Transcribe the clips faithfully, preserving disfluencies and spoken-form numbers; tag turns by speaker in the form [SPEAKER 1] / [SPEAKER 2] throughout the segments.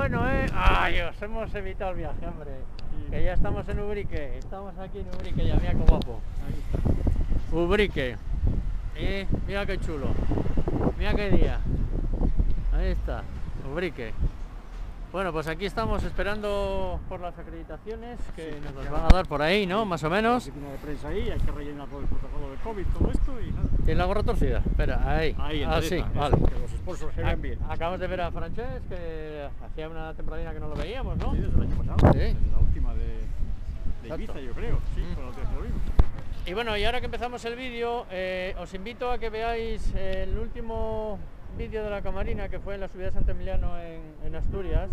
[SPEAKER 1] bueno, ¿eh? ¡Ay, os hemos evitado el viaje, hombre! Sí. Que ya estamos en Ubrique. Estamos aquí en Ubrique, ya mira qué guapo. Ubrique. Eh, mira qué chulo. Mira qué día. Ahí está, Ubrique. Bueno, pues aquí estamos esperando por las acreditaciones que sí, nos las van a dar por ahí, ¿no? Más o menos.
[SPEAKER 2] Hay de prensa ahí, hay que rellenar todo el protocolo de COVID, todo esto y nada.
[SPEAKER 1] ¿Tiene la gorra torcida? Espera, ahí.
[SPEAKER 2] Ahí,
[SPEAKER 1] ah, sí, vale.
[SPEAKER 2] Que los sponsors se vean bien.
[SPEAKER 1] Acabamos de ver a Francesc, que hacía una temporadina que no lo veíamos, ¿no?
[SPEAKER 2] Sí, desde el año pasado.
[SPEAKER 1] Sí.
[SPEAKER 2] Desde la última de, de Ibiza, yo creo. Sí, mm. Con lo vimos.
[SPEAKER 1] Y bueno, y ahora que empezamos el vídeo, eh, os invito a que veáis el último vídeo de la Camarina, que fue en la subida de Santo Emiliano en, en Asturias.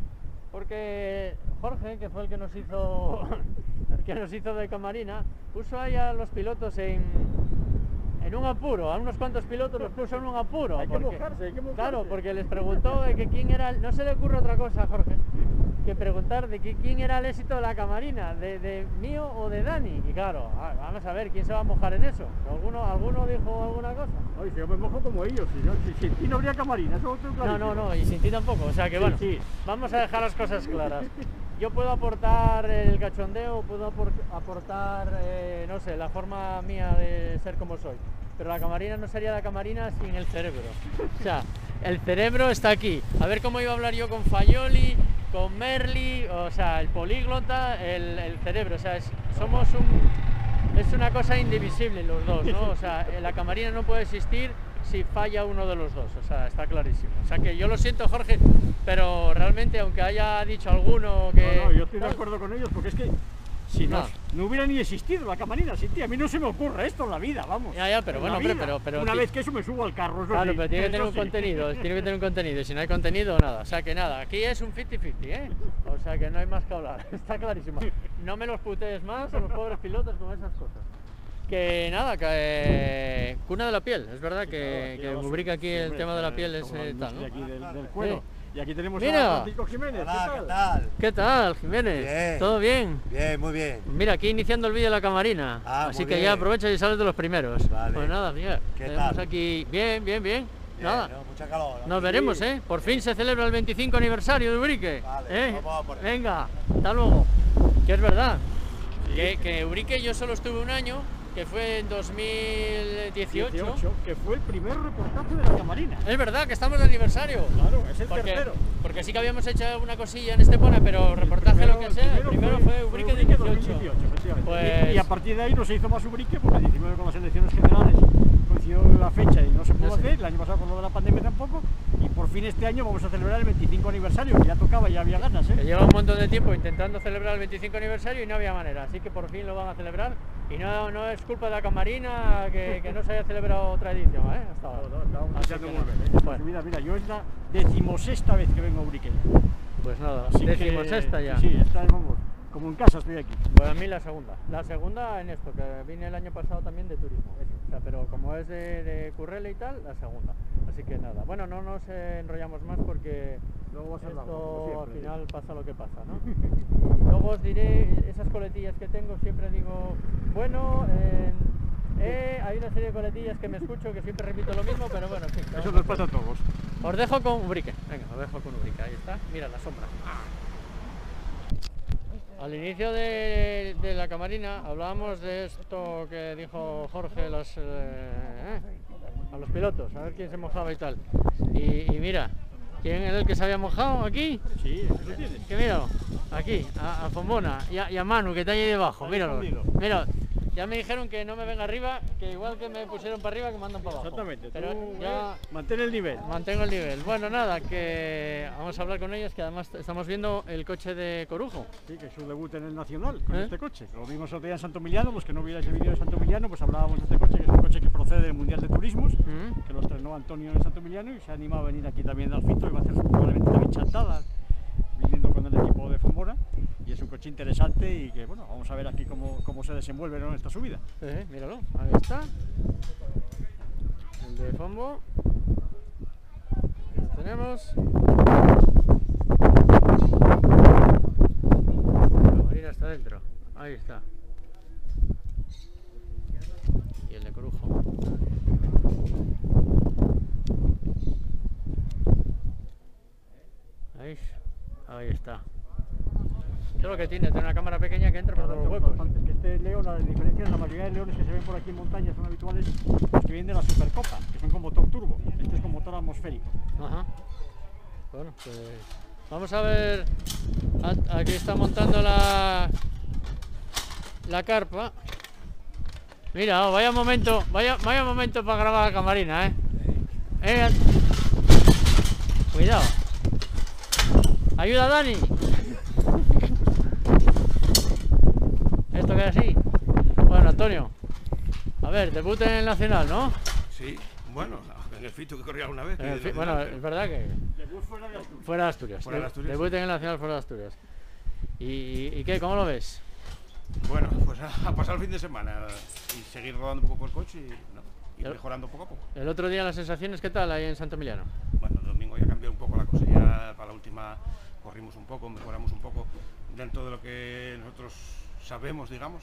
[SPEAKER 1] Porque Jorge, que fue el que nos hizo el que nos hizo de Camarina, puso ahí a los pilotos en, en un apuro, a unos cuantos pilotos los puso en un apuro.
[SPEAKER 2] Hay
[SPEAKER 1] porque,
[SPEAKER 2] que mojarse, hay que mojarse.
[SPEAKER 1] Claro, porque les preguntó de que quién era, no se le ocurre otra cosa a Jorge que preguntar de que quién era el éxito de la Camarina, de, de mío o de Dani. Y claro, vamos a ver quién se va a mojar en eso. ¿Alguno, alguno dijo alguna cosa?
[SPEAKER 2] Oye, si yo me mojo como ellos, si, yo, si sin ti no habría Camarina, eso tengo clarísimo.
[SPEAKER 1] No, no, no, y sin ti tampoco, o sea que bueno, sí, sí. Vamos a dejar las cosas claras. Yo puedo aportar el cachondeo, puedo aportar, eh, no sé, la forma mía de ser como soy, pero la Camarina no sería la Camarina sin el cerebro. O sea, el cerebro está aquí. A ver cómo iba a hablar yo con Faioli, con Merli, o sea, el políglota, el, el cerebro, o sea, es, somos un... es una cosa indivisible los dos, ¿no? O sea, la Camarina no puede existir si falla uno de los dos, o sea, está clarísimo. O sea que yo lo siento, Jorge, pero realmente, aunque haya dicho alguno que...
[SPEAKER 2] No, no, yo estoy de acuerdo con ellos, porque es que si no,
[SPEAKER 1] no,
[SPEAKER 2] no hubiera ni existido la Camarina sin ti, a mí no se me ocurre esto en la vida, vamos.
[SPEAKER 1] Ya, ya, pero bueno, hombre, pero, pero...
[SPEAKER 2] Una vez que eso me subo al carro, eso
[SPEAKER 1] Claro,
[SPEAKER 2] sí,
[SPEAKER 1] pero tiene que tener un
[SPEAKER 2] sí.
[SPEAKER 1] contenido, tiene que tener un contenido, y si no hay contenido, nada. O sea que nada, aquí es un cincuenta cincuenta, ¿eh? O sea que no hay más que hablar, está clarísimo. No me los putees más a los pobres pilotos con esas cosas. Que nada, que eh, cuna de la piel, es verdad que, sí, claro, que Ubrique aquí el tema de la piel es eh, tal, ¿no?
[SPEAKER 2] Aquí del, del cuero. Sí. Y aquí tenemos
[SPEAKER 1] Mira.
[SPEAKER 2] a Francisco Jiménez.
[SPEAKER 3] Hola,
[SPEAKER 2] ¿qué tal?
[SPEAKER 3] ¿qué tal?
[SPEAKER 1] ¿Qué tal, Jiménez?
[SPEAKER 3] Bien.
[SPEAKER 1] ¿Todo bien?
[SPEAKER 3] Bien, muy bien.
[SPEAKER 1] Mira, aquí iniciando el vídeo de la Camarina,
[SPEAKER 3] ah,
[SPEAKER 1] así que
[SPEAKER 3] bien.
[SPEAKER 1] ya aprovecha y sales de los primeros.
[SPEAKER 3] Vale.
[SPEAKER 1] Pues nada, mira,
[SPEAKER 3] ¿qué
[SPEAKER 1] tenemos
[SPEAKER 3] tal?
[SPEAKER 1] aquí, bien, bien, bien,
[SPEAKER 3] bien
[SPEAKER 1] nada.
[SPEAKER 3] ¿no? Mucha calor.
[SPEAKER 1] Nos
[SPEAKER 3] aquí.
[SPEAKER 1] veremos, ¿eh? Por fin se celebra el veinticinco aniversario de Ubrique.
[SPEAKER 3] Vale,
[SPEAKER 1] ¿eh?
[SPEAKER 3] vamos a por él.
[SPEAKER 1] Venga, hasta luego. Que es verdad, sí. que, que Ubrique yo solo estuve un año, que fue en dos mil dieciocho,
[SPEAKER 2] dieciocho, que fue el primer reportaje de la Camarina.
[SPEAKER 1] Es verdad que estamos de aniversario.
[SPEAKER 2] Claro, es el
[SPEAKER 1] porque,
[SPEAKER 2] tercero.
[SPEAKER 1] Porque sí que habíamos hecho una cosilla en Estepona, pero reportaje
[SPEAKER 2] primero,
[SPEAKER 1] lo que sea, el primero fue, fue Ubrique de dieciocho.
[SPEAKER 2] dos mil dieciocho, efectivamente.
[SPEAKER 1] Pues...
[SPEAKER 2] y, y a partir de ahí no se hizo más Ubrique, porque el diecinueve con las elecciones generales coincidió la fecha y no se pudo no sé. hacer, el año pasado con lo de la pandemia tampoco, y por fin este año vamos a celebrar el veinticinco aniversario, que ya tocaba, ya había ganas, ¿eh?
[SPEAKER 1] Que lleva un montón de tiempo intentando celebrar el veinticinco aniversario y no había manera, así que por fin lo van a celebrar. Y no, no es culpa de la Camarina que, que no se haya celebrado otra edición, ¿eh? Hasta ahora.
[SPEAKER 2] No, no, estábamos deseando volver, ¿eh?
[SPEAKER 1] Bueno.
[SPEAKER 2] Mira, mira, yo es la decimosexta vez que vengo a Ubrique.
[SPEAKER 1] Pues nada,
[SPEAKER 2] Así
[SPEAKER 1] decimosexta
[SPEAKER 2] que,
[SPEAKER 1] ya.
[SPEAKER 2] Sí, está, vamos, como en casa estoy aquí.
[SPEAKER 1] Pues a mí la segunda. La segunda en esto, que vine el año pasado también de turismo. O sea, pero como es de, de Currele y tal, la segunda. Así que nada, bueno, no nos enrollamos más porque
[SPEAKER 2] luego vas a
[SPEAKER 1] esto
[SPEAKER 2] como siempre,
[SPEAKER 1] al final pasa lo que pasa, ¿no? Luego os diré, esas coletillas que tengo, siempre digo, bueno, eh, eh, hay una serie de coletillas que me escucho que siempre repito lo mismo, pero bueno, en fin.
[SPEAKER 2] Eso nos pasa a todos.
[SPEAKER 1] Os dejo con Ubrique, venga, os dejo con Ubrique, ahí está, mira la sombra. Al inicio de, de la Camarina hablábamos de esto que dijo Jorge los, eh, a los pilotos, a ver quién se mojaba y tal. Y, y mira, ¿quién era el que se había mojado aquí?
[SPEAKER 2] Sí, eso tienes.
[SPEAKER 1] Que míralo, aquí, a, a Fombona y a, y a Manu, que está ahí debajo, míralo. Míralo. Ya me dijeron que no me venga arriba, que igual que me pusieron para arriba, que me mandan para abajo.
[SPEAKER 2] Exactamente,
[SPEAKER 1] pero
[SPEAKER 2] tú,
[SPEAKER 1] ya
[SPEAKER 2] mantén el nivel.
[SPEAKER 1] Mantengo el nivel. Bueno, nada, que vamos a hablar con ellos, que además estamos viendo el coche de Corujo.
[SPEAKER 2] Sí, que es su debut en el Nacional con
[SPEAKER 1] ¿Eh?
[SPEAKER 2] este coche. Lo vimos otro día en Santo Emiliano, los que no vierais el vídeo de Santo Emiliano, pues hablábamos de este coche, que es un coche que procede del Mundial de Turismos,
[SPEAKER 1] ¿Mm?
[SPEAKER 2] que lo estrenó Antonio en Santo Emiliano y se ha animado a venir aquí también al Alfito y va a hacer probablemente también chantadas, viniendo con el equipo de Fombona. Y es un coche interesante y que, bueno, vamos a ver aquí cómo, cómo se desenvuelve, ¿no?, en esta subida.
[SPEAKER 1] Eh, míralo, ahí está. El de Fombo. Lo tenemos. La Camarina está dentro. Ahí está. Y el de Corujo. Ahí. Ahí está. ¿Qué es lo que tiene? Tiene una cámara pequeña que entra por todos los huecos.
[SPEAKER 2] Bastante. Es que este león, la diferencia es la mayoría de leones que se ven por aquí en montaña son habituales, los que vienen de la Supercopa, que son con motor turbo. Este es con motor atmosférico.
[SPEAKER 1] Ajá. Bueno, pues vamos a ver. Aquí está montando la la carpa. Mira, oh, vaya momento, vaya, vaya momento para grabar la camarina, eh. eh. Cuidado. Ayuda, Dani. Esto queda así. Bueno, Antonio, a ver, debut en el Nacional, ¿no?
[SPEAKER 3] Sí, bueno, en el Fito que corría alguna vez.
[SPEAKER 1] En el fi- bueno, es verdad que
[SPEAKER 2] Debut fuera de Asturias.
[SPEAKER 1] fuera de Asturias.
[SPEAKER 3] Fuera de Asturias,
[SPEAKER 1] Debut
[SPEAKER 3] sí.
[SPEAKER 1] en el Nacional fuera de Asturias. ¿Y, y, y qué? ¿Cómo lo ves?
[SPEAKER 3] Bueno, pues a, a pasar el fin de semana y seguir rodando un poco el coche y, ¿no? y
[SPEAKER 1] El-
[SPEAKER 3] mejorando poco a poco.
[SPEAKER 1] El otro día las sensaciones, ¿qué tal ahí en Santo Emiliano?
[SPEAKER 3] Bueno, el domingo ya cambió un poco la cosa, ya para la última corrimos un poco, mejoramos un poco dentro de lo que nosotros sabemos, digamos.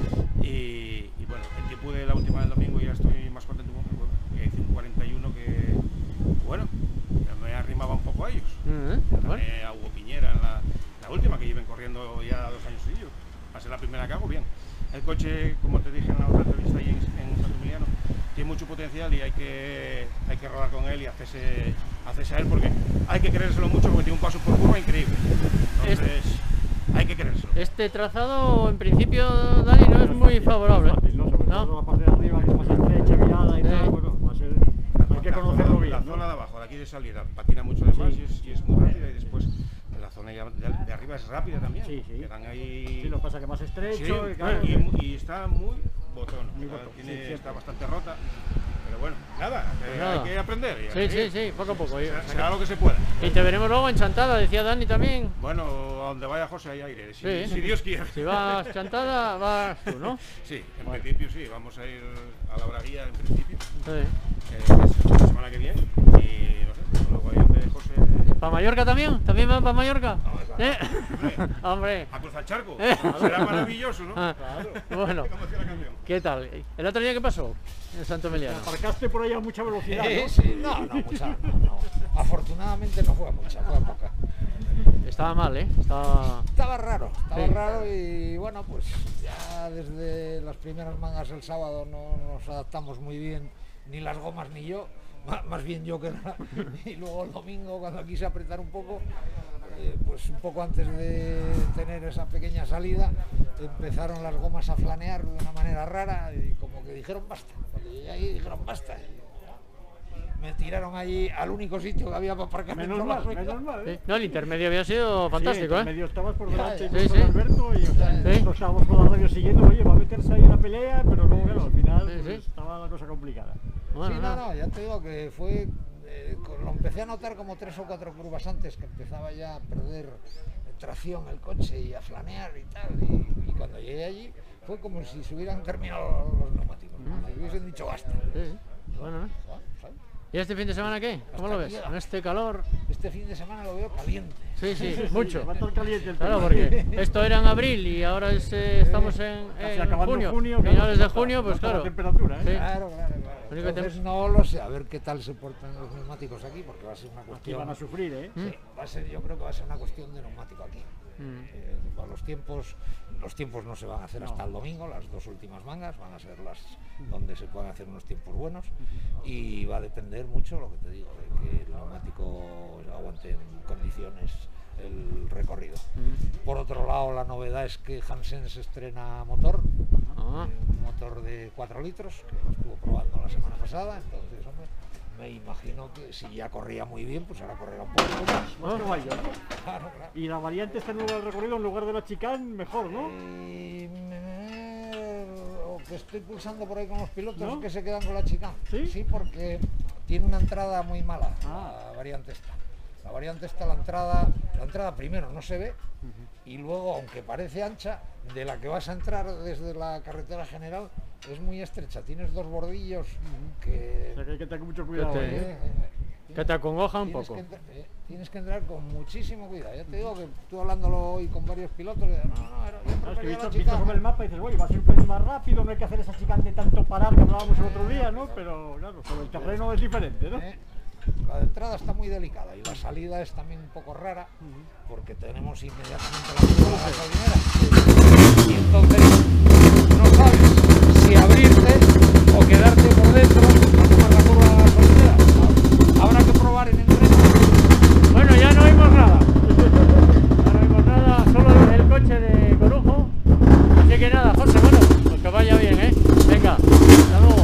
[SPEAKER 3] Y, y bueno, el tiempo de la última del domingo ya estoy más contento con él, porque hice un cuarenta y uno que, bueno, ya me arrimaba un poco a ellos.
[SPEAKER 1] Mm,
[SPEAKER 3] Ya
[SPEAKER 1] bueno.
[SPEAKER 3] gané a Hugo Piñera en la, la última, que lleven corriendo ya dos años seguidos. Va a ser la primera que hago, bien. El coche, como te dije en la otra entrevista ahí en, en Santo Emiliano, tiene mucho potencial y hay que, hay que rodar con él y hacerse, hacerse a él, porque hay que creérselo mucho, porque tiene un paso por curva increíble. Entonces, hay que creérselo.
[SPEAKER 1] Este trazado, en principio, Dani, no es muy favorable.
[SPEAKER 2] Fácil, ¿no? Sobre
[SPEAKER 1] ¿No?
[SPEAKER 2] todo la parte de arriba, que es más estrecha, virada y
[SPEAKER 1] Sí.
[SPEAKER 2] tal, bueno, va a ser... Hay que
[SPEAKER 3] La
[SPEAKER 2] conocerlo
[SPEAKER 3] zona-
[SPEAKER 2] bien,
[SPEAKER 3] La
[SPEAKER 2] ¿no?
[SPEAKER 3] zona de abajo, de aquí de salida, patina mucho además
[SPEAKER 2] Sí.
[SPEAKER 3] y, es, y es muy rápida, y después la zona ya de, de arriba es rápida también.
[SPEAKER 2] Sí, sí.
[SPEAKER 3] Quedan ahí...
[SPEAKER 2] Sí, lo que pasa es que más estrecho
[SPEAKER 3] Sí,
[SPEAKER 2] y claro,
[SPEAKER 3] y, mu- y está muy botón,
[SPEAKER 2] Muy
[SPEAKER 3] o sea,
[SPEAKER 2] botón,
[SPEAKER 3] tiene-
[SPEAKER 2] sí, cierto.
[SPEAKER 3] está bastante rota, pero bueno, nada, que
[SPEAKER 1] Pues nada.
[SPEAKER 3] hay que aprender. y a
[SPEAKER 1] Sí, sí,
[SPEAKER 3] seguir.
[SPEAKER 1] sí, poco a poco.
[SPEAKER 3] Será, será lo que se pueda.
[SPEAKER 1] Y te veremos luego en Chantada, decía Dani también.
[SPEAKER 3] Bueno, a donde vaya José hay aire, si,
[SPEAKER 1] Sí.
[SPEAKER 3] si Dios quiere.
[SPEAKER 1] Si vas Chantada, vas tú, ¿no?
[SPEAKER 3] Sí, en
[SPEAKER 1] Bueno.
[SPEAKER 3] principio sí, vamos a ir a la Braguía en principio,
[SPEAKER 1] Sí.
[SPEAKER 3] eh, es la semana que viene, y no sé, luego ahí donde José...
[SPEAKER 1] ¿Para Mallorca también? ¿También van para Mallorca?
[SPEAKER 3] claro.
[SPEAKER 1] ¿Eh? Hombre.
[SPEAKER 3] A cruzar el charco,
[SPEAKER 1] Eh.
[SPEAKER 3] será maravilloso, ¿no?
[SPEAKER 1] Ah, bueno,
[SPEAKER 3] Como decía la canción.
[SPEAKER 1] ¿qué tal? ¿El otro día qué pasó en Santo Emiliano?
[SPEAKER 2] aparcaste por ahí a mucha velocidad,
[SPEAKER 4] Sí,
[SPEAKER 2] ¿no?
[SPEAKER 4] sí, no, no, mucha, no, no. Afortunadamente no fue mucha, fue poca.
[SPEAKER 1] Estaba mal, ¿eh? Estaba...
[SPEAKER 4] Estaba raro, estaba
[SPEAKER 1] Sí.
[SPEAKER 4] raro y bueno, pues ya desde las primeras mangas el sábado no nos adaptamos muy bien, ni las gomas ni yo, ma- más bien yo que nada. Y luego el domingo, cuando quise apretar un poco, eh, pues un poco antes de tener esa pequeña salida, empezaron las gomas a flanear de una manera rara y como que dijeron basta. Cuando llegué ahí dijeron basta. Y, me tiraron allí al único sitio que había para aparcar.
[SPEAKER 2] Menos
[SPEAKER 4] dentro de la
[SPEAKER 2] mal,
[SPEAKER 4] rueda.
[SPEAKER 2] menos mal,
[SPEAKER 1] Sí.
[SPEAKER 2] ¿eh?
[SPEAKER 1] No, el intermedio había sido fantástico,
[SPEAKER 2] Sí,
[SPEAKER 1] ¿eh?
[SPEAKER 2] medio estabas por delante
[SPEAKER 4] Ya,
[SPEAKER 2] y
[SPEAKER 4] ya.
[SPEAKER 1] Sí,
[SPEAKER 2] con
[SPEAKER 1] sí.
[SPEAKER 2] Alberto y o sea,
[SPEAKER 1] Sí.
[SPEAKER 2] nosotros estábamos con la radio siguiendo, oye, va a meterse ahí en la pelea, pero luego claro, al final
[SPEAKER 1] Sí,
[SPEAKER 2] pues,
[SPEAKER 1] sí.
[SPEAKER 2] estaba la cosa complicada.
[SPEAKER 1] Bueno,
[SPEAKER 4] Sí, no,
[SPEAKER 1] no.
[SPEAKER 4] no, ya te digo que fue, eh, con- lo empecé a notar como tres o cuatro curvas antes, que empezaba ya a perder tracción el coche y a flanear y tal, y, y cuando llegué allí fue como si se hubieran terminado los neumáticos, como si hubiesen dicho basta.
[SPEAKER 1] Sí, sí. Bueno, ¿no?
[SPEAKER 4] Bueno, ¿sabes?
[SPEAKER 1] ¿Y este fin de semana qué? ¿Cómo lo ves?
[SPEAKER 4] Hasta aquí
[SPEAKER 1] Con
[SPEAKER 4] llega.
[SPEAKER 1] este calor.
[SPEAKER 4] Este fin de semana lo veo caliente.
[SPEAKER 1] Sí, sí, mucho.
[SPEAKER 2] Va a estar caliente el
[SPEAKER 1] Claro,
[SPEAKER 2] tema.
[SPEAKER 1] porque esto era en abril y ahora es, eh, estamos en,
[SPEAKER 2] Casi
[SPEAKER 1] en
[SPEAKER 2] acabando
[SPEAKER 1] junio,
[SPEAKER 2] junio, claro,
[SPEAKER 1] finales de
[SPEAKER 2] nota-
[SPEAKER 1] junio, pues
[SPEAKER 2] nota la
[SPEAKER 1] claro.
[SPEAKER 2] temperatura, ¿eh?
[SPEAKER 1] Sí.
[SPEAKER 4] Claro, claro, claro.
[SPEAKER 1] Lo único que
[SPEAKER 4] Entonces no lo sé, a ver qué tal se portan los neumáticos aquí, porque va a ser una
[SPEAKER 2] Aquí
[SPEAKER 4] cuestión...
[SPEAKER 2] van a sufrir, ¿eh?
[SPEAKER 4] Sí, va a ser, yo creo que va a ser una cuestión de neumático aquí.
[SPEAKER 1] Mm.
[SPEAKER 4] Eh, bueno, los tiempos, los tiempos no se van a hacer
[SPEAKER 2] No.
[SPEAKER 4] hasta el domingo, las dos últimas mangas van a ser las donde se puedan hacer unos tiempos buenos y va a depender mucho, lo que te digo, de que el neumático aguante en condiciones el recorrido.
[SPEAKER 1] Mm.
[SPEAKER 4] Por otro lado, la novedad es que Hansen se estrena motor,
[SPEAKER 1] Ah.
[SPEAKER 4] eh, un motor de cuatro litros, que lo estuvo probando la semana pasada, entonces, hombre, me imagino que si ya corría muy bien, pues ahora correrá un poco más.
[SPEAKER 2] Más caballos, ¿no?
[SPEAKER 4] Claro, claro.
[SPEAKER 2] Y la variante esta nueva del recorrido, en lugar de la chicane, mejor, ¿no?
[SPEAKER 4] Y me- o que estoy pulsando por ahí con los pilotos
[SPEAKER 2] ¿No?
[SPEAKER 4] que se quedan con la chica.
[SPEAKER 2] ¿Sí?
[SPEAKER 4] porque tiene una entrada muy mala,
[SPEAKER 2] Ah.
[SPEAKER 4] la variante esta. La variante esta, la entrada, la entrada primero no se ve y luego, aunque parece ancha, de la que vas a entrar desde la carretera general es muy estrecha. Tienes dos bordillos que...
[SPEAKER 2] O sea que hay que tener mucho cuidado,
[SPEAKER 1] te-
[SPEAKER 2] ¿eh?
[SPEAKER 4] eh, eh,
[SPEAKER 1] Que te acongoja un
[SPEAKER 4] tienes
[SPEAKER 1] poco.
[SPEAKER 4] que entrar- eh, tienes que entrar con muchísimo cuidado. Ya te digo que tú hablándolo hoy con varios pilotos, que, no, no, era- yo
[SPEAKER 2] Claro, es que
[SPEAKER 4] prefería
[SPEAKER 2] visto,
[SPEAKER 4] la
[SPEAKER 2] visto
[SPEAKER 4] chica.
[SPEAKER 2] sobre el mapa dices, oye, va a ser un pelín más rápido, no hay que hacer esa chicane de tanto parar que hablábamos el otro día, ¿no? Pero claro, sobre el terreno es diferente, ¿no?
[SPEAKER 4] Eh, La de entrada está muy delicada y la salida es también un poco rara porque tenemos inmediatamente la curva de la gasolinera y entonces no sabes si abrirte o quedarte por dentro a tomar la curva de la gasolinera. Habrá que probar en el tren.
[SPEAKER 1] Bueno, ya no oímos nada. Ya no oímos nada, solo el coche de Corujo. Así que nada, José, bueno, pues que vaya bien, ¿eh? Venga, hasta luego.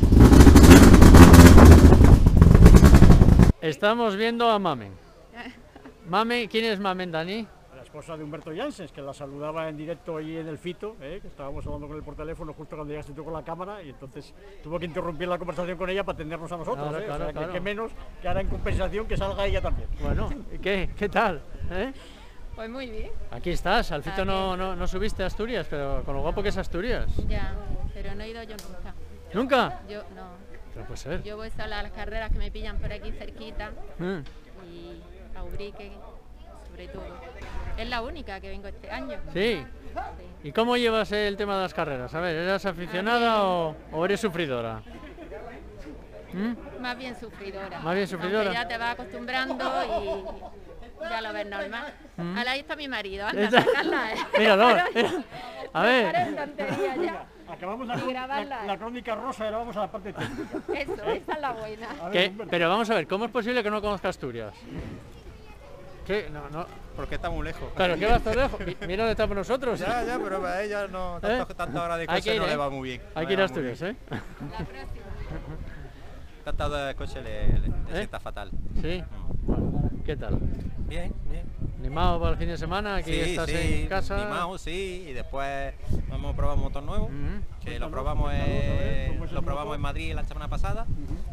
[SPEAKER 1] Estamos viendo a Mamen. Mamen, ¿quién es Mamen, Dani?
[SPEAKER 2] La esposa de Humberto Janssens, que la saludaba en directo ahí en el Fito, ¿eh? Que estábamos hablando con él por teléfono justo cuando llegaste tú con la cámara y entonces tuvo que interrumpir la conversación con ella para atendernos a nosotros,
[SPEAKER 1] Claro,
[SPEAKER 2] ¿eh?
[SPEAKER 1] claro,
[SPEAKER 2] O sea,
[SPEAKER 1] claro.
[SPEAKER 2] que, que menos que ahora en compensación que salga ella también.
[SPEAKER 1] Bueno, ¿y qué? ¿Qué tal? ¿Eh?
[SPEAKER 5] Pues muy bien,
[SPEAKER 1] Aquí estás, al Fito
[SPEAKER 5] Aquí.
[SPEAKER 1] no, no, no subiste a Asturias, pero con lo guapo que es Asturias.
[SPEAKER 5] ya, pero no he ido yo nunca.
[SPEAKER 1] ¿Nunca?
[SPEAKER 5] Yo no,
[SPEAKER 1] No puede ser.
[SPEAKER 5] yo voy solo a las carreras que me pillan por aquí cerquita
[SPEAKER 1] Mm.
[SPEAKER 5] y a Ubrique, sobre todo. Es la única que vengo este año.
[SPEAKER 1] Sí.
[SPEAKER 5] Sí.
[SPEAKER 1] ¿Y cómo llevas el tema de las carreras? A ver, ¿eras aficionada o, o eres sufridora? ¿Mm?
[SPEAKER 5] Más bien sufridora.
[SPEAKER 1] Más bien sufridora.
[SPEAKER 5] Aunque ya te vas acostumbrando y ya lo ves normal.
[SPEAKER 1] Mm.
[SPEAKER 5] Ahora ahí está mi marido, anda,
[SPEAKER 1] Esta-
[SPEAKER 5] sacarla. ¿eh?
[SPEAKER 1] Míralo,
[SPEAKER 5] Pero
[SPEAKER 1] mira. A ver.
[SPEAKER 5] parece tontería ya.
[SPEAKER 2] Acabamos la,
[SPEAKER 5] Y grabarla,
[SPEAKER 2] la,
[SPEAKER 5] ¿eh?
[SPEAKER 2] la crónica rosa y ahora vamos a la parte técnica.
[SPEAKER 5] Eso, esa es la buena.
[SPEAKER 2] A ver,
[SPEAKER 1] ¿Qué?
[SPEAKER 2] Humberto.
[SPEAKER 1] Pero vamos a ver, ¿cómo es posible que no conozca Asturias? ¿Qué? No, no.
[SPEAKER 6] Porque está muy lejos.
[SPEAKER 1] Claro, ¿qué va a estar lejos? Mi- Mira dónde estamos nosotros.
[SPEAKER 6] Ya, ya, pero para ella no, tanto,
[SPEAKER 1] ¿Eh?
[SPEAKER 6] tanta hora de
[SPEAKER 1] Hay
[SPEAKER 6] coche
[SPEAKER 1] que ir,
[SPEAKER 6] no
[SPEAKER 1] ¿eh?
[SPEAKER 6] le va muy bien.
[SPEAKER 1] Hay
[SPEAKER 6] no
[SPEAKER 1] que ir
[SPEAKER 6] le
[SPEAKER 1] a
[SPEAKER 6] va muy
[SPEAKER 1] Asturias, ¿eh?
[SPEAKER 5] La próxima.
[SPEAKER 6] bien. Tanta hora de coche le, le, le
[SPEAKER 1] ¿Eh?
[SPEAKER 6] sienta fatal.
[SPEAKER 1] Sí.
[SPEAKER 6] Mm.
[SPEAKER 1] Bueno, ¿qué tal?
[SPEAKER 6] Bien, bien.
[SPEAKER 1] ¿Animado para el fin de semana? Aquí
[SPEAKER 6] Sí,
[SPEAKER 1] estás
[SPEAKER 6] sí,
[SPEAKER 1] en casa.
[SPEAKER 6] animado, sí, y después vamos a probar un motor nuevo,
[SPEAKER 1] Mm.
[SPEAKER 6] que lo
[SPEAKER 2] Cuéntanos,
[SPEAKER 6] probamos,
[SPEAKER 2] cuéntanos, a ver,
[SPEAKER 6] en,
[SPEAKER 2] ¿cómo es el
[SPEAKER 6] lo probamos
[SPEAKER 2] motor?
[SPEAKER 6] en Madrid la semana pasada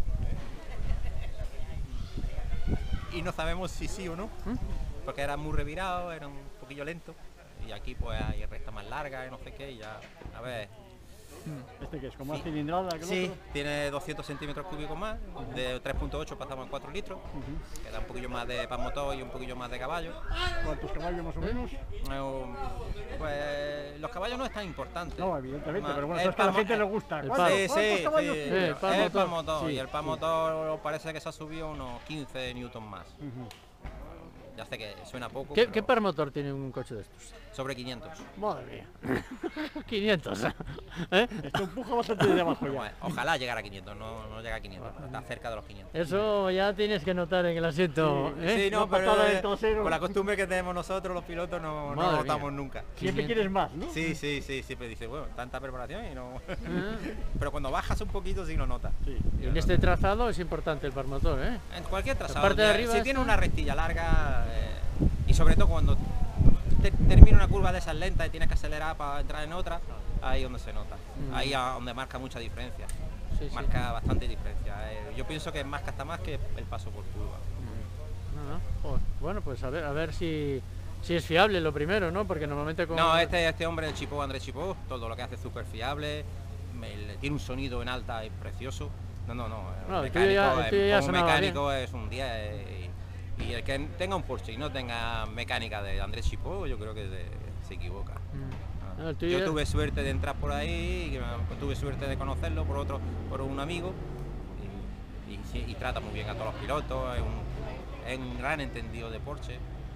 [SPEAKER 6] y no sabemos si sí o no,
[SPEAKER 1] ¿Mm?
[SPEAKER 6] porque era muy revirado, era un poquillo lento, y aquí pues hay recta más larga y no sé qué, y ya, a ver.
[SPEAKER 2] ¿Este qué es? ¿Con más cilindrada que el
[SPEAKER 6] Sí,
[SPEAKER 2] otro?
[SPEAKER 6] tiene doscientos centímetros cúbicos más, de tres punto ocho pasamos a cuatro litros,
[SPEAKER 2] Ujú.
[SPEAKER 6] que da un poquillo más de pan motor y un poquillo más de caballo.
[SPEAKER 2] ¿Cuántos caballos más o menos?
[SPEAKER 6] Eh, Pues los caballos no es tan importante.
[SPEAKER 2] No, evidentemente,
[SPEAKER 6] Ma-
[SPEAKER 2] pero bueno,
[SPEAKER 6] el
[SPEAKER 2] eso es que a la
[SPEAKER 6] pan-
[SPEAKER 2] gente le gusta.
[SPEAKER 1] el
[SPEAKER 2] ¿Cuántos-
[SPEAKER 1] pan.
[SPEAKER 6] Sí,
[SPEAKER 2] cuántos
[SPEAKER 6] sí,
[SPEAKER 2] caballos
[SPEAKER 6] sí.
[SPEAKER 2] tiene?
[SPEAKER 1] el pan
[SPEAKER 6] el
[SPEAKER 1] motor.
[SPEAKER 6] pan motor.
[SPEAKER 2] Sí,
[SPEAKER 6] Y el pan
[SPEAKER 2] sí.
[SPEAKER 6] motor parece que se ha subido unos quince newton más.
[SPEAKER 2] Ujú.
[SPEAKER 6] Ya sé que suena poco,
[SPEAKER 1] ¿Qué,
[SPEAKER 6] pero
[SPEAKER 1] ¿Qué par motor tiene un coche de estos?
[SPEAKER 6] sobre quinientos.
[SPEAKER 1] Madre mía. quinientos. ¿Eh?
[SPEAKER 2] Esto empuja bastante de abajo ya.
[SPEAKER 6] Bueno, ojalá llegara a quinientos, no, no llega a quinientos, pero está cerca de los quinientos.
[SPEAKER 1] Eso ya tienes que notar en el asiento.
[SPEAKER 2] Sí,
[SPEAKER 1] ¿eh?
[SPEAKER 6] Sí, no,
[SPEAKER 2] Una
[SPEAKER 6] pero
[SPEAKER 2] patada del
[SPEAKER 6] eh,
[SPEAKER 2] trasero.
[SPEAKER 6] con la costumbre que tenemos nosotros los pilotos no, no
[SPEAKER 1] Madre
[SPEAKER 6] lo notamos
[SPEAKER 1] mía.
[SPEAKER 6] nunca.
[SPEAKER 2] Siempre
[SPEAKER 1] quinientos.
[SPEAKER 2] quieres más, ¿no?
[SPEAKER 6] Sí, sí, sí, siempre dice, bueno, tanta preparación y no...
[SPEAKER 1] ¿Eh?
[SPEAKER 6] Pero cuando bajas un poquito sí lo notas.
[SPEAKER 2] Sí.
[SPEAKER 1] Y en este trazado es importante el par motor, ¿eh?
[SPEAKER 6] En cualquier trazado,
[SPEAKER 1] parte de
[SPEAKER 6] ya-
[SPEAKER 1] arriba
[SPEAKER 6] si
[SPEAKER 1] esta-
[SPEAKER 6] tiene una restilla larga eh, y sobre todo cuando te- termina una curva de esas lentas y tienes que acelerar para entrar en otra, ahí es donde se nota,
[SPEAKER 1] Mm.
[SPEAKER 6] ahí es donde marca mucha diferencia,
[SPEAKER 1] Sí, sí.
[SPEAKER 6] marca bastante diferencia. Eh, yo pienso que marca hasta más que el paso por curva.
[SPEAKER 1] No, no. Joder. Bueno, pues a ver, a ver si, si es fiable lo primero, ¿no? Porque normalmente con...
[SPEAKER 6] No, este, este hombre, el Chipó, Andrés Chipó, todo lo que hace es súper fiable, me- le- tiene un sonido en alta y precioso. No, no, no,
[SPEAKER 1] No,
[SPEAKER 6] el
[SPEAKER 1] el tuyo ya-
[SPEAKER 6] mecánico,
[SPEAKER 1] el tuyo
[SPEAKER 6] eh,
[SPEAKER 1] ya
[SPEAKER 6] como
[SPEAKER 1] sonaba
[SPEAKER 6] mecánico es un diez eh, y, y el que tenga un Porsche y no tenga mecánica de Andrés Chipó, yo creo que de- se equivoca.
[SPEAKER 1] Mm. No, el tuyo
[SPEAKER 6] Yo
[SPEAKER 1] ya-
[SPEAKER 6] tuve suerte de entrar por ahí, y, eh, tuve suerte de conocerlo por otro, por un amigo y, y sí, y trata muy bien a todos los pilotos, es un, es un gran entendido de Porsche.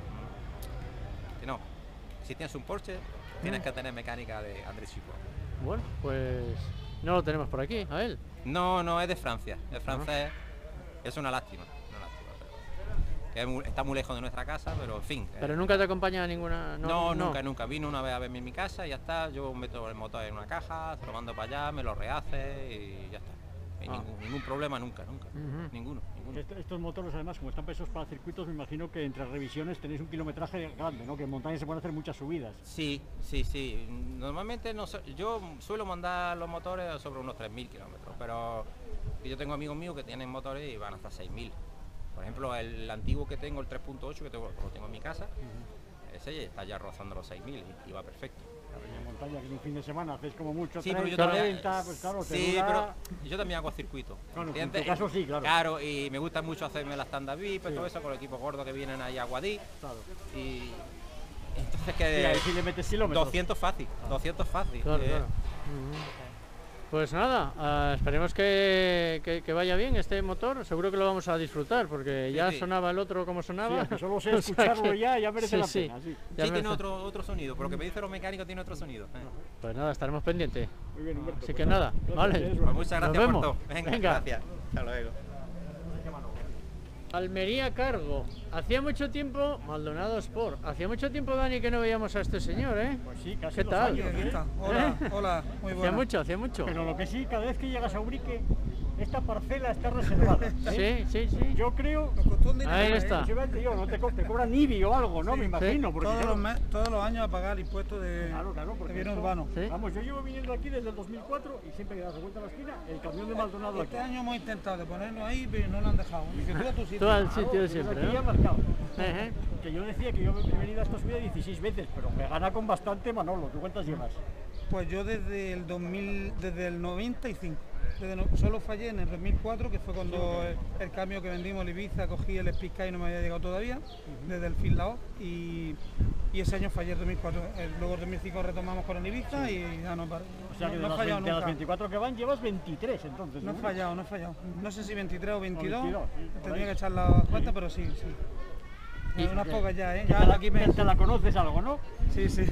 [SPEAKER 6] Mm. Que no, si tienes un Porsche tienes que tener mecánica de Andrés Chipó.
[SPEAKER 1] Bueno, pues no lo tenemos por aquí, a él.
[SPEAKER 6] No, no, es de Francia, es francés, es una lástima, una lástima, pero que es muy- está muy lejos de nuestra casa, pero en fin. eh,
[SPEAKER 1] Pero nunca te acompaña ninguna...
[SPEAKER 6] No, nunca, nunca. Vino una vez a verme en mi casa y ya está. Yo meto el motor en una caja, se lo mando para allá, me lo rehace y ya está. Y
[SPEAKER 1] Ah.
[SPEAKER 6] ningún, ningún problema nunca, nunca.
[SPEAKER 1] Ujú.
[SPEAKER 6] Ninguno, ninguno.
[SPEAKER 2] Est- Estos motores, además, como están pensados para circuitos, me imagino que entre revisiones tenéis un kilometraje grande, ¿no? Que en montaña se pueden hacer muchas subidas.
[SPEAKER 6] Sí, sí, sí. Normalmente no so- yo suelo mandar los motores sobre unos tres mil kilómetros, pero yo tengo amigos míos que tienen motores y van hasta seis mil. Por ejemplo, el antiguo que tengo, el tres punto ocho, que tengo, lo tengo en mi casa, ese está ya rozando los seis mil y, y va perfecto.
[SPEAKER 2] Claro, y en montaña, que en un fin de semana haces como mucho
[SPEAKER 6] Sí, pero yo
[SPEAKER 2] treinta,
[SPEAKER 6] también,
[SPEAKER 2] cuarenta, pues claro, te
[SPEAKER 6] sí,
[SPEAKER 2] dura-
[SPEAKER 6] pero yo también hago circuito.
[SPEAKER 2] Bueno, en
[SPEAKER 6] ¿entiendes?
[SPEAKER 2] tu caso sí, claro.
[SPEAKER 6] Claro, y me gusta mucho hacerme las tandas V I P,
[SPEAKER 2] Sí.
[SPEAKER 6] todo eso con el equipo gordo que vienen ahí a Guadí.
[SPEAKER 2] Claro.
[SPEAKER 6] Y entonces
[SPEAKER 2] Sí, ahí
[SPEAKER 6] que
[SPEAKER 2] sí le metes kilómetros.
[SPEAKER 6] doscientos fácil, doscientos fácil.
[SPEAKER 1] Claro,
[SPEAKER 6] eh,
[SPEAKER 1] claro. Ujú. Pues nada, uh, esperemos que, que, que vaya bien este motor, seguro que lo vamos a disfrutar, porque ya
[SPEAKER 6] sí.
[SPEAKER 1] sonaba el otro como sonaba.
[SPEAKER 2] Sí, que solo sé escucharlo o sea que, ya, ya merece
[SPEAKER 1] sí,
[SPEAKER 2] la pena.
[SPEAKER 1] Sí,
[SPEAKER 2] sí,
[SPEAKER 6] sí tiene otro, otro sonido, por lo que me dicen los mecánicos tiene otro sonido. Eh.
[SPEAKER 1] Pues nada, estaremos pendientes.
[SPEAKER 2] Muy bien, Humberto,
[SPEAKER 1] Así
[SPEAKER 2] pues
[SPEAKER 1] que
[SPEAKER 2] nada,
[SPEAKER 1] nada, vale.
[SPEAKER 6] Pues muchas gracias
[SPEAKER 1] Nos vemos.
[SPEAKER 6] por todo. Venga,
[SPEAKER 1] Venga.
[SPEAKER 6] gracias. Hasta luego.
[SPEAKER 1] Almería Cargo. Hacía mucho tiempo, Maldonado Sport. Hacía mucho tiempo, Dani, que no veíamos a este señor, ¿eh?
[SPEAKER 2] Pues sí, casi
[SPEAKER 1] ¿Qué
[SPEAKER 2] dos
[SPEAKER 1] tal?
[SPEAKER 2] años,
[SPEAKER 7] Aquí
[SPEAKER 2] ¿eh?
[SPEAKER 7] está. Hola,
[SPEAKER 1] ¿Eh?
[SPEAKER 7] hola, muy
[SPEAKER 1] Hacía
[SPEAKER 7] buena.
[SPEAKER 1] mucho, hacía mucho.
[SPEAKER 2] Pero lo que sí, cada vez que llegas a Ubrique, esta parcela está reservada. ¿eh?
[SPEAKER 1] Sí, sí, sí.
[SPEAKER 2] Yo creo...
[SPEAKER 7] Nos costó un dinero,
[SPEAKER 1] Ahí
[SPEAKER 7] ¿eh?
[SPEAKER 1] está.
[SPEAKER 2] Posiblemente yo, no te, co- te cobran I B I o algo, ¿no?
[SPEAKER 7] Sí,
[SPEAKER 2] Me imagino.
[SPEAKER 1] sí.
[SPEAKER 2] Porque
[SPEAKER 7] Todos,
[SPEAKER 2] claro,
[SPEAKER 7] los mes- todos los años a pagar impuestos de,
[SPEAKER 2] Claro, claro, porque
[SPEAKER 7] de bien
[SPEAKER 2] esto-
[SPEAKER 7] urbano.
[SPEAKER 1] Sí.
[SPEAKER 2] Vamos, yo llevo viniendo aquí desde el dos mil cuatro y siempre que das vuelta a la esquina, el camión de Maldonado aquí.
[SPEAKER 7] Este año hemos intentado de ponerlo ahí, pero no lo han dejado. Dice, tú a tu sitio.
[SPEAKER 1] Tú al
[SPEAKER 2] Claro,
[SPEAKER 1] sitio de
[SPEAKER 2] yo
[SPEAKER 1] siempre,
[SPEAKER 2] aquí ya
[SPEAKER 1] ¿no?
[SPEAKER 2] marcado.
[SPEAKER 1] Ejé.
[SPEAKER 2] Que yo decía que yo he venido a esta subida dieciséis veces, pero me gana con bastante Manolo. ¿Tú cuántas llevas?
[SPEAKER 7] Pues yo desde el dos mil, desde el noventa y cinco. Desde no- solo fallé en el dos mil cuatro, que fue cuando el, el cambio que vendimos el Ibiza, cogí el Speedcar y no me había llegado todavía, desde el Finlao, y, y ese año fallé el dos mil cuatro. El- luego el dos mil cinco retomamos con el Ibiza y ya no paré.
[SPEAKER 2] O sea que
[SPEAKER 7] no,
[SPEAKER 2] de,
[SPEAKER 7] no he
[SPEAKER 2] las,
[SPEAKER 7] fallado
[SPEAKER 2] veinte de las
[SPEAKER 7] nunca.
[SPEAKER 2] veinticuatro que van, llevas veintitrés entonces.
[SPEAKER 7] No he fallado, no he fallado. No sé si veintitrés o veintidós,
[SPEAKER 2] veintidós, sí, por
[SPEAKER 7] tendría
[SPEAKER 2] ahí.
[SPEAKER 7] que echar las cuentas, pero sí, sí.
[SPEAKER 1] Y-
[SPEAKER 7] Hay unas pocas ya, ¿eh?
[SPEAKER 2] Que
[SPEAKER 7] Ya
[SPEAKER 2] te, la,
[SPEAKER 7] aquí me...
[SPEAKER 2] que te la conoces algo, ¿no?
[SPEAKER 7] Sí, sí.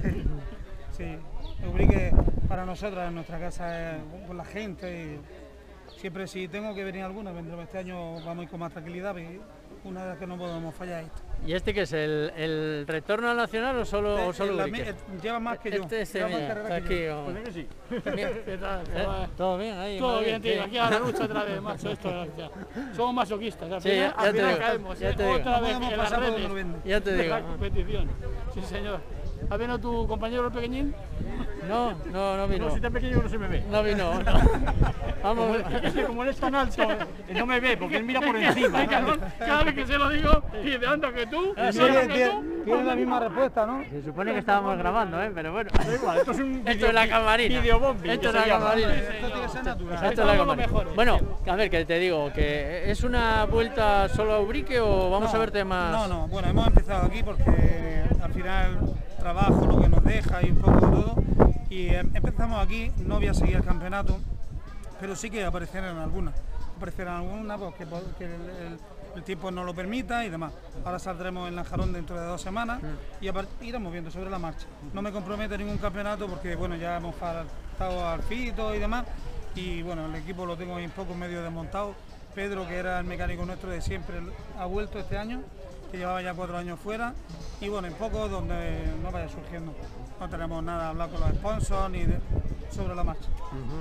[SPEAKER 7] Sí. Ubrique para nosotros, en nuestra casa, es por la gente. Y siempre si tengo que venir alguna, vendremos este año, vamos a ir con más tranquilidad. Y una vez que no podemos fallar esto.
[SPEAKER 1] ¿Y este qué es? ¿El, el retorno al nacional o solo, o
[SPEAKER 7] Eh,
[SPEAKER 1] solo
[SPEAKER 7] la
[SPEAKER 1] Ubrique?
[SPEAKER 7] mi- eh, lleva más que yo.
[SPEAKER 1] Este, este,
[SPEAKER 7] lleva más
[SPEAKER 1] mira,
[SPEAKER 7] carrera
[SPEAKER 1] está
[SPEAKER 7] que
[SPEAKER 1] aquí.
[SPEAKER 7] yo.
[SPEAKER 1] como-
[SPEAKER 2] Pues es que sí.
[SPEAKER 8] ¿Qué tal?
[SPEAKER 1] ¿Eh? ¿Todo bien ahí?
[SPEAKER 8] Todo
[SPEAKER 1] Madrid?
[SPEAKER 8] bien, tío.
[SPEAKER 1] Sí.
[SPEAKER 8] Aquí a la lucha otra vez, macho. Esto, ya. Somos masoquistas. Al
[SPEAKER 1] Sí,
[SPEAKER 8] final,
[SPEAKER 1] ya- ya
[SPEAKER 8] al
[SPEAKER 1] te
[SPEAKER 8] final
[SPEAKER 1] digo,
[SPEAKER 8] caemos.
[SPEAKER 1] ya
[SPEAKER 8] ¿eh?
[SPEAKER 1] te digo.
[SPEAKER 8] Otra
[SPEAKER 7] No
[SPEAKER 8] vez
[SPEAKER 7] podemos
[SPEAKER 8] en las
[SPEAKER 7] pasar por donde
[SPEAKER 8] redes
[SPEAKER 7] lo venden.
[SPEAKER 1] Ya te digo.
[SPEAKER 8] de la competición. Sí, señor. ¿Ha venido tu compañero el pequeñín?
[SPEAKER 1] No, no, no vino.
[SPEAKER 2] No, si tan pequeño no se me ve.
[SPEAKER 1] No vino. no. Vamos.
[SPEAKER 2] Es que como él es tan alto, eh, no me ve porque él mira por encima.
[SPEAKER 8] Ay, cabrón, cada vez que se lo digo, dice, anda que tú,
[SPEAKER 1] Ah, sí.
[SPEAKER 8] anda
[SPEAKER 7] Tiene,
[SPEAKER 8] que
[SPEAKER 7] tiene-
[SPEAKER 8] tú.
[SPEAKER 7] tiene la misma respuesta, ¿no?
[SPEAKER 1] Se supone que estábamos grabando, ¿eh? Pero bueno.
[SPEAKER 2] Da igual, esto es un
[SPEAKER 1] Esto
[SPEAKER 2] video-
[SPEAKER 1] es la camarina.
[SPEAKER 2] videobombi,
[SPEAKER 1] Esto
[SPEAKER 2] que
[SPEAKER 1] es la
[SPEAKER 2] se llama.
[SPEAKER 1] camarina.
[SPEAKER 7] Esto tiene que ser natural.
[SPEAKER 1] Esto es la
[SPEAKER 8] Estamos los
[SPEAKER 1] camarina.
[SPEAKER 8] mejores.
[SPEAKER 1] Bueno, a ver, que te digo, que ¿es una vuelta solo a Ubrique o vamos
[SPEAKER 7] No,
[SPEAKER 1] a ver temas?
[SPEAKER 7] No, no, bueno, hemos empezado aquí porque al final trabajo lo que nos deja y un poco todo. Y em- empezamos aquí, no voy a seguir el campeonato, pero sí que aparecerán algunas. Aparecerán algunas porque, porque el, el- el tiempo nos lo permita y demás. Ahora saldremos en Lanjarón dentro de dos semanas y apar- iremos viendo sobre la marcha. No me comprometo a ningún campeonato porque bueno, ya hemos faltado al Fito y demás. Y bueno, el equipo lo tengo un poco medio desmontado. Pedro, que era el mecánico nuestro de siempre, ha vuelto este año, que llevaba ya cuatro años fuera. Y bueno, en poco donde no vaya surgiendo. No tenemos nada a hablar con los sponsors ni de- sobre la marcha.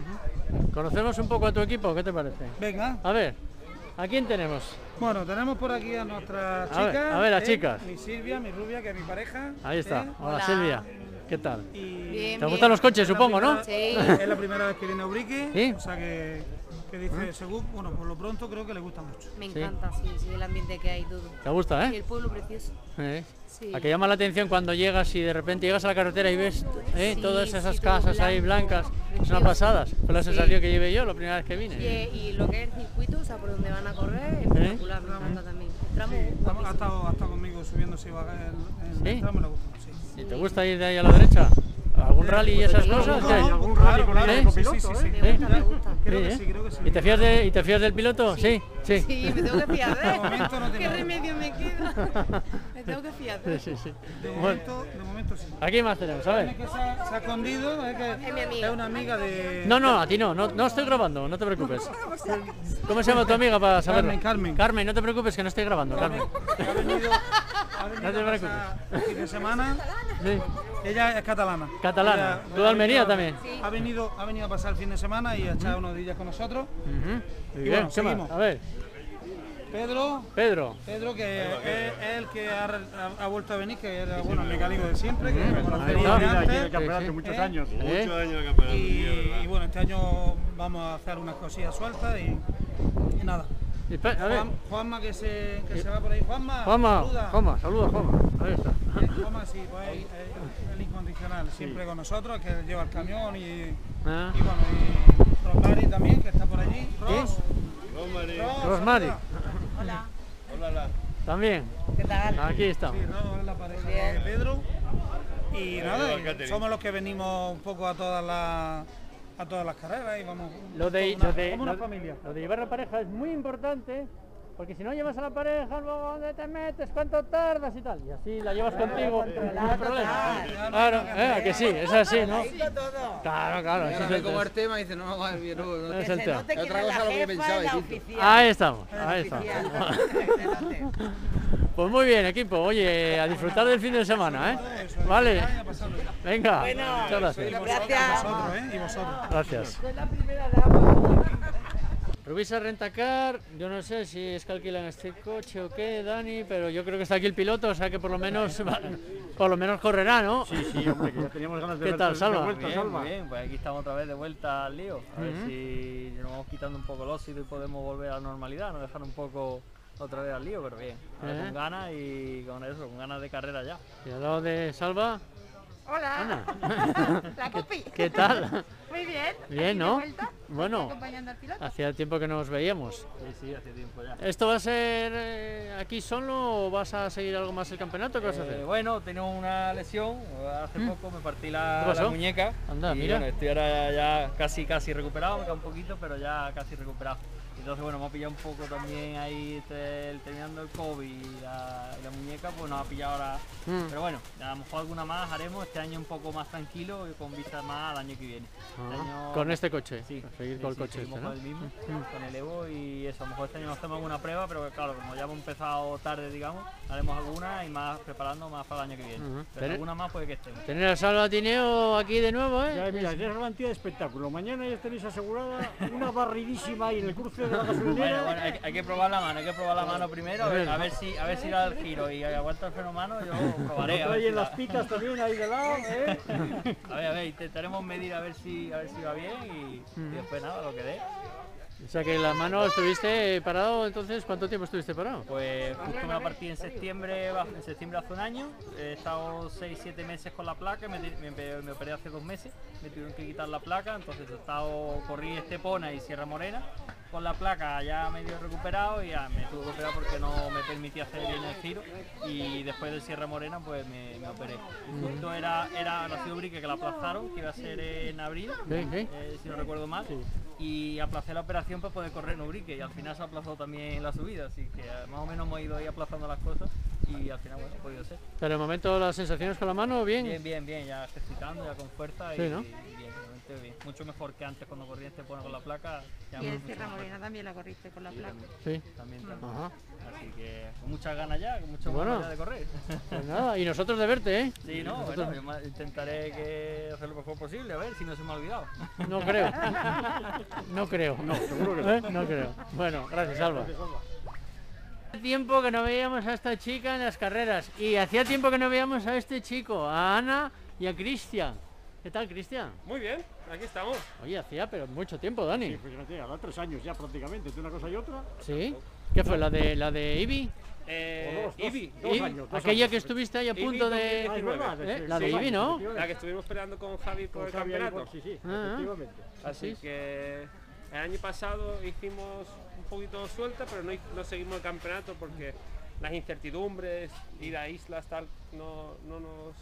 [SPEAKER 1] Conocemos un poco a tu equipo, ¿qué te parece?
[SPEAKER 7] Venga,
[SPEAKER 1] A ver, ¿a quién tenemos?
[SPEAKER 7] bueno, tenemos por aquí a nuestras
[SPEAKER 1] A ver,
[SPEAKER 7] chicas.
[SPEAKER 1] a ver, las
[SPEAKER 7] ¿eh?
[SPEAKER 1] chicas.
[SPEAKER 7] Mi Silvia, mi rubia, que es mi pareja.
[SPEAKER 1] Ahí está.
[SPEAKER 7] ¿eh?
[SPEAKER 1] Hola,
[SPEAKER 5] Hola.
[SPEAKER 1] Silvia. ¿Qué tal?
[SPEAKER 7] Y
[SPEAKER 5] Bien,
[SPEAKER 1] ¿Te
[SPEAKER 5] bien.
[SPEAKER 1] gustan los coches,
[SPEAKER 7] es la
[SPEAKER 1] supongo, no?
[SPEAKER 7] primera-
[SPEAKER 5] Sí.
[SPEAKER 7] Es la primera vez que viene a Ubrique,
[SPEAKER 1] ¿Sí?
[SPEAKER 7] o sea que, que dice, según, bueno, por lo pronto creo que le gusta mucho.
[SPEAKER 5] Me
[SPEAKER 1] Sí.
[SPEAKER 5] encanta, sí, sí, el ambiente que hay, todo.
[SPEAKER 1] ¿Te gusta,
[SPEAKER 5] Y
[SPEAKER 1] eh?
[SPEAKER 5] el pueblo precioso.
[SPEAKER 1] ¿Eh?
[SPEAKER 5] Sí.
[SPEAKER 1] ¿A que llama la atención cuando llegas y de repente llegas a la carretera y ves eh,
[SPEAKER 5] Sí,
[SPEAKER 1] todas
[SPEAKER 5] sí,
[SPEAKER 1] esas
[SPEAKER 5] todo
[SPEAKER 1] casas ahí
[SPEAKER 5] blanco,
[SPEAKER 1] blancas? Es una
[SPEAKER 5] precioso.
[SPEAKER 1] pasada. Fue la
[SPEAKER 5] Sí.
[SPEAKER 1] sensación que llevé yo la primera vez que vine.
[SPEAKER 5] Y, y lo que es el circuito, o sea, por donde van a correr, espectacular, me encanta también. El tramo
[SPEAKER 7] Sí, ha, ha
[SPEAKER 5] guapísimo.
[SPEAKER 7] estado, ha estado conmigo subiéndose y bajar el, el,
[SPEAKER 1] ¿Sí?
[SPEAKER 7] el tramo, le gusta, sí.
[SPEAKER 1] ¿Y te gusta ir de ahí a la derecha? ¿Algún rally y esas
[SPEAKER 2] no,
[SPEAKER 1] cosas?
[SPEAKER 2] no,
[SPEAKER 1] ¿Qué?
[SPEAKER 2] no, algún rally con
[SPEAKER 1] ¿Sí?
[SPEAKER 2] el
[SPEAKER 7] sí, sí,
[SPEAKER 2] copiloto,
[SPEAKER 7] sí, sí.
[SPEAKER 2] ¿eh?
[SPEAKER 5] Me gusta, me gusta.
[SPEAKER 7] Creo
[SPEAKER 1] Sí,
[SPEAKER 7] que
[SPEAKER 1] ¿eh?
[SPEAKER 7] sí, creo que sí.
[SPEAKER 1] ¿Y te fías, de, ¿Y te fías del piloto? Sí, sí.
[SPEAKER 5] Sí, me tengo que fiar de
[SPEAKER 7] De momento no
[SPEAKER 5] ¿Qué
[SPEAKER 7] tengo.
[SPEAKER 5] remedio me queda? Me tengo que fiar de
[SPEAKER 1] Sí, sí, sí.
[SPEAKER 7] De
[SPEAKER 1] Bueno,
[SPEAKER 7] momento, de momento sí.
[SPEAKER 1] aquí más tenemos, a
[SPEAKER 7] Es
[SPEAKER 1] ver.
[SPEAKER 7] que se ha, se ha escondido, es que
[SPEAKER 5] Es mi amiga.
[SPEAKER 7] es una amiga de...
[SPEAKER 1] No, no, a ti no, no, no estoy grabando, no te preocupes. ¿Cómo se llama tu amiga para saberlo?
[SPEAKER 7] Carmen, Carmen.
[SPEAKER 1] Carmen, no te preocupes que no estoy grabando, Carmen.
[SPEAKER 7] Ha venido, ha venido
[SPEAKER 1] No te
[SPEAKER 7] a
[SPEAKER 1] preocupes.
[SPEAKER 7] pasar el fin de semana.
[SPEAKER 1] Sí.
[SPEAKER 7] Ella es catalana.
[SPEAKER 1] Catalana.
[SPEAKER 7] Ella-
[SPEAKER 1] ¿Tú de
[SPEAKER 7] ha
[SPEAKER 1] Almería
[SPEAKER 7] venido-
[SPEAKER 1] también?
[SPEAKER 7] Ha venido, ha venido a pasar el fin de semana y a echar unos días con nosotros.
[SPEAKER 1] Ujú. Muy
[SPEAKER 7] Y
[SPEAKER 1] bien,
[SPEAKER 7] bueno,
[SPEAKER 1] ¿qué más?
[SPEAKER 7] seguimos.
[SPEAKER 1] A ver,
[SPEAKER 7] Pedro,
[SPEAKER 1] Pedro.
[SPEAKER 7] Pedro que es, es el que ha, ha- ha vuelto a venir, que era bueno, el mecánico de siempre, que me
[SPEAKER 1] Ahí
[SPEAKER 7] conocía
[SPEAKER 1] está.
[SPEAKER 7] de
[SPEAKER 2] Aquí en el
[SPEAKER 7] antes.
[SPEAKER 2] campeonato
[SPEAKER 1] Sí, sí.
[SPEAKER 2] muchos
[SPEAKER 7] ¿Eh?
[SPEAKER 2] años.
[SPEAKER 1] ¿Eh?
[SPEAKER 9] Muchos años de campeonato. sí, es
[SPEAKER 7] Y,
[SPEAKER 9] verdad.
[SPEAKER 7] y bueno, este año vamos a hacer unas cosillas sueltas y, y nada.
[SPEAKER 1] Y espe- A ver,
[SPEAKER 7] Juan, Juanma que se, que se va por ahí. Juanma,
[SPEAKER 1] Juanma,
[SPEAKER 7] saluda.
[SPEAKER 1] Juanma, saluda, Juanma. Ahí está.
[SPEAKER 7] Eh, Juanma, sí, pues ahí, eh, el incondicional, siempre con nosotros, que lleva el camión y,
[SPEAKER 1] Ah.
[SPEAKER 7] y bueno, y Rosmary también, que está por allí. Ros,
[SPEAKER 9] Rosemary.
[SPEAKER 7] Ros,
[SPEAKER 1] Rosmary.
[SPEAKER 7] saluda.
[SPEAKER 5] Hola.
[SPEAKER 9] Hola, la.
[SPEAKER 1] También.
[SPEAKER 5] ¿Qué tal?
[SPEAKER 1] Aquí está.
[SPEAKER 7] Sí, Ros es la pareja de
[SPEAKER 5] Bien.
[SPEAKER 7] Pedro. Y nada,
[SPEAKER 9] ayuda al
[SPEAKER 7] y
[SPEAKER 9] catering.
[SPEAKER 7] somos los que venimos un poco a todas las a todas las carreras y vamos
[SPEAKER 1] Lo de,
[SPEAKER 7] una,
[SPEAKER 1] lo de,
[SPEAKER 7] como una
[SPEAKER 1] lo-
[SPEAKER 7] familia.
[SPEAKER 1] lo de llevar la pareja es muy importante, porque si no llevas a la pareja, luego dónde te metes, cuánto tardas y tal, y así la llevas contigo, no hay problema. Claro, eh, ¿a que sí, es así, ¿no? Claro, claro, ese es el
[SPEAKER 10] como el
[SPEAKER 1] test.
[SPEAKER 10] tema y dice, no, madre mía, no, no.
[SPEAKER 1] Es el tema.
[SPEAKER 10] Otra cosa lo que pensaba.
[SPEAKER 1] Ahí estamos, ahí estamos. Pues muy bien, equipo, oye, a disfrutar del fin de semana, ¿eh? Vale, venga, muchas gracias.
[SPEAKER 7] Gracias. Vosotros, ¿eh? Y vosotros.
[SPEAKER 1] Gracias. Rubisa Rentacar, yo no sé si es que alquilan este coche o qué, Dani, pero yo creo que está aquí el piloto, o sea que por lo menos va- por lo menos correrá, ¿no?
[SPEAKER 2] Sí, sí, hombre, que ya teníamos ganas de
[SPEAKER 1] ¿Qué
[SPEAKER 2] verte
[SPEAKER 1] tal,
[SPEAKER 2] de
[SPEAKER 1] Salva?
[SPEAKER 2] vuelta,
[SPEAKER 11] Bien,
[SPEAKER 2] Salva.
[SPEAKER 11] muy bien, pues aquí estamos otra vez de vuelta al lío, a ver
[SPEAKER 1] Ujú.
[SPEAKER 11] si nos vamos quitando un poco el óxido y podemos volver a la normalidad, no dejar un poco otra vez al lío, pero bien, a ver,
[SPEAKER 1] Eh.
[SPEAKER 11] con ganas y con eso, con ganas de carrera ya.
[SPEAKER 1] Y al lado de Salva,
[SPEAKER 12] Hola.
[SPEAKER 1] Ana.
[SPEAKER 12] La Copi.
[SPEAKER 1] ¿Qué tal?
[SPEAKER 12] Muy bien.
[SPEAKER 1] Bien,
[SPEAKER 12] aquí de
[SPEAKER 1] ¿no?
[SPEAKER 12] vuelta,
[SPEAKER 1] Bueno,
[SPEAKER 12] acompañando al piloto.
[SPEAKER 1] hacía tiempo que no nos veíamos.
[SPEAKER 11] Sí, sí, hace tiempo ya.
[SPEAKER 1] ¿Esto va a ser eh, aquí solo o vas a seguir algo más el campeonato? ¿Qué vas a
[SPEAKER 11] Eh,
[SPEAKER 1] hacer?
[SPEAKER 11] bueno, tenía una lesión, hace
[SPEAKER 1] ¿Mm?
[SPEAKER 11] poco me partí la,
[SPEAKER 1] ¿Qué pasó?
[SPEAKER 11] la muñeca.
[SPEAKER 1] Anda,
[SPEAKER 11] y
[SPEAKER 1] mira.
[SPEAKER 11] bueno, estoy ahora ya casi casi recuperado, me queda un poquito, pero ya casi recuperado. Entonces bueno, me ha pillado un poco también ahí este, el- terminando el COVID y la, y la muñeca, pues nos ha pillado ahora.
[SPEAKER 1] Mm.
[SPEAKER 11] Pero bueno, a lo mejor alguna más haremos, este año un poco más tranquilo y con vista más al año que viene. Este
[SPEAKER 1] Ah,
[SPEAKER 11] año-
[SPEAKER 1] con este coche,
[SPEAKER 11] Sí,
[SPEAKER 1] a seguir
[SPEAKER 11] sí,
[SPEAKER 1] con el
[SPEAKER 11] sí,
[SPEAKER 1] coche
[SPEAKER 11] seguimos
[SPEAKER 1] este, ¿no?
[SPEAKER 11] con el mismo,
[SPEAKER 1] Mm.
[SPEAKER 11] con el Evo y eso, a lo mejor este año nos hacemos alguna prueba, pero claro, como ya hemos empezado tarde, digamos, haremos alguna y más preparando más para el año que viene.
[SPEAKER 1] Ujú.
[SPEAKER 11] Pero
[SPEAKER 1] Tener-
[SPEAKER 11] alguna más puede que estemos.
[SPEAKER 1] Tener a Salva Tineo aquí de nuevo, ¿eh?
[SPEAKER 2] Ya, mira, es garantía de espectáculo. Mañana ya tenéis asegurada una barridísima ahí en el cruce de la gasolinera.
[SPEAKER 11] Bueno, bueno, hay, hay que probar la mano, hay que probar la mano primero, a ver, a ver si a ver si da el giro y aguanta el freno mano, yo probaré.
[SPEAKER 2] Lo
[SPEAKER 11] A ver,
[SPEAKER 2] traen
[SPEAKER 11] si
[SPEAKER 2] las
[SPEAKER 11] da.
[SPEAKER 2] picas también ahí de lado, ¿eh?
[SPEAKER 11] a ver, a ver, intentaremos medir a ver si a ver si va bien y, y después nada, lo que dé.
[SPEAKER 1] O sea que la mano estuviste parado, entonces, ¿cuánto tiempo estuviste parado?
[SPEAKER 11] Pues justo me la partí en septiembre, en septiembre hace un año, he estado seis siete meses con la placa, me, me, me operé hace dos meses, me tuvieron que quitar la placa, entonces he estado, corrí Estepona y Sierra Morena, con la placa ya medio recuperado y ya me tuve que operar porque no me permitía hacer bien el giro y después de Sierra Morena pues me, me operé. Y justo era, era la Ciudad Ubrique que la aplazaron, que iba a ser en abril,
[SPEAKER 1] ¿Qué, qué?
[SPEAKER 11] eh, si no recuerdo mal, y aplacé la operación para poder correr en Ubrique y al final se aplazó también la subida, así que eh, más o menos hemos ido ahí aplazando las cosas y al final bueno, ha podido ser.
[SPEAKER 1] Pero de momento las sensaciones con la mano, bien.
[SPEAKER 11] Bien, bien, bien, ya ejercitando, ya con fuerza
[SPEAKER 1] Sí,
[SPEAKER 11] y,
[SPEAKER 1] ¿no?
[SPEAKER 11] y bien, realmente bien. Mucho mejor que antes cuando corría este pone con la placa. ya
[SPEAKER 12] Y en
[SPEAKER 11] mucho
[SPEAKER 12] Sierra
[SPEAKER 11] mejor.
[SPEAKER 12] Morena también la corriste con la
[SPEAKER 11] Sí,
[SPEAKER 12] placa.
[SPEAKER 11] también.
[SPEAKER 1] Sí.
[SPEAKER 11] También,
[SPEAKER 12] Mm.
[SPEAKER 11] también.
[SPEAKER 1] Ajá.
[SPEAKER 11] Así que con muchas ganas ya, con muchas
[SPEAKER 1] Bueno.
[SPEAKER 11] ganas ya de correr.
[SPEAKER 1] Pues nada, y nosotros de verte, ¿eh?
[SPEAKER 11] Sí, no,
[SPEAKER 1] Nosotros-
[SPEAKER 11] bueno, yo ma- intentaré que hacer lo mejor posible, a ver si no se me ha olvidado.
[SPEAKER 1] No creo. No creo.
[SPEAKER 2] No, seguro que no.
[SPEAKER 1] ¿Eh? No creo. Bueno, gracias, Alba. Hace tiempo que no veíamos a esta chica en las carreras y hacía tiempo que no veíamos a este chico, a Ana y a Cristian. ¿Qué tal, Cristian?
[SPEAKER 13] Muy bien, aquí estamos.
[SPEAKER 1] Oye, hacía pero mucho tiempo, Dani.
[SPEAKER 2] Sí, pues fíjate, ahora tres años ya prácticamente, entre una cosa y otra.
[SPEAKER 1] ¿Sí? ¿Qué fue? ¿La de la de Ibi?
[SPEAKER 13] Eh,
[SPEAKER 2] O dos, dos,
[SPEAKER 13] Ibi,
[SPEAKER 2] dos
[SPEAKER 1] Ibi,
[SPEAKER 2] años, dos
[SPEAKER 1] aquella
[SPEAKER 2] años.
[SPEAKER 1] que estuviste ahí a
[SPEAKER 13] Ibi
[SPEAKER 1] punto de...
[SPEAKER 13] dos mil diecinueve.
[SPEAKER 2] Ah, es verdad,
[SPEAKER 1] ¿Eh?
[SPEAKER 2] sí,
[SPEAKER 1] La de
[SPEAKER 2] sí,
[SPEAKER 1] Ibi, ¿no?
[SPEAKER 2] efectivamente.
[SPEAKER 13] La que estuvimos peleando con Javi por
[SPEAKER 2] Con
[SPEAKER 13] el
[SPEAKER 2] Javi ahí,
[SPEAKER 13] campeonato.
[SPEAKER 2] Sí, sí,
[SPEAKER 1] Ah,
[SPEAKER 2] efectivamente.
[SPEAKER 13] Así
[SPEAKER 1] Sí.
[SPEAKER 13] que el año pasado hicimos un poquito suelta, pero no, no seguimos el campeonato porque las incertidumbres, ir a islas, tal, no, no nos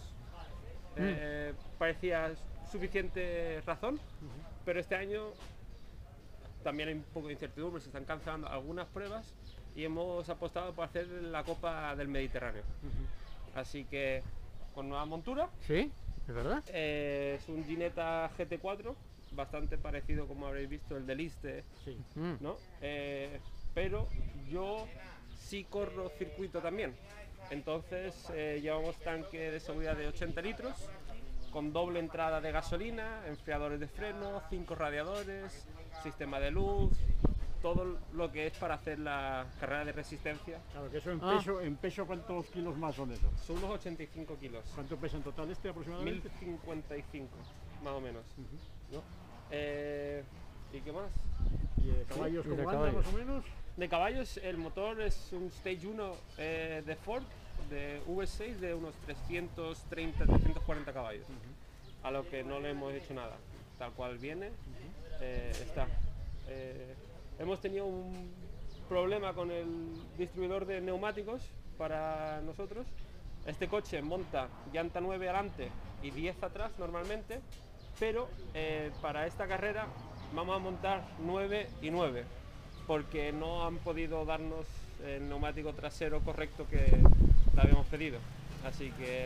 [SPEAKER 13] eh, parecía suficiente razón. Pero este año también hay un poco de incertidumbre, se están cancelando algunas pruebas y hemos apostado por hacer la Copa del Mediterráneo. Así que con nueva montura.
[SPEAKER 1] ¿Sí? ¿Es verdad?
[SPEAKER 13] Eh, es un Ginetta G T cuatro, bastante parecido como habréis visto el del Iste,
[SPEAKER 2] Sí.
[SPEAKER 1] Mm.
[SPEAKER 13] ¿no? Eh, pero yo sí corro circuito también. Entonces eh, llevamos tanque de seguridad de ochenta litros, con doble entrada de gasolina, enfriadores de freno, cinco radiadores, sistema de luz, todo lo que es para hacer la carrera de resistencia.
[SPEAKER 2] Claro, que eso en
[SPEAKER 1] Ah.
[SPEAKER 2] peso, en peso, ¿cuántos kilos más son esos?
[SPEAKER 13] Son unos ochenta y cinco kilos.
[SPEAKER 2] ¿Cuánto pesa en total este aproximadamente?
[SPEAKER 13] mil cincuenta y cinco, más o menos. ¿No? Eh, ¿Y qué más?
[SPEAKER 2] ¿Y de caballos
[SPEAKER 1] y de
[SPEAKER 2] cómo anda
[SPEAKER 1] caballos.
[SPEAKER 2] más o menos?
[SPEAKER 13] De caballos, el motor es un Stage uno eh, de Ford, de V seis, de unos trescientos treinta, trescientos cuarenta caballos. A lo que no le hemos hecho nada. Tal cual viene, eh, está. Eh, hemos tenido un problema con el distribuidor de neumáticos para nosotros. Este coche monta llanta nueve adelante y diez atrás normalmente, pero eh, para esta carrera vamos a montar nueve y nueve, porque no han podido darnos el neumático trasero correcto que le habíamos pedido. Así que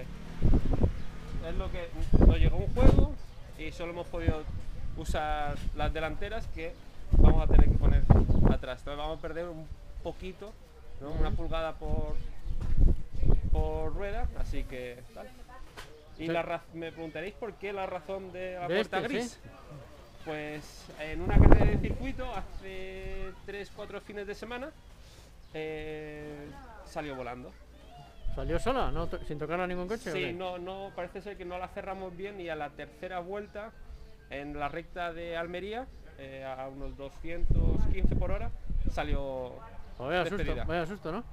[SPEAKER 13] es lo que nos llegó un juego y solo hemos podido usar las delanteras que vamos a tener que poner atrás. Entonces vamos a perder un poquito, ¿no? Una pulgada por, por rueda, así que tal. Y la raz- me preguntaréis por qué la razón de la
[SPEAKER 1] De
[SPEAKER 13] puerta
[SPEAKER 1] este,
[SPEAKER 13] gris.
[SPEAKER 1] ¿sí?
[SPEAKER 13] Pues en una carrera de circuito hace tres cuatro fines de semana eh, salió volando.
[SPEAKER 1] ¿Salió sola? ¿No, to- ¿Sin tocar a ningún coche? o
[SPEAKER 13] Sí,
[SPEAKER 1] qué?
[SPEAKER 13] no, no, parece ser que no la cerramos bien y a la tercera vuelta en la recta de Almería, eh, a unos doscientos quince por hora, salió
[SPEAKER 1] Oh, vaya susto,
[SPEAKER 13] despedida.
[SPEAKER 1] vaya susto, ¿no?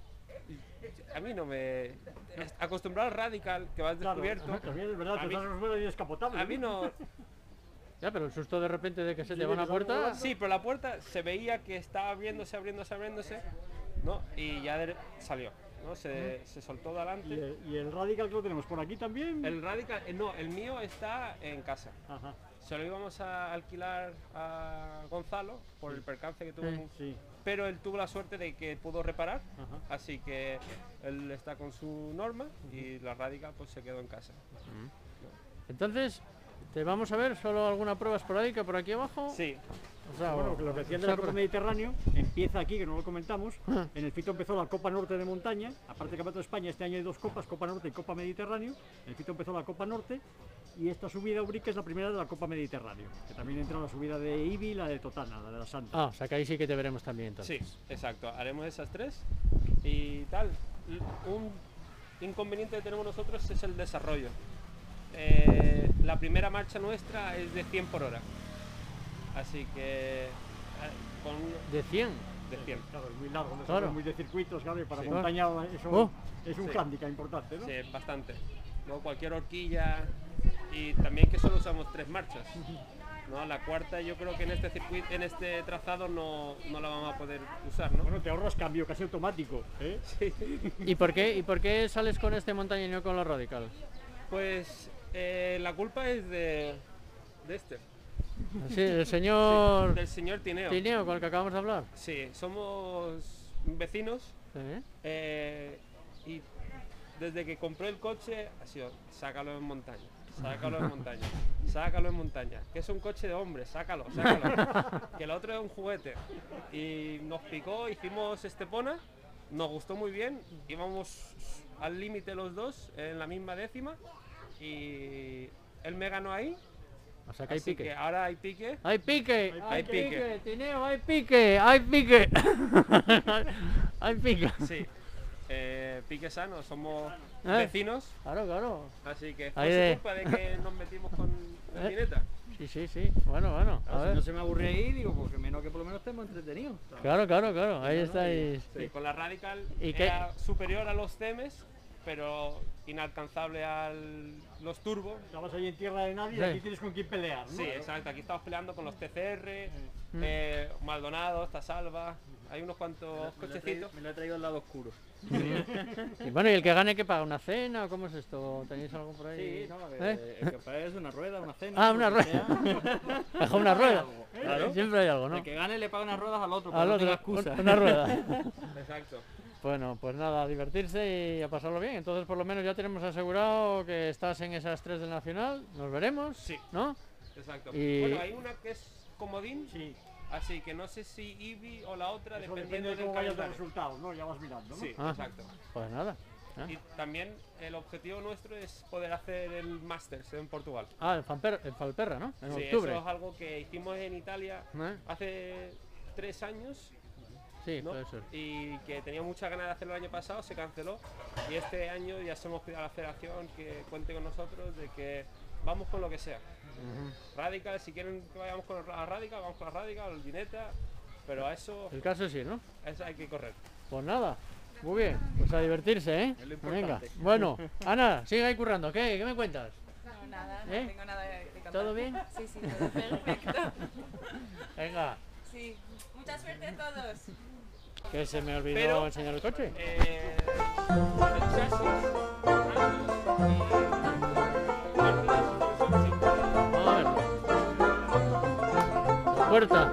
[SPEAKER 13] A mí no me... Acostumbrado al radical, que vas
[SPEAKER 2] Claro,
[SPEAKER 13] descubierto...
[SPEAKER 2] también es verdad,
[SPEAKER 13] a
[SPEAKER 2] te
[SPEAKER 13] mí-
[SPEAKER 2] estás acostumbrado y descapotable.
[SPEAKER 13] A mí no...
[SPEAKER 1] Ya, pero el susto de repente de que se
[SPEAKER 2] Sí,
[SPEAKER 1] te va
[SPEAKER 2] que
[SPEAKER 1] una
[SPEAKER 2] te
[SPEAKER 1] puerta...
[SPEAKER 2] salga
[SPEAKER 13] Sí, pero la puerta se veía que estaba abriéndose, abriéndose, abriéndose, ¿no? Y ya de- salió, ¿no? Se, se soltó de adelante.
[SPEAKER 2] ¿Y el, y el Radical que lo tenemos por aquí también?
[SPEAKER 13] El Radical, eh, no, el mío está en casa.
[SPEAKER 2] Ajá.
[SPEAKER 13] Se lo íbamos a alquilar a Gonzalo por el percance que tuvo,
[SPEAKER 1] Sí.
[SPEAKER 13] en-
[SPEAKER 2] Sí.
[SPEAKER 13] pero él tuvo la suerte de que pudo reparar,
[SPEAKER 2] Ajá.
[SPEAKER 13] así que él está con su norma y la Radical pues se quedó en casa.
[SPEAKER 1] Entonces, ¿te vamos a ver solo alguna prueba esporádica por aquí abajo?
[SPEAKER 13] Sí.
[SPEAKER 1] O sea,
[SPEAKER 2] Bueno,
[SPEAKER 1] o-
[SPEAKER 2] que lo que decían
[SPEAKER 1] o
[SPEAKER 2] de
[SPEAKER 1] sea,
[SPEAKER 2] la Copa
[SPEAKER 1] por-
[SPEAKER 2] Mediterráneo empieza aquí, que no lo comentamos. En el Fito empezó la Copa Norte de Montaña, aparte del Campeonato de España, este año hay dos copas, Copa Norte y Copa Mediterráneo. En el Fito empezó la Copa Norte y esta subida a Ubrique es la primera de la Copa Mediterráneo, que también entra la subida de Ibi y la de Totana, la de la Santa.
[SPEAKER 1] Ah, o sea que ahí sí que te veremos también entonces.
[SPEAKER 13] Sí, exacto. Haremos esas tres y tal. L- Un inconveniente que tenemos nosotros es el desarrollo. Eh, la primera marcha nuestra es de cien por hora. Así que eh, con
[SPEAKER 1] ¿De cien?
[SPEAKER 13] de cien.
[SPEAKER 2] Claro, es muy largo, no
[SPEAKER 1] Claro.
[SPEAKER 2] es muy de circuitos, claro, y para
[SPEAKER 13] Sí.
[SPEAKER 2] montaña eso
[SPEAKER 1] Oh.
[SPEAKER 2] es un
[SPEAKER 13] Sí.
[SPEAKER 2] hándicap importante, ¿no?
[SPEAKER 13] Sí, bastante. Luego cualquier horquilla y también que solo usamos tres marchas. ¿No? La cuarta yo creo que en este circuito, en este trazado no, no la vamos a poder usar, ¿no?
[SPEAKER 2] Bueno, te ahorras cambio casi automático, ¿eh?
[SPEAKER 13] Sí.
[SPEAKER 1] ¿Y por qué, ¿Y por qué sales con este montaña y no con la Radical?
[SPEAKER 13] Pues eh, la culpa es de, de este.
[SPEAKER 1] Sí, el señor
[SPEAKER 13] Sí, del señor Tineo.
[SPEAKER 1] Tineo, con el que acabamos de hablar.
[SPEAKER 13] Sí, somos vecinos
[SPEAKER 1] Sí.
[SPEAKER 13] eh, y desde que compré el coche ha sido sácalo en montaña, sácalo en montaña, sácalo en montaña, que es un coche de hombre, sácalo, sácalo, que el otro es un juguete. Y nos picó, hicimos Estepona, nos gustó muy bien, íbamos al límite los dos en la misma décima y él me ganó ahí.
[SPEAKER 1] O sea que hay
[SPEAKER 13] Así
[SPEAKER 1] pique.
[SPEAKER 13] que ahora hay pique.
[SPEAKER 1] ¡Hay pique!
[SPEAKER 13] Hay
[SPEAKER 1] ¡Hay
[SPEAKER 13] pique.
[SPEAKER 1] pique! ¡Tineo, hay pique! ¡Hay pique! ¡Hay pique!
[SPEAKER 13] Sí, eh, pique sano, somos
[SPEAKER 1] ¿Eh?
[SPEAKER 13] vecinos,
[SPEAKER 1] Claro, claro.
[SPEAKER 13] así que
[SPEAKER 1] Ahí
[SPEAKER 13] fue
[SPEAKER 1] de-
[SPEAKER 13] su culpa de que nos metimos con la
[SPEAKER 1] ¿Eh?
[SPEAKER 13] mineta.
[SPEAKER 1] Sí, sí, sí. Bueno, bueno. A
[SPEAKER 10] Claro, si
[SPEAKER 1] ver.
[SPEAKER 10] no se me aburre ahí, digo, porque menos que por lo menos estemos entretenidos.
[SPEAKER 1] Claro, claro, claro. Ahí estáis.
[SPEAKER 13] Sí, con la Radical
[SPEAKER 1] ¿Y qué?
[SPEAKER 13] era superior a los Temes, pero inalcanzable a los Turbo.
[SPEAKER 2] Estabas ahí en tierra de nadie y
[SPEAKER 1] Sí.
[SPEAKER 2] aquí tienes con quién pelear, ¿no?
[SPEAKER 13] Sí, exacto. Aquí estamos peleando con los T C R,
[SPEAKER 1] Mm.
[SPEAKER 13] eh, Maldonado, Tasalva. Hay unos cuantos
[SPEAKER 10] Me lo he traído-
[SPEAKER 13] cochecitos.
[SPEAKER 10] Me lo he traído al lado oscuro.
[SPEAKER 1] Y bueno, ¿y el que gane que paga? ¿Una cena o cómo es esto? ¿Tenéis algo por ahí?
[SPEAKER 10] Sí, no,
[SPEAKER 1] ¿Eh?
[SPEAKER 10] eh, el que pague es una rueda, una cena.
[SPEAKER 1] Ah,
[SPEAKER 10] lo
[SPEAKER 1] una
[SPEAKER 10] que
[SPEAKER 1] rueda.
[SPEAKER 10] sea.
[SPEAKER 1] Mejor una rueda.
[SPEAKER 10] Claro.
[SPEAKER 1] Siempre hay algo, ¿no?
[SPEAKER 10] El que gane le paga unas ruedas al otro,
[SPEAKER 1] Al
[SPEAKER 10] para no
[SPEAKER 1] otro,
[SPEAKER 10] tenga excusa.
[SPEAKER 1] un- una rueda.
[SPEAKER 13] Exacto.
[SPEAKER 1] Bueno, pues nada, a divertirse y a pasarlo bien. Entonces, por lo menos ya tenemos asegurado que estás en esas tres del Nacional. Nos veremos,
[SPEAKER 13] Sí.
[SPEAKER 1] ¿no?
[SPEAKER 13] Exacto.
[SPEAKER 1] Y-
[SPEAKER 13] Bueno, hay una que es comodín,
[SPEAKER 2] Sí,
[SPEAKER 13] así que no sé si Ibi o la otra,
[SPEAKER 2] eso
[SPEAKER 13] dependiendo
[SPEAKER 2] depende de
[SPEAKER 13] del
[SPEAKER 2] cómo vayan los
[SPEAKER 13] calendario.
[SPEAKER 2] resultados, ¿no? Ya vas mirando, ¿no?
[SPEAKER 13] Sí,
[SPEAKER 1] Ah.
[SPEAKER 13] exacto.
[SPEAKER 1] Pues nada. ¿eh?
[SPEAKER 13] Y también el objetivo nuestro es poder hacer el Masters en Portugal.
[SPEAKER 1] Ah, el, Fanper- el Falperra, ¿no? En
[SPEAKER 13] Sí,
[SPEAKER 1] octubre.
[SPEAKER 13] eso es algo que hicimos en Italia
[SPEAKER 1] ¿Eh?
[SPEAKER 13] hace tres años.
[SPEAKER 1] Sí,
[SPEAKER 13] ¿no?
[SPEAKER 1] puede ser.
[SPEAKER 13] Y que tenía muchas ganas de hacerlo el año pasado, se canceló. Y este año ya se hemos pedido a la federación que cuente con nosotros, de que vamos con lo que sea.
[SPEAKER 1] Ujú.
[SPEAKER 13] Radical, si quieren que vayamos con la Radical, vamos con la Radical, el Gineta, pero a eso,
[SPEAKER 1] El caso es ir, ¿no?
[SPEAKER 13] a eso hay que correr.
[SPEAKER 1] Pues nada. Muy bien, pues a divertirse, ¿eh?
[SPEAKER 10] Es lo
[SPEAKER 1] Venga.
[SPEAKER 10] importante.
[SPEAKER 1] Bueno, Ana, sigue ahí currando. ¿Qué? ¿Qué me cuentas?
[SPEAKER 12] No, nada,
[SPEAKER 1] ¿Eh?
[SPEAKER 12] no tengo nada de de contar.
[SPEAKER 1] ¿Todo bien?
[SPEAKER 12] Sí, sí, todo perfecto.
[SPEAKER 1] Venga,
[SPEAKER 12] Sí, mucha suerte a todos.
[SPEAKER 1] que se me olvidó
[SPEAKER 13] Pero-
[SPEAKER 1] enseñar el coche.
[SPEAKER 13] Eh, el chasis, cambios y partes, son cinco.
[SPEAKER 1] Ah, puerta.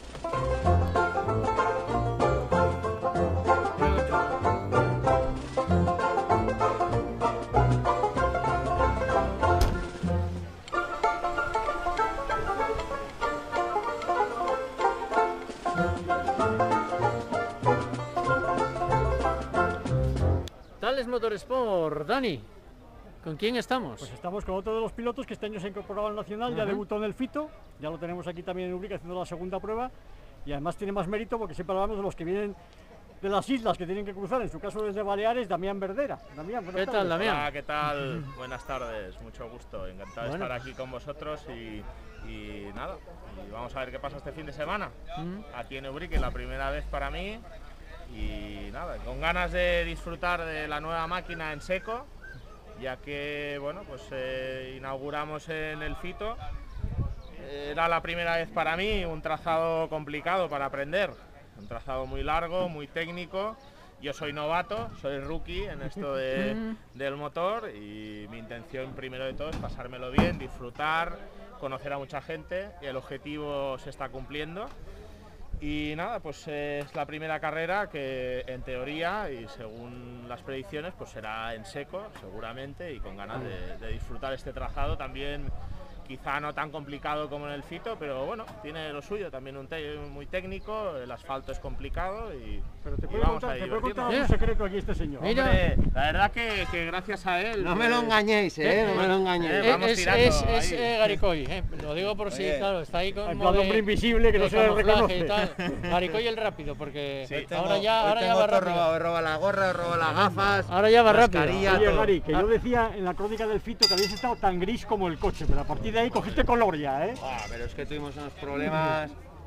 [SPEAKER 1] Tales Motorsport, Dani, ¿con quién estamos?
[SPEAKER 2] Pues estamos con otro de los pilotos que este año se ha incorporado al Nacional, uh-huh. ya debutó en el Fito, ya lo tenemos aquí también en Ubrique haciendo la segunda prueba y además tiene más mérito porque siempre hablamos de los que vienen de las islas que tienen que cruzar, en su caso desde Baleares, Damián Verdera. Damián,
[SPEAKER 1] ¿qué tal, Damián?
[SPEAKER 14] Hola, ¿qué tal? Buenas tardes, mucho gusto, encantado
[SPEAKER 1] bueno.
[SPEAKER 14] de estar aquí con vosotros y, y nada, y vamos a ver qué pasa este fin de semana, uh-huh. aquí en Ubrique, la primera vez para mí. Y nada, con ganas de disfrutar de la nueva máquina en seco, ya que bueno, pues eh, inauguramos en el Fito. Era la primera vez para mí, un trazado complicado para aprender, un trazado muy largo, muy técnico. Yo soy novato, soy rookie en esto de, del motor y mi intención primero de todo es pasármelo bien, disfrutar, conocer a mucha gente y el objetivo se está cumpliendo. Y nada, pues eh, es la primera carrera que en teoría y según las predicciones pues será en seco seguramente y con ganas de, de disfrutar este trazado también, quizá no tan complicado como en el Fito, pero bueno, tiene lo suyo, también un te muy técnico, el asfalto es complicado y,
[SPEAKER 2] pero te
[SPEAKER 14] y
[SPEAKER 2] puedo
[SPEAKER 14] vamos
[SPEAKER 2] contar,
[SPEAKER 14] a
[SPEAKER 2] te puedo contar
[SPEAKER 14] divertirnos.
[SPEAKER 2] un secreto aquí este señor.
[SPEAKER 14] Mira, Hombre, la verdad que, que gracias a él...
[SPEAKER 15] No me lo engañéis, eh, eh no me lo engañéis.
[SPEAKER 1] Eh, vamos es es, es eh, Garicoy, eh, lo digo por si, claro, está ahí con
[SPEAKER 2] el hombre invisible que no se le reconoce.
[SPEAKER 1] Y tal. Garicoy el rápido, porque
[SPEAKER 15] sí,
[SPEAKER 1] ahora
[SPEAKER 15] tengo,
[SPEAKER 1] ya, ahora ya va rápido.
[SPEAKER 15] Robado, roba la gorra, roba las gafas,
[SPEAKER 1] ahora ya va rápido.
[SPEAKER 2] Oye, Gary, que yo decía en la crónica del Fito que habías estado tan gris como el coche, pero a partir de ahí cogiste color ya, ¿eh?
[SPEAKER 15] Ah, pero es que tuvimos unos problemas.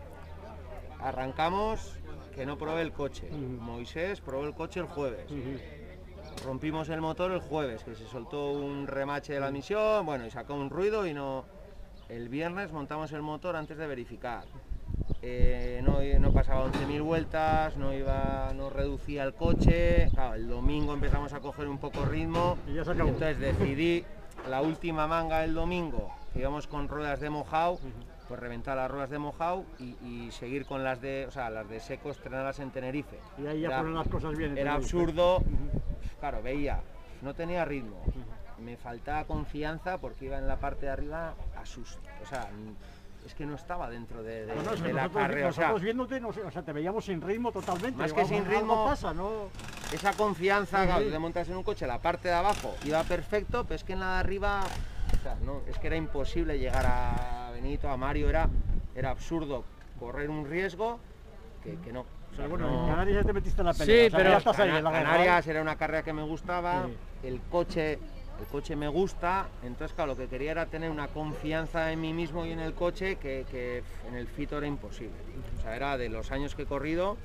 [SPEAKER 15] Arrancamos que no probé el coche. Uh-huh. Moisés probó el coche el jueves. Uh-huh. Rompimos el motor el jueves, que se soltó un remache de la misión, bueno, y sacó un ruido y no. El viernes montamos el motor antes de verificar. Eh, no, no pasaba once mil vueltas, no iba, no reducía el coche. Claro, el domingo empezamos a coger un poco ritmo.
[SPEAKER 2] Y ya se acabó.
[SPEAKER 15] Entonces decidí la última manga del domingo, que íbamos con ruedas de mojado, uh-huh. pues reventar las ruedas de mojado y, y seguir con las de, o sea, las de seco estrenarlas en Tenerife.
[SPEAKER 2] Y ahí ya era, fueron las cosas bien.
[SPEAKER 15] Era absurdo, uh-huh. claro, veía, no tenía ritmo, uh-huh. me faltaba confianza porque iba en la parte de arriba asustado, o sea, es que no estaba dentro de, de,
[SPEAKER 2] no, no, es
[SPEAKER 15] de
[SPEAKER 2] que
[SPEAKER 15] la
[SPEAKER 2] nosotros,
[SPEAKER 15] carrera.
[SPEAKER 2] Nosotros
[SPEAKER 15] o sea,
[SPEAKER 2] viéndote, no sé, o sea, te veíamos sin ritmo totalmente.
[SPEAKER 15] Más que sin ritmo,
[SPEAKER 2] pasa, ¿no?
[SPEAKER 15] Esa confianza,
[SPEAKER 2] sí,
[SPEAKER 15] claro,
[SPEAKER 2] sí.
[SPEAKER 15] de montarse en un coche, la parte de abajo iba perfecto, pero es que en la de arriba, o sea, no, es que era imposible llegar a Benito, a Mario, era, era absurdo correr un riesgo que, que no.
[SPEAKER 2] O sea, bueno,
[SPEAKER 15] no.
[SPEAKER 2] en Canarias ya te metiste en la pelea.
[SPEAKER 1] Sí,
[SPEAKER 2] o sea,
[SPEAKER 1] pero
[SPEAKER 2] ya estás ahí,
[SPEAKER 15] Cana
[SPEAKER 2] en la
[SPEAKER 15] Canarias
[SPEAKER 2] guerra.
[SPEAKER 15] Era una carrera que me gustaba, sí. el coche... El coche me gusta, entonces claro, lo que quería era tener una confianza en mí mismo y en el coche que, que en el Fito era imposible. O sea, era de los años que he corrido,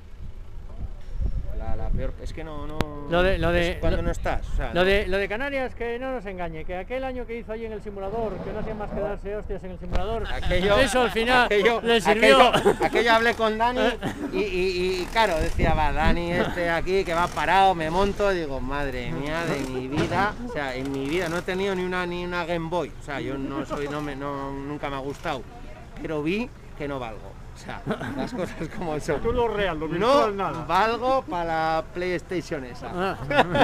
[SPEAKER 15] la, la peor... Es que no... no
[SPEAKER 1] lo de, lo de,
[SPEAKER 15] cuando
[SPEAKER 1] lo,
[SPEAKER 15] no estás. O sea,
[SPEAKER 1] lo,
[SPEAKER 15] no.
[SPEAKER 1] De, lo de Canarias, que no nos engañe, que aquel año que hizo allí en el simulador, que no hacía más que darse hostias en el simulador,
[SPEAKER 15] aquello,
[SPEAKER 1] eso al final
[SPEAKER 15] aquello,
[SPEAKER 1] le sirvió.
[SPEAKER 15] Aquello, aquello hablé con Dani y, y, y claro, decía, va, Dani este aquí que va parado, me monto, digo, madre mía, de mi vida, o sea, en mi vida no he tenido ni una ni una Game Boy, o sea, yo no soy, no me, no, nunca me ha gustado, pero vi que no valgo. O sea, las cosas como son.
[SPEAKER 2] Tú lo real, lo virtual,
[SPEAKER 15] no
[SPEAKER 2] nada.
[SPEAKER 15] valgo para la PlayStation esa.
[SPEAKER 1] Ah.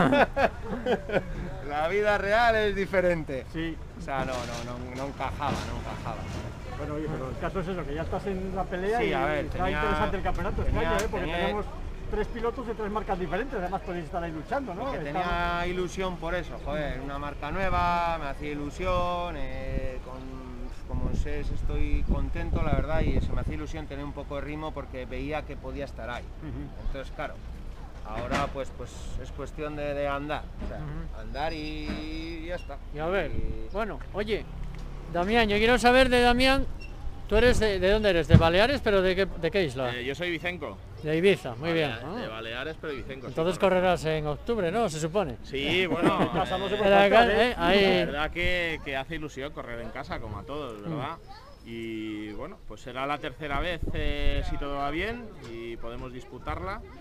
[SPEAKER 15] La vida real es diferente.
[SPEAKER 2] Sí.
[SPEAKER 15] O sea, no, no, no, no encajaba, no encajaba.
[SPEAKER 2] Bueno, oye, pero el caso es eso, que ya estás en la pelea
[SPEAKER 15] sí,
[SPEAKER 2] y
[SPEAKER 15] a ver,
[SPEAKER 2] está
[SPEAKER 15] tenía,
[SPEAKER 2] interesante el campeonato este
[SPEAKER 15] tenía,
[SPEAKER 2] año, ¿eh? Porque
[SPEAKER 15] tenía,
[SPEAKER 2] tenemos tres pilotos de tres marcas diferentes, además podéis estar ahí luchando, ¿no?
[SPEAKER 15] Que
[SPEAKER 2] Está...
[SPEAKER 15] tenía ilusión por eso, joder, una marca nueva, me hacía ilusión, eh, con... como sé, estoy contento, la verdad, y se me hacía ilusión tener un poco de ritmo porque veía que podía estar ahí. Uh-huh. Entonces, claro, ahora pues pues es cuestión de, de andar, o sea, uh-huh. andar y ya está.
[SPEAKER 1] Y a ver,
[SPEAKER 15] y...
[SPEAKER 1] bueno, oye, Damián, yo quiero saber de Damián, tú eres de, ¿de dónde eres? ¿De Baleares, pero de qué, de qué isla?
[SPEAKER 14] Eh, yo soy Vicenco.
[SPEAKER 1] De Ibiza, muy
[SPEAKER 14] Baleares,
[SPEAKER 1] bien.
[SPEAKER 14] De
[SPEAKER 1] Ah.
[SPEAKER 14] Baleares, pero Vicenco.
[SPEAKER 1] Entonces
[SPEAKER 14] sí,
[SPEAKER 1] correrás en octubre, ¿no? Se supone.
[SPEAKER 14] Sí, bueno,
[SPEAKER 2] en casa no se puede
[SPEAKER 1] la,
[SPEAKER 2] faltar, ¿eh?
[SPEAKER 1] eh, ahí...
[SPEAKER 14] la verdad que, que hace ilusión correr en casa, como a todos, ¿verdad? Mm. Y bueno, pues será la tercera vez eh, si todo va bien y podemos disputarla.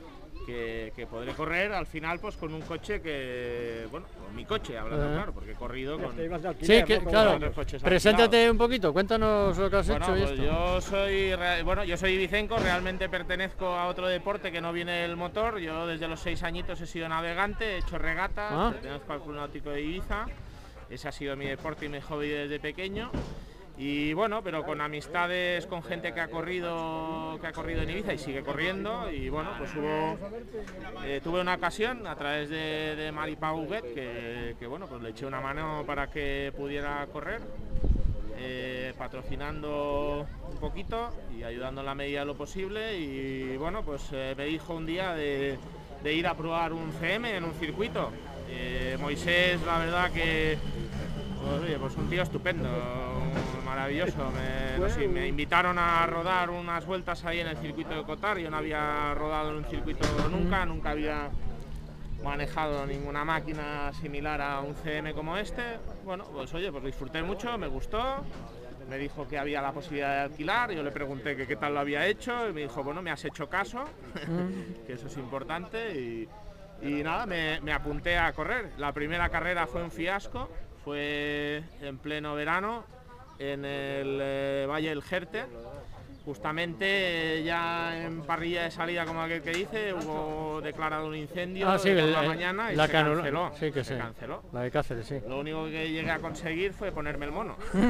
[SPEAKER 14] que, que podré correr al final pues con un coche que, bueno, con mi coche, hablando
[SPEAKER 1] Ajá.
[SPEAKER 14] claro, porque he corrido con...
[SPEAKER 1] Sí, que,
[SPEAKER 14] con
[SPEAKER 1] claro.
[SPEAKER 14] otros coches
[SPEAKER 1] Preséntate
[SPEAKER 14] alquilados.
[SPEAKER 1] un poquito, cuéntanos lo que has
[SPEAKER 14] Bueno,
[SPEAKER 1] hecho y
[SPEAKER 14] pues
[SPEAKER 1] esto.
[SPEAKER 14] yo soy, re- bueno, yo soy ibicenco, realmente pertenezco a otro deporte que no viene el motor. Yo desde los seis añitos he sido navegante, he hecho regatas,
[SPEAKER 1] Ah.
[SPEAKER 14] pertenezco al Club Náutico de Ibiza. Ese ha sido mi deporte y mi hobby desde pequeño. Y bueno, pero con amistades, con gente que ha corrido, que ha corrido en Ibiza y sigue corriendo. Y bueno, pues hubo, eh, tuve una ocasión a través de, de Maripau Huguet que, que bueno, pues le eché una mano para que pudiera correr. Eh, patrocinando un poquito y ayudando en la medida de lo posible, y bueno, pues eh, me dijo un día de, de ir a probar un C M en un circuito. Eh, Moisés, la verdad que pues, oye, pues un tío estupendo, maravilloso. Me, no sé, me invitaron a rodar unas vueltas ahí en el circuito de Cotar. Yo no había rodado en un circuito nunca, nunca había manejado ninguna máquina similar a un C M como este. Bueno, pues oye, pues disfruté mucho, me gustó. Me dijo que había la posibilidad de alquilar, yo le pregunté que qué tal lo había hecho y me dijo, bueno, me has hecho caso, que eso es importante, y, y nada, me, me apunté a correr. La primera carrera fue un fiasco, fue en pleno verano en el eh, Valle del Jerte. Justamente eh, ya en parrilla de salida, como aquel que dice, hubo declarado un incendio
[SPEAKER 1] Ah, sí,
[SPEAKER 14] por
[SPEAKER 1] el-
[SPEAKER 14] la
[SPEAKER 1] el-
[SPEAKER 14] mañana y
[SPEAKER 1] la
[SPEAKER 14] se
[SPEAKER 1] que anuló.
[SPEAKER 14] canceló.
[SPEAKER 1] Sí, que
[SPEAKER 14] se
[SPEAKER 1] sí.
[SPEAKER 14] canceló.
[SPEAKER 1] La de Cáceres, sí.
[SPEAKER 14] Lo único que llegué a conseguir fue ponerme el mono.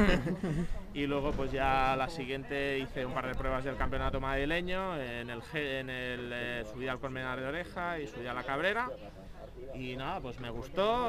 [SPEAKER 14] Y luego pues ya la siguiente hice un par de pruebas del campeonato madrileño, en el, G- en el eh, subí al Colmenar de Oreja y subí a la Cabrera. Y nada, pues me gustó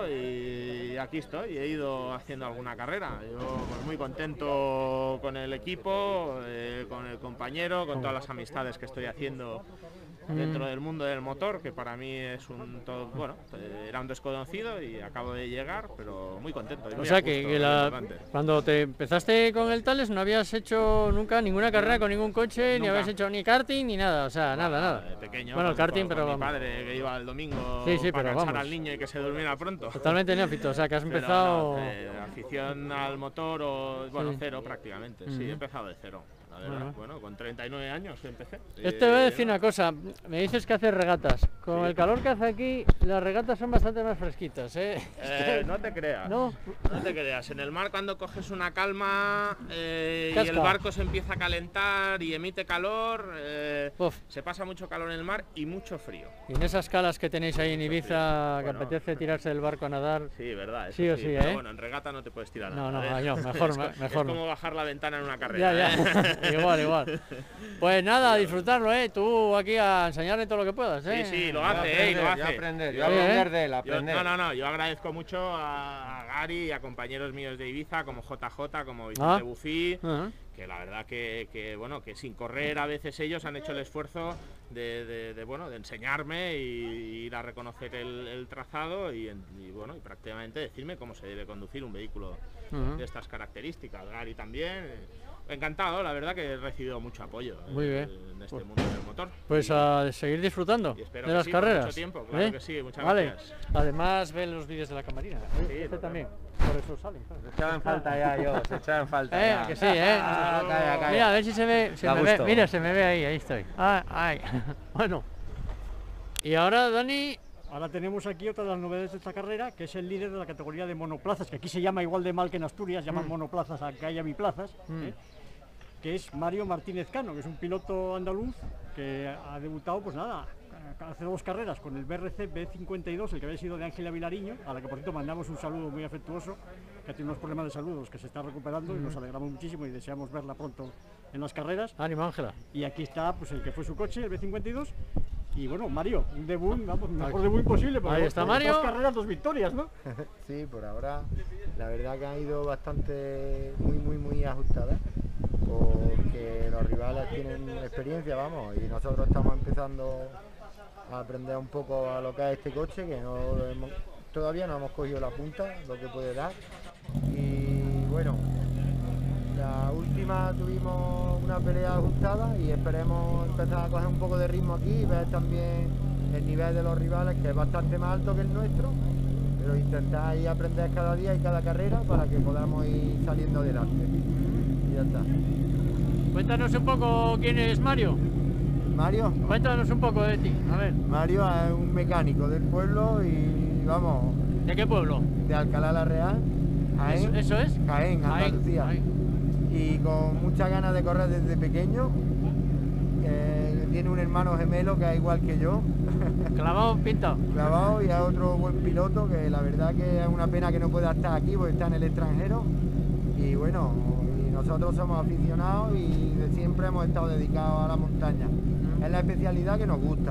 [SPEAKER 14] y aquí estoy, y he ido haciendo alguna carrera. Yo pues, muy contento con el equipo, eh, con el compañero, con todas las amistades que estoy haciendo dentro del mundo del motor, que para mí es un todo, bueno, era un desconocido y acabo de llegar, pero muy contento. y
[SPEAKER 1] O
[SPEAKER 14] muy
[SPEAKER 1] sea
[SPEAKER 14] a
[SPEAKER 1] que,
[SPEAKER 14] gusto,
[SPEAKER 1] que
[SPEAKER 14] es
[SPEAKER 1] la-
[SPEAKER 14] lo importante.
[SPEAKER 1] cuando te empezaste con el Thales no habías hecho nunca ninguna carrera con ningún coche, ni
[SPEAKER 14] Nunca.
[SPEAKER 1] habías hecho ni karting ni nada, o sea, nada, nada.
[SPEAKER 14] De pequeño,
[SPEAKER 1] Bueno, el
[SPEAKER 14] con-
[SPEAKER 1] karting,
[SPEAKER 14] con-
[SPEAKER 1] pero
[SPEAKER 14] con mi
[SPEAKER 1] vamos.
[SPEAKER 14] padre que iba el domingo
[SPEAKER 1] Sí, sí,
[SPEAKER 14] para
[SPEAKER 1] pero
[SPEAKER 14] cansar
[SPEAKER 1] vamos.
[SPEAKER 14] al niño y que se durmiera pronto.
[SPEAKER 1] Totalmente neófito, o sea que has
[SPEAKER 14] Pero
[SPEAKER 1] empezado...
[SPEAKER 14] no, eh, afición al motor, o bueno,
[SPEAKER 1] Sí.
[SPEAKER 14] cero prácticamente, sí,
[SPEAKER 1] Ujú.
[SPEAKER 14] he empezado de cero, la verdad.
[SPEAKER 1] Bueno.
[SPEAKER 14] Bueno, con treinta y nueve años que empecé.
[SPEAKER 1] Yo te voy a
[SPEAKER 14] Eh,
[SPEAKER 1] decir una cosa, me dices que haces regatas. Con
[SPEAKER 14] Sí.
[SPEAKER 1] el calor que hace aquí, las regatas son bastante más fresquitas, ¿eh?
[SPEAKER 14] Eh, no te creas.
[SPEAKER 1] No.
[SPEAKER 14] No te creas. En el mar, cuando coges una calma eh, y
[SPEAKER 1] Casca.
[SPEAKER 14] el barco se empieza a calentar y emite calor, eh,
[SPEAKER 1] Uf.
[SPEAKER 14] se pasa mucho calor en el mar y mucho frío.
[SPEAKER 1] Y en esas calas que tenéis ahí en Ibiza, que
[SPEAKER 14] Bueno.
[SPEAKER 1] apetece tirarse del barco a nadar...
[SPEAKER 14] Sí, verdad. eso
[SPEAKER 1] Sí o sí,
[SPEAKER 14] pero
[SPEAKER 1] ¿eh?
[SPEAKER 14] bueno, en regata no te puedes tirar
[SPEAKER 1] No,
[SPEAKER 14] nada,
[SPEAKER 1] no,
[SPEAKER 14] ¿eh?
[SPEAKER 1] no, mejor,
[SPEAKER 14] es, co-
[SPEAKER 1] mejor
[SPEAKER 14] es
[SPEAKER 1] no.
[SPEAKER 14] como bajar la ventana en una carrera.
[SPEAKER 1] Ya, ya,
[SPEAKER 14] ¿eh?
[SPEAKER 1] igual, igual. Pues nada, a disfrutarlo, ¿eh? Tú aquí a enseñarle todo lo que puedas, ¿eh?
[SPEAKER 14] Sí, sí, lo
[SPEAKER 15] Yo
[SPEAKER 14] hace, ¿eh? Y lo
[SPEAKER 15] aprender,
[SPEAKER 14] hace.
[SPEAKER 15] yo aprender, yo
[SPEAKER 1] Sí, ¿eh?
[SPEAKER 15] aprender de él,
[SPEAKER 14] Yo-
[SPEAKER 15] aprender.
[SPEAKER 14] no, no, no, yo agradezco mucho a, a Gary y a compañeros míos de Ibiza como J J, como Vicente
[SPEAKER 1] Ah.
[SPEAKER 14] Bufí,
[SPEAKER 1] Ajá.
[SPEAKER 14] que la verdad que, que, bueno, que sin correr a veces ellos han hecho el esfuerzo de, de- de, bueno, de enseñarme y, ir a reconocer el, el trazado y, en- y, bueno, y prácticamente decirme cómo se debe conducir un vehículo
[SPEAKER 1] Ujú.
[SPEAKER 14] de estas características. Gary también. eh, Encantado, la verdad que he recibido mucho apoyo eh,
[SPEAKER 1] Muy bien.
[SPEAKER 14] en este mundo del motor.
[SPEAKER 1] Pues a seguir disfrutando
[SPEAKER 14] Y espero
[SPEAKER 1] de
[SPEAKER 14] que
[SPEAKER 1] las
[SPEAKER 14] sí, por
[SPEAKER 1] carreras.
[SPEAKER 14] mucho tiempo, claro
[SPEAKER 1] ¿eh?
[SPEAKER 14] que sí, muchas
[SPEAKER 1] Vale.
[SPEAKER 14] gracias.
[SPEAKER 1] Además, ven los vídeos de la camarina.
[SPEAKER 14] Sí,
[SPEAKER 1] este
[SPEAKER 14] total.
[SPEAKER 1] también. Por eso salen. claro.
[SPEAKER 15] Se echaba en falta ya yo, se echaba en falta
[SPEAKER 1] Eh,
[SPEAKER 15] ya.
[SPEAKER 1] que sí, ¿eh?
[SPEAKER 15] Ah, calla, calla.
[SPEAKER 1] Mira, a ver si se ve. Se
[SPEAKER 15] Da
[SPEAKER 1] me ve.
[SPEAKER 15] gusto.
[SPEAKER 1] Mira, se me ve ahí, ahí estoy. Ah, ay. Bueno. Y ahora, Dani.
[SPEAKER 2] Ahora tenemos aquí otra de las novedades de esta carrera, que es el líder de la categoría de monoplazas, que aquí se llama igual de mal que en Asturias, llaman
[SPEAKER 1] Mm.
[SPEAKER 2] monoplazas, aunque haya biplazas,
[SPEAKER 1] Mm.
[SPEAKER 2] ¿eh? que es Mario Martínez Cano, que es un piloto andaluz que ha debutado, pues nada, hace dos carreras con el B R C B cincuenta y dos, el que había sido de Ángela Vilariño, a la que por cierto mandamos un saludo muy afectuoso, que tiene unos problemas de salud, los que se está recuperando, y nos alegramos muchísimo y deseamos verla pronto en las carreras.
[SPEAKER 1] Ánimo, Ángela.
[SPEAKER 2] Y aquí está pues el que fue su coche, el B cincuenta y dos. Y bueno, Mario, un debut, vamos, mejor debut imposible, porque
[SPEAKER 1] Ahí
[SPEAKER 2] dos-
[SPEAKER 1] está
[SPEAKER 2] dos
[SPEAKER 1] Mario.
[SPEAKER 2] carreras, dos victorias, ¿no?
[SPEAKER 16] Sí, por ahora la verdad que han ido bastante muy muy muy ajustadas porque los rivales tienen experiencia, vamos, y nosotros estamos empezando a aprender un poco a lo que es este coche, que no lo hemos- todavía no hemos cogido la punta, lo que puede dar. Y bueno, la última tuvimos una pelea ajustada y esperemos empezar a coger un poco de ritmo aquí y ver también el nivel de los rivales, que es bastante más alto que el nuestro, pero intentar ir a aprender cada día y cada carrera para que podamos ir saliendo adelante. Y ya está.
[SPEAKER 1] Cuéntanos un poco quién es Mario.
[SPEAKER 16] Mario.
[SPEAKER 1] Cuéntanos un poco de ti, a ver.
[SPEAKER 16] Mario es un mecánico del pueblo y vamos.
[SPEAKER 1] ¿De qué pueblo?
[SPEAKER 16] De Alcalá la Real. Jaén.
[SPEAKER 1] ¿Eso, eso es?
[SPEAKER 16] Jaén, Andalucía.
[SPEAKER 1] Jaén,
[SPEAKER 16] Y con muchas ganas de correr desde pequeño. Eh, tiene un hermano gemelo que es igual que yo.
[SPEAKER 1] Clavado, pintado.
[SPEAKER 16] Clavado, y es otro buen piloto que la verdad que es una pena que no pueda estar aquí porque está en el extranjero. Y bueno, y nosotros somos aficionados y de siempre hemos estado dedicados a la montaña. Es la especialidad que nos gusta.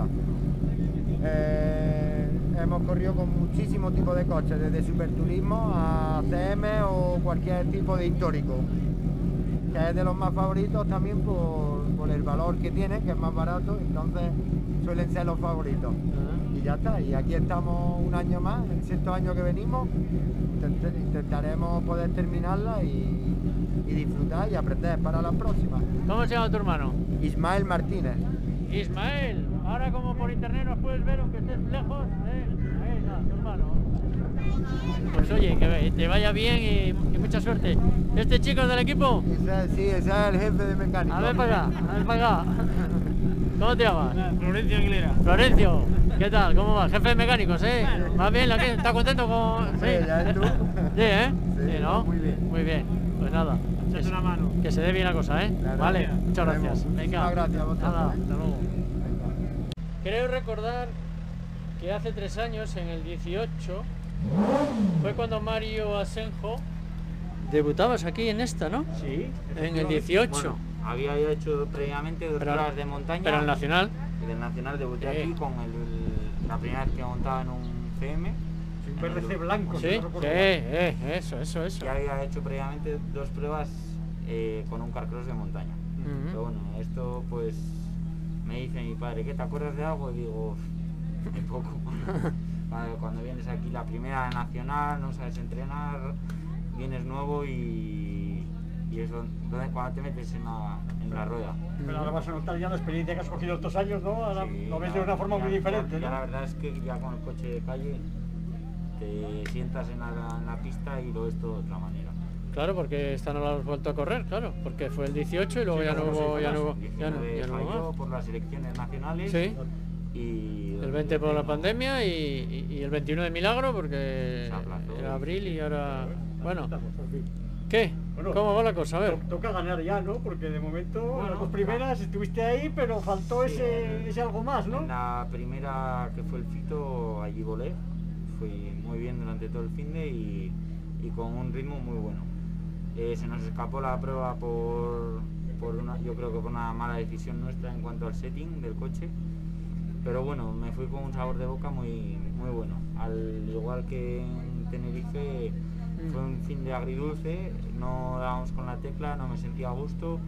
[SPEAKER 16] Eh, hemos corrido con muchísimos tipos de coches, desde superturismo a C M o cualquier tipo de histórico, que es de los más favoritos también por, por el valor que tiene, que es más barato, entonces suelen ser los favoritos. Y ya está, y aquí estamos un año más, el sexto año que venimos, intent- intentaremos poder terminarla y, y disfrutar y aprender para las próximas.
[SPEAKER 1] ¿Cómo se llama tu hermano?
[SPEAKER 16] Ismael Martínez.
[SPEAKER 1] Ismael, ahora como por internet nos puedes ver aunque estés lejos, ¿eh? Ahí está, tu hermano. Pues oye, que te vaya bien y, y mucha suerte. ¿Este chico es del equipo?
[SPEAKER 16] Ese, sí, ese es el jefe de mecánico.
[SPEAKER 1] A ver para acá, a ver para acá. ¿Cómo te llamas?
[SPEAKER 10] Florencio Aguilera.
[SPEAKER 1] Florencio, ¿qué tal? ¿Cómo vas? Jefe de mecánicos, ¿eh? ¿Vas bien? ¿La que- ¿Estás contento con...?
[SPEAKER 16] Sí, ya ves tú.
[SPEAKER 1] Sí, ¿eh?
[SPEAKER 16] Sí,
[SPEAKER 1] ¿no?
[SPEAKER 16] muy bien.
[SPEAKER 1] Muy bien, pues nada. Que,
[SPEAKER 10] Echate una mano.
[SPEAKER 1] que se dé bien la cosa, ¿eh?
[SPEAKER 16] Claro,
[SPEAKER 1] vale,
[SPEAKER 16] mira,
[SPEAKER 1] muchas
[SPEAKER 16] nos
[SPEAKER 1] gracias.
[SPEAKER 16] vemos.
[SPEAKER 1] Venga.
[SPEAKER 16] Muchísimas gracias a vosotros,
[SPEAKER 1] Nada,
[SPEAKER 16] ¿eh?
[SPEAKER 1] hasta luego. Creo recordar que hace tres años, en el dieciocho, fue cuando Mario Asenjo debutabas aquí en esta, ¿no?
[SPEAKER 2] Sí.
[SPEAKER 1] En el dieciocho.
[SPEAKER 17] Bueno, había hecho previamente dos
[SPEAKER 1] Pero-
[SPEAKER 17] pruebas de montaña.
[SPEAKER 1] pero el nacional.
[SPEAKER 17] Y del nacional debuté
[SPEAKER 1] Eh.
[SPEAKER 17] aquí con el, la primera vez que montaba en un C M.
[SPEAKER 2] Un B R C blanco.
[SPEAKER 1] Sí,
[SPEAKER 2] si no recuerdo
[SPEAKER 1] sí,
[SPEAKER 2] mal.
[SPEAKER 1] eh, eso, eso, eso.
[SPEAKER 17] Ya había hecho previamente dos pruebas eh, con un carcross de montaña.
[SPEAKER 1] Ujú.
[SPEAKER 17] Pero bueno, esto pues me dice mi padre, ¿qué te acuerdas de algo? Y digo, muy poco. Cuando, cuando vienes aquí la primera nacional, no sabes entrenar, vienes nuevo y, y eso, entonces cuando te metes en la, en la rueda.
[SPEAKER 2] Pero ahora vas a notar ya la experiencia que has cogido estos años, ¿no? Ahora
[SPEAKER 17] Sí,
[SPEAKER 2] lo ves
[SPEAKER 17] ya-
[SPEAKER 2] de una forma
[SPEAKER 17] ya-
[SPEAKER 2] muy
[SPEAKER 17] ya-
[SPEAKER 2] diferente,
[SPEAKER 17] ya
[SPEAKER 2] ¿no?
[SPEAKER 17] la verdad es que ya con el coche de calle te sientas en la, en la pista y lo ves todo de otra manera.
[SPEAKER 1] Claro, porque esta no la has vuelto a correr, claro, porque fue el dieciocho y luego
[SPEAKER 17] Sí,
[SPEAKER 1] ya no
[SPEAKER 17] luego
[SPEAKER 1] hubo,
[SPEAKER 17] se
[SPEAKER 1] ya no
[SPEAKER 17] hizo
[SPEAKER 1] hubo,
[SPEAKER 17] más.
[SPEAKER 1] ya no,
[SPEAKER 17] diecinueve
[SPEAKER 1] ya no hubo
[SPEAKER 17] falló
[SPEAKER 1] más.
[SPEAKER 17] por las elecciones nacionales.
[SPEAKER 1] Sí.
[SPEAKER 17] Y
[SPEAKER 1] El veinte por la pandemia y, y- y el veintiuno de milagro porque era abril y ahora... Bueno, ¿qué?
[SPEAKER 2] Bueno,
[SPEAKER 1] ¿Cómo va la cosa? A ver.
[SPEAKER 2] to- Toca ganar ya, ¿no? Porque de momento
[SPEAKER 17] Bueno,
[SPEAKER 2] las dos primeras estuviste ahí, pero faltó
[SPEAKER 17] Sí,
[SPEAKER 2] ese,
[SPEAKER 17] en-
[SPEAKER 2] ese algo más, ¿no?
[SPEAKER 17] En la primera que fue el Fito, allí volé. Fui muy bien durante todo el finde y, y con un ritmo muy bueno. Eh, se nos escapó la prueba por, por una, yo creo que por una mala decisión nuestra en cuanto al setting del coche. Pero bueno, me fui con un sabor de boca muy, muy bueno. Al igual que en Tenerife, fue un fin de agridulce, no dábamos con la tecla, no me sentía a gusto.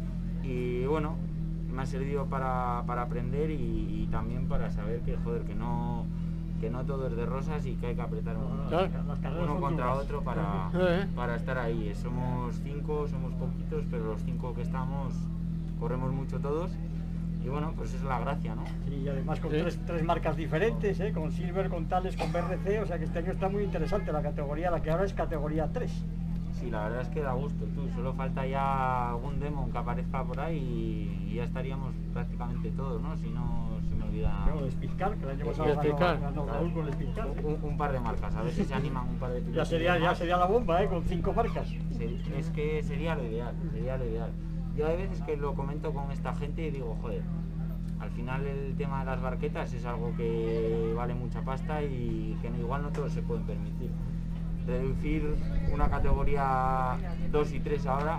[SPEAKER 17] Y bueno, me ha servido para, para aprender y, y también para saber que, joder, que no, que no todo es de rosas y que hay que apretar uno,
[SPEAKER 1] Claro.
[SPEAKER 2] Las carreras
[SPEAKER 17] uno
[SPEAKER 2] son
[SPEAKER 17] contra
[SPEAKER 2] duras.
[SPEAKER 17] otro para,
[SPEAKER 1] Eh.
[SPEAKER 17] para estar ahí. Somos cinco, somos poquitos, pero los cinco que estamos corremos mucho todos. Y bueno, pues esa es la gracia, ¿no?
[SPEAKER 2] Sí, y además con
[SPEAKER 1] Sí.
[SPEAKER 2] tres, tres marcas diferentes, ¿eh? Con Silver, con Tales, con B R C, o sea que este año está muy interesante la categoría, la que ahora es categoría tres.
[SPEAKER 17] Sí, la verdad es que da gusto, tú. Solo falta ya algún demo que aparezca por ahí y, y ya estaríamos prácticamente todos, ¿no? Si no se me olvida.
[SPEAKER 2] Claro, el Spitcar, que el año pasado
[SPEAKER 1] el
[SPEAKER 2] ganó,
[SPEAKER 1] Spitcar.
[SPEAKER 2] ganó Raúl con el Spitcar. ¿sí?
[SPEAKER 17] Un, un par de marcas, a ver si se animan un par de
[SPEAKER 2] Ya
[SPEAKER 17] pilotos
[SPEAKER 2] sería, ya
[SPEAKER 17] más.
[SPEAKER 2] sería la bomba, ¿eh? Con cinco marcas.
[SPEAKER 17] Se- Es que sería lo ideal, sería lo ideal. Yo hay veces que lo comento con esta gente y digo, joder, al final el tema de las barquetas es algo que vale mucha pasta y que no- igual no todos se pueden permitir. Reducir una categoría dos y tres ahora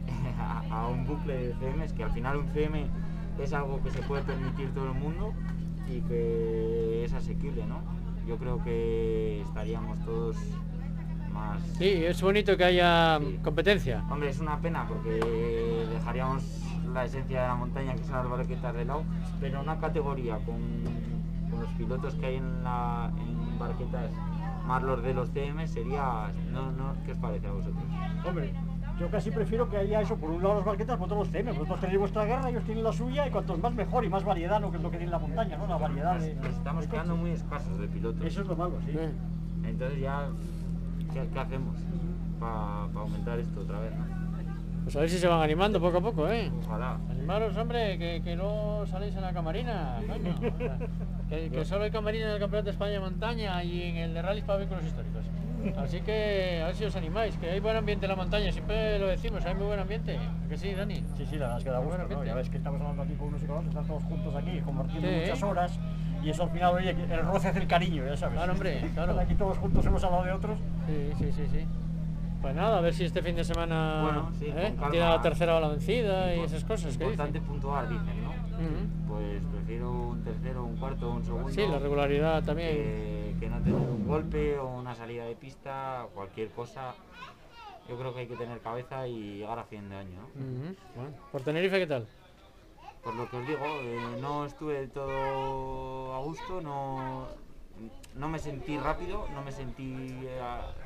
[SPEAKER 17] a, a un bucle de C M, es que al final un C M es algo que se puede permitir todo el mundo y que es asequible, ¿no? Yo creo que estaríamos todos más...
[SPEAKER 1] Sí, es bonito que haya
[SPEAKER 17] Sí.
[SPEAKER 1] competencia.
[SPEAKER 17] Hombre, es una pena porque dejaríamos la esencia de la montaña, que son las barquetas de lado, pero una categoría con, con los pilotos que hay en, la, en barquetas más los de los C M sería... No, no, ¿qué os parece a vosotros?
[SPEAKER 2] Hombre, yo casi prefiero que haya eso, por un lado las barquetas, por otro los C M. Vosotros tenéis vuestra guerra, ellos tienen la suya y cuantos más mejor y más variedad, ¿no? Que es lo que tiene la montaña, ¿no? La variedad de...
[SPEAKER 17] Nos estamos
[SPEAKER 2] de
[SPEAKER 17] quedando
[SPEAKER 2] coches.
[SPEAKER 17] muy escasos de pilotos.
[SPEAKER 2] Eso es lo malo, sí.
[SPEAKER 1] Eh.
[SPEAKER 17] Entonces ya, ¿qué, qué hacemos para aumentar esto otra vez, no?
[SPEAKER 1] Pues a ver si se van animando poco a poco, ¿eh?
[SPEAKER 17] Ojalá.
[SPEAKER 1] Animaros, hombre, que, que no saléis en la camarina, coño. O sea, que, que solo hay camarina en el Campeonato de España de Montaña y en el de rallies para vehículos históricos. Así que a ver si os animáis, que hay buen ambiente en la montaña, siempre lo decimos, hay muy buen ambiente. ¿A que sí, Dani?
[SPEAKER 2] Sí, sí, la verdad es que da gusto, ¿no? Ya ves que estamos hablando aquí con unos y con otros, están todos juntos aquí, compartiendo
[SPEAKER 1] Sí.
[SPEAKER 2] muchas horas, y eso al final, oye, el roce hace el cariño, ya sabes.
[SPEAKER 1] Claro, hombre, claro.
[SPEAKER 2] Están aquí todos juntos unos al lado de otros.
[SPEAKER 1] Sí, sí, sí, sí. Pues nada, a ver si este fin de semana
[SPEAKER 17] Bueno, sí, con
[SPEAKER 1] ¿eh?
[SPEAKER 17] calma.
[SPEAKER 1] tiene la tercera bala vencida y esas cosas. ¿Qué
[SPEAKER 17] Importante
[SPEAKER 1] dicen?
[SPEAKER 17] puntuar, dicen, ¿no?
[SPEAKER 1] Ujú.
[SPEAKER 17] Pues prefiero un tercero, un cuarto, un segundo.
[SPEAKER 1] Sí, la regularidad también.
[SPEAKER 17] Que, que no tener un golpe o una salida de pista, cualquier cosa. Yo creo que hay que tener cabeza y llegar a fin de año, ¿no?
[SPEAKER 1] Ujú. Bueno, ¿por Tenerife qué tal?
[SPEAKER 17] Por lo que os digo, eh, no estuve del todo a gusto, no, no me sentí rápido, no me sentí eh,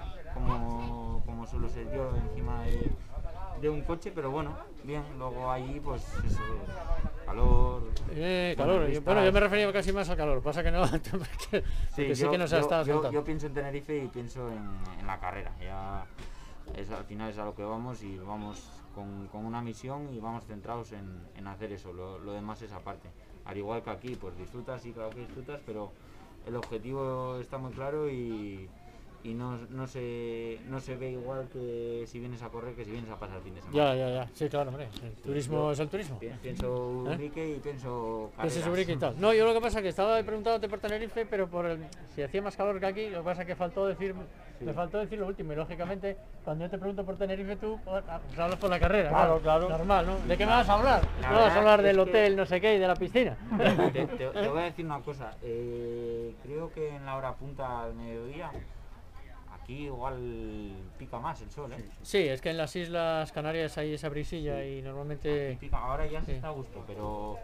[SPEAKER 17] como, como suelo ser yo encima de, de un coche, pero bueno, bien, luego allí pues eso, calor...
[SPEAKER 1] Eh,
[SPEAKER 17] buenas
[SPEAKER 1] calor, yo-
[SPEAKER 17] vistas.
[SPEAKER 1] bueno, yo me refería casi más al calor, pasa que no, porque, porque sí,
[SPEAKER 17] yo,
[SPEAKER 1] que nos ha
[SPEAKER 17] yo-
[SPEAKER 1] estado
[SPEAKER 17] yo-
[SPEAKER 1] contando.
[SPEAKER 17] yo pienso en Tenerife y pienso en, en la carrera, ya es, al final es a lo que vamos y vamos con, con una misión y vamos centrados en, en hacer eso, lo, lo demás es aparte. Al igual que aquí, pues disfrutas, sí, claro que disfrutas, pero el objetivo está muy claro y, y no, no, se, no se ve igual que si vienes a correr que si vienes a pasar el fin de semana.
[SPEAKER 1] Ya, ya, ya, sí, claro, hombre, el turismo
[SPEAKER 17] yo
[SPEAKER 1] es el turismo.
[SPEAKER 17] pi- Pienso
[SPEAKER 1] ¿Eh?
[SPEAKER 17] Ubrique y pienso
[SPEAKER 1] Ese es
[SPEAKER 17] carreras.
[SPEAKER 1] Ubrique y tal. No, yo lo que pasa es que estaba preguntándote por Tenerife, pero por el, si hacía más calor que aquí, lo que pasa es que faltó decir,
[SPEAKER 2] Sí.
[SPEAKER 1] me faltó decir lo último. Y lógicamente, cuando yo te pregunto por Tenerife, tú pues, pues hablas por la carrera.
[SPEAKER 2] Claro, claro.
[SPEAKER 1] Normal, ¿no? ¿De qué me vas a hablar?
[SPEAKER 17] La
[SPEAKER 1] No vas a
[SPEAKER 17] verdad
[SPEAKER 1] hablar
[SPEAKER 17] es
[SPEAKER 1] del
[SPEAKER 17] que-
[SPEAKER 1] hotel, no sé qué, y de la piscina.
[SPEAKER 17] Te, te- te voy a decir una cosa, eh, creo que en la hora punta al mediodía, aquí igual pica más el sol, ¿eh?
[SPEAKER 1] Sí, es que en las Islas Canarias hay esa brisilla y normalmente...
[SPEAKER 17] Aquí pica, ahora ya se
[SPEAKER 1] Sí.
[SPEAKER 17] está a gusto, pero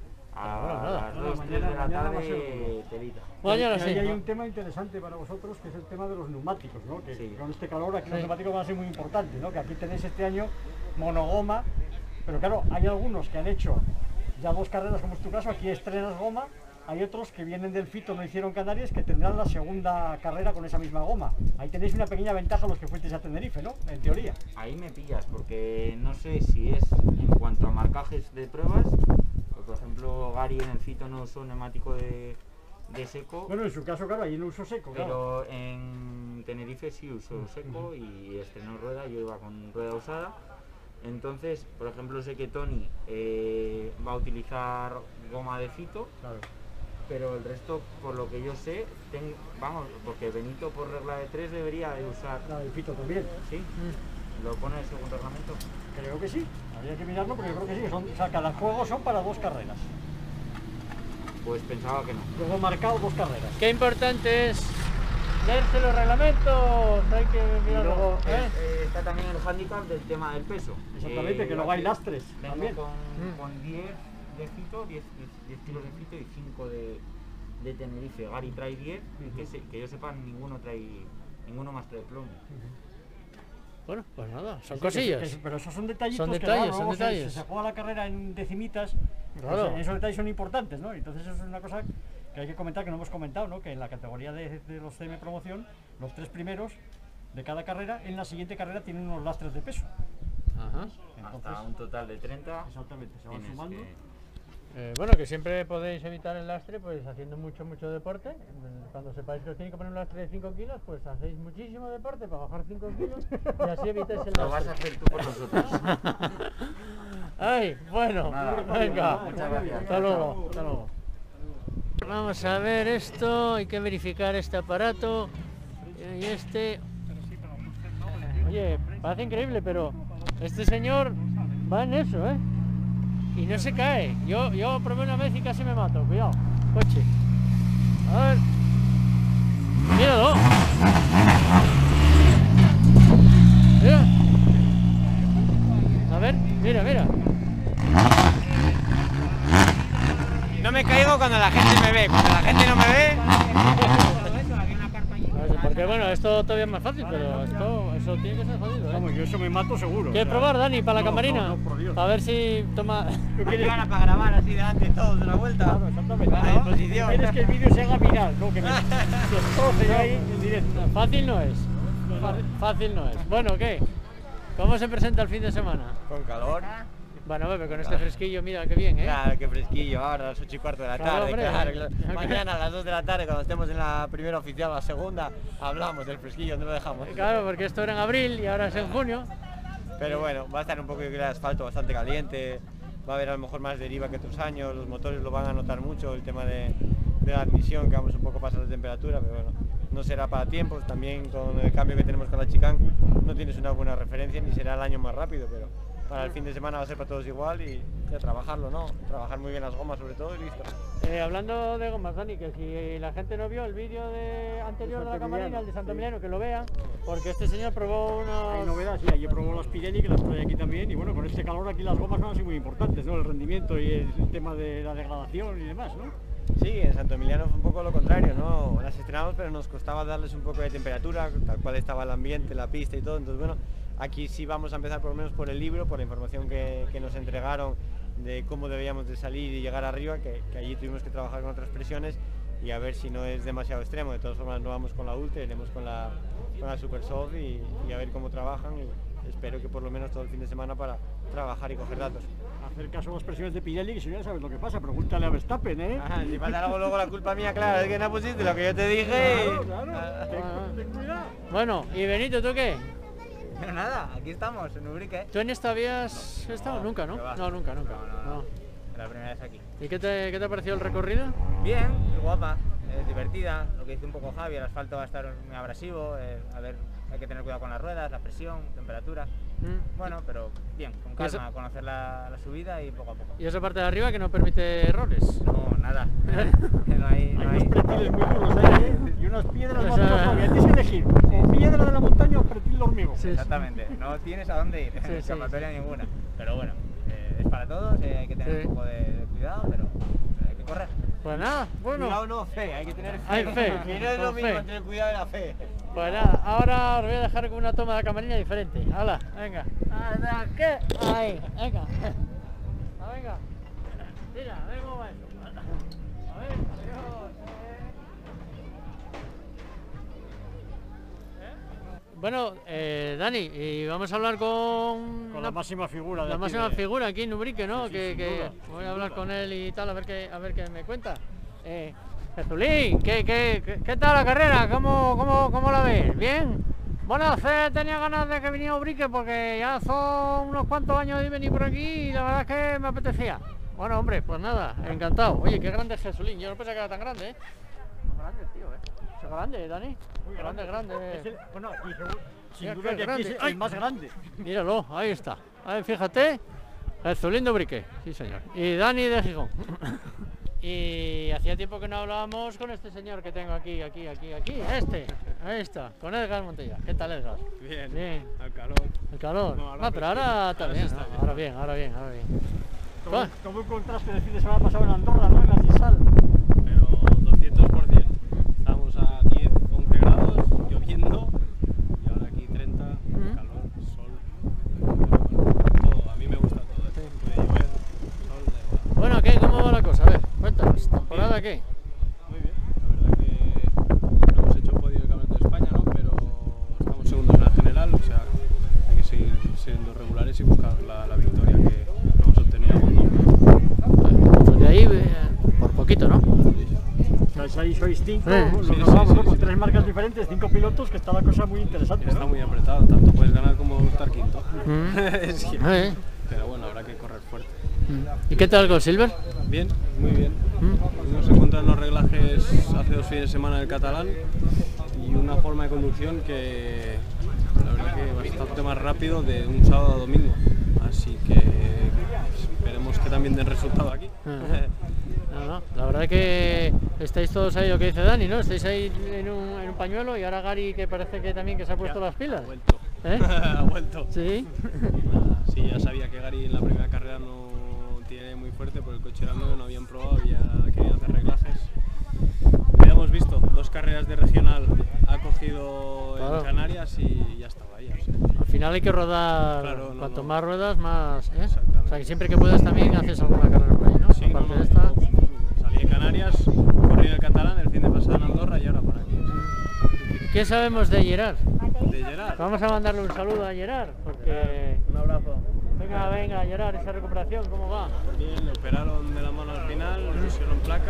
[SPEAKER 17] a
[SPEAKER 1] Bueno, nada.
[SPEAKER 17] las
[SPEAKER 2] Bueno,
[SPEAKER 17] dos,
[SPEAKER 2] mañana-
[SPEAKER 17] tres de la
[SPEAKER 2] mañana va a
[SPEAKER 17] tarde,
[SPEAKER 2] ser-
[SPEAKER 17] telita.
[SPEAKER 1] Mañana
[SPEAKER 2] Y ahí
[SPEAKER 1] sí.
[SPEAKER 2] hay un tema interesante para vosotros, que es el tema de los neumáticos, ¿no? Que
[SPEAKER 17] Sí.
[SPEAKER 2] con este calor aquí
[SPEAKER 1] Sí.
[SPEAKER 2] los neumáticos van a ser muy importantes, ¿no? Que aquí tenéis este año monogoma, pero claro, hay algunos que han hecho ya dos carreras, como es tu caso, aquí estrenas goma, hay otros que vienen del Fito, no hicieron Canarias, que tendrán la segunda carrera con esa misma goma. Ahí tenéis una pequeña ventaja los que fuisteis a Tenerife, ¿no? En teoría.
[SPEAKER 17] Ahí me pillas, porque no sé si es en cuanto a marcajes de pruebas, pues, por ejemplo, Gary en el Fito no usó neumático de, de seco.
[SPEAKER 2] Bueno, en su caso, claro, ahí no uso seco, claro.
[SPEAKER 17] Pero en Tenerife sí usó seco y estrenó rueda, yo iba con rueda usada. Entonces, por ejemplo, sé que Tony eh, va a utilizar goma de Fito,
[SPEAKER 2] Claro.
[SPEAKER 17] pero el resto, por lo que yo sé, ten- vamos, porque Benito por regla de tres debería de usar...
[SPEAKER 2] La del Fito también.
[SPEAKER 17] ¿Sí? ¿Lo pone según reglamento?
[SPEAKER 2] Creo que sí, habría que mirarlo porque yo creo que sí, son, o sea, cada juego son para dos carreras.
[SPEAKER 17] Pues pensaba que no.
[SPEAKER 2] Luego marcado dos carreras.
[SPEAKER 1] Qué importante es leerse los reglamentos, hay que
[SPEAKER 17] Y
[SPEAKER 1] mirarlo.
[SPEAKER 17] luego
[SPEAKER 1] ¿eh?
[SPEAKER 17] eh, eh, está también el hándicap del tema del peso.
[SPEAKER 2] Exactamente,
[SPEAKER 17] Eh,
[SPEAKER 2] que luego hay
[SPEAKER 17] aquí
[SPEAKER 2] lastres
[SPEAKER 17] vengo
[SPEAKER 2] también.
[SPEAKER 17] Con,
[SPEAKER 1] Mm.
[SPEAKER 17] con diez de Fito, diez, diez kilos de Fito y cinco de, de Tenerife. Gary trae diez, y que, se- que yo sepa ninguno trae ninguno más trae plomo.
[SPEAKER 1] Bueno, pues nada, son
[SPEAKER 2] Sí,
[SPEAKER 1] cosillas.
[SPEAKER 2] que- que- pero esos son detallitos
[SPEAKER 1] Son
[SPEAKER 2] que
[SPEAKER 1] detalles,
[SPEAKER 2] claro,
[SPEAKER 1] son
[SPEAKER 2] luego se-
[SPEAKER 1] detalles.
[SPEAKER 2] Se, se juega la carrera en decimitas,
[SPEAKER 1] Claro.
[SPEAKER 2] pues, esos detalles son importantes, ¿no? Entonces eso es una cosa que hay que comentar, que no hemos comentado, ¿no? Que en la categoría de, de los C M Promoción, los tres primeros de cada carrera, en la siguiente carrera tienen unos lastres de peso.
[SPEAKER 1] Ajá.
[SPEAKER 17] Hasta un total de treinta.
[SPEAKER 2] Exactamente, se van
[SPEAKER 17] tienes
[SPEAKER 2] sumando.
[SPEAKER 17] que-
[SPEAKER 1] Eh, bueno, que siempre podéis evitar el lastre pues haciendo mucho, mucho deporte. Cuando sepáis que os tiene que poner un lastre de cinco kilos, pues hacéis muchísimo deporte para bajar cinco kilos y así evitáis el lastre.
[SPEAKER 17] Lo vas a hacer tú por nosotros.
[SPEAKER 1] Ay, bueno,
[SPEAKER 17] Nada,
[SPEAKER 1] venga.
[SPEAKER 17] muchas gracias.
[SPEAKER 1] Hasta luego, hasta luego. Vamos a ver esto, hay que verificar este aparato y este. Oye, parece increíble, pero este señor va en eso, ¿eh? Y no se cae. Yo, yo probé una vez y casi me mato. Cuidado, coche. A ver. Míralo. Mira. A ver, mira, mira.
[SPEAKER 18] No me caigo cuando la gente me ve, cuando la gente no me ve...
[SPEAKER 1] Porque bueno, esto todavía es más fácil, pero esto, eso tiene que ser jodido, ¿eh?
[SPEAKER 2] Vamos, yo eso me mato seguro.
[SPEAKER 1] ¿Quieres
[SPEAKER 2] o sea,
[SPEAKER 1] probar, Dani, para la
[SPEAKER 2] no,
[SPEAKER 1] camarina?
[SPEAKER 2] no, no, por Dios.
[SPEAKER 1] A ver si toma...
[SPEAKER 18] ¿Tú quieres ganas para grabar así delante de todos de la vuelta?
[SPEAKER 2] Claro, exactamente.
[SPEAKER 18] A la disposición.
[SPEAKER 2] Quieres que el vídeo se haga viral, no que me destroce yo ahí en directo.
[SPEAKER 1] Fácil no es. Fácil no es. Bueno, ¿qué? ¿Cómo se presenta el fin de semana?
[SPEAKER 18] Con calor.
[SPEAKER 1] Bueno, bebé, con este fresquillo, mira, qué bien, ¿eh?
[SPEAKER 18] Claro, qué fresquillo, ahora a las ocho y cuarto de la
[SPEAKER 1] Claro,
[SPEAKER 18] tarde,
[SPEAKER 1] hombre.
[SPEAKER 18] claro, claro. Mañana a las dos de la tarde, cuando estemos en la primera oficial o la segunda, hablamos del fresquillo, no lo dejamos.
[SPEAKER 1] Claro, porque esto era en abril y ahora es en junio.
[SPEAKER 18] Pero bueno, va a estar un poco, yo creo, el asfalto bastante caliente, va a haber a lo mejor más deriva que otros años, los motores lo van a notar mucho, el tema de, de la admisión, que vamos un poco pasar de temperatura, pero bueno, no será para tiempos, también con el cambio que tenemos con la Chicane no tienes una buena referencia ni será el año más rápido, pero para el fin de semana va a ser para todos igual y ya trabajarlo, ¿no? Trabajar muy bien las gomas sobre todo y listo.
[SPEAKER 1] Eh, hablando de gomas, Dani, que si la gente no vio el vídeo de anterior de la camarina, el de Santo Emiliano, que lo vea, porque este señor probó unos...
[SPEAKER 2] Hay novedades, sí, allí probó las Pirelli, que las trae aquí también, y bueno, con este calor aquí las gomas van a ser muy importantes, ¿no? El rendimiento y el, el tema de la degradación y demás, ¿no?
[SPEAKER 18] Sí, en Santo Emiliano fue un poco lo contrario, ¿no? Las estrenamos, pero nos costaba darles un poco de temperatura, tal cual estaba el ambiente, la pista y todo, entonces bueno, aquí sí vamos a empezar por lo menos por el libro, por la información que, que nos entregaron de cómo debíamos de salir y llegar arriba, que, que allí tuvimos que trabajar con otras presiones y a ver si no es demasiado extremo. De todas formas no vamos con la Ultra, iremos con la, con la Super Soft y, y a ver cómo trabajan y espero que por lo menos todo el fin de semana para trabajar y coger datos.
[SPEAKER 2] Hacer caso a las presiones de Pirelli, que si no ya sabes lo que pasa, pregúntale a Verstappen, ¿eh?
[SPEAKER 18] Ajá, si pasa algo luego la culpa mía, claro, es que no pusiste lo que yo te dije.
[SPEAKER 2] Claro, claro. Ten, ten cuidado.
[SPEAKER 1] Bueno, y Benito, ¿tú qué?
[SPEAKER 18] Pero nada, aquí estamos, en Ubrique.
[SPEAKER 1] ¿Tú en esta habías estado? Nunca, ¿no? No, nunca, nunca.
[SPEAKER 18] No, no, no. La primera vez aquí.
[SPEAKER 1] ¿Y qué te, qué te ha parecido el recorrido?
[SPEAKER 18] Bien, guapa, es divertida, lo que dice un poco Javi, el asfalto va a estar muy abrasivo, eh, a ver, hay que tener cuidado con las ruedas, la presión, temperatura. Mm. Bueno, pero bien, con calma, conocer la, la subida y poco a poco.
[SPEAKER 1] ¿Y esa parte de arriba que no permite errores?
[SPEAKER 18] No, nada. no hay, no
[SPEAKER 2] hay
[SPEAKER 18] hay
[SPEAKER 2] unos pretiles muy duros ahí, ¿eh? Y unas piedras más duras. Tienes que elegir, o piedra de la montaña o pretil de hormigón.
[SPEAKER 18] Sí, exactamente, no tienes a dónde ir,
[SPEAKER 1] sí, sí,
[SPEAKER 18] escapatoria
[SPEAKER 1] sí.
[SPEAKER 18] ninguna. Pero bueno, eh, es para todos, eh, hay que tener sí. un poco de, de cuidado, pero hay que correr.
[SPEAKER 1] Pues nada, bueno.
[SPEAKER 18] Cuidado no, fe, hay que tener fe.
[SPEAKER 1] Hay fe.
[SPEAKER 18] Y no es lo mismo tener cuidado de la fe.
[SPEAKER 1] Pues nada, ahora os voy a dejar con una toma de la camarina diferente. ¡Hala! Venga. ¿Qué? Ahí, venga. Ah, venga. Mira, a ver cómo va eso. A ver, adiós. Bueno, eh, Dani, y vamos a hablar con...
[SPEAKER 2] Con la máxima figura de
[SPEAKER 1] La
[SPEAKER 2] aquí
[SPEAKER 1] máxima
[SPEAKER 2] de...
[SPEAKER 1] figura aquí en Ubrique, ¿no?
[SPEAKER 2] Sí, sí,
[SPEAKER 1] que
[SPEAKER 2] sin
[SPEAKER 1] que
[SPEAKER 2] duda,
[SPEAKER 1] voy
[SPEAKER 2] sin
[SPEAKER 1] a hablar
[SPEAKER 2] duda.
[SPEAKER 1] con él y tal, a ver qué, a ver qué me cuenta. Eh, Jezulín, ¿qué, qué, qué, ¿qué tal la carrera? ¿Cómo, cómo, cómo la ves? ¿Bien? Bueno, hace, tenía ganas de que viniera a Ubrique porque ya son unos cuantos años de venir por aquí y la verdad es que me apetecía. Bueno, hombre, pues nada, encantado. Oye, qué grande es Jezulín, yo no pensaba que era tan grande, ¿eh? Muy grande, tío, ¿eh? Es grande, Dani.
[SPEAKER 2] Muy
[SPEAKER 1] grande, grande. grande.
[SPEAKER 2] Es el, bueno, aquí seguro, sin
[SPEAKER 1] Mira,
[SPEAKER 2] duda que aquí es el
[SPEAKER 1] ¡ay!
[SPEAKER 2] más grande.
[SPEAKER 1] Míralo, ahí está. A ver, fíjate. Jezulín de Ubrique, sí señor. Y Dani de Gijón. Y hacía tiempo que no hablábamos con este señor que tengo aquí, aquí, aquí, aquí. Este, ahí está, con Edgar Montilla. ¿Qué tal, Edgar?
[SPEAKER 9] Bien,
[SPEAKER 1] bien.
[SPEAKER 9] Al calor.
[SPEAKER 1] ¿El calor?
[SPEAKER 9] No,
[SPEAKER 1] No, pero ahora está
[SPEAKER 9] ahora
[SPEAKER 1] bien,
[SPEAKER 9] sí está
[SPEAKER 1] ¿no?
[SPEAKER 9] bien.
[SPEAKER 1] Ahora bien, ahora bien, ahora bien.
[SPEAKER 2] Todo, todo un contraste del fin de semana pasado en Andorra, ¿no? En la Cisal.
[SPEAKER 9] Pero doscientos por ciento. Estamos a diez, once grados, lloviendo, y ahora aquí treinta, calor, sol. Todo, a mí me gusta todo. Sí. Puede llover, sol, da igual.
[SPEAKER 1] Bueno, ¿qué? ¿Cómo va la cosa? A ver, cuéntanos. ¿Temporada qué?
[SPEAKER 9] Muy bien, la verdad que no hemos hecho podio del Campeonato de España, ¿no? Pero estamos segundos en la general, o sea, hay que seguir siendo regulares y buscar la, la victoria que no hemos obtenido aún, ¿no?
[SPEAKER 1] Pues de ahí, eh, por poquito, ¿no?
[SPEAKER 2] Ahí sois cinco,
[SPEAKER 9] Sí,
[SPEAKER 2] lo
[SPEAKER 9] sí,
[SPEAKER 2] que
[SPEAKER 9] sí,
[SPEAKER 2] vamos,
[SPEAKER 9] sí,
[SPEAKER 2] ¿no? Con
[SPEAKER 9] sí.
[SPEAKER 2] tres marcas diferentes, cinco pilotos, que está la cosa muy interesante.
[SPEAKER 9] Está
[SPEAKER 2] ¿no?
[SPEAKER 9] muy apretado, tanto puedes ganar como estar quinto.
[SPEAKER 1] Mm.
[SPEAKER 9] Sí.
[SPEAKER 1] Eh.
[SPEAKER 9] Pero bueno, habrá que correr fuerte.
[SPEAKER 1] ¿Y qué tal con Silver?
[SPEAKER 9] Bien, muy bien. Nos encontramos los reglajes hace dos fines de semana del catalán y una forma de conducción que la verdad que bastante más rápido de un sábado a domingo. Así que esperemos que también den resultado aquí.
[SPEAKER 1] No, no, la verdad que estáis todos ahí, lo que dice Dani, ¿no? Estáis ahí en un, en un pañuelo y ahora Gary, que parece que también que se ha puesto
[SPEAKER 9] Ya,
[SPEAKER 1] las pilas.
[SPEAKER 9] Ha vuelto.
[SPEAKER 1] ¿Eh?
[SPEAKER 9] Ha vuelto.
[SPEAKER 1] Sí.
[SPEAKER 9] Nada, sí, ya sabía que Gary en la primera carrera no tiene muy fuerte, porque el coche era nuevo, no habían probado, había querido hacer reglajes. Ya hemos visto, dos carreras de regional ha cogido
[SPEAKER 1] Claro.
[SPEAKER 9] en Canarias y ya estaba ahí. O sea.
[SPEAKER 1] Al final hay que rodar,
[SPEAKER 9] Claro, no,
[SPEAKER 1] cuanto
[SPEAKER 9] no.
[SPEAKER 1] más ruedas, más... ¿eh? O sea, que siempre que puedas también haces alguna carrera por ahí, ¿no?
[SPEAKER 9] Sí,
[SPEAKER 1] Aparte
[SPEAKER 9] no, no,
[SPEAKER 1] de esta...
[SPEAKER 9] salí de Canarias, corrí en el catalán, el fin de pasado en Andorra y ahora para aquí.
[SPEAKER 1] ¿Qué sabemos de Gerard?
[SPEAKER 9] de Gerard.
[SPEAKER 1] Vamos a mandarle un saludo a Gerard, porque...
[SPEAKER 10] Un abrazo.
[SPEAKER 1] Venga, venga, Gerard, esa recuperación, ¿cómo va?
[SPEAKER 9] Bien, le operaron de la mano al final, le pusieron placa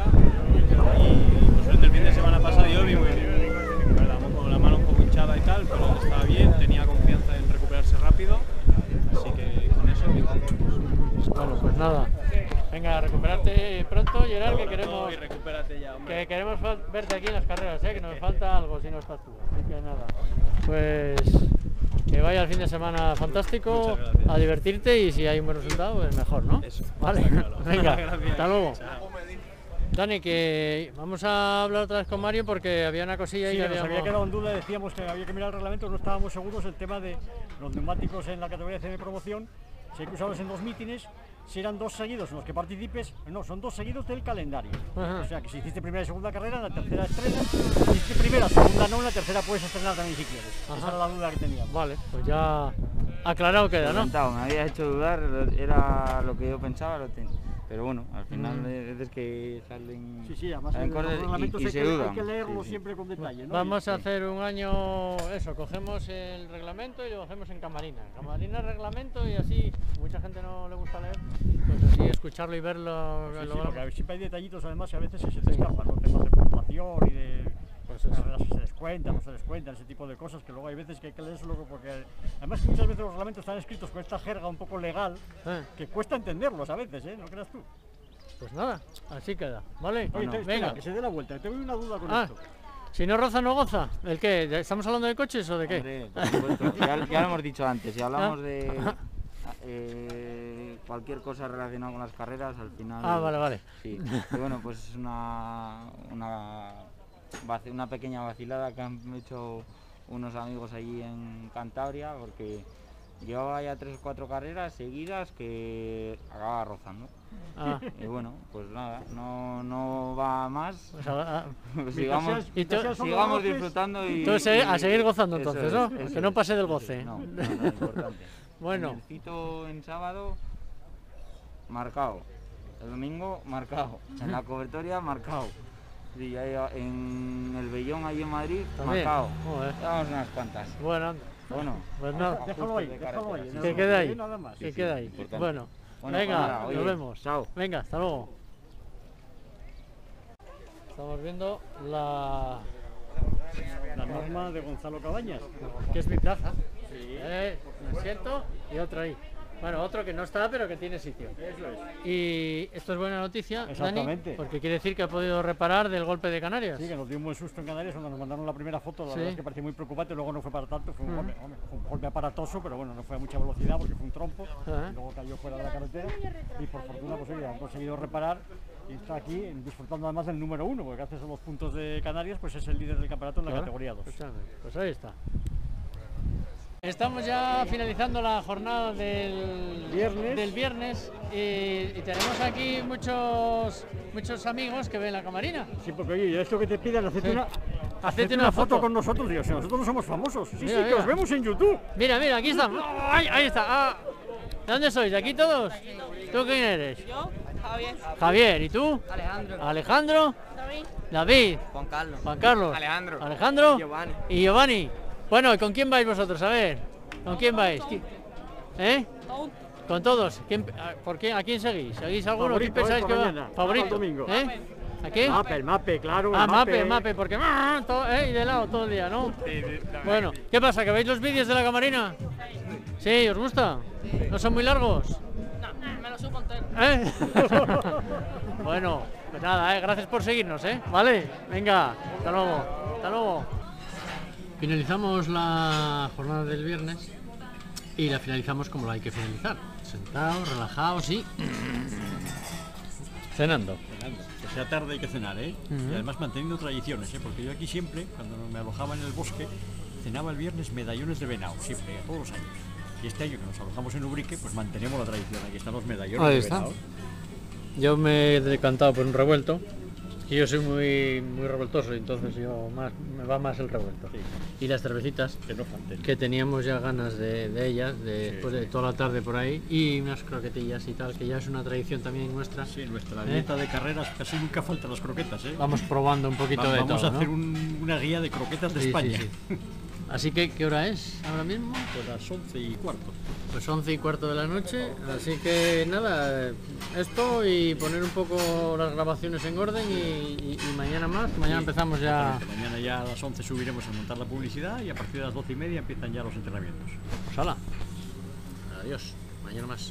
[SPEAKER 9] y pues el fin de semana pasado yo vi muy bien. La, con la mano un poco hinchada y tal, pero estaba bien, tenía confianza en recuperarse rápido, así que con eso muy contentos.
[SPEAKER 1] Bueno, pues nada. Venga, recuperarte pronto, Gerard, que queremos,
[SPEAKER 9] y recupérate ya, hombre.
[SPEAKER 1] que queremos verte aquí en las carreras, ¿eh? Que nos falta algo si no estás tú. Así que nada, pues que vaya el fin de semana fantástico, a divertirte y si hay un buen resultado, pues mejor, ¿no?
[SPEAKER 9] Eso,
[SPEAKER 1] vale,
[SPEAKER 9] claro.
[SPEAKER 1] Venga,
[SPEAKER 9] Gracias.
[SPEAKER 1] hasta luego.
[SPEAKER 9] Chao.
[SPEAKER 1] Dani, que vamos a hablar otra vez con Mario porque había una cosilla
[SPEAKER 2] Sí,
[SPEAKER 1] ahí que
[SPEAKER 2] nos
[SPEAKER 1] habíamos...
[SPEAKER 2] había quedado en duda, decíamos que había que mirar el reglamento, no estábamos seguros el tema de los neumáticos en la categoría C de promoción, si hay que usarlos en dos mítines, si eran dos seguidos en los que participes, no, son dos seguidos del calendario.
[SPEAKER 1] Ajá.
[SPEAKER 2] O sea que si hiciste primera y segunda carrera, en la tercera estrenas, si hiciste primera, segunda no, en la tercera puedes estrenar también si quieres.
[SPEAKER 1] Ajá.
[SPEAKER 2] Esa era la duda que teníamos.
[SPEAKER 1] Vale, pues ya aclarado queda, ¿no?
[SPEAKER 17] Comentado, me había hecho dudar, era lo que yo pensaba, lo ten- pero bueno, al final
[SPEAKER 1] Mm.
[SPEAKER 17] hay veces que salen,
[SPEAKER 2] Sí, sí, además
[SPEAKER 17] salen
[SPEAKER 2] en los
[SPEAKER 17] cosas
[SPEAKER 2] reglamentos
[SPEAKER 17] y, y
[SPEAKER 2] hay
[SPEAKER 17] se
[SPEAKER 2] que,
[SPEAKER 17] dudan.
[SPEAKER 2] hay que leerlo
[SPEAKER 17] Sí, sí.
[SPEAKER 2] siempre con detalle, ¿no?
[SPEAKER 1] Vamos
[SPEAKER 2] Y-
[SPEAKER 1] a hacer un año, eso, cogemos el reglamento y lo hacemos en Camarina. Camarina, reglamento y así, mucha gente no le gusta leer, pues así escucharlo y verlo.
[SPEAKER 2] Sí,
[SPEAKER 1] lo
[SPEAKER 2] sí,
[SPEAKER 1] vamos-
[SPEAKER 2] porque siempre hay detallitos además que a veces se te escapan, ¿no? Temas de puntuación y de
[SPEAKER 1] Pues eso.
[SPEAKER 2] carreras que se descuentan, no se descuentan, ese tipo de cosas que luego hay veces que hay que leerlo porque además muchas veces los reglamentos están escritos con esta jerga un poco legal
[SPEAKER 1] Eh,
[SPEAKER 2] que cuesta entenderlos a veces, ¿eh? ¿No creas tú?
[SPEAKER 1] Pues nada, así queda, ¿vale?
[SPEAKER 2] Oye, te- espera,
[SPEAKER 1] Venga.
[SPEAKER 2] que se dé la vuelta, tengo una duda con
[SPEAKER 1] Ah,
[SPEAKER 2] esto.
[SPEAKER 1] si no roza, no goza. ¿El qué? ¿Estamos hablando de coches o de qué?
[SPEAKER 17] Hombre, por supuesto, ya, ya lo hemos dicho antes, si hablamos
[SPEAKER 1] Ah.
[SPEAKER 17] de eh, cualquier cosa relacionada con las carreras, al final...
[SPEAKER 1] Ah, vale, vale.
[SPEAKER 17] Sí, y bueno, pues es una, una, vaci- una pequeña vacilada que han hecho unos amigos allí en Cantabria, porque llevaba ya tres o cuatro carreras seguidas que acababa rozando.
[SPEAKER 1] Ah.
[SPEAKER 17] Y bueno, pues nada, no, no va más.
[SPEAKER 1] Pues a- a-
[SPEAKER 17] Pues sigamos,
[SPEAKER 1] Y tú-
[SPEAKER 17] sigamos disfrutando y...
[SPEAKER 1] Entonces, a
[SPEAKER 17] y-
[SPEAKER 1] seguir gozando
[SPEAKER 17] eso
[SPEAKER 1] entonces,
[SPEAKER 17] es,
[SPEAKER 1] ¿no?
[SPEAKER 17] eso
[SPEAKER 1] Que no
[SPEAKER 17] es,
[SPEAKER 1] pase del
[SPEAKER 17] eso
[SPEAKER 1] goce.
[SPEAKER 17] es, no, no, no, importante.
[SPEAKER 1] Bueno.
[SPEAKER 17] En el Cito en sábado, marcado. El domingo, marcado. En la cobertoria, marcado. Y ahí en el Bellón, ahí en Madrid,
[SPEAKER 1] También.
[SPEAKER 17] marcado.
[SPEAKER 1] Joder.
[SPEAKER 17] Llevamos unas cuantas.
[SPEAKER 1] Bueno,
[SPEAKER 17] Bueno,
[SPEAKER 1] pues nada.
[SPEAKER 2] Déjalo ahí,
[SPEAKER 17] de
[SPEAKER 2] déjalo ahí.
[SPEAKER 17] carretera,
[SPEAKER 1] Que
[SPEAKER 17] sí,
[SPEAKER 1] quede
[SPEAKER 17] sí.
[SPEAKER 1] ahí.
[SPEAKER 2] Nada más.
[SPEAKER 1] Que
[SPEAKER 17] Sí,
[SPEAKER 1] quede
[SPEAKER 17] sí,
[SPEAKER 1] ahí.
[SPEAKER 17] importante.
[SPEAKER 1] Bueno,
[SPEAKER 17] Bueno,
[SPEAKER 1] venga,
[SPEAKER 17] pues nada, oye,
[SPEAKER 1] nos vemos.
[SPEAKER 17] chao.
[SPEAKER 1] Venga, hasta luego. Estamos viendo la...
[SPEAKER 2] La norma de Gonzalo Cabañas.
[SPEAKER 1] que es mi plaza. Eh, me siento y otro ahí. Bueno, otro que no está, pero que tiene sitio.
[SPEAKER 2] Eso es.
[SPEAKER 1] Y esto es buena noticia, Dani,
[SPEAKER 2] Exactamente.
[SPEAKER 1] porque quiere decir que ha podido reparar del golpe de Canarias.
[SPEAKER 2] Sí, que nos dio un buen susto en Canarias cuando nos mandaron la primera foto, la
[SPEAKER 1] Sí.
[SPEAKER 2] verdad es que parecía muy preocupante, luego no fue para tanto, fue un,
[SPEAKER 1] Ujú.
[SPEAKER 2] golpe, hombre, fue un golpe aparatoso, pero bueno, no fue a mucha velocidad porque fue un trompo,
[SPEAKER 1] Ajá.
[SPEAKER 2] y luego cayó fuera de la carretera y por fortuna pues oye, han conseguido reparar y está aquí disfrutando además del número uno, porque gracias a los puntos de Canarias pues es el líder del campeonato en la
[SPEAKER 1] Claro,
[SPEAKER 2] categoría dos.
[SPEAKER 1] exactamente. Pues ahí está. Estamos ya finalizando la jornada del
[SPEAKER 2] Viernes.
[SPEAKER 1] del viernes y, y tenemos aquí muchos muchos amigos que ven la camarina.
[SPEAKER 2] Sí, porque oye, y esto que te piden, hacete
[SPEAKER 1] Sí.
[SPEAKER 2] una,
[SPEAKER 1] Hacete
[SPEAKER 2] hacete
[SPEAKER 1] una
[SPEAKER 2] una foto,
[SPEAKER 1] foto.
[SPEAKER 2] con nosotros, Dios, nosotros no somos famosos, sí,
[SPEAKER 1] Mira,
[SPEAKER 2] sí, que
[SPEAKER 1] mira.
[SPEAKER 2] os vemos en YouTube.
[SPEAKER 1] Mira, mira, aquí estamos. ¡Ay, ahí está! Ah, ¿de dónde sois? ¿De aquí todos? ¿Tú quién eres?
[SPEAKER 12] Yo, Javier.
[SPEAKER 1] Javier, ¿y tú?
[SPEAKER 12] Alejandro.
[SPEAKER 1] Alejandro.
[SPEAKER 12] David.
[SPEAKER 1] David.
[SPEAKER 12] Juan Carlos.
[SPEAKER 1] Juan Carlos.
[SPEAKER 12] Alejandro.
[SPEAKER 1] Alejandro.
[SPEAKER 12] Giovanni.
[SPEAKER 1] Y Giovanni. Bueno, ¿y con quién vais vosotros? A ver, ¿con quién vais? ¿Qui- ¿Eh? ¿Con todos? ¿Quién, a, ¿por qué, ¿A quién seguís? ¿Seguís alguno? ¿Quién
[SPEAKER 2] Favorito,
[SPEAKER 1] pensáis
[SPEAKER 2] eh,
[SPEAKER 1] que
[SPEAKER 2] por
[SPEAKER 1] va?
[SPEAKER 2] mañana.
[SPEAKER 1] Favorito.
[SPEAKER 2] Sábado, domingo.
[SPEAKER 1] ¿Eh? ¿A qué?
[SPEAKER 2] Mape, el mape, claro.
[SPEAKER 1] Ah,
[SPEAKER 2] el
[SPEAKER 1] mape, mape, porque ¡ah! todo, ¿eh? Y de lado todo el día, ¿no? Bueno, ¿qué pasa? ¿Que veis los vídeos de la camarina? ¿Sí? ¿Os gusta? ¿No son muy largos?
[SPEAKER 12] No, me lo supo entero.
[SPEAKER 1] ¿Eh? Bueno, pues nada, ¿eh? Gracias por seguirnos, ¿eh? Vale, venga, hasta luego, hasta luego. Finalizamos la jornada del viernes y la finalizamos como la hay que finalizar. Sentados, relajados y... cenando.
[SPEAKER 2] Cenando. Que sea tarde hay que cenar, ¿eh?
[SPEAKER 1] Ujú.
[SPEAKER 2] Y además manteniendo tradiciones, ¿eh? Porque yo aquí siempre, cuando me alojaba en el bosque, cenaba el viernes medallones de venado, siempre, todos los años. Y este año que nos alojamos en Ubrique, pues mantenemos la tradición. Aquí están los medallones
[SPEAKER 1] Ahí
[SPEAKER 2] de
[SPEAKER 1] está.
[SPEAKER 2] venado.
[SPEAKER 1] Yo me he decantado por un revuelto, que yo soy muy, muy revoltoso, y entonces yo más, me va más el revuelto. Y las cervecitas,
[SPEAKER 2] que, no falten.
[SPEAKER 1] que teníamos ya ganas de, de ellas, de,
[SPEAKER 2] Sí,
[SPEAKER 1] después de toda la tarde por ahí, y unas croquetillas y tal, que ya es una tradición también nuestra.
[SPEAKER 2] Sí, nuestra
[SPEAKER 1] ¿Eh?
[SPEAKER 2] dieta de carreras casi nunca faltan las croquetas, ¿eh?
[SPEAKER 1] Vamos probando un poquito
[SPEAKER 2] Va-
[SPEAKER 1] de
[SPEAKER 2] Vamos
[SPEAKER 1] todo,
[SPEAKER 2] a hacer
[SPEAKER 1] ¿no?
[SPEAKER 2] un- una guía de croquetas de
[SPEAKER 1] Sí, sí,
[SPEAKER 2] España.
[SPEAKER 1] sí. Así que, ¿qué hora es ahora mismo?
[SPEAKER 2] Pues las once y cuarto.
[SPEAKER 1] Pues once y cuarto de la noche, así que nada, esto y poner un poco las grabaciones en orden y, y, y mañana más, mañana
[SPEAKER 2] Sí,
[SPEAKER 1] empezamos ya...
[SPEAKER 2] Mañana ya a las once subiremos a montar la publicidad y a partir de las doce y media empiezan ya los entrenamientos.
[SPEAKER 1] Pues hala, adiós, mañana más.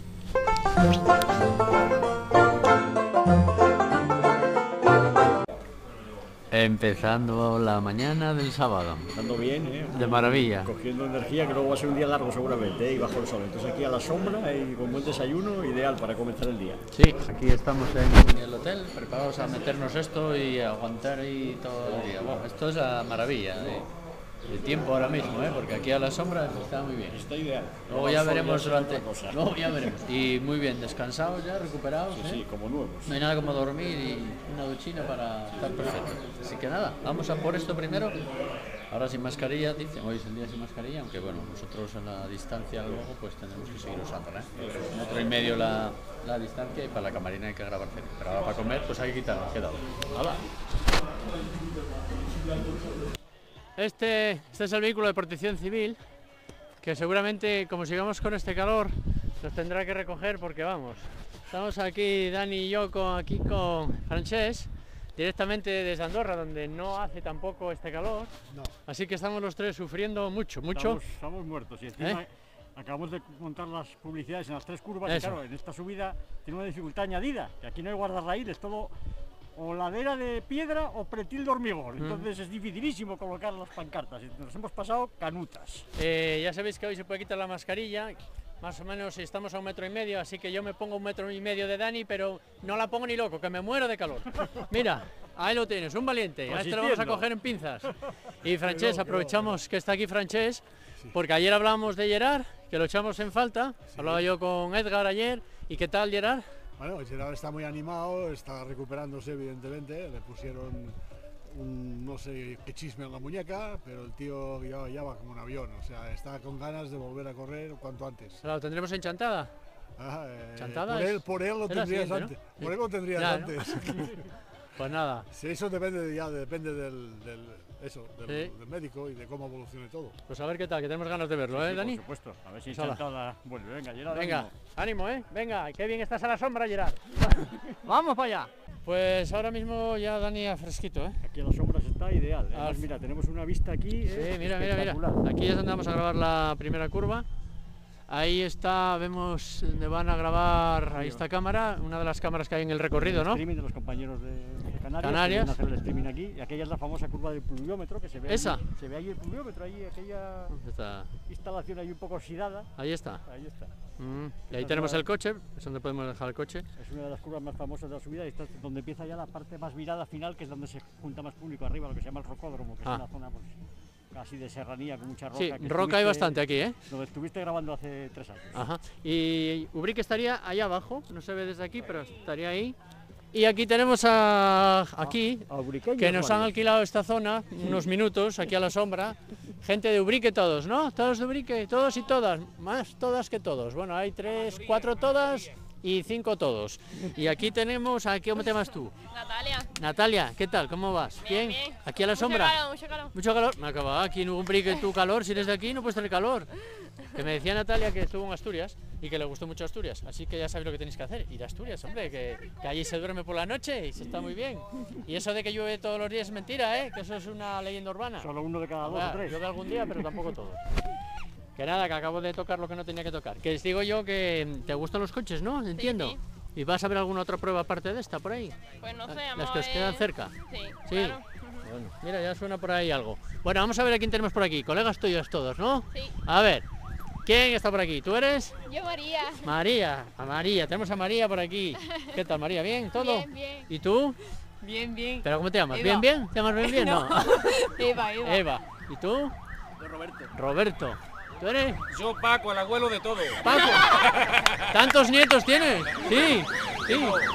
[SPEAKER 1] Empezando la mañana del sábado.
[SPEAKER 2] Empezando bien, ¿eh?
[SPEAKER 1] De maravilla.
[SPEAKER 2] Cogiendo energía, que luego va a ser un día largo seguramente, ¿eh? Y bajo el sol. Entonces aquí a la sombra y con buen desayuno, ideal para comenzar el día.
[SPEAKER 1] Sí, aquí estamos en el hotel, preparados a meternos esto y aguantar ahí todo el día. Bueno, esto es la maravilla de, de tiempo ahora mismo, ¿eh? Porque aquí a la sombra está muy bien.
[SPEAKER 2] Está ideal.
[SPEAKER 1] Luego ya veremos durante... Luego ya veremos. Y muy bien, descansados ya, recuperados.
[SPEAKER 2] Sí,
[SPEAKER 1] ¿eh?
[SPEAKER 2] sí, como nuevos.
[SPEAKER 1] No hay nada como dormir y una duchina para estar perfecto. Así que nada, vamos a por esto primero. Ahora sin mascarilla, dicen, hoy es el día sin mascarilla, aunque bueno, nosotros en la distancia luego pues tendremos que seguir usándola, ¿eh? Un metro y medio la, la distancia y para la camarina hay que grabar cerca. Pero ahora para comer pues hay que quitarlo, quedado. ¡Hala! Este, este es el vehículo de protección civil, que seguramente como sigamos con este calor nos tendrá que recoger porque vamos, estamos aquí Dani y yo con, aquí con Francesc, directamente desde Andorra, donde no hace tampoco este calor,
[SPEAKER 2] No.
[SPEAKER 1] Así que estamos los tres sufriendo mucho, mucho.
[SPEAKER 2] Estamos, estamos muertos y encima
[SPEAKER 1] ¿Eh?
[SPEAKER 2] acabamos de montar las publicidades en las tres curvas
[SPEAKER 1] Eso.
[SPEAKER 2] y claro, en esta subida tiene una dificultad añadida, que aquí no hay guardarraíl, es todo o ladera de piedra o pretil de hormigón,
[SPEAKER 1] Mm.
[SPEAKER 2] entonces es dificilísimo colocar las pancartas y nos hemos pasado canutas.
[SPEAKER 1] Eh, ya sabéis que hoy se puede quitar la mascarilla, más o menos estamos a un metro y medio, así que yo me pongo un metro y medio de Dani, pero no la pongo ni loco, que me muero de calor. Mira, ahí lo tienes, un valiente, a este lo vamos a
[SPEAKER 2] Resistiendo.
[SPEAKER 1] coger en pinzas. Y Francesc,
[SPEAKER 2] no,
[SPEAKER 1] aprovechamos que está aquí Francesc, porque ayer hablábamos de Gerard, que lo echamos en falta, hablaba yo con Edgar ayer, ¿y qué tal Gerard?
[SPEAKER 19] Bueno, Gerard está muy animado, está recuperándose evidentemente, le pusieron un no sé qué chisme en la muñeca, pero el tío ya, ya va como un avión, o sea, está con ganas de volver a correr cuanto antes.
[SPEAKER 1] ¿Lo tendremos en Chantada?
[SPEAKER 19] Ah, eh,
[SPEAKER 1] Chantada
[SPEAKER 19] por,
[SPEAKER 1] es-
[SPEAKER 19] él, por él lo
[SPEAKER 1] es la
[SPEAKER 19] tendrías
[SPEAKER 1] siguiente,
[SPEAKER 19] antes,
[SPEAKER 1] ¿no?
[SPEAKER 19] por él lo tendrías
[SPEAKER 1] Ya, ¿no?
[SPEAKER 19] antes.
[SPEAKER 1] Pues nada.
[SPEAKER 19] Sí, eso depende de- ya, depende del, del, eso, del,
[SPEAKER 1] Sí.
[SPEAKER 19] del médico y de cómo evolucione todo.
[SPEAKER 1] Pues a ver qué tal, que tenemos ganas de verlo, ¿eh,
[SPEAKER 2] Sí,
[SPEAKER 1] Dani?
[SPEAKER 2] por supuesto, a ver si
[SPEAKER 1] Pues hala.
[SPEAKER 2] Chantada vuelve. Venga, Gerard,
[SPEAKER 1] Venga,
[SPEAKER 2] ánimo.
[SPEAKER 1] ánimo, ¿eh? Venga, qué bien estás a la sombra, Gerard. Vamos para allá. Pues ahora mismo ya Dani a fresquito, ¿eh?
[SPEAKER 2] Aquí a las sombras está ideal.
[SPEAKER 1] Al-
[SPEAKER 2] Además, mira, tenemos una vista aquí.
[SPEAKER 1] Sí,
[SPEAKER 2] eh,
[SPEAKER 1] mira, mira, mira.
[SPEAKER 2] espectacular.
[SPEAKER 1] Aquí es donde vamos a grabar la primera curva. Ahí está, vemos donde van a grabar, ahí está cámara, una de las cámaras que hay en el recorrido,
[SPEAKER 2] El
[SPEAKER 1] ¿no?
[SPEAKER 2] streaming de los compañeros de, de Canarias.
[SPEAKER 1] Canarias.
[SPEAKER 2] Que vienen a hacer el streaming aquí. Y aquella es la famosa curva del pluviómetro que se ve.
[SPEAKER 1] ¿Esa?
[SPEAKER 2] Ahí, se ve ahí el pluviómetro, ahí aquella
[SPEAKER 1] Está.
[SPEAKER 2] instalación ahí un poco oxidada.
[SPEAKER 1] Ahí está.
[SPEAKER 2] Ahí está.
[SPEAKER 1] Mm, Y ahí
[SPEAKER 2] Esta
[SPEAKER 1] tenemos
[SPEAKER 2] es la-
[SPEAKER 1] el coche, es donde podemos dejar el coche.
[SPEAKER 2] Es una de las curvas más famosas de la subida y esta es donde empieza ya la parte más virada final, que es donde se junta más público arriba, lo que se llama el rocódromo, que
[SPEAKER 1] Ah.
[SPEAKER 2] es una zona pues, casi de serranía con mucha roca.
[SPEAKER 1] Sí,
[SPEAKER 2] que
[SPEAKER 1] roca hay
[SPEAKER 2] estuviste-
[SPEAKER 1] bastante aquí, ¿eh?
[SPEAKER 2] Donde estuviste grabando hace tres años.
[SPEAKER 1] Ajá. Y Ubrique estaría ahí abajo, no se ve desde aquí, pero estaría ahí. Y aquí tenemos a aquí,
[SPEAKER 2] A ubriqueños
[SPEAKER 1] que nos han
[SPEAKER 2] varios.
[SPEAKER 1] alquilado esta zona, unos minutos, aquí a la sombra. Gente de Ubrique todos, ¿no? Todos de Ubrique, todos y todas, más todas que todos. Bueno, hay tres, cuatro todas y cinco todos. Y aquí tenemos, ¿a qué cómo te llamas tú?
[SPEAKER 12] Natalia.
[SPEAKER 1] Natalia, ¿qué tal? ¿Cómo vas?
[SPEAKER 12] Bien, bien.
[SPEAKER 1] ¿Aquí a la
[SPEAKER 12] Mucho
[SPEAKER 1] sombra?
[SPEAKER 12] calor, mucho calor.
[SPEAKER 1] Mucho calor. Me acaba aquí en Ubrique tu calor, si eres de aquí no puedes tener calor. Que me decía Natalia que estuvo en Asturias y que le gustó mucho Asturias, así que ya sabéis lo que tenéis que hacer, ir a Asturias, hombre, que, que allí se duerme por la noche y se está muy bien. Y eso de que llueve todos los días es mentira, ¿eh? Que eso es una leyenda urbana.
[SPEAKER 2] Solo uno de cada dos
[SPEAKER 1] Ah,
[SPEAKER 2] o tres.
[SPEAKER 1] llueve algún día, pero tampoco todos. Que nada, que acabo de tocar lo que no tenía que tocar. Que les digo yo que te gustan los coches, ¿no? Entiendo.
[SPEAKER 12] sí.
[SPEAKER 1] ¿Y vas a ver alguna otra prueba aparte de esta por ahí?
[SPEAKER 12] Pues no sé,
[SPEAKER 1] Las
[SPEAKER 12] vamos
[SPEAKER 1] que
[SPEAKER 12] a
[SPEAKER 1] os
[SPEAKER 12] ver.
[SPEAKER 1] quedan cerca.
[SPEAKER 12] Sí,
[SPEAKER 1] Sí.
[SPEAKER 12] claro.
[SPEAKER 1] Bueno, mira, ya suena por ahí algo. Bueno, vamos a ver a quién tenemos por aquí. Colegas tuyos todos, ¿no?
[SPEAKER 12] Sí.
[SPEAKER 1] A ver, ¿quién está por aquí? ¿Tú eres?
[SPEAKER 12] Yo María.
[SPEAKER 1] María, a María, tenemos a María por aquí. ¿Qué tal, María? ¿Bien? ¿Todo?
[SPEAKER 12] Bien, bien.
[SPEAKER 1] ¿Y tú?
[SPEAKER 12] Bien, bien.
[SPEAKER 1] ¿Pero cómo te llamas?
[SPEAKER 12] Eva.
[SPEAKER 1] ¿Bien, bien? ¿Te llamas bien, bien? No.
[SPEAKER 12] Eva, Eva.
[SPEAKER 1] Eva. ¿Y tú?
[SPEAKER 10] Yo, Roberto.
[SPEAKER 1] Roberto. ¿Tú eres?
[SPEAKER 6] Yo, Paco, el abuelo de todo.
[SPEAKER 1] Paco. ¿Tantos nietos tienes? Sí, sí.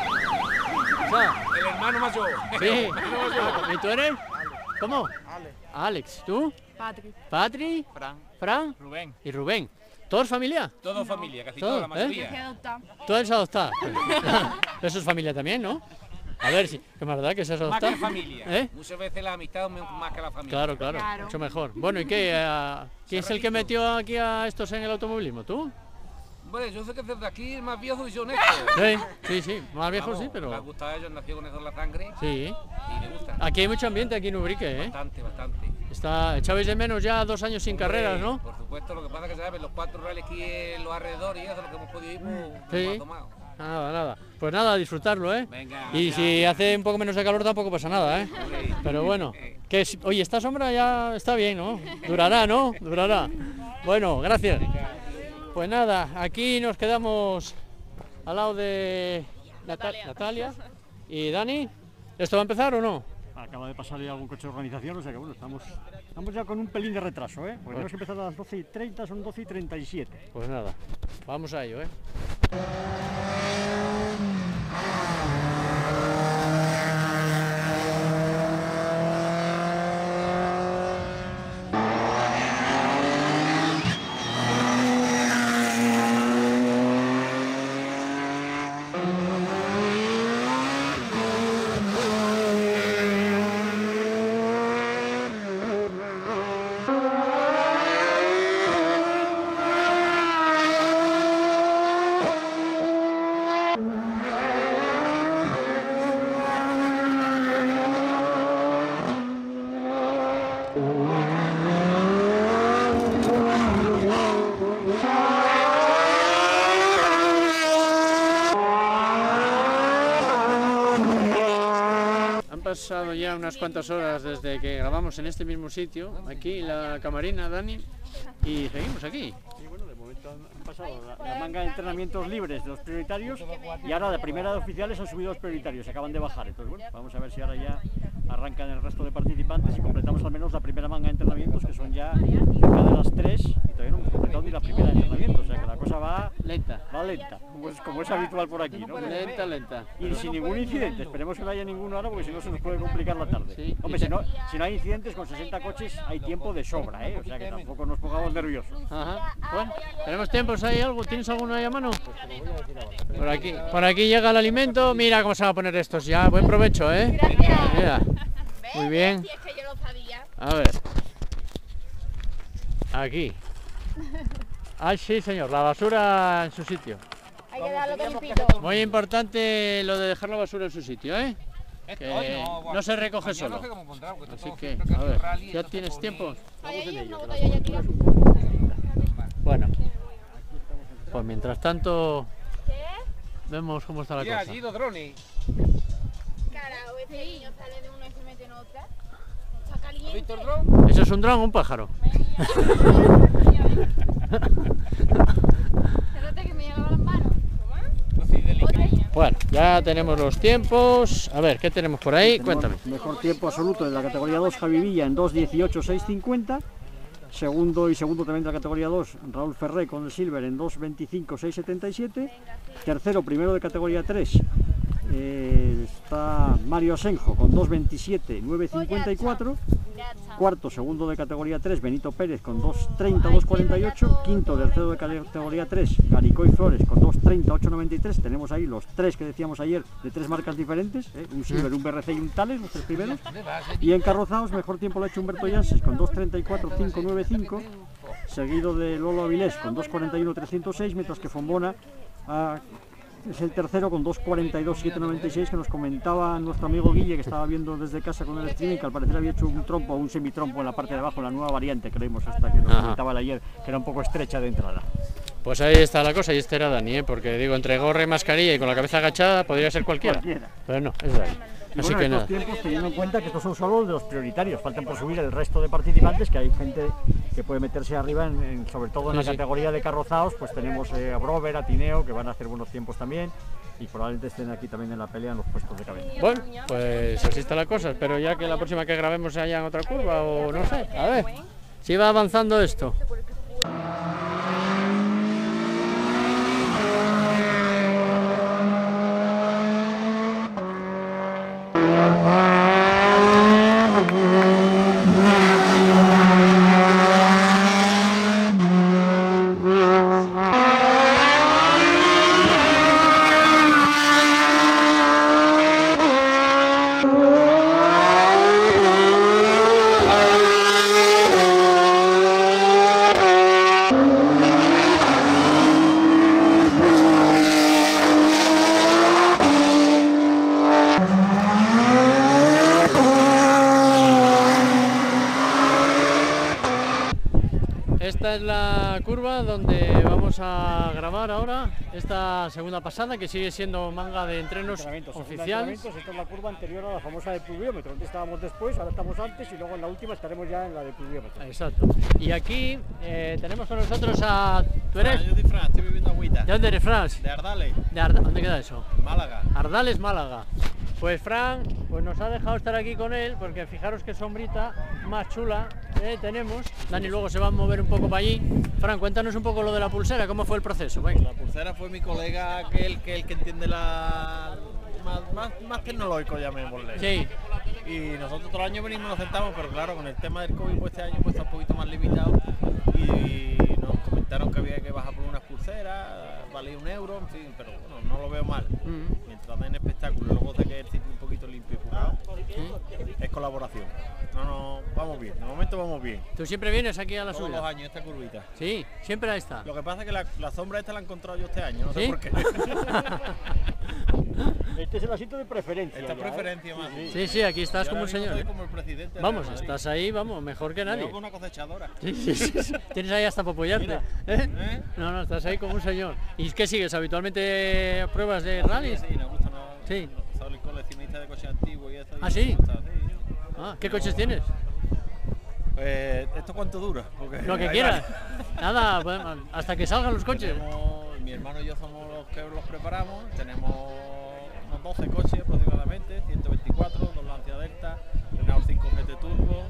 [SPEAKER 1] O sea,
[SPEAKER 6] El hermano mayor.
[SPEAKER 1] sí.
[SPEAKER 6] El hermano mayor.
[SPEAKER 1] ¿Y tú eres? ¿Cómo?
[SPEAKER 10] Alex.
[SPEAKER 1] Alex. ¿Tú?
[SPEAKER 12] Patrick.
[SPEAKER 1] Patri.
[SPEAKER 10] Fran.
[SPEAKER 1] Fran.
[SPEAKER 10] Rubén.
[SPEAKER 1] Y Rubén. ¿Todos familia?
[SPEAKER 6] Todo familia, casi
[SPEAKER 1] Todo,
[SPEAKER 6] toda la
[SPEAKER 1] ¿eh?
[SPEAKER 6] mayoría.
[SPEAKER 1] Tú eres adoptada. Eso es familia también, ¿no? A ver, si, que más da que se
[SPEAKER 20] Más que
[SPEAKER 1] adopta.
[SPEAKER 20] la familia.
[SPEAKER 1] ¿Eh?
[SPEAKER 20] Muchas veces la amistad es más que la familia.
[SPEAKER 1] Claro, claro, mucho mejor. Bueno, ¿y qué? eh, ¿Quién es el que metió aquí a estos en el automovilismo? ¿Tú?
[SPEAKER 20] Bueno, yo sé que desde aquí el más viejo y yo honesto.
[SPEAKER 1] Sí, sí, sí, más viejo
[SPEAKER 20] Vamos,
[SPEAKER 1] sí, pero...
[SPEAKER 20] Le gusta a ellos, nació con eso en la sangre.
[SPEAKER 1] Sí.
[SPEAKER 20] Y le gusta.
[SPEAKER 1] Aquí hay mucho ambiente, aquí en Ubrique, ¿eh?
[SPEAKER 20] Bastante, bastante.
[SPEAKER 1] Está, echabais de menos ya dos años sin
[SPEAKER 20] Hombre,
[SPEAKER 1] carreras, ¿no?
[SPEAKER 20] Por supuesto, lo que pasa es que sabes, los cuatro rallies aquí en los alrededores y eso, lo que hemos podido ir, pues, nos
[SPEAKER 1] Sí.
[SPEAKER 20] hemos tomado.
[SPEAKER 1] Nada, nada. Pues nada, a disfrutarlo, ¿eh?
[SPEAKER 20] Venga,
[SPEAKER 1] y
[SPEAKER 20] ya.
[SPEAKER 1] si hace un poco menos de calor tampoco pasa nada, ¿eh? Pero bueno, que si- oye, esta sombra ya está bien, ¿no? Durará, ¿no? Durará. Bueno, gracias. Pues nada, aquí nos quedamos al lado de Natalia, Natalia y Dani. ¿Esto va a empezar o no?
[SPEAKER 2] Acaba de pasar ya algún coche de organización, o sea que bueno, estamos, estamos ya con un pelín de retraso, ¿eh? Porque tenemos que empezar a las doce y treinta, son doce y treinta y siete.
[SPEAKER 1] Pues nada, vamos a ello, ¿eh? Han pasado ya unas cuantas horas desde que grabamos en este mismo sitio, aquí la camarina, Dani, y seguimos aquí.
[SPEAKER 2] Y bueno, de momento han, han pasado la, la manga de entrenamientos libres de los prioritarios y ahora de primera de oficiales han subido los prioritarios, se acaban de bajar. Entonces bueno, vamos a ver si ahora ya arrancan el resto de participantes y completamos al menos la primera manga de entrenamientos, que son ya cerca de las tres y todavía no hemos completado ni la primera de entrenamiento, o sea que la cosa va
[SPEAKER 1] lenta,
[SPEAKER 2] va lenta, como es, como es habitual por aquí, ¿no?
[SPEAKER 1] Lenta, lenta.
[SPEAKER 2] Y sin ningún incidente, esperemos que no haya ninguno ahora porque si no se nos puede complicar la tarde.
[SPEAKER 1] Sí,
[SPEAKER 2] Hombre, si no, si no hay incidentes con sesenta coches hay tiempo de sobra, ¿eh? O sea que tampoco nos pongamos nerviosos.
[SPEAKER 1] Ajá. Bueno, ¿tenemos tiempos ahí algo? ¿Tienes alguno ahí a mano? Por aquí, por aquí llega el alimento. Mira cómo se van a poner estos ya. Buen provecho, ¿eh? Mira. Muy bien. A ver. Aquí. Ah, sí, señor. La basura en su sitio.
[SPEAKER 12] Hay que darlo limpito.
[SPEAKER 1] Muy importante lo de dejar la basura en su sitio, ¿eh? Que
[SPEAKER 20] Hoy no,
[SPEAKER 1] no se recoge
[SPEAKER 20] mañana
[SPEAKER 1] solo.
[SPEAKER 20] no sé cómo encontrar, porque
[SPEAKER 1] Así
[SPEAKER 20] todo
[SPEAKER 1] que,
[SPEAKER 20] siempre que
[SPEAKER 1] a
[SPEAKER 20] hace
[SPEAKER 1] ver,
[SPEAKER 20] rally,
[SPEAKER 1] ¿ya
[SPEAKER 20] entonces
[SPEAKER 1] tienes
[SPEAKER 20] por
[SPEAKER 1] tiempo?
[SPEAKER 12] Ahí hay una
[SPEAKER 1] que
[SPEAKER 12] botella ya tirada.
[SPEAKER 1] Bueno, pues mientras tanto vemos cómo está la
[SPEAKER 20] Mira,
[SPEAKER 1] cosa.
[SPEAKER 20] allí dos drones.
[SPEAKER 12] Carajo, este niño sale de uno y se mete en otra. Está caliente.
[SPEAKER 20] ¿Has visto el dron?
[SPEAKER 1] ¿Eso es un dron o un pájaro?
[SPEAKER 12] Espérate que me llegaba las manos.
[SPEAKER 1] Bueno, ya tenemos los tiempos. A ver, ¿qué tenemos por ahí? Cuéntame.
[SPEAKER 2] Mejor tiempo absoluto de la categoría dos, Javi Villa en dos dieciocho seis cincuenta. Segundo y segundo también de la categoría dos, Raúl Ferré con el Silver en dos veinticinco seis setenta y siete. Tercero, primero de categoría tres, eh, está Mario Asenjo con dos veintisiete nueve cincuenta y cuatro. Cuarto, segundo de categoría tres, Benito Pérez con dos treinta dos cuarenta y ocho. Quinto, tercero de categoría tres, Garicoy Flores con dos treinta ocho noventa y tres. Tenemos ahí los tres que decíamos ayer de tres marcas diferentes, ¿eh? Un Silver, un B R C y un Thales, los tres primeros. Y en carrozados, mejor tiempo lo ha hecho Humberto Llances con dos treinta y cuatro cinco noventa y cinco, seguido de Lolo Avilés con dos cuarenta y uno trescientos seis, mientras que Fombona ah, es el tercero con dos cuarenta y dos setecientos noventa y seis, que nos comentaba nuestro amigo Guille, que estaba viendo desde casa con el streaming, que al parecer había hecho un trompo, un semitrompo en la parte de abajo, la nueva variante, creemos esta que nos
[SPEAKER 1] Ajá.
[SPEAKER 2] comentaba el ayer, que era un poco estrecha de entrada.
[SPEAKER 1] Pues ahí está la cosa, y este era Dani, ¿eh? Porque digo, entre gorra y mascarilla y con la cabeza agachada podría ser cualquiera.
[SPEAKER 2] Cualquiera.
[SPEAKER 1] Pero no, es Dani.
[SPEAKER 2] Y
[SPEAKER 1] Así
[SPEAKER 2] bueno,
[SPEAKER 1] que
[SPEAKER 2] estos
[SPEAKER 1] nada.
[SPEAKER 2] tiempos, teniendo en cuenta que estos son solo de los prioritarios, faltan por subir el resto de participantes, que hay gente que puede meterse arriba, en, en- sobre todo en
[SPEAKER 1] Sí,
[SPEAKER 2] la
[SPEAKER 1] sí.
[SPEAKER 2] categoría de carrozados, pues tenemos eh, a Brover, a Tineo, que van a hacer buenos tiempos también, y probablemente estén aquí también en la pelea en los puestos de cabeza.
[SPEAKER 1] Bueno, pues así está la cosa. Espero ya que la próxima que grabemos haya en otra curva o no sé. A ver, si va avanzando esto. esta es la curva donde vamos a grabar ahora esta segunda pasada, que sigue siendo manga de entrenos oficiales.
[SPEAKER 2] Esta es la curva anterior a la famosa de pluviómetro. Antes estábamos después, ahora estamos antes y luego en la última estaremos ya en la de pluviómetro.
[SPEAKER 1] Exacto. Y aquí eh, tenemos con nosotros a... ¿Tú eres?
[SPEAKER 21] Ah, yo soy Fran, estoy viviendo agüita.
[SPEAKER 1] ¿De dónde eres, Fran?
[SPEAKER 21] De Ardales.
[SPEAKER 1] De Arda... ¿Dónde queda eso?
[SPEAKER 21] Málaga.
[SPEAKER 1] Ardales, Málaga. Pues Fran pues nos ha dejado estar aquí con él, porque fijaros qué sombrita más chula eh, tenemos. Dani luego se va a mover un poco para allí. Fran, cuéntanos un poco lo de la pulsera, ¿cómo fue el proceso? Venga.
[SPEAKER 21] La pulsera fue mi colega, aquel que el que entiende la... Más, más, más tecnológico, llamémosle.
[SPEAKER 1] Sí.
[SPEAKER 21] Y nosotros todos los años venimos y nos sentamos, pero claro, con el tema del COVID pues este año pues está un poquito más limitado y nos comentaron que había que bajar por unas pulseras, valía un euro, en fin, pero bueno, no lo veo mal. Mm. Mientras den espectáculo, luego de que el sitio un poquito limpio y curado, mm. es colaboración. No, no, vamos bien, de momento vamos bien.
[SPEAKER 1] ¿Tú siempre vienes aquí a la
[SPEAKER 21] Todos
[SPEAKER 1] suya?
[SPEAKER 21] los años, esta curvita.
[SPEAKER 1] Sí, siempre a esta.
[SPEAKER 21] Lo que pasa es que la, la sombra esta la he encontrado yo este año, no
[SPEAKER 1] ¿Sí?
[SPEAKER 21] sé por qué.
[SPEAKER 2] Este es el asiento de preferencia.
[SPEAKER 21] Esta
[SPEAKER 2] ya,
[SPEAKER 21] preferencia
[SPEAKER 2] ¿eh?
[SPEAKER 21] más.
[SPEAKER 2] Sí,
[SPEAKER 1] Sí, sí, aquí estás
[SPEAKER 21] Y
[SPEAKER 1] como un
[SPEAKER 21] ahora mismo
[SPEAKER 1] señor.
[SPEAKER 21] estoy
[SPEAKER 1] ¿eh?
[SPEAKER 21] como el presidente de
[SPEAKER 1] Vamos,
[SPEAKER 21] Real Madrid.
[SPEAKER 1] estás ahí, vamos, mejor que nadie.
[SPEAKER 21] Yo con una cosechadora.
[SPEAKER 1] Sí, sí, sí, sí. Tienes ahí hasta para apoyarte.
[SPEAKER 21] Mira,
[SPEAKER 1] ¿eh?
[SPEAKER 21] ¿eh?
[SPEAKER 1] No, no, estás ahí como un señor. ¿Y qué sigues? ¿Habitualmente pruebas de rallies?
[SPEAKER 21] Sí, me gusta, ¿no?
[SPEAKER 1] Sí.
[SPEAKER 21] Soy coleccionista de coches antiguos y eso.
[SPEAKER 1] ¿Ah,
[SPEAKER 21] y
[SPEAKER 1] sí?
[SPEAKER 21] me gusta, sí.
[SPEAKER 1] Ah, ¿qué
[SPEAKER 21] Pero-
[SPEAKER 1] coches tienes?
[SPEAKER 21] Pues, ¿esto cuánto dura? Porque
[SPEAKER 1] Lo que
[SPEAKER 21] hay
[SPEAKER 1] quieras.
[SPEAKER 21] varios.
[SPEAKER 1] Nada, podemos- hasta que salgan los coches.
[SPEAKER 21] Tenemos- mi hermano y yo somos los que los preparamos. Tenemos unos doce coches aproximadamente, ciento veinticuatro, dos Lancia Delta, Renault cinco G T Turbo,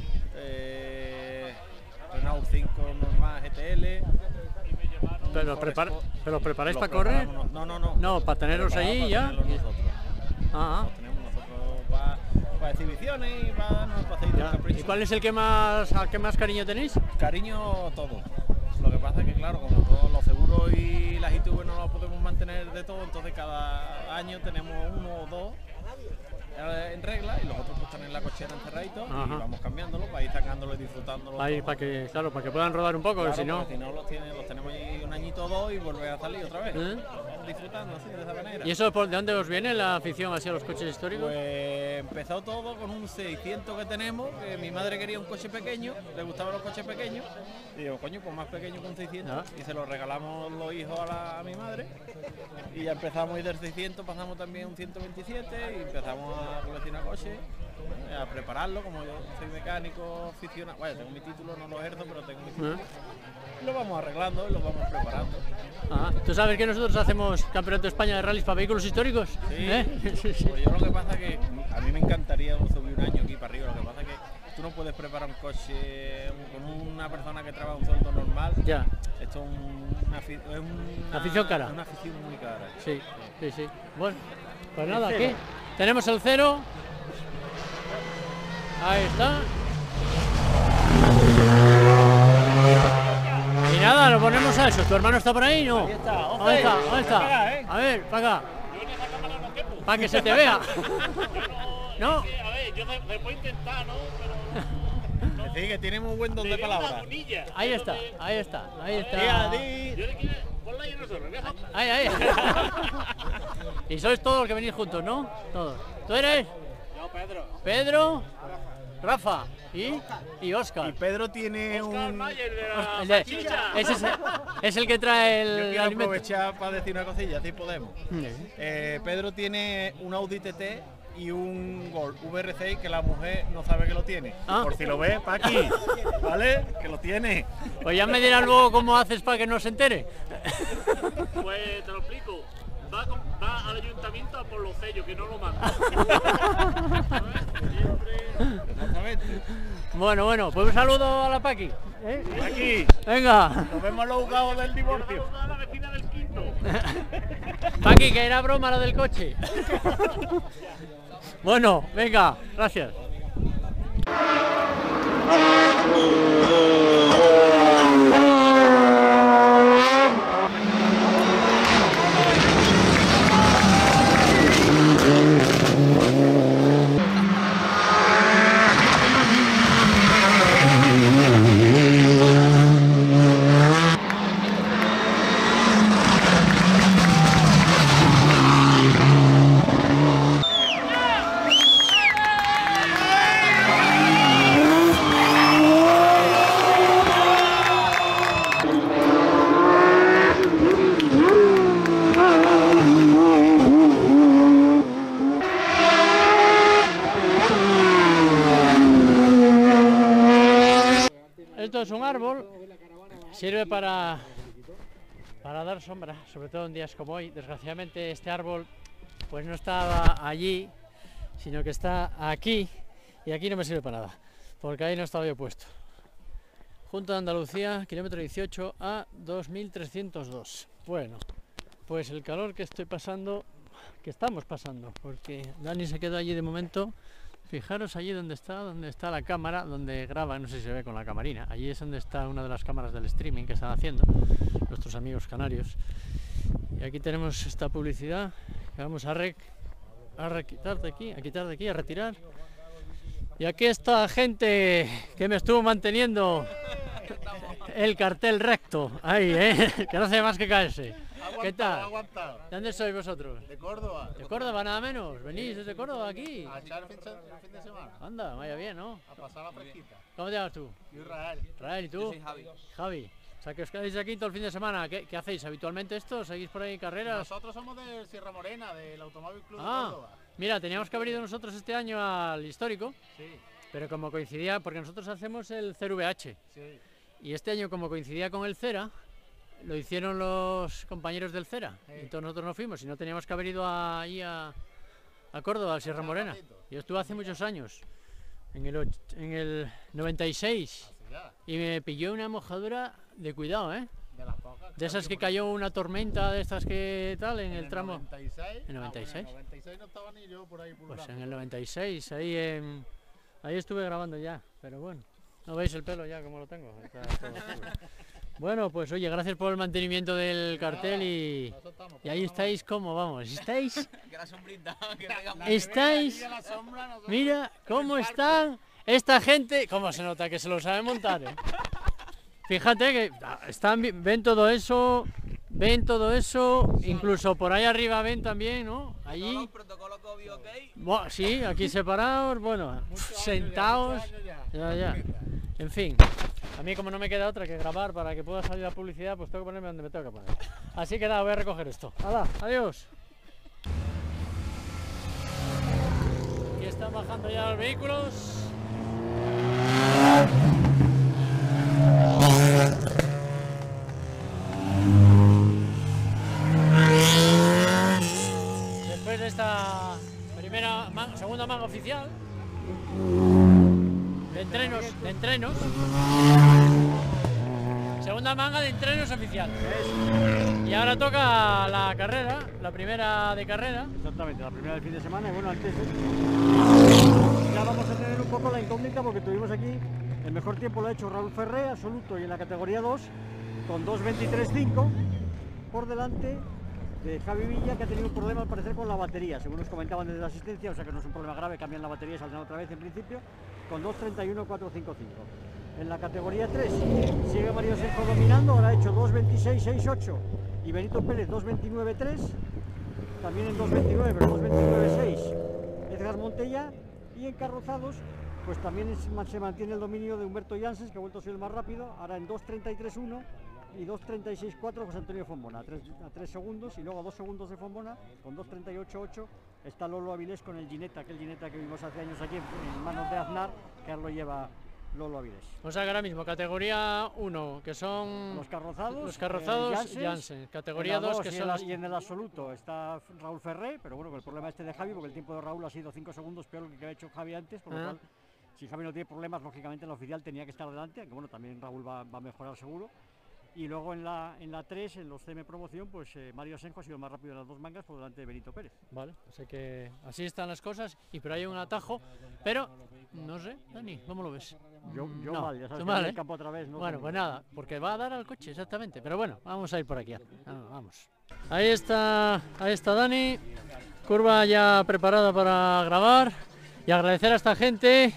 [SPEAKER 21] eh, Renault cinco normal G T L.
[SPEAKER 1] ¿Pero los, prepar- ¿pero los preparáis para correr?
[SPEAKER 21] preparamos, No, no, no.
[SPEAKER 1] No, para tenerlos
[SPEAKER 21] Preparados
[SPEAKER 1] allí
[SPEAKER 21] para
[SPEAKER 1] ya.
[SPEAKER 21] tenerlos nosotros.
[SPEAKER 1] Ah,
[SPEAKER 21] Los tenemos nosotros para, para exhibiciones y para darnos para hacer
[SPEAKER 1] ah,
[SPEAKER 21] el
[SPEAKER 1] ya.
[SPEAKER 21] capricho.
[SPEAKER 1] ¿Y cuál es el que más, al que más cariño tenéis?
[SPEAKER 21] Cariño todo. Lo que pasa es que claro, como todos los seguros y las I T V no los podemos mantener de todo, entonces cada año tenemos uno o dos eh, en regla y los otros pues están en la cochera encerraditos
[SPEAKER 1] Ajá.
[SPEAKER 21] y vamos cambiándolo para ir sacándolo y disfrutándolo.
[SPEAKER 1] Ahí,
[SPEAKER 21] todo.
[SPEAKER 1] para que, claro, para que puedan rodar un poco,
[SPEAKER 21] Claro,
[SPEAKER 1] si no...
[SPEAKER 21] porque si no los, tiene, los tenemos ahí un añito o dos y vuelve a salir otra vez.
[SPEAKER 1] ¿Eh?
[SPEAKER 21] Los vamos disfrutando así de esa manera.
[SPEAKER 1] ¿Y eso por de dónde os viene la afición hacia los coches históricos?
[SPEAKER 21] Pues empezó todo con un seiscientos que tenemos, que mi madre quería un coche pequeño, le gustaban los coches pequeños, y digo, coño, pues más pequeño que un seiscientos, y se lo regalamos los hijos a, la- a mi madre, y ya empezamos a ir del seiscientos, pasamos también a un ciento veintisiete, y empezamos a coleccionar coches, a prepararlo, como yo soy mecánico aficionado, bueno, tengo mi título, no lo ejerzo, pero tengo mi título, y lo vamos arreglando y lo vamos preparando.
[SPEAKER 1] Ah, ¿tú sabes que nosotros hacemos Campeonato de España de rallies para vehículos históricos?
[SPEAKER 21] Sí,
[SPEAKER 1] ¿Eh? Sí, sí.
[SPEAKER 21] Pues yo lo que pasa es que a mí me encantaría subir un año aquí para arriba, lo que pasa es que tú no puedes preparar un coche con una persona que trabaja un sueldo normal.
[SPEAKER 1] Ya.
[SPEAKER 21] Esto es, un- una, afi- es una,
[SPEAKER 1] Afición cara.
[SPEAKER 21] una afición muy cara.
[SPEAKER 1] Sí, sí, sí. Bueno, pues
[SPEAKER 21] El
[SPEAKER 1] nada,
[SPEAKER 21] cero.
[SPEAKER 1] aquí tenemos el cero. Ahí está. Y nada, lo ponemos a eso. ¿Tu hermano está por ahí? No.
[SPEAKER 2] Ahí está,
[SPEAKER 1] ¿Dónde está? ¿Dónde
[SPEAKER 2] ven
[SPEAKER 1] está?
[SPEAKER 2] para acá, ¿eh?
[SPEAKER 1] A ver, para acá. Para que se te vea. ¿No?
[SPEAKER 8] A ver, yo de- después intentar, ¿no? Pero
[SPEAKER 21] Sí, que tiene muy buen don de
[SPEAKER 8] Sería una
[SPEAKER 21] palabras.
[SPEAKER 8] bonilla.
[SPEAKER 1] Ahí está, ahí está, ahí está.
[SPEAKER 21] Tía, di.
[SPEAKER 8] Yo le quiero... Ponla ahí en el suelo, deja-
[SPEAKER 1] Ahí, ahí. Y sois todos los que venís juntos, ¿no? Todos. ¿Tú eres?
[SPEAKER 8] Yo, Pedro.
[SPEAKER 1] Pedro, Rafa y, y Óscar.
[SPEAKER 21] Y Pedro tiene
[SPEAKER 8] Oscar
[SPEAKER 21] un...
[SPEAKER 8] Mayer de la
[SPEAKER 1] El de-
[SPEAKER 8] salchicha.
[SPEAKER 1] ese es, el, es el que trae
[SPEAKER 21] Yo
[SPEAKER 1] el
[SPEAKER 21] quiero
[SPEAKER 1] alimento.
[SPEAKER 21] aprovechar para decir una cosilla, así podemos.
[SPEAKER 1] Sí.
[SPEAKER 21] Eh, Pedro tiene un Audi T T y un Golf V R seis que la mujer no sabe que lo tiene.
[SPEAKER 1] Ah.
[SPEAKER 21] Por si lo ve, pa' aquí, ¿vale? Que lo tiene.
[SPEAKER 1] Pues ya me dirás luego cómo haces para que no se entere.
[SPEAKER 8] Pues te lo explico. Va, con- va al ayuntamiento a por los sellos, que no lo manda.
[SPEAKER 21] Exactamente.
[SPEAKER 1] Bueno, bueno, pues un saludo a la Paqui. ¿eh?
[SPEAKER 21] Aquí.
[SPEAKER 1] Venga.
[SPEAKER 21] Nos vemos los jugados del divorcio.
[SPEAKER 8] A la vecina del quinto.
[SPEAKER 1] Paqui, que era broma lo del coche. Bueno, venga, gracias. sirve para, para dar sombra, sobre todo en días como hoy. Desgraciadamente este árbol pues no estaba allí, sino que está aquí, y aquí no me sirve para nada, porque ahí no estaba yo puesto. Junta de Andalucía, kilómetro dieciocho a dos mil trescientos dos. Bueno, pues el calor que estoy pasando, que estamos pasando, porque Dani se quedó allí de momento. Fijaros allí donde está, donde está la cámara, donde graba, no sé si se ve con la camarina. Allí es donde está una de las cámaras del streaming que están haciendo nuestros amigos canarios. Y aquí tenemos esta publicidad que vamos a, rec, a re, quitar de aquí, a quitar de aquí, a retirar. Y aquí está gente que me estuvo manteniendo el cartel recto, ahí, ¿eh? Que no hace más que caerse. ¿Qué tal?
[SPEAKER 3] Aguantado.
[SPEAKER 1] ¿De dónde sois vosotros?
[SPEAKER 3] De Córdoba.
[SPEAKER 1] ¿De Córdoba nada menos? ¿Venís desde Córdoba aquí?
[SPEAKER 3] A echar el fin, el fin de semana.
[SPEAKER 1] Anda, vaya bien, ¿no?
[SPEAKER 3] A pasar la fresquita.
[SPEAKER 1] ¿Cómo te llamas tú?
[SPEAKER 3] Israel.
[SPEAKER 1] Israel, ¿y tú?
[SPEAKER 3] Yo soy Javi.
[SPEAKER 1] Javi. O sea, que os quedáis aquí todo el fin de semana. ¿Qué, qué hacéis habitualmente esto? ¿Seguís por ahí carreras?
[SPEAKER 3] Nosotros somos de Sierra Morena, del Automóvil Club
[SPEAKER 1] Ah,
[SPEAKER 3] de Córdoba.
[SPEAKER 1] mira, teníamos que haber ido nosotros este año al histórico.
[SPEAKER 3] Sí.
[SPEAKER 1] Pero como coincidía, porque nosotros hacemos el C R V H.
[SPEAKER 3] Sí.
[SPEAKER 1] Y este año, como coincidía con el CERA, lo hicieron los compañeros del CERA.
[SPEAKER 3] Sí.
[SPEAKER 1] Y entonces nosotros no fuimos, y no teníamos que haber ido a, ahí a, a Córdoba, a Sierra Morena. Yo estuve hace muchos años, en el, och, en el noventa y seis, y me pilló una mojadura de cuidado, ¿eh?
[SPEAKER 3] De las pocas.
[SPEAKER 1] De esas que cayó una tormenta, de estas que tal, en,
[SPEAKER 3] En
[SPEAKER 1] el
[SPEAKER 3] el
[SPEAKER 1] tramo.
[SPEAKER 3] noventa y seis.
[SPEAKER 1] ¿En noventa y seis?
[SPEAKER 3] Ah, bueno, en el noventa y seis no estaba ni yo por ahí pululando.
[SPEAKER 1] Pues en el noventa y seis, ahí, en, ahí estuve grabando ya, pero bueno. ¿No veis el pelo ya como lo tengo? Está todo oscuro. Bueno, pues oye, gracias por el mantenimiento del cartel y, y ahí estáis como vamos, estáis,
[SPEAKER 20] Que la sombrita, que pega más.
[SPEAKER 1] estáis, mira cómo están esta gente, cómo se nota que se lo sabe montar, ¿eh? Fíjate que están, ven todo eso, ven todo eso, incluso por ahí arriba ven también, ¿no? Allí. Bueno, sí, aquí separados, bueno, sentados, ya, ya. En fin, a mí como no me queda otra que grabar para que pueda salir la publicidad, pues tengo que ponerme donde me tengo que poner. Así que nada, voy a recoger esto. ¡Hala! ¡Adiós! Aquí están bajando ya los vehículos. Después de esta primera, man, segunda manga oficial, de entrenos, de entrenos, segunda manga de entrenos oficial. Y ahora toca la carrera, la primera de carrera.
[SPEAKER 2] Exactamente, la primera del fin de semana. Y bueno, antes ya vamos a tener un poco la incógnita porque tuvimos aquí el mejor tiempo lo ha hecho Raúl Ferré, absoluto, y en la categoría dos con dos veintitrés cinco por delante de Javi Villa, que ha tenido un problema al parecer con la batería, según nos comentaban desde la asistencia, o sea que no es un problema grave, cambian la batería y saldrán otra vez en principio, con dos treinta y uno cuatro cincuenta y cinco. En la categoría tres sigue Mario Senjo dominando, ahora ha hecho dos veintiséis sesenta y ocho y Benito Pérez dos veintinueve tres, también en dos veintinueve pero dos veintinueve seis Edgar Montella, y en carrozados pues también es, se mantiene el dominio de Humberto Janssens, que ha vuelto a ser el más rápido, ahora en dos treinta y tres uno y dos treinta y seis cuatro José Antonio Fombona, a tres segundos, y luego a dos segundos de Fombona, con dos treinta y ocho ocho está Lolo Avilés con el Ginetta, aquel Ginetta que vimos hace años aquí en manos de Aznar, que ahora lo lleva Lolo Avilés.
[SPEAKER 1] O sea que ahora mismo categoría uno, que son
[SPEAKER 2] los carrozados,
[SPEAKER 1] los carrozados
[SPEAKER 2] eh, Janssens,
[SPEAKER 1] Janssens, categoría dos, que
[SPEAKER 2] y
[SPEAKER 1] son
[SPEAKER 2] en la,
[SPEAKER 1] los...
[SPEAKER 2] y en el absoluto está Raúl Ferré, pero bueno, con el problema este de Javi, porque el tiempo de Raúl ha sido cinco segundos peor que ha hecho Javi antes, por lo
[SPEAKER 1] Ah.
[SPEAKER 2] cual si Javi no tiene problemas, lógicamente en la oficial tenía que estar delante, aunque bueno, también Raúl va, va a mejorar seguro. Y luego en la en la tres, en los C M Promoción, pues eh, Mario Senjo ha sido más rápido en las dos mangas por delante de Benito Pérez.
[SPEAKER 1] Vale, o sea que así están las cosas, y pero hay un atajo, pero no sé, Dani, ¿cómo lo ves?
[SPEAKER 2] Yo, yo
[SPEAKER 1] No,
[SPEAKER 2] mal, ya sabes
[SPEAKER 1] tú
[SPEAKER 2] que
[SPEAKER 1] mal,
[SPEAKER 2] en el
[SPEAKER 1] ¿eh?
[SPEAKER 2] campo otra vez. No
[SPEAKER 1] Bueno,
[SPEAKER 2] conmigo.
[SPEAKER 1] pues nada, porque va a dar al coche, exactamente, pero bueno, vamos a ir por aquí, ah, vamos. Ahí está, ahí está Dani, curva ya preparada para grabar, y agradecer a esta gente.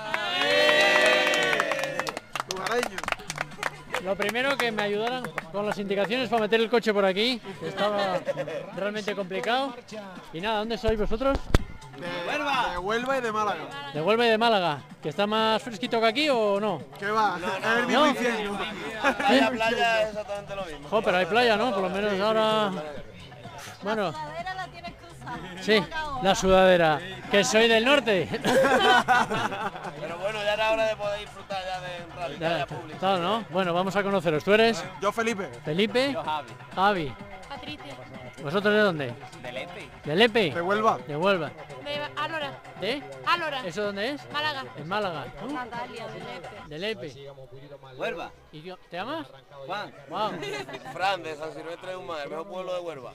[SPEAKER 1] Lo primero, que me ayudaran con las indicaciones para meter el coche por aquí, que estaba realmente complicado. Y nada, ¿dónde sois vosotros?
[SPEAKER 3] De Huelva. De Huelva y de Málaga.
[SPEAKER 1] De Huelva y de Málaga. ¿Que está más fresquito que aquí o no?
[SPEAKER 3] ¿Qué va? Es el mismo infierno.
[SPEAKER 1] Playa,
[SPEAKER 3] playa, es exactamente lo mismo.
[SPEAKER 1] Jo, pero hay playa, ¿no? Por lo menos ahora... Bueno,
[SPEAKER 12] La sudadera la tienes cruzada.
[SPEAKER 1] sí, la sudadera. que soy del norte.
[SPEAKER 3] Pero bueno, ya era hora de poder disfrutar ya de un rally,
[SPEAKER 1] Ya,
[SPEAKER 3] ya público.
[SPEAKER 1] claro, ¿no? Bueno, vamos a conoceros. ¿Tú eres?
[SPEAKER 3] Yo Felipe.
[SPEAKER 1] Felipe.
[SPEAKER 3] Yo Javi.
[SPEAKER 1] Javi.
[SPEAKER 12] Patricia.
[SPEAKER 1] ¿Vosotros de dónde?
[SPEAKER 20] De Lepe.
[SPEAKER 1] ¿De Lepe?
[SPEAKER 3] De Huelva.
[SPEAKER 1] De Huelva.
[SPEAKER 12] De Álora.
[SPEAKER 1] ¿De?
[SPEAKER 12] Álora.
[SPEAKER 1] ¿Eso dónde es?
[SPEAKER 12] Málaga.
[SPEAKER 1] En Málaga. ¿Tú?
[SPEAKER 12] Natalia, de Lepe.
[SPEAKER 1] De Lepe.
[SPEAKER 3] Huelva.
[SPEAKER 1] ¿Y yo- te llamas?
[SPEAKER 3] Juan.
[SPEAKER 1] Juan.
[SPEAKER 3] Fran, de San Silvestre de Humada, el mejor pueblo de Huelva.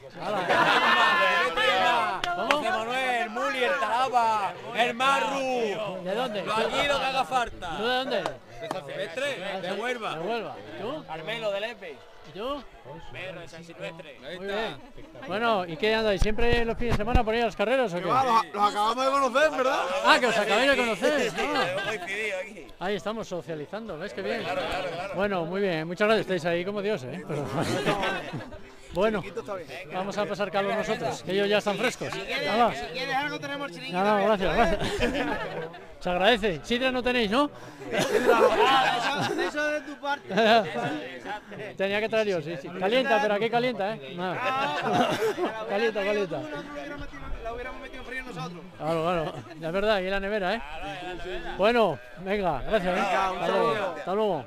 [SPEAKER 1] ¿Cómo?
[SPEAKER 20] José Manuel, Muli, el Talaba, el Marru.
[SPEAKER 1] ¿De dónde?
[SPEAKER 20] Lo allí lo que haga falta.
[SPEAKER 1] ¿Tú de dónde?
[SPEAKER 20] De San Silvestre, de Huelva.
[SPEAKER 1] De Huelva. ¿Tú?
[SPEAKER 20] Carmelo, de Lepe.
[SPEAKER 1] ¿Y tú?
[SPEAKER 20] Pedro, de San Silvestre.
[SPEAKER 1] Muy bien. Bueno, ¿y qué andáis? ¿Siempre los fines de semana por ir a las carreras o qué?
[SPEAKER 3] va, los, los acabamos de conocer, ¿verdad?
[SPEAKER 1] Ah, que os acabáis de conocer.
[SPEAKER 3] Sí,
[SPEAKER 1] Ah.
[SPEAKER 3] hemos coincidido aquí.
[SPEAKER 1] Ahí estamos socializando, ¿ves qué bien?
[SPEAKER 3] Claro, claro, claro.
[SPEAKER 1] Bueno, muy bien, muchas gracias, estáis ahí como Dios, ¿eh? Pero- Bueno, vamos a pasar calor nosotros, que ellos ya están frescos. Nada,
[SPEAKER 3] Si quieres algo tenemos chiringuito.
[SPEAKER 1] nada, gracias, gracias. Se agradece. Sidra no tenéis, ¿no?
[SPEAKER 3] Ah, eso, eso de tu parte.
[SPEAKER 1] Tenía que traer yo, sí, sí. Calienta, pero aquí calienta, ¿eh? Nada. Calienta, calienta.
[SPEAKER 3] La hubiéramos metido frío nosotros.
[SPEAKER 1] Claro, claro, es verdad, y en la nevera, ¿eh? Bueno, venga, gracias, ¿eh? Hasta luego. Hasta luego.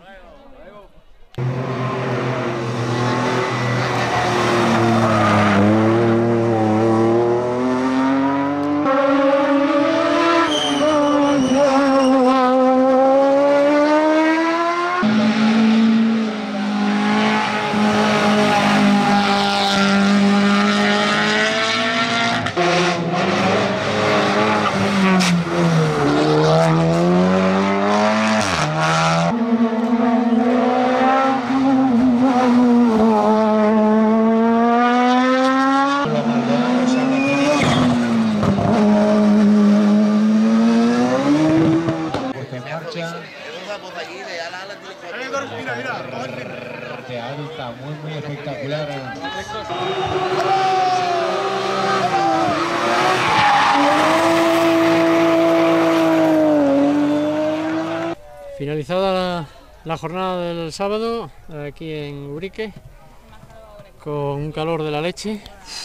[SPEAKER 4] Alta, muy muy espectacular.
[SPEAKER 1] Finalizada la, la jornada del sábado aquí en Ubrique, con un calor de la leche,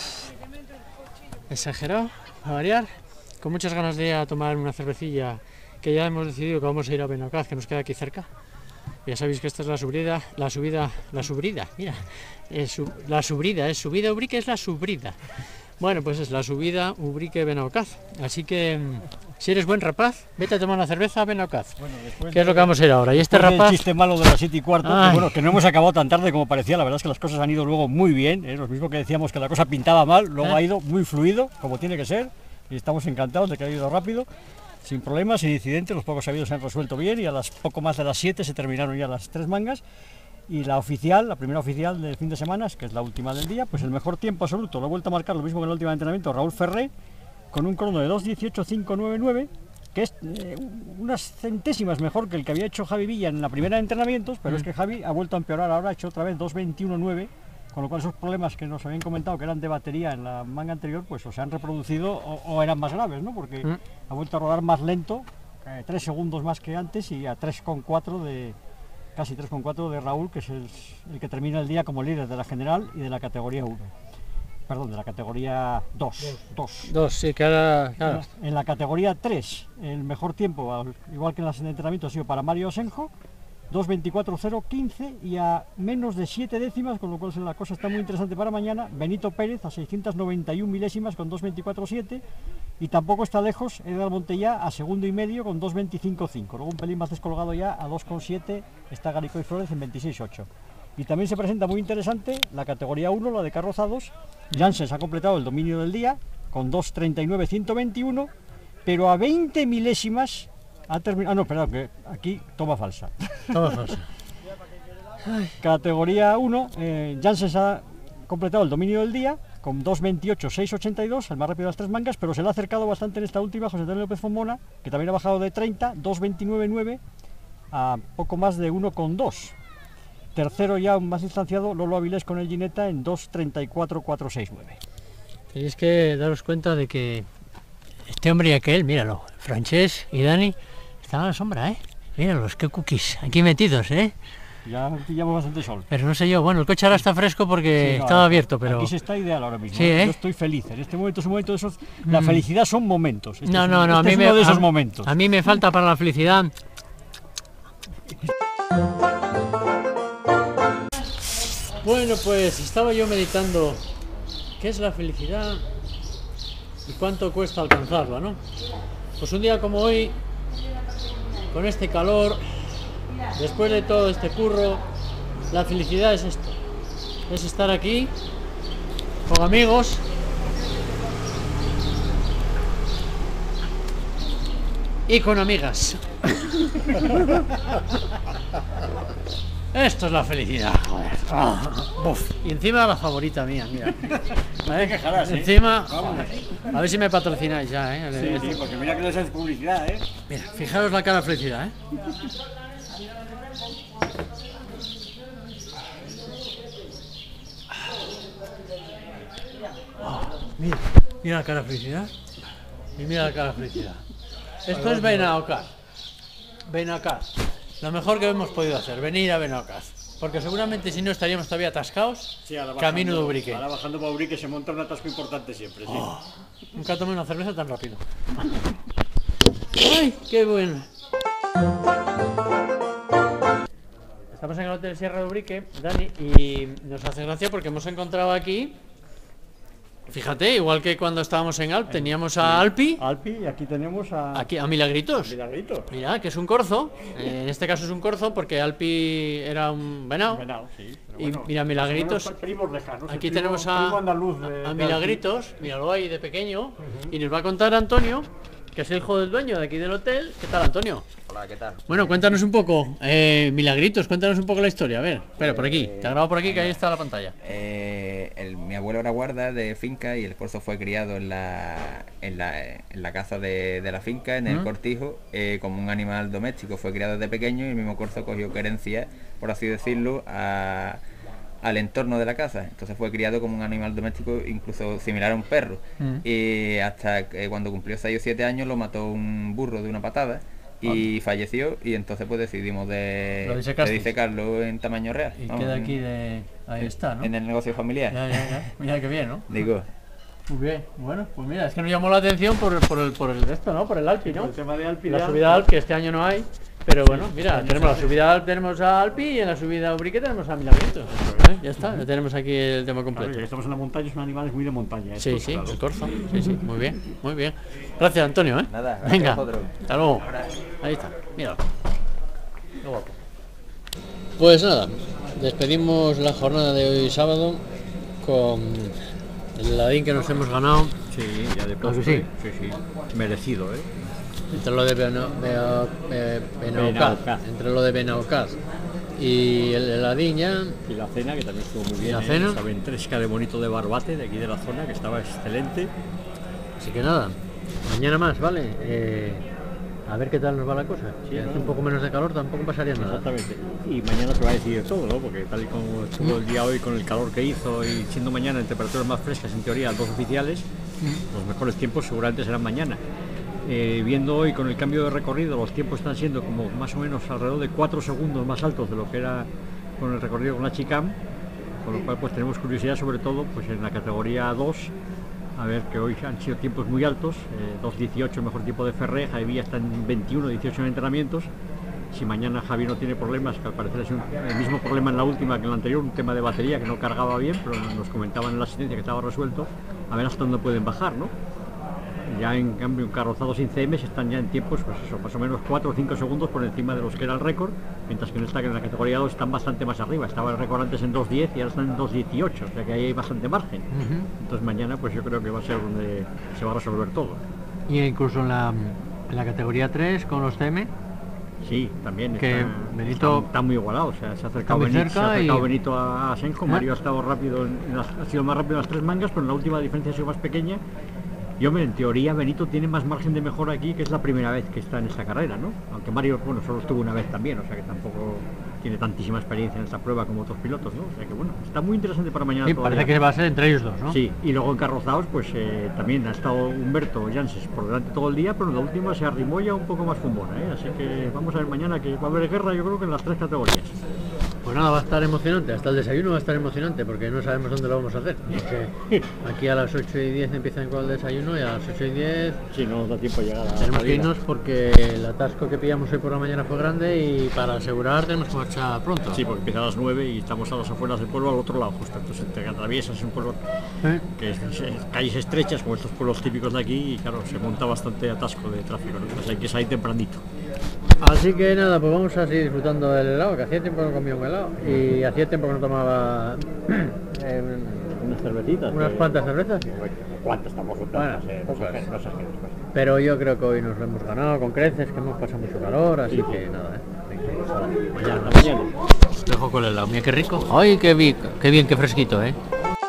[SPEAKER 1] exagerado, a variar, con muchas ganas de ir a tomar una cervecilla, que ya hemos decidido que vamos a ir a Benaucaz, que nos queda aquí cerca. Ya sabéis que esta es la subida, la subida, la subrida, mira, es su, la subrida, es subida Ubrique, es la subrida. Bueno, pues es la subida Ubrique-Benaucaz, así que si eres buen rapaz, vete a tomar una cerveza a Benaucaz,
[SPEAKER 2] Bueno, después
[SPEAKER 1] que es lo que vamos a ir ahora. Y este
[SPEAKER 2] después del
[SPEAKER 1] rapaz...
[SPEAKER 2] chiste malo de las siete y cuarto,
[SPEAKER 1] Ay.
[SPEAKER 2] que, bueno, que no hemos acabado tan tarde como parecía, la verdad es que las cosas han ido luego muy bien, ¿eh? Lo mismo que decíamos que la cosa pintaba mal, luego
[SPEAKER 1] ¿Eh?
[SPEAKER 2] ha ido muy fluido, como tiene que ser, y estamos encantados de que ha ido rápido, sin problemas, sin incidentes, los pocos habidos se han resuelto bien, y a las poco más de las siete se terminaron ya las tres mangas, y la oficial, la primera oficial del fin de semana, que es la última del día, pues el mejor tiempo absoluto, lo he vuelto a marcar lo mismo que en el último entrenamiento, Raúl Ferré, con un crono de dos dieciocho cinco noventa y nueve, que es eh, unas centésimas mejor que el que había hecho Javi Villa en la primera de entrenamientos, pero
[SPEAKER 1] Mm.
[SPEAKER 2] es que Javi ha vuelto a empeorar, ahora ha hecho otra vez dos veintiuno nueve, con lo cual esos problemas que nos habían comentado que eran de batería en la manga anterior, pues o se han reproducido o, o eran más graves, ¿no? Porque
[SPEAKER 1] Mm.
[SPEAKER 2] ha vuelto a rodar más lento, eh, tres segundos más que antes y a tres coma cuatro de... casi tres coma cuatro de Raúl, que es el, el que termina el día como líder de la general y de la categoría uno. Perdón, de la categoría dos.
[SPEAKER 1] Dos, sí, que ahora... Claro.
[SPEAKER 2] En la categoría tres, el mejor tiempo, al- igual que en las de entrenamiento, ha sido para Mario Asenjo, dos veinticuatro cero quince y a menos de siete décimas, con lo cual la cosa está muy interesante para mañana. Benito Pérez a seiscientos noventa y uno milésimas con dos veinticuatro siete y tampoco está lejos Edgar Montellá a segundo y medio con dos veinticinco cinco. Luego un pelín más descolgado ya a dos coma siete está Garicoy Flores en veintiséis ocho. Y también se presenta muy interesante la categoría uno, la de carrozados. Janssens ha completado el dominio del día con dos treinta y nueve ciento veintiuno, pero a veinte milésimas ha terminado... Ah, no, perdón, que aquí toma falsa.
[SPEAKER 1] Toma falsa.
[SPEAKER 2] Categoría uno, eh, Janssens ha completado el dominio del día con dos veintiocho seiscientos ochenta y dos, el más rápido de las tres mangas, pero se le ha acercado bastante en esta última José Antonio López Fomona, que también ha bajado de treinta, dos veintinueve nueve a poco más de uno coma dos. Tercero ya más distanciado Lolo Avilés con el Gineta en dos treinta y cuatro cuatrocientos sesenta y nueve.
[SPEAKER 1] Tenéis que daros cuenta de que este hombre y aquel, míralo, Francesc y Dani, están a la sombra, ¿eh? Míralos, qué cookies, aquí metidos, ¿eh?
[SPEAKER 2] ya pillamos bastante sol.
[SPEAKER 1] Pero no sé yo, bueno, el coche ahora está fresco porque
[SPEAKER 2] Sí, no,
[SPEAKER 1] estaba
[SPEAKER 2] aquí-
[SPEAKER 1] abierto, pero...
[SPEAKER 2] Aquí se está ideal ahora mismo.
[SPEAKER 1] Sí,
[SPEAKER 2] ¿eh?
[SPEAKER 1] ¿eh?
[SPEAKER 2] Yo estoy feliz. En este momento es un momento de esos... La
[SPEAKER 1] Mm.
[SPEAKER 2] felicidad son momentos. Este
[SPEAKER 1] No,
[SPEAKER 2] es,
[SPEAKER 1] no, no,
[SPEAKER 2] este
[SPEAKER 1] a mí
[SPEAKER 2] es
[SPEAKER 1] me...
[SPEAKER 2] uno de
[SPEAKER 1] a-
[SPEAKER 2] esos momentos.
[SPEAKER 1] A mí me falta para la felicidad... Bueno, pues estaba yo meditando qué es la felicidad y cuánto cuesta alcanzarla, ¿no? Pues un día como hoy, con este calor, después de todo este curro, la felicidad es esto, es estar aquí con amigos, y con amigas. Esto es la felicidad, joder. Ah, buf. Y encima la favorita mía, mira. ¿Vale?
[SPEAKER 2] quejarás, ¿eh?
[SPEAKER 1] Encima,
[SPEAKER 2] Vamos.
[SPEAKER 1] a ver si me patrocináis ya, ¿eh?
[SPEAKER 2] Sí, sí, porque mira que les haces publicidad, ¿eh?
[SPEAKER 1] Mira, fijaros la cara de felicidad, ¿eh? Mira, mira la cara de felicidad. Y mira la cara de felicidad. Esto es Benaocaz. Benaocaz. Lo mejor que hemos podido hacer, venir a Benaocaz. Porque seguramente si no estaríamos todavía atascados,
[SPEAKER 2] Sí, ahora
[SPEAKER 1] camino de
[SPEAKER 2] bajando-
[SPEAKER 1] Ubrique.
[SPEAKER 2] Ahora bajando para Ubrique se monta un atasco importante siempre, sí.
[SPEAKER 1] Oh, nunca tomé una cerveza tan rápido. ¡Ay, qué bueno! Estamos en el Hotel Sierra de Ubrique, Dani, y nos hace gracia porque hemos encontrado aquí, fíjate, igual que cuando estábamos en Alp, teníamos a Alpi.
[SPEAKER 2] Alpi, y aquí tenemos a...
[SPEAKER 1] Aquí, a Milagritos.
[SPEAKER 2] Milagritos.
[SPEAKER 1] Mira, que es un corzo. Eh, en este caso es un corzo porque Alpi era un venado.
[SPEAKER 2] Venado, sí, pero
[SPEAKER 1] Y
[SPEAKER 2] bueno,
[SPEAKER 1] mira, Milagritos.
[SPEAKER 2] son primos lejanos, el
[SPEAKER 1] Aquí
[SPEAKER 2] primo-
[SPEAKER 1] tenemos
[SPEAKER 2] primo
[SPEAKER 1] a,
[SPEAKER 2] andaluz de-
[SPEAKER 1] a
[SPEAKER 2] de
[SPEAKER 1] Milagritos, míralo ahí de pequeño. Y nos va a contar Antonio, que es el hijo del dueño de aquí del hotel. ¿Qué tal, Antonio?
[SPEAKER 5] Hola, ¿qué tal?
[SPEAKER 1] Bueno, cuéntanos un poco, eh, Milagritos, cuéntanos un poco la historia. A ver, espera, por aquí. Te grabo por aquí, que ahí está la pantalla.
[SPEAKER 5] Eh, el- mi abuelo era guarda de finca y el corzo fue criado en la, en la, en la caza de, de la finca, en el
[SPEAKER 1] ¿Mm?
[SPEAKER 5] cortijo, eh, como un animal doméstico. Fue criado desde pequeño y el mismo corzo cogió querencia, por así decirlo, a- al entorno de la caza. Entonces fue criado como un animal doméstico, incluso similar a un perro.
[SPEAKER 1] ¿Mm?
[SPEAKER 5] Y hasta que cuando cumplió seis o siete años lo mató un burro de una patada y falleció, y entonces pues decidimos de,
[SPEAKER 1] ¿Lo
[SPEAKER 5] de
[SPEAKER 1] disecasteis?
[SPEAKER 5] disecarlo en tamaño real.
[SPEAKER 1] Y
[SPEAKER 5] Vamos,
[SPEAKER 1] queda
[SPEAKER 5] en-
[SPEAKER 1] aquí de... Ahí está, ¿no?
[SPEAKER 5] en el negocio familiar.
[SPEAKER 1] Ya, ya, ya. Mira qué bien, ¿no?
[SPEAKER 5] Digo,
[SPEAKER 1] Muy bien, bueno, pues mira, es que nos llamó la atención por, por el por el de esto, ¿no? Por el Alpi, ¿no?
[SPEAKER 2] Por el tema de Alpi,
[SPEAKER 1] La
[SPEAKER 2] de
[SPEAKER 1] subida
[SPEAKER 2] Alpi.
[SPEAKER 1] Alp, que este año no hay, pero bueno,
[SPEAKER 2] Sí,
[SPEAKER 1] mira,
[SPEAKER 2] este año
[SPEAKER 1] tenemos la
[SPEAKER 2] se hace.
[SPEAKER 1] subida Alp, tenemos a Alpi, y en la subida a Ubrique tenemos a Milagritos. ¿Eh? Ya está, ya tenemos aquí el tema
[SPEAKER 2] Claro,
[SPEAKER 1] completo.
[SPEAKER 2] ya que estamos en la montaña, son animales muy de montaña.
[SPEAKER 1] Sí,
[SPEAKER 2] estos,
[SPEAKER 1] sí,
[SPEAKER 2] claro.
[SPEAKER 1] el corzo, sí, sí, muy bien, muy bien. Gracias, Antonio, ¿eh?
[SPEAKER 5] Nada, gracias
[SPEAKER 1] venga,
[SPEAKER 5] a vosotros.
[SPEAKER 1] hasta luego. Ahí está, mira. Qué guapo. Pues nada, despedimos la jornada de hoy sábado con el ladín que nos hemos ganado.
[SPEAKER 2] Sí, ya de
[SPEAKER 1] ¿A
[SPEAKER 2] paso,
[SPEAKER 1] que sí?
[SPEAKER 2] ¿eh? Sí, sí, merecido, ¿eh?
[SPEAKER 1] Entre lo de Beno- Beno- Be- Benaocaz,
[SPEAKER 2] Benaocaz.
[SPEAKER 1] entre lo de Benaocaz y el heladín ya.
[SPEAKER 2] Y la cena, que también estuvo muy
[SPEAKER 1] ¿Y
[SPEAKER 2] bien.
[SPEAKER 1] la
[SPEAKER 2] ¿eh?
[SPEAKER 1] cena?
[SPEAKER 2] Esa ventresca de bonito de Barbate, de aquí de la zona, que estaba excelente.
[SPEAKER 1] Así que nada, mañana más, ¿vale? Eh, a ver qué tal nos va la cosa. Si hace un poco menos de calor tampoco pasaría nada.
[SPEAKER 2] Exactamente. Y mañana se va a decidir todo, ¿no? Porque tal y como estuvo el día hoy con el calor que hizo y siendo mañana en temperaturas más frescas, en teoría, dos oficiales, los mejores tiempos seguramente serán mañana. Eh, viendo hoy con el cambio de recorrido, los tiempos están siendo como más o menos alrededor de cuatro segundos más altos de lo que era con el recorrido con la Chicam, con lo cual pues tenemos curiosidad sobre todo pues en la categoría dos, a ver, que hoy han sido tiempos muy altos, eh, dos dieciocho el mejor tiempo de Ferré, Javi está en veintiuno dieciocho en entrenamientos. Si mañana Javi no tiene problemas, que al parecer es un- el mismo problema en la última que en la anterior, un tema de batería que no cargaba bien, pero nos comentaban en la asistencia que estaba resuelto, a ver hasta dónde pueden bajar, ¿no? Ya en cambio encarrozados sin C Ms están ya en tiempos, pues eso, más o menos cuatro o cinco segundos por encima de los que era el récord, mientras que en esta, en la categoría dos están bastante más arriba. Estaba el récord antes en dos diez y ahora están en dos dieciocho, o sea que ahí hay bastante margen.
[SPEAKER 1] Ujú.
[SPEAKER 2] Entonces mañana pues yo creo que va a ser donde se va a resolver todo.
[SPEAKER 1] Y incluso en la, en la categoría tres con los C M.
[SPEAKER 2] Sí, también
[SPEAKER 1] Que
[SPEAKER 2] está,
[SPEAKER 1] Benito
[SPEAKER 2] está, está muy igualado, o sea, se ha acercado,
[SPEAKER 1] muy
[SPEAKER 2] Benito, se
[SPEAKER 1] cerca
[SPEAKER 2] ha acercado
[SPEAKER 1] y-
[SPEAKER 2] Benito a, a Senko,
[SPEAKER 1] ¿Eh?
[SPEAKER 2] Mario ha estado rápido, en- en las- ha sido más rápido en las tres mangas, pero en la última diferencia ha sido más pequeña. Y hombre, en teoría Benito tiene más margen de mejora aquí, que es la primera vez que está en esta carrera, ¿no? Aunque Mario, bueno, solo estuvo una vez también, o sea que tampoco tiene tantísima experiencia en esta prueba como otros pilotos, ¿no? O sea que bueno, está muy interesante para mañana.
[SPEAKER 1] Sí,
[SPEAKER 2] todavía.
[SPEAKER 1] parece que va a ser entre ellos dos, ¿no?
[SPEAKER 2] Sí, y luego encarrozados, pues eh, también ha estado Humberto Janses por delante todo el día, pero en la última se arrimó ya un poco más fumbona, ¿eh? Así que vamos a ver mañana que va a haber guerra, yo creo que en las tres categorías.
[SPEAKER 1] Pues nada, va a estar emocionante, hasta el desayuno va a estar emocionante porque no sabemos dónde lo vamos a hacer. Porque aquí a las ocho y diez empiezan con el desayuno y a las ocho y diez...
[SPEAKER 2] Sí, no nos da tiempo a llegar a
[SPEAKER 1] tenemos que irnos porque el atasco que pillamos hoy por la mañana fue grande y para asegurar tenemos que marchar pronto.
[SPEAKER 2] Sí, porque empieza a las nueve y estamos a las afueras del pueblo al otro lado justo. Entonces te atraviesas un pueblo
[SPEAKER 1] ¿Eh?
[SPEAKER 2] que es, es calles estrechas como estos pueblos típicos de aquí y claro, se monta bastante atasco de tráfico, ¿no? Entonces hay que salir tempranito.
[SPEAKER 1] Así que nada, pues vamos a seguir disfrutando del helado, que hacía tiempo que no comía un helado y hacía tiempo que no tomaba eh,
[SPEAKER 2] unas cervecitas.
[SPEAKER 1] Unas
[SPEAKER 2] que...
[SPEAKER 1] cuantas cervezas.
[SPEAKER 2] ¿Cuántas estamos
[SPEAKER 1] Bueno,
[SPEAKER 2] no sé,
[SPEAKER 1] pocas.
[SPEAKER 2] no sé, no sé.
[SPEAKER 1] Pero yo creo que hoy nos lo hemos ganado con creces, que hemos pasado mucho calor, así sí. que nada, ¿eh? Mañana.
[SPEAKER 2] Mañana.
[SPEAKER 1] Dejo con el helado, mira qué rico. Ay, qué bien, qué bien, qué fresquito, ¿eh?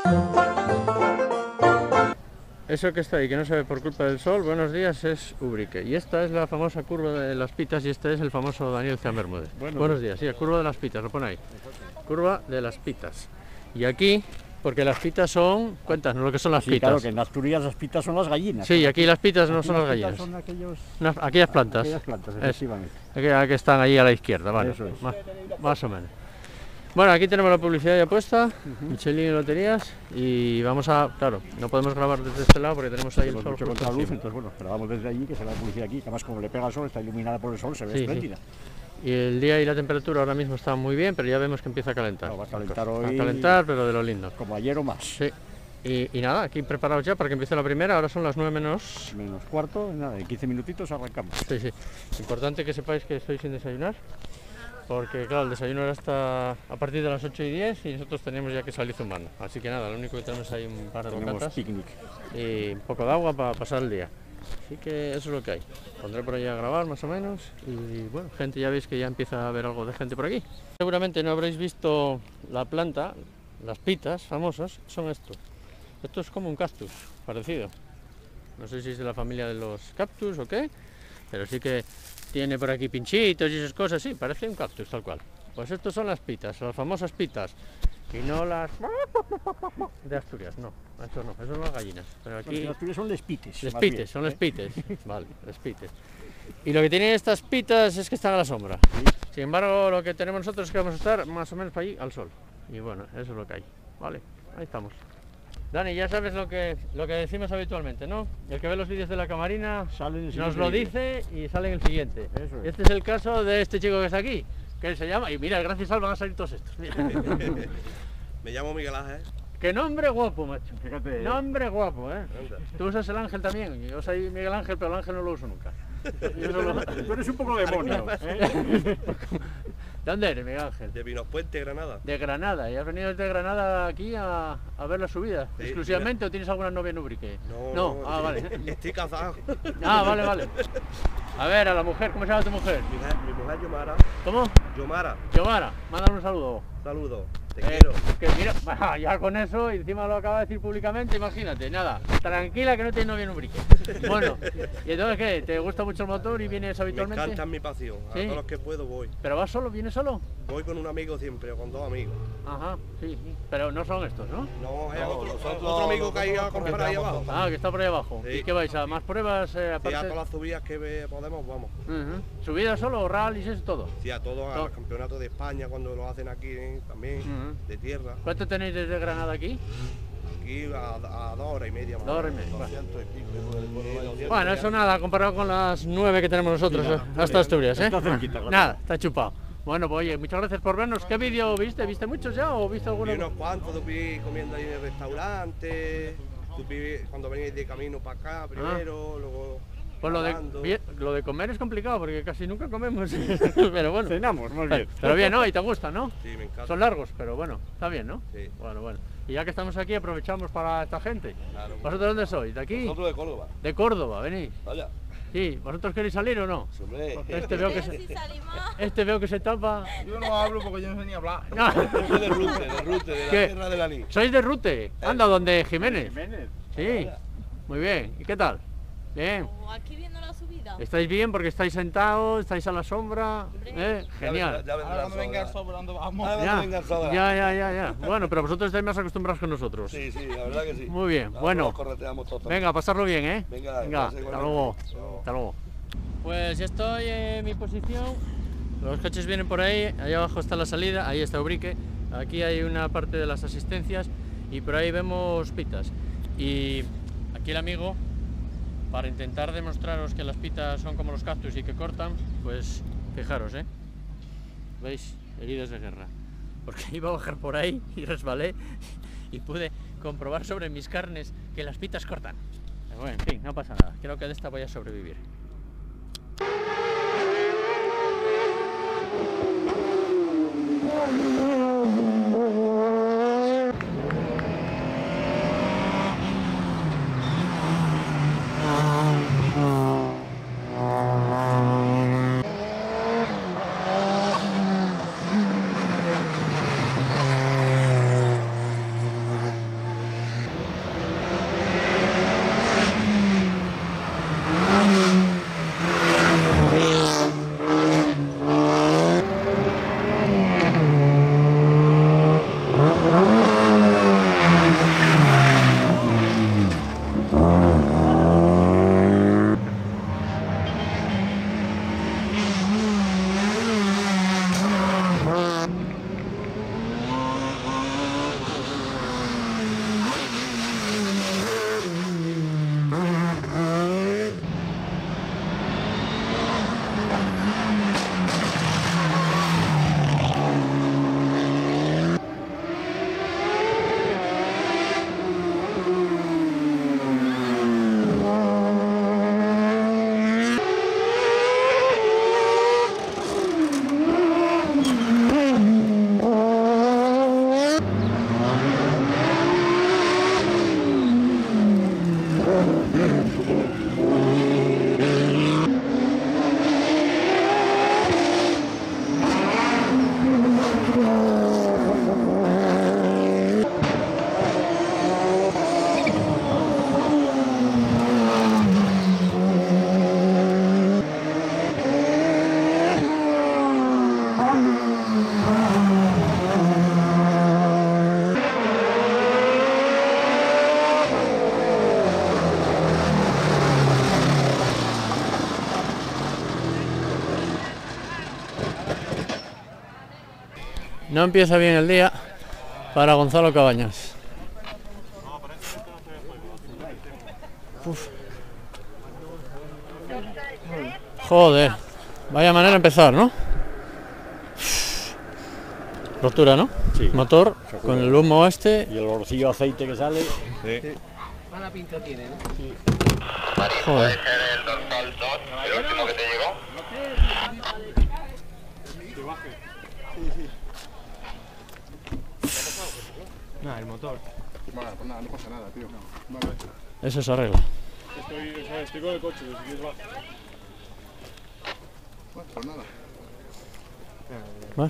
[SPEAKER 1] Eso que está ahí, que no se ve por culpa del sol, buenos días, es Ubrique. Y esta es la famosa curva de las Pitas y este es el famoso Daniel Ceán Bermúdez. Buenos, buenos días, sí, la curva de las Pitas, lo pone ahí. Curva de las Pitas. Y aquí, porque las Pitas son, cuéntanos lo que son las
[SPEAKER 2] sí,
[SPEAKER 1] Pitas.
[SPEAKER 2] Claro, que en Asturias las Pitas son las gallinas.
[SPEAKER 1] Sí, y aquí las Pitas no
[SPEAKER 2] aquí
[SPEAKER 1] son las, las gallinas.
[SPEAKER 2] Son aquellos...
[SPEAKER 1] Unas, aquellas plantas.
[SPEAKER 2] Aquellas plantas, efectivamente.
[SPEAKER 1] Es, que están ahí a la izquierda, vale.
[SPEAKER 2] Eso es.
[SPEAKER 1] Más, más o menos. Bueno, aquí tenemos la publicidad ya puesta, uh-huh. Michelin y Loterías, y vamos a, claro, no podemos grabar desde este lado porque tenemos ahí el sol
[SPEAKER 2] mucho contra la luz, entonces bueno, grabamos desde allí, que se ve la publicidad aquí, que además como le pega el sol, está iluminada por el sol, se ve sí, espléndida.
[SPEAKER 1] Sí. Y el día y la temperatura ahora mismo están muy bien, pero ya vemos que empieza a calentar.
[SPEAKER 2] No, va a calentar hoy.
[SPEAKER 1] Va a calentar, pero de lo lindo.
[SPEAKER 2] Como ayer o más.
[SPEAKER 1] Sí. Y, y nada, aquí preparados ya para que empiece la primera, ahora son las nueve menos...
[SPEAKER 2] Menos cuarto, nada, en quince minutitos arrancamos.
[SPEAKER 1] Sí, sí. Importante que sepáis que estoy sin desayunar. Porque claro, el desayuno era hasta a partir de las ocho y diez y nosotros teníamos ya que salir zumbando. Así que nada, lo único que tenemos ahí un par de bocatas
[SPEAKER 2] picnic
[SPEAKER 1] y un poco de agua para pasar el día. Así que eso es lo que hay. Pondré por ahí a grabar más o menos y bueno, gente, ya veis que ya empieza a haber algo de gente por aquí. Seguramente no habréis visto la planta, las pitas famosas, son esto. Esto es como un cactus, parecido. No sé si es de la familia de los cactus o qué, pero sí que tiene por aquí pinchitos y esas cosas, sí, parece un cactus tal cual. Pues estos son las pitas, las famosas pitas. Y no las de Asturias, no, eso no, eso son las gallinas. Pero aquí
[SPEAKER 2] bueno, Asturias son lespites.
[SPEAKER 1] Lespites, son lespites, ¿eh? Vale, lespites. Y lo que tienen estas pitas es que están a la sombra. ¿Sí? Sin embargo, lo que tenemos nosotros es que vamos a estar más o menos para allí al sol. Y bueno, eso es lo que hay. Vale, ahí estamos. Dani, ya sabes lo que, lo que decimos habitualmente, ¿no? El que ve los vídeos de la camarina
[SPEAKER 2] sale
[SPEAKER 1] nos lo dice y sale en el siguiente.
[SPEAKER 2] Eso es.
[SPEAKER 1] Este es el caso de este chico que está aquí, que se llama, y mira, gracias a él van a salir todos estos.
[SPEAKER 3] Me llamo Miguel Ángel.
[SPEAKER 1] Qué nombre guapo, macho.
[SPEAKER 2] Fíjate.
[SPEAKER 1] Nombre guapo, ¿eh? Tú usas el Ángel también, yo soy Miguel Ángel, pero el Ángel no lo uso nunca.
[SPEAKER 2] Lo... Tú eres un poco demonio, ¿eh?
[SPEAKER 1] ¿De dónde eres, Miguel Ángel?
[SPEAKER 3] De Pinospuente, Granada.
[SPEAKER 1] De Granada, ¿y has venido desde Granada aquí a, a ver la subida?
[SPEAKER 3] Sí,
[SPEAKER 1] ¿exclusivamente
[SPEAKER 3] mira.
[SPEAKER 1] o tienes alguna novia en Ubrique?
[SPEAKER 3] No,
[SPEAKER 1] no,
[SPEAKER 3] no
[SPEAKER 1] ah, vale.
[SPEAKER 3] Estoy casado.
[SPEAKER 1] Ah, vale, vale. A ver, a la mujer, ¿cómo se llama tu mujer?
[SPEAKER 3] Mi mujer, mi mujer Yomara.
[SPEAKER 1] ¿Cómo?
[SPEAKER 3] Yomara.
[SPEAKER 1] Yomara, mándale un saludo.
[SPEAKER 3] Saludo. Te
[SPEAKER 1] eh,
[SPEAKER 3] quiero.
[SPEAKER 1] Que mira, ya con eso, y encima lo acaba de decir públicamente, imagínate, nada, tranquila que no tienes novia en Ubrique. Bueno, ¿y entonces qué? ¿Te gusta mucho el motor y vienes habitualmente?
[SPEAKER 3] Me encanta mi pasión, a
[SPEAKER 1] ¿Sí?
[SPEAKER 3] todos los que puedo voy.
[SPEAKER 1] ¿Pero vas solo? ¿Vienes solo?
[SPEAKER 3] Voy con un amigo siempre, o con dos amigos.
[SPEAKER 1] Ajá, sí, pero no son estos, ¿no?
[SPEAKER 3] No, es
[SPEAKER 1] no,
[SPEAKER 3] otro,
[SPEAKER 1] nosotros,
[SPEAKER 3] otro amigo que hay a comprar ahí abajo.
[SPEAKER 1] Ah, que está por ahí abajo. Sí. ¿Y qué vais a más pruebas? Eh, aparte...
[SPEAKER 3] Sí, a todas las subidas que ve, podemos, vamos.
[SPEAKER 1] Uh-huh. ¿Subidas solo, rallies, eso todo?
[SPEAKER 3] Sí, a todos, a los campeonatos de España cuando lo hacen aquí ¿eh? también, uh-huh. de tierra.
[SPEAKER 1] ¿Cuánto tenéis desde Granada aquí?
[SPEAKER 3] Aquí a, a dos horas y media más.
[SPEAKER 1] Dos horas y media.
[SPEAKER 3] doscientos y pico.
[SPEAKER 1] Sí, bueno, eso nada, comparado con las nueve que tenemos nosotros, sí, hasta bien. Asturias, ¿eh?
[SPEAKER 2] Está cerquita,
[SPEAKER 1] nada, está chupado. Bueno, pues oye, muchas gracias por vernos. ¿Qué vídeo viste? ¿Viste muchos ya o viste alguno?
[SPEAKER 3] Vi unos cuantos, tú vi comiendo ahí en el restaurante, tú vi cuando veníais de camino para acá primero, ah. luego...
[SPEAKER 1] Pues lo de, lo de comer es complicado porque casi nunca comemos, pero bueno.
[SPEAKER 2] Cenamos, muy bien.
[SPEAKER 1] Pero bien, ¿no? Y te gusta, ¿no?
[SPEAKER 3] Sí, me encanta.
[SPEAKER 1] Son largos, pero bueno, está bien, ¿no?
[SPEAKER 3] Sí.
[SPEAKER 1] Bueno, bueno. Y ya que estamos aquí, aprovechamos para esta gente.
[SPEAKER 3] Claro,
[SPEAKER 1] ¿Vosotros de dónde sois? ¿De aquí?
[SPEAKER 3] Nosotros de Córdoba.
[SPEAKER 1] De Córdoba, venís.
[SPEAKER 3] Vaya.
[SPEAKER 1] Sí, ¿vosotros queréis salir o no?
[SPEAKER 3] Hombre.
[SPEAKER 1] Este veo que se, este veo que se tapa.
[SPEAKER 3] Yo no hablo porque yo no sé ni hablar. No. Yo soy de Rute, de Rute, de la
[SPEAKER 1] ¿Qué?
[SPEAKER 3] tierra de la Lí.
[SPEAKER 1] ¿Sois de Rute? Anda, ¿dónde Jiménez?
[SPEAKER 2] Jiménez.
[SPEAKER 1] Sí, muy bien. ¿Y qué tal? Bien.
[SPEAKER 12] Aquí viendo la subida.
[SPEAKER 1] ¿Estáis bien porque estáis sentados, estáis a la sombra? ¿Eh? Genial.
[SPEAKER 3] Ya, ya
[SPEAKER 20] Ahora cuando venga el sol, ¿por dónde vamos?
[SPEAKER 3] Ahora
[SPEAKER 1] ya,
[SPEAKER 3] venga el sol.
[SPEAKER 1] ya, ya, ya, ya. Bueno, pero vosotros estáis más acostumbrados que nosotros.
[SPEAKER 3] Sí, sí, la verdad que sí.
[SPEAKER 1] Muy bien,
[SPEAKER 3] no,
[SPEAKER 1] bueno.
[SPEAKER 3] Todos,
[SPEAKER 1] venga, a pasarlo bien, ¿eh?
[SPEAKER 3] Venga,
[SPEAKER 1] venga hasta luego. Hasta luego. Pues ya estoy en mi posición Los coches vienen por ahí, ahí abajo está la salida, ahí está Ubrique, aquí hay una parte de las asistencias y por ahí vemos pitas. Y aquí el amigo, para intentar demostraros que las pitas son como los cactus y que cortan, pues fijaros, ¿eh? ¿Veis? Heridas de guerra. Porque iba a bajar por ahí y resbalé y pude comprobar sobre mis carnes que las pitas cortan. Pero bueno, en fin, no pasa nada. Creo que de esta voy a sobrevivir. No empieza bien el día para Gonzalo Cabañas. Uf. Joder, vaya manera de empezar, ¿no? Rotura, ¿no?
[SPEAKER 2] Sí.
[SPEAKER 1] Motor con el humo este.
[SPEAKER 2] Y el olorcillo de aceite que sale. Sí.
[SPEAKER 20] Mala pinta tiene, ¿no? Sí.
[SPEAKER 1] Joder.
[SPEAKER 20] el dorsal dos, el último que te llegó.
[SPEAKER 9] Nada, el motor.
[SPEAKER 19] Vale, pues nada, no pasa nada, tío. Vale.
[SPEAKER 1] Eso se arregla.
[SPEAKER 19] Estoy, o sea, estoy con el coche, si quieres bajar. Bueno, pues nada.
[SPEAKER 1] Vale.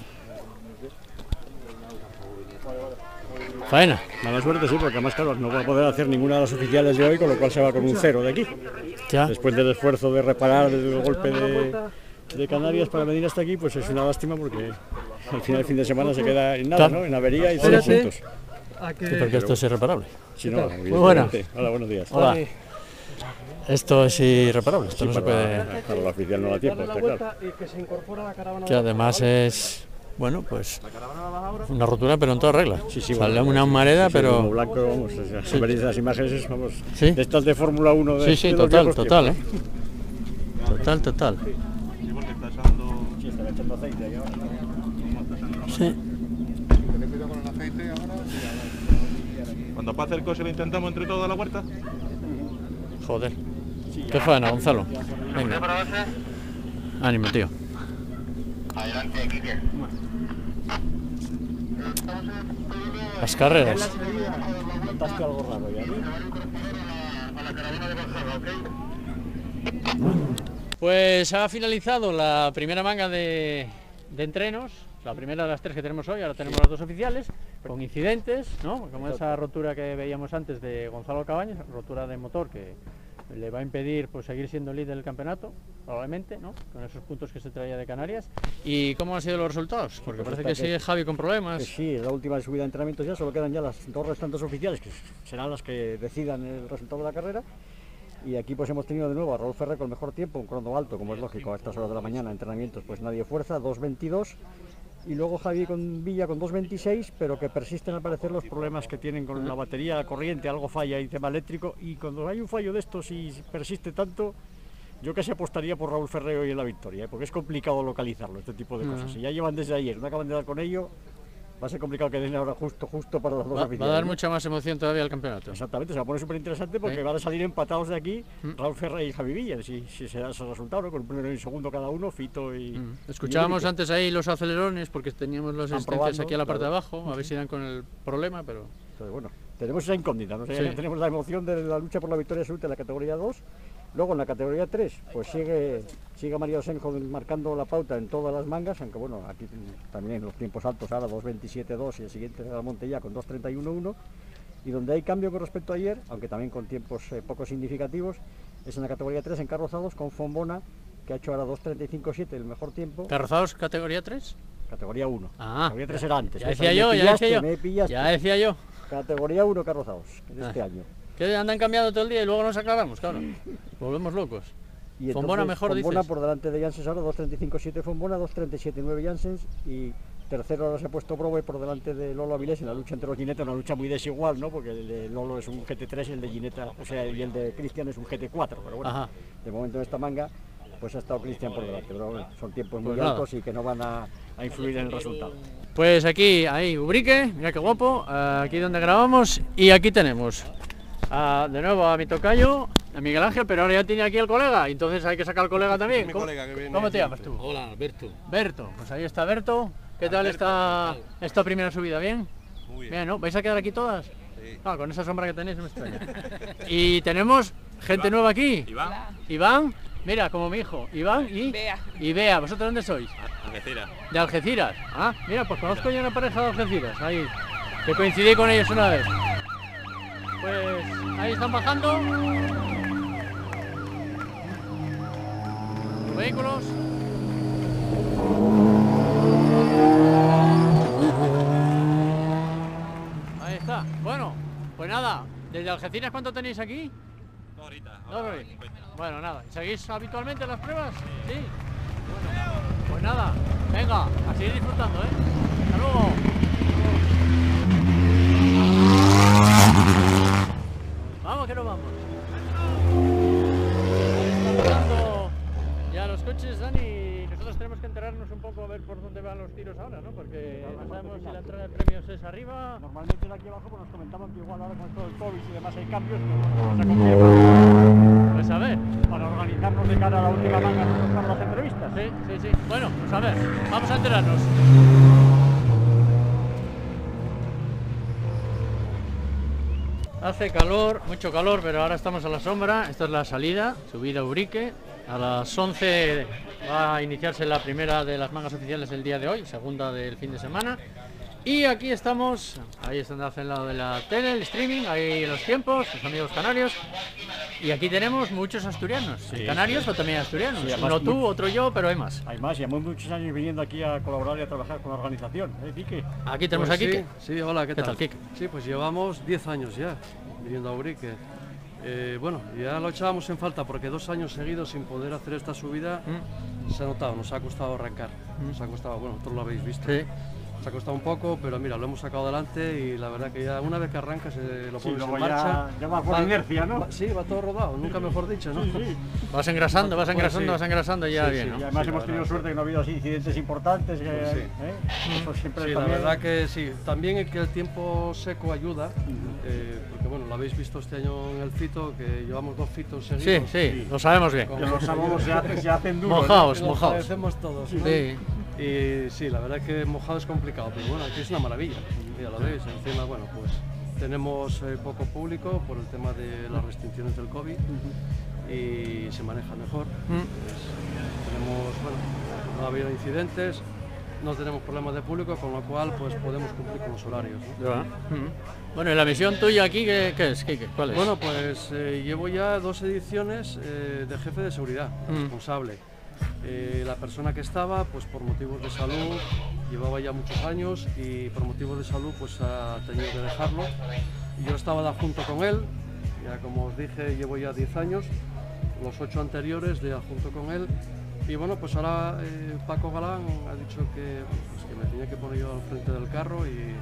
[SPEAKER 1] Faena.
[SPEAKER 2] Mala suerte, sí, porque además, claro, no va a poder hacer ninguna de las oficiales de hoy, con lo cual se va con un cero de aquí.
[SPEAKER 1] Ya.
[SPEAKER 2] Después del esfuerzo de reparar el golpe de, de Canarias para venir hasta aquí, pues es una lástima porque al final del fin de semana se queda en nada, ¿no? En avería y cero puntos.
[SPEAKER 1] Sí, porque esto es irreparable.
[SPEAKER 2] Sí, no,
[SPEAKER 1] muy buena.
[SPEAKER 2] Hola, buenos días.
[SPEAKER 1] Hola. Esto es irreparable, esto
[SPEAKER 2] Sí,
[SPEAKER 1] no se
[SPEAKER 2] para
[SPEAKER 1] puede...
[SPEAKER 2] la- para la oficial no da tiempo, está claro.
[SPEAKER 1] Que además es, bueno, pues una rotura pero en toda regla.
[SPEAKER 2] Sí, sí,
[SPEAKER 1] Sale
[SPEAKER 2] bueno,
[SPEAKER 1] una
[SPEAKER 2] sí,
[SPEAKER 1] humareda,
[SPEAKER 2] sí, sí,
[SPEAKER 1] pero...
[SPEAKER 2] como blanco, vamos, o sea,
[SPEAKER 1] Sí.
[SPEAKER 2] veréis las imágenes, vamos,
[SPEAKER 1] Sí.
[SPEAKER 2] de estas de Fórmula uno de
[SPEAKER 1] Sí, sí,
[SPEAKER 2] de los
[SPEAKER 1] total,
[SPEAKER 2] viejos
[SPEAKER 1] total, ¿eh?
[SPEAKER 2] tiempos.
[SPEAKER 1] Total, total.
[SPEAKER 2] Sí, porque está echando... Sí, está echando aceite ahí ahora.
[SPEAKER 1] Sí.
[SPEAKER 19] Ten cuidado con el aceite ahora.
[SPEAKER 14] Cuando pase el coche lo intentamos entre todos a la huerta.
[SPEAKER 1] Joder. Qué faena, Gonzalo. Venga. Ánimo, tío.
[SPEAKER 20] Adelante, Quique.
[SPEAKER 1] Las carreras.
[SPEAKER 2] Notaste algo raro ya, ¿no?
[SPEAKER 1] Pues ha finalizado la primera manga de, de entrenos, la primera de las tres que tenemos hoy, ahora tenemos las dos oficiales, con incidentes, ¿no? Como esa rotura que veíamos antes de Gonzalo Cabañas, rotura de motor que le va a impedir pues, seguir siendo líder del campeonato, probablemente, ¿no? Con esos puntos que se traía de Canarias. ¿Y cómo han sido los resultados? Porque
[SPEAKER 2] Pues
[SPEAKER 1] parece
[SPEAKER 2] está
[SPEAKER 1] que sigue Javi con problemas.
[SPEAKER 2] Que sí, la última subida de entrenamientos ya, solo quedan ya las dos restantes oficiales, que serán las que decidan el resultado de la carrera. Y aquí pues hemos tenido de nuevo a Raúl Ferrer con el mejor tiempo, un crono alto, como es lógico, a estas horas de la mañana, entrenamientos, pues nadie fuerza, dos veintidós. Y luego Javi con Villa con dos veintiséis, pero que persisten al parecer los problemas que tienen con la batería, la corriente, algo falla y tema eléctrico. Y cuando hay un fallo de estos y persiste tanto, yo casi apostaría por Raúl Ferrer hoy en la victoria, ¿eh? Porque es complicado localizarlo, este tipo de cosas.
[SPEAKER 1] Uh-huh.
[SPEAKER 2] Si ya llevan desde ayer, no acaban de dar con ello, va a ser complicado que den ahora justo, justo para los dos
[SPEAKER 1] Va,
[SPEAKER 2] oficiales.
[SPEAKER 1] va a dar
[SPEAKER 2] ¿no?
[SPEAKER 1] mucha más emoción todavía al campeonato.
[SPEAKER 2] Exactamente, se va a poner súper interesante porque
[SPEAKER 1] ¿Eh?
[SPEAKER 2] van a salir empatados de aquí mm. Raúl Ferrer y Javi Villa, si, si se da ese resultado, ¿no? Con el primero y el segundo cada uno, Fito y...
[SPEAKER 1] Mm. Escuchábamos
[SPEAKER 2] y
[SPEAKER 1] antes ahí los acelerones porque teníamos los asistencias aquí a la parte
[SPEAKER 2] claro.
[SPEAKER 1] de abajo, a ver si dan con el problema, pero...
[SPEAKER 2] Entonces, bueno, tenemos esa incógnita, ¿no? O sea,
[SPEAKER 1] Sí.
[SPEAKER 2] ya tenemos la emoción de la lucha por la victoria absoluta en la categoría dos. Luego en la categoría tres, pues sigue, sigue María Osenjo marcando la pauta en todas las mangas, aunque bueno, aquí también en los tiempos altos, ahora dos veintisiete dos y el siguiente de la Montella con dos treinta y uno uno. Y donde hay cambio con respecto a ayer, aunque también con tiempos eh, poco significativos, es en la categoría tres en carrozados con Fombona, que ha hecho ahora dos treinta y cinco siete el mejor tiempo.
[SPEAKER 1] ¿Carrozados categoría tres?
[SPEAKER 2] Categoría uno.
[SPEAKER 1] Ah,
[SPEAKER 2] categoría tres era antes.
[SPEAKER 1] Ya
[SPEAKER 2] ¿ves?
[SPEAKER 1] decía
[SPEAKER 2] Ahí
[SPEAKER 1] yo,
[SPEAKER 2] me
[SPEAKER 1] ya
[SPEAKER 2] pillaste,
[SPEAKER 1] decía yo.
[SPEAKER 2] me pillaste.
[SPEAKER 1] Ya decía yo.
[SPEAKER 2] Categoría uno carrozados de este
[SPEAKER 1] Ah.
[SPEAKER 2] año.
[SPEAKER 1] Que andan cambiando todo el día y luego nos aclaramos, claro. Volvemos locos.
[SPEAKER 2] Y
[SPEAKER 1] Fombona mejor,
[SPEAKER 2] Fombona
[SPEAKER 1] dices.
[SPEAKER 2] por delante de Janssens ahora, dos treinta y cinco siete Fombona, dos treinta y siete nueve Janssens, y tercero ahora se ha puesto Brobe por delante de Lolo Avilés en la lucha entre los Gineta, una lucha muy desigual, ¿no? Porque el de Lolo es un G T tres y el de Gineta, o sea, y el de Cristian es un G T cuatro, pero bueno,
[SPEAKER 1] Ajá.
[SPEAKER 2] de momento en esta manga pues ha estado Cristian por delante, pero bueno, son tiempos muy
[SPEAKER 1] Pues nada.
[SPEAKER 2] altos y que no van a, a influir en el resultado.
[SPEAKER 1] Pues aquí, ahí, Ubrique, mira qué guapo, aquí donde grabamos, y aquí tenemos a, de nuevo a mi tocayo, a Miguel Ángel, pero ahora ya tiene aquí el colega, entonces hay que sacar al colega también.
[SPEAKER 3] Mi
[SPEAKER 1] ¿Cómo,
[SPEAKER 3] colega que viene
[SPEAKER 1] ¿cómo te
[SPEAKER 3] siempre.
[SPEAKER 1] llamas tú?
[SPEAKER 8] Hola, Berto.
[SPEAKER 1] Berto, pues ahí está Berto. ¿Qué tal
[SPEAKER 8] Alberto,
[SPEAKER 1] esta,
[SPEAKER 8] ¿qué tal?
[SPEAKER 1] esta primera subida? ¿Bien?
[SPEAKER 3] Muy bien.
[SPEAKER 1] Bien, ¿no? ¿Vais a quedar aquí todas?
[SPEAKER 3] Sí.
[SPEAKER 1] Ah, con esa sombra que tenéis no me extraña. Y tenemos gente
[SPEAKER 14] Iván.
[SPEAKER 1] nueva aquí.
[SPEAKER 14] Iván.
[SPEAKER 1] Iván, mira, como mi hijo. Iván y
[SPEAKER 12] Bea.
[SPEAKER 1] y Bea. ¿Vosotros dónde sois?
[SPEAKER 14] Algeciras.
[SPEAKER 1] De Algeciras. Ah, mira, pues conozco yo una pareja de Algeciras. Ahí, que coincidí con ellos una vez. Pues ahí están bajando. Los vehículos. Ahí está. Bueno, pues nada. ¿Desde Algeciras cuánto tenéis aquí?
[SPEAKER 14] Dos horitas.
[SPEAKER 1] Dos horitas. Bueno, nada. ¿Seguís habitualmente las pruebas? Sí. Bueno, pues nada. Venga, a seguir disfrutando, ¿eh? Hasta luego. Vamos que nos vamos. Están pasando ya los coches, Dani. Nosotros tenemos que enterarnos un poco a ver por dónde van los tiros ahora, ¿no? Porque no sabemos si la entrada de premios es arriba.
[SPEAKER 2] Normalmente de aquí abajo pues nos comentaban que igual ahora con todo el COVID y demás hay cambios, pero vamos a confiar
[SPEAKER 1] Pues a ver.
[SPEAKER 2] para organizarnos de cara a la última manga para las entrevistas.
[SPEAKER 1] Sí, sí, sí. Bueno, pues a ver, vamos a enterarnos. Hace calor, mucho calor, pero ahora estamos a la sombra. Esta es la salida, subida a Ubrique. A las once va a iniciarse la primera de las mangas oficiales del día de hoy, segunda del fin de semana. Y aquí estamos, ahí están al lado de la tele, el streaming, ahí los tiempos, los amigos canarios. Y aquí tenemos muchos asturianos,
[SPEAKER 2] Sí,
[SPEAKER 1] canarios,
[SPEAKER 2] sí.
[SPEAKER 1] pero también asturianos.
[SPEAKER 2] Sí, además
[SPEAKER 1] Uno tú,
[SPEAKER 2] muy-
[SPEAKER 1] otro yo, pero hay más.
[SPEAKER 2] Hay más, llevamos muchos años viniendo aquí a colaborar y a trabajar con la organización, ¿eh, Quique?
[SPEAKER 1] Aquí tenemos
[SPEAKER 7] Pues
[SPEAKER 1] a Quique.
[SPEAKER 7] Sí, sí, hola, ¿qué,
[SPEAKER 1] ¿Qué
[SPEAKER 7] tal?
[SPEAKER 1] tal, Quique?
[SPEAKER 7] Sí, pues llevamos diez años ya viniendo a Ubrique. Eh, bueno, ya lo echábamos en falta porque dos años seguidos sin poder hacer esta subida se ha notado, nos ha costado arrancar. Nos ha costado, bueno, vosotros lo habéis visto.
[SPEAKER 1] Sí.
[SPEAKER 7] Nos ha costado un poco, pero mira, lo hemos sacado adelante y la verdad que ya una vez que arrancas eh, lo
[SPEAKER 2] Sí,
[SPEAKER 7] pones
[SPEAKER 2] luego
[SPEAKER 7] en
[SPEAKER 2] ya-
[SPEAKER 7] marcha.
[SPEAKER 2] ya va por
[SPEAKER 7] va-
[SPEAKER 2] inercia, ¿no?
[SPEAKER 7] va- sí, va todo rodado, nunca mejor dicho, ¿no?
[SPEAKER 2] Sí, sí.
[SPEAKER 1] Vas engrasando, vas
[SPEAKER 7] Pues
[SPEAKER 1] engrasando,
[SPEAKER 7] sí.
[SPEAKER 1] vas engrasando y ya
[SPEAKER 7] Sí,
[SPEAKER 1] bien,
[SPEAKER 7] sí,
[SPEAKER 1] ¿no?
[SPEAKER 2] Y además
[SPEAKER 7] Sí,
[SPEAKER 2] hemos
[SPEAKER 7] la
[SPEAKER 2] tenido
[SPEAKER 7] verdad,
[SPEAKER 2] suerte que no ha habido así incidentes importantes, que,
[SPEAKER 7] Pues sí.
[SPEAKER 2] ¿eh? Eso siempre
[SPEAKER 7] Sí, la
[SPEAKER 2] también-
[SPEAKER 7] verdad que sí. También es que el tiempo seco ayuda, eh, porque bueno, lo habéis visto este año en el fito, que llevamos dos fitos
[SPEAKER 1] Sí,
[SPEAKER 7] seguidos.
[SPEAKER 1] sí, lo sabemos bien.
[SPEAKER 7] Con-
[SPEAKER 2] Que los sábados se hacen, se hacen duros.
[SPEAKER 1] Mojaos,
[SPEAKER 7] Nos
[SPEAKER 1] mojaos.
[SPEAKER 7] parecemos todos. ¿no?
[SPEAKER 1] Sí.
[SPEAKER 7] Y sí, la verdad que mojado es complicado, pero bueno, aquí es una maravilla. Mira, lo veis, encima, bueno, pues tenemos eh, poco público por el tema de las restricciones del COVID y se maneja mejor.
[SPEAKER 1] Mm.
[SPEAKER 7] Pues, tenemos, bueno, no ha habido incidentes, no tenemos problemas de público, con lo cual pues podemos cumplir con los horarios. ¿no?
[SPEAKER 1] Ya. Mm. Bueno, ¿y la misión tuya aquí qué, qué es, Quique? ¿Cuál es?
[SPEAKER 7] Bueno, pues eh, llevo ya dos ediciones eh, de jefe de seguridad,
[SPEAKER 1] Mm.
[SPEAKER 7] responsable. Eh, la persona que estaba, pues por motivos de salud, llevaba ya muchos años y por motivos de salud pues ha tenido que dejarlo. Yo estaba de junto con él, Ya como os dije, llevo ya diez años, los ocho anteriores de junto con él. Y bueno, pues ahora eh, Paco Galán ha dicho que, pues, que me tenía que poner yo al frente del carro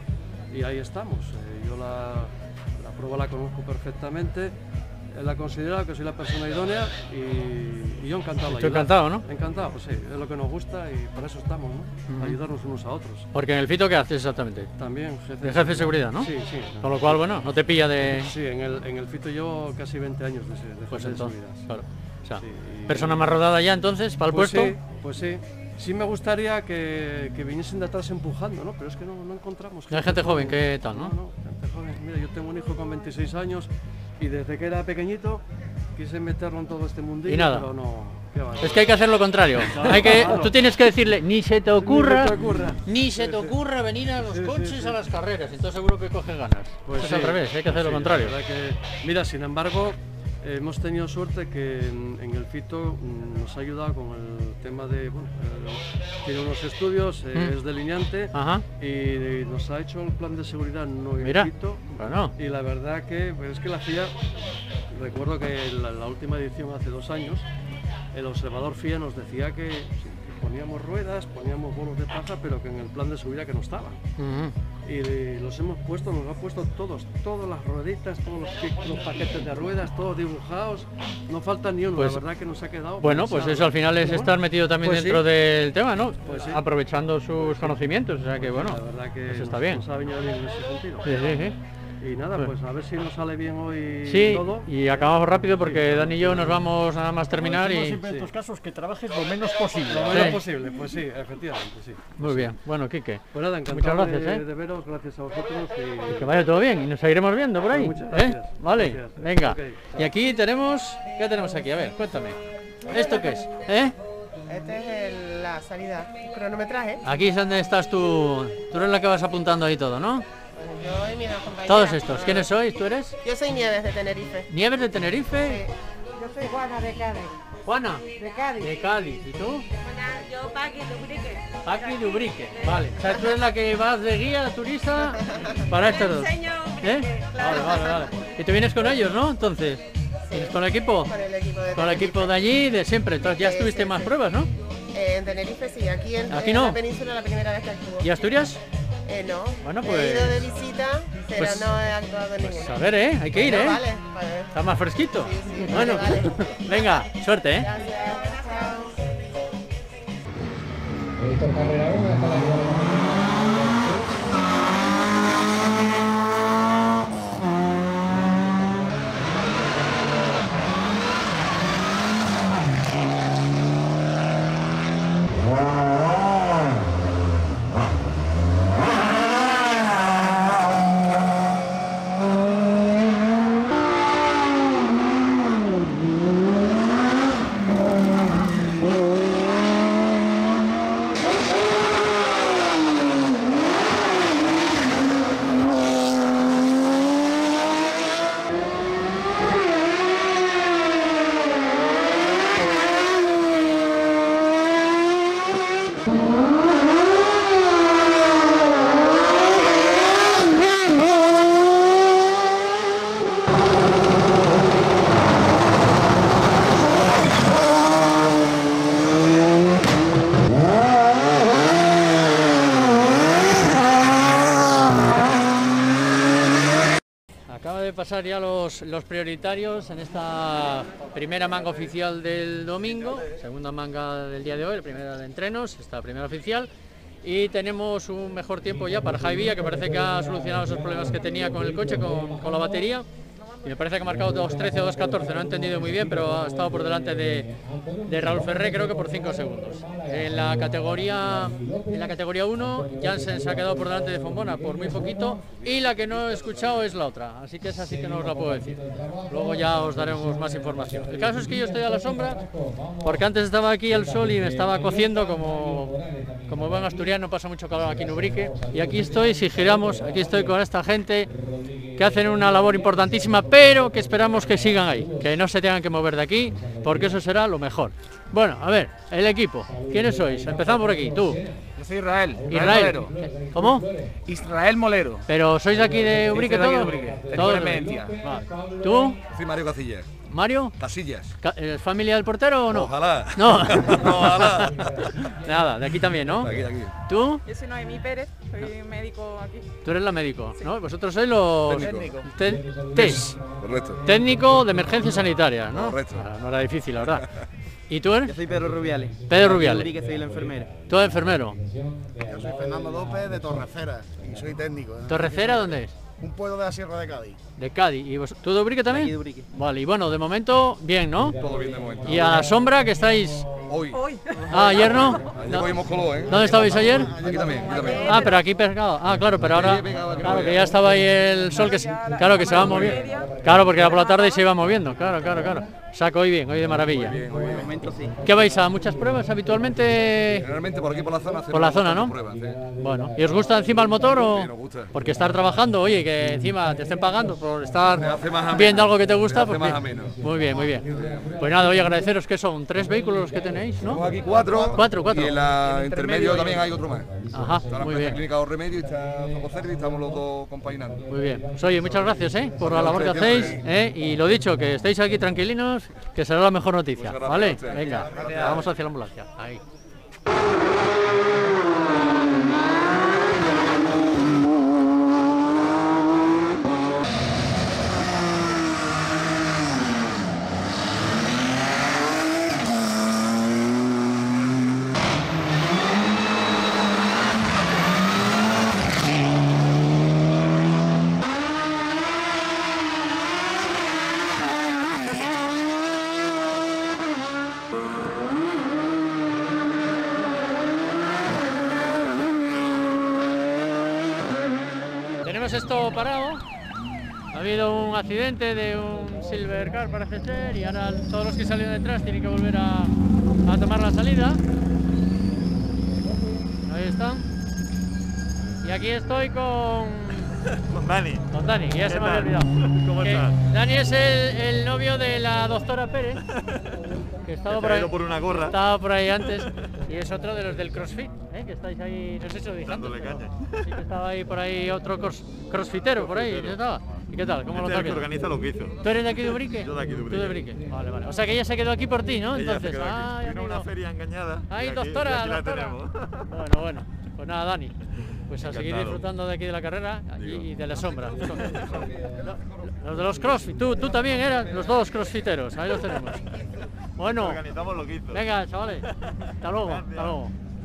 [SPEAKER 7] y, y ahí estamos. Eh, yo la, la prueba la conozco perfectamente, él la considera que soy la persona idónea y, y yo encantado.
[SPEAKER 1] Estoy encantado, ¿no?
[SPEAKER 7] Encantado, pues sí, es lo que nos gusta y para eso estamos, ¿no?
[SPEAKER 1] Uh-huh.
[SPEAKER 7] Ayudarnos unos a otros.
[SPEAKER 1] Porque en el Fito, ¿qué haces exactamente?
[SPEAKER 7] También jefe
[SPEAKER 1] de jefe de seguridad, ¿no?
[SPEAKER 7] Sí, sí.
[SPEAKER 1] Con lo cual, bueno, no te pilla de...
[SPEAKER 7] Sí, en el, en el Fito llevo casi veinte años de, de jefe
[SPEAKER 1] pues
[SPEAKER 7] de
[SPEAKER 1] entonces,
[SPEAKER 7] seguridad.
[SPEAKER 1] claro. O sea,
[SPEAKER 7] sí, y...
[SPEAKER 1] persona más rodada ya entonces para el
[SPEAKER 7] pues
[SPEAKER 1] puesto.
[SPEAKER 7] Sí, pues sí. Sí me gustaría que, que viniesen de atrás empujando, ¿no? Pero es que no, no encontramos.
[SPEAKER 1] Hay gente joven, ¿qué tal, no?
[SPEAKER 7] No, no, gente joven. Mira, yo tengo un hijo con veintiséis años y desde que era pequeñito quise meterlo en todo este mundillo,
[SPEAKER 1] y nada.
[SPEAKER 7] pero no. ¿Qué va?
[SPEAKER 1] Es que hay que hacer lo contrario. Hay que, tú tienes que decirle, ni se te ocurra,
[SPEAKER 7] ni se te ocurra,
[SPEAKER 1] ni se te
[SPEAKER 7] sí, sí.
[SPEAKER 1] ocurra venir a los
[SPEAKER 7] Sí,
[SPEAKER 1] coches
[SPEAKER 7] sí, sí.
[SPEAKER 1] a las carreras. Entonces seguro que cogen ganas.
[SPEAKER 7] Pues
[SPEAKER 1] es
[SPEAKER 7] sí,
[SPEAKER 1] al revés, hay que hacer
[SPEAKER 7] sí,
[SPEAKER 1] lo contrario.
[SPEAKER 7] la verdad que, mira, sin embargo, eh, hemos tenido suerte que en, en el Fito mm, nos ha ayudado con el tema de, bueno, eh, tiene unos estudios, eh,
[SPEAKER 1] Mm.
[SPEAKER 7] es delineante.
[SPEAKER 1] Ajá.
[SPEAKER 7] Y, y nos ha hecho el plan de seguridad no
[SPEAKER 1] Mira,
[SPEAKER 7] Fito.
[SPEAKER 1] bueno.
[SPEAKER 7] Y la verdad que, pues es que la F I A, recuerdo que en la, la última edición hace dos años, el observador F I A nos decía que, que poníamos ruedas, poníamos bolos de paja, pero que en el plan de seguridad que no estaba.
[SPEAKER 1] Uh-huh.
[SPEAKER 7] Y de- los hemos puesto, nos ha puesto todos, todas las rueditas, todos los, kit- los paquetes de ruedas, todos dibujados, no falta ni uno,
[SPEAKER 1] Pues,
[SPEAKER 7] la verdad que nos ha quedado.
[SPEAKER 1] Bueno, pues
[SPEAKER 7] pensado.
[SPEAKER 1] eso al final es
[SPEAKER 7] Bueno,
[SPEAKER 1] estar metido también
[SPEAKER 7] pues
[SPEAKER 1] dentro
[SPEAKER 7] sí.
[SPEAKER 1] del tema, ¿no?
[SPEAKER 7] Pues sí.
[SPEAKER 1] Aprovechando sus conocimientos, o sea que
[SPEAKER 7] Pues
[SPEAKER 1] bueno,
[SPEAKER 7] la verdad que
[SPEAKER 1] eso está
[SPEAKER 7] nos-
[SPEAKER 1] bien.
[SPEAKER 7] nos ha venido bien en ese sentido.
[SPEAKER 1] Sí, sí, sí.
[SPEAKER 7] Y nada,
[SPEAKER 1] Pues-
[SPEAKER 7] pues a ver si nos sale bien hoy
[SPEAKER 1] Sí,
[SPEAKER 7] todo.
[SPEAKER 1] y acabamos rápido porque Dani y yo nos vamos nada más terminar
[SPEAKER 2] Decimos
[SPEAKER 1] y...
[SPEAKER 2] siempre en estos casos que trabajes lo menos posible.
[SPEAKER 7] Lo menos
[SPEAKER 1] Sí.
[SPEAKER 7] posible, pues sí, efectivamente, sí.
[SPEAKER 1] Muy bien, bueno, Quique,
[SPEAKER 7] Pues nada,
[SPEAKER 1] muchas
[SPEAKER 7] encantado
[SPEAKER 1] gracias,
[SPEAKER 7] de,
[SPEAKER 1] ¿eh?
[SPEAKER 7] de veros, gracias a vosotros. Y...
[SPEAKER 1] Que vaya todo bien y nos seguiremos viendo por ahí.
[SPEAKER 7] Muchas
[SPEAKER 1] ¿eh?
[SPEAKER 7] gracias.
[SPEAKER 1] Vale,
[SPEAKER 7] Gracias.
[SPEAKER 1] venga.
[SPEAKER 7] Ok.
[SPEAKER 1] Y aquí tenemos... ¿Qué tenemos aquí? A ver, cuéntame. ¿Esto qué es? ¿Eh?
[SPEAKER 11] Este es el- la salida, el cronometraje.
[SPEAKER 1] Aquí es donde estás tú. Tú eres la que vas apuntando ahí todo, ¿no?
[SPEAKER 11] Yo y mi compañera.
[SPEAKER 1] Todos estos. ¿Quiénes sois? ¿Tú eres?
[SPEAKER 11] Yo soy Nieves de Tenerife.
[SPEAKER 1] ¿Nieves de Tenerife?
[SPEAKER 11] Yo soy Juana de Cádiz.
[SPEAKER 1] ¿Juana?
[SPEAKER 11] De Cádiz.
[SPEAKER 1] De Cádiz. ¿Y tú?
[SPEAKER 11] Yo Paqui de Ubrique.
[SPEAKER 1] Paqui de Ubrique. Vale. O sea, tú eres la que vas de guía turista para estos dos. ¿Eh? Vale, vale, vale. Y tú vienes con ellos, ¿no? Entonces. ¿Vienes con el equipo?
[SPEAKER 11] Con el equipo de
[SPEAKER 1] Con el equipo de allí, de siempre. Entonces ya
[SPEAKER 11] Sí,
[SPEAKER 1] estuviste
[SPEAKER 11] sí,
[SPEAKER 1] más
[SPEAKER 11] sí.
[SPEAKER 1] pruebas, ¿no?
[SPEAKER 11] Eh, en Tenerife sí, aquí en,
[SPEAKER 1] Aquí
[SPEAKER 11] en
[SPEAKER 1] no.
[SPEAKER 11] la península la primera vez que actúo.
[SPEAKER 1] ¿Y Asturias?
[SPEAKER 11] Eh, no.
[SPEAKER 1] Bueno,
[SPEAKER 11] He
[SPEAKER 1] pues-
[SPEAKER 11] ido de visita, pero
[SPEAKER 1] pues-
[SPEAKER 11] no he actuado en ninguna.
[SPEAKER 1] A ver, ¿eh? Hay que ir,
[SPEAKER 11] Bueno,
[SPEAKER 1] ¿eh?
[SPEAKER 11] Vale, pues,
[SPEAKER 1] Está más fresquito.
[SPEAKER 11] sí,
[SPEAKER 1] Bueno,
[SPEAKER 11] vale,
[SPEAKER 1] venga, suerte, ¿eh?
[SPEAKER 4] Esto es carrera uno, hasta la
[SPEAKER 1] Acaba de pasar ya los, los prioritarios en esta primera manga oficial del domingo, segunda manga del día de hoy, la primera de entrenos, esta primera oficial. Y tenemos un mejor tiempo ya para Javi Villa, que parece que ha solucionado esos problemas que tenía con el coche, con, con la batería. Y me parece que ha marcado dos trece o dos catorce, no he entendido muy bien, pero ha estado por delante de, de Raúl Ferré, creo que por cinco segundos. En la categoría en la categoría uno, Jansen se ha quedado por delante de Fombona por muy poquito, y la que no he escuchado es la otra, así que esa sí que no os la puedo decir. Luego ya os daremos más información. El caso es que yo estoy a la sombra, porque antes estaba aquí al sol y me estaba cociendo, como, como buen asturiano, pasa mucho calor aquí en Ubrique, y aquí estoy, si giramos, aquí estoy con esta gente que hacen una labor importantísima, pero que esperamos que sigan ahí, que no se tengan que mover de aquí, porque eso será lo mejor. Bueno, a ver, el equipo, ¿quiénes sois? Empezamos por aquí, tú.
[SPEAKER 20] Yo soy Israel, Israel,
[SPEAKER 1] Israel.
[SPEAKER 20] Molero.
[SPEAKER 1] ¿Cómo?
[SPEAKER 20] Israel Molero.
[SPEAKER 1] ¿Pero sois de aquí de Ubrique
[SPEAKER 20] soy de aquí
[SPEAKER 1] todos?
[SPEAKER 20] de Ubrique, técnico
[SPEAKER 1] Todos
[SPEAKER 20] de
[SPEAKER 1] de Ubrique.
[SPEAKER 20] Mencia.
[SPEAKER 1] Vale. ¿Tú?
[SPEAKER 13] Soy Mario Casillas.
[SPEAKER 1] ¿Mario?
[SPEAKER 13] Casillas.
[SPEAKER 1] Ca- ¿Es familia del portero o no?
[SPEAKER 13] Ojalá.
[SPEAKER 1] No.
[SPEAKER 13] Ojalá.
[SPEAKER 1] Nada, de aquí también, ¿no?
[SPEAKER 13] De aquí, de aquí.
[SPEAKER 1] ¿Tú?
[SPEAKER 22] Yo soy Noemí Pérez, soy médico aquí.
[SPEAKER 1] Tú eres la médico, ¿no? Vosotros sois los...
[SPEAKER 13] Técnico.
[SPEAKER 1] Te- TES.
[SPEAKER 13] Correcto.
[SPEAKER 1] Técnico de emergencia sanitaria, ¿no?
[SPEAKER 13] Correcto.
[SPEAKER 1] Ah, no era difícil, la verdad. ¿Y tú eres?
[SPEAKER 23] Yo soy Pedro Rubiales.
[SPEAKER 1] Pedro Rubiales.
[SPEAKER 23] Yo que soy el enfermero.
[SPEAKER 1] ¿Tú eres enfermero?
[SPEAKER 24] Yo soy Fernando López de Torrecera y soy técnico. ¿eh?
[SPEAKER 1] ¿Torrecera dónde es?
[SPEAKER 24] Un pueblo de la Sierra de Cádiz.
[SPEAKER 1] De Cádiz. ¿Y vos, tú de Ubrique también?
[SPEAKER 23] De aquí de Ubrique.
[SPEAKER 1] Vale, y bueno, de momento, bien, ¿no?
[SPEAKER 13] Todo bien de momento.
[SPEAKER 1] ¿Y a la sombra que estáis?
[SPEAKER 13] Hoy.
[SPEAKER 1] Ah, ¿ayer no?
[SPEAKER 13] Ayer cogimos color, ¿eh?
[SPEAKER 1] ¿Dónde estabais ayer?
[SPEAKER 13] Aquí también, aquí también.
[SPEAKER 1] Ah, pero aquí pescado. Ah, claro, pero ahora, claro, que ya estaba ahí el sol, que se, claro, que se va moviendo. Claro, porque era por la tarde y se iba moviendo. Claro, claro, claro. O sea, que hoy bien, hoy de maravilla.
[SPEAKER 13] Bien, muy bien.
[SPEAKER 23] De momento sí.
[SPEAKER 1] ¿Qué vais a muchas pruebas habitualmente?
[SPEAKER 13] Generalmente por aquí por la zona hacemos
[SPEAKER 1] Por la zona, ¿no?
[SPEAKER 13] pruebas, ¿sí?
[SPEAKER 1] Bueno, ¿y os gusta encima el motor o?
[SPEAKER 13] Sí, nos gusta.
[SPEAKER 1] Porque estar trabajando, oye, que encima te estén pagando por estar
[SPEAKER 13] Me hace más ameno.
[SPEAKER 1] viendo algo que te gusta,
[SPEAKER 13] Me hace
[SPEAKER 1] pues
[SPEAKER 13] más
[SPEAKER 1] bien.
[SPEAKER 13] ameno.
[SPEAKER 1] Muy bien, muy bien. Pues nada, oye, agradeceros que son tres vehículos los que tenéis, ¿no?
[SPEAKER 13] Tenemos aquí cuatro.
[SPEAKER 1] Cuatro, cuatro.
[SPEAKER 13] Y en la intermedio también hay otro más.
[SPEAKER 1] Ajá,
[SPEAKER 13] Está la
[SPEAKER 1] muy
[SPEAKER 13] empresa
[SPEAKER 1] bien.
[SPEAKER 13] Clínica Dos Remedios y está Zococerri y estamos los dos compaginando.
[SPEAKER 1] Muy bien. Pues oye, muchas gracias, ¿eh? Por la labor que
[SPEAKER 13] Gracias a
[SPEAKER 1] hacéis, ¿eh? Y lo dicho, que estéis aquí tranquilinos, que será la mejor noticia,
[SPEAKER 13] Muchas gracias
[SPEAKER 1] ¿vale?
[SPEAKER 13] a ustedes.
[SPEAKER 1] Venga,
[SPEAKER 13] Gracias.
[SPEAKER 1] vamos hacia la ambulancia. Ahí. Tenemos esto parado. Ha habido un accidente de un Silvercar, parece ser, y ahora todos los que salieron detrás tienen que volver a, a tomar la salida. Ahí están. Y aquí estoy con...
[SPEAKER 25] Con Dani.
[SPEAKER 1] Con Dani, que ya se me había
[SPEAKER 25] tal?
[SPEAKER 1] olvidado.
[SPEAKER 25] ¿Cómo
[SPEAKER 1] Que
[SPEAKER 25] estás?
[SPEAKER 1] Dani es el, el novio de la doctora Pérez, que estaba
[SPEAKER 25] Que
[SPEAKER 1] por
[SPEAKER 25] te ha
[SPEAKER 1] ahí,
[SPEAKER 25] ido por una gorra.
[SPEAKER 1] estaba por ahí antes, y es otro de los del CrossFit, ¿eh? Que estáis ahí, no sé si lo dije antes,
[SPEAKER 25] Dándole
[SPEAKER 1] pero
[SPEAKER 25] caña.
[SPEAKER 1] sí que estaba ahí por ahí otro cross, crossfitero por ahí, ¿ya estaba? ¿Y qué tal? ¿Cómo
[SPEAKER 25] Este
[SPEAKER 1] lo
[SPEAKER 25] es el que
[SPEAKER 1] está
[SPEAKER 25] organiza lo que hizo.
[SPEAKER 1] ¿Tú eres de aquí de Ubrique?
[SPEAKER 25] Yo de aquí de
[SPEAKER 1] Tú
[SPEAKER 25] Ubrique.
[SPEAKER 1] de Ubrique. Vale, vale. O sea que ella se quedó aquí por ti, ¿no?
[SPEAKER 25] Ella se
[SPEAKER 1] Entonces,
[SPEAKER 25] quedó aquí.
[SPEAKER 1] ay,
[SPEAKER 25] Vino a una
[SPEAKER 1] amigo.
[SPEAKER 25] feria engañada.
[SPEAKER 1] Ay,
[SPEAKER 25] y aquí-
[SPEAKER 1] doctora,
[SPEAKER 25] y aquí la
[SPEAKER 1] doctora.
[SPEAKER 25] tenemos.
[SPEAKER 1] Bueno, bueno. Pues nada, Dani. Pues a seguir
[SPEAKER 25] Encantado.
[SPEAKER 1] disfrutando de aquí de la carrera y, y de la sombra. No, los de los crossfit, tú, tú también eras los dos crossfiteros, ahí los tenemos. Bueno,
[SPEAKER 25] Organizamos lo que hizo.
[SPEAKER 1] venga, chavales. Hasta luego, hasta luego.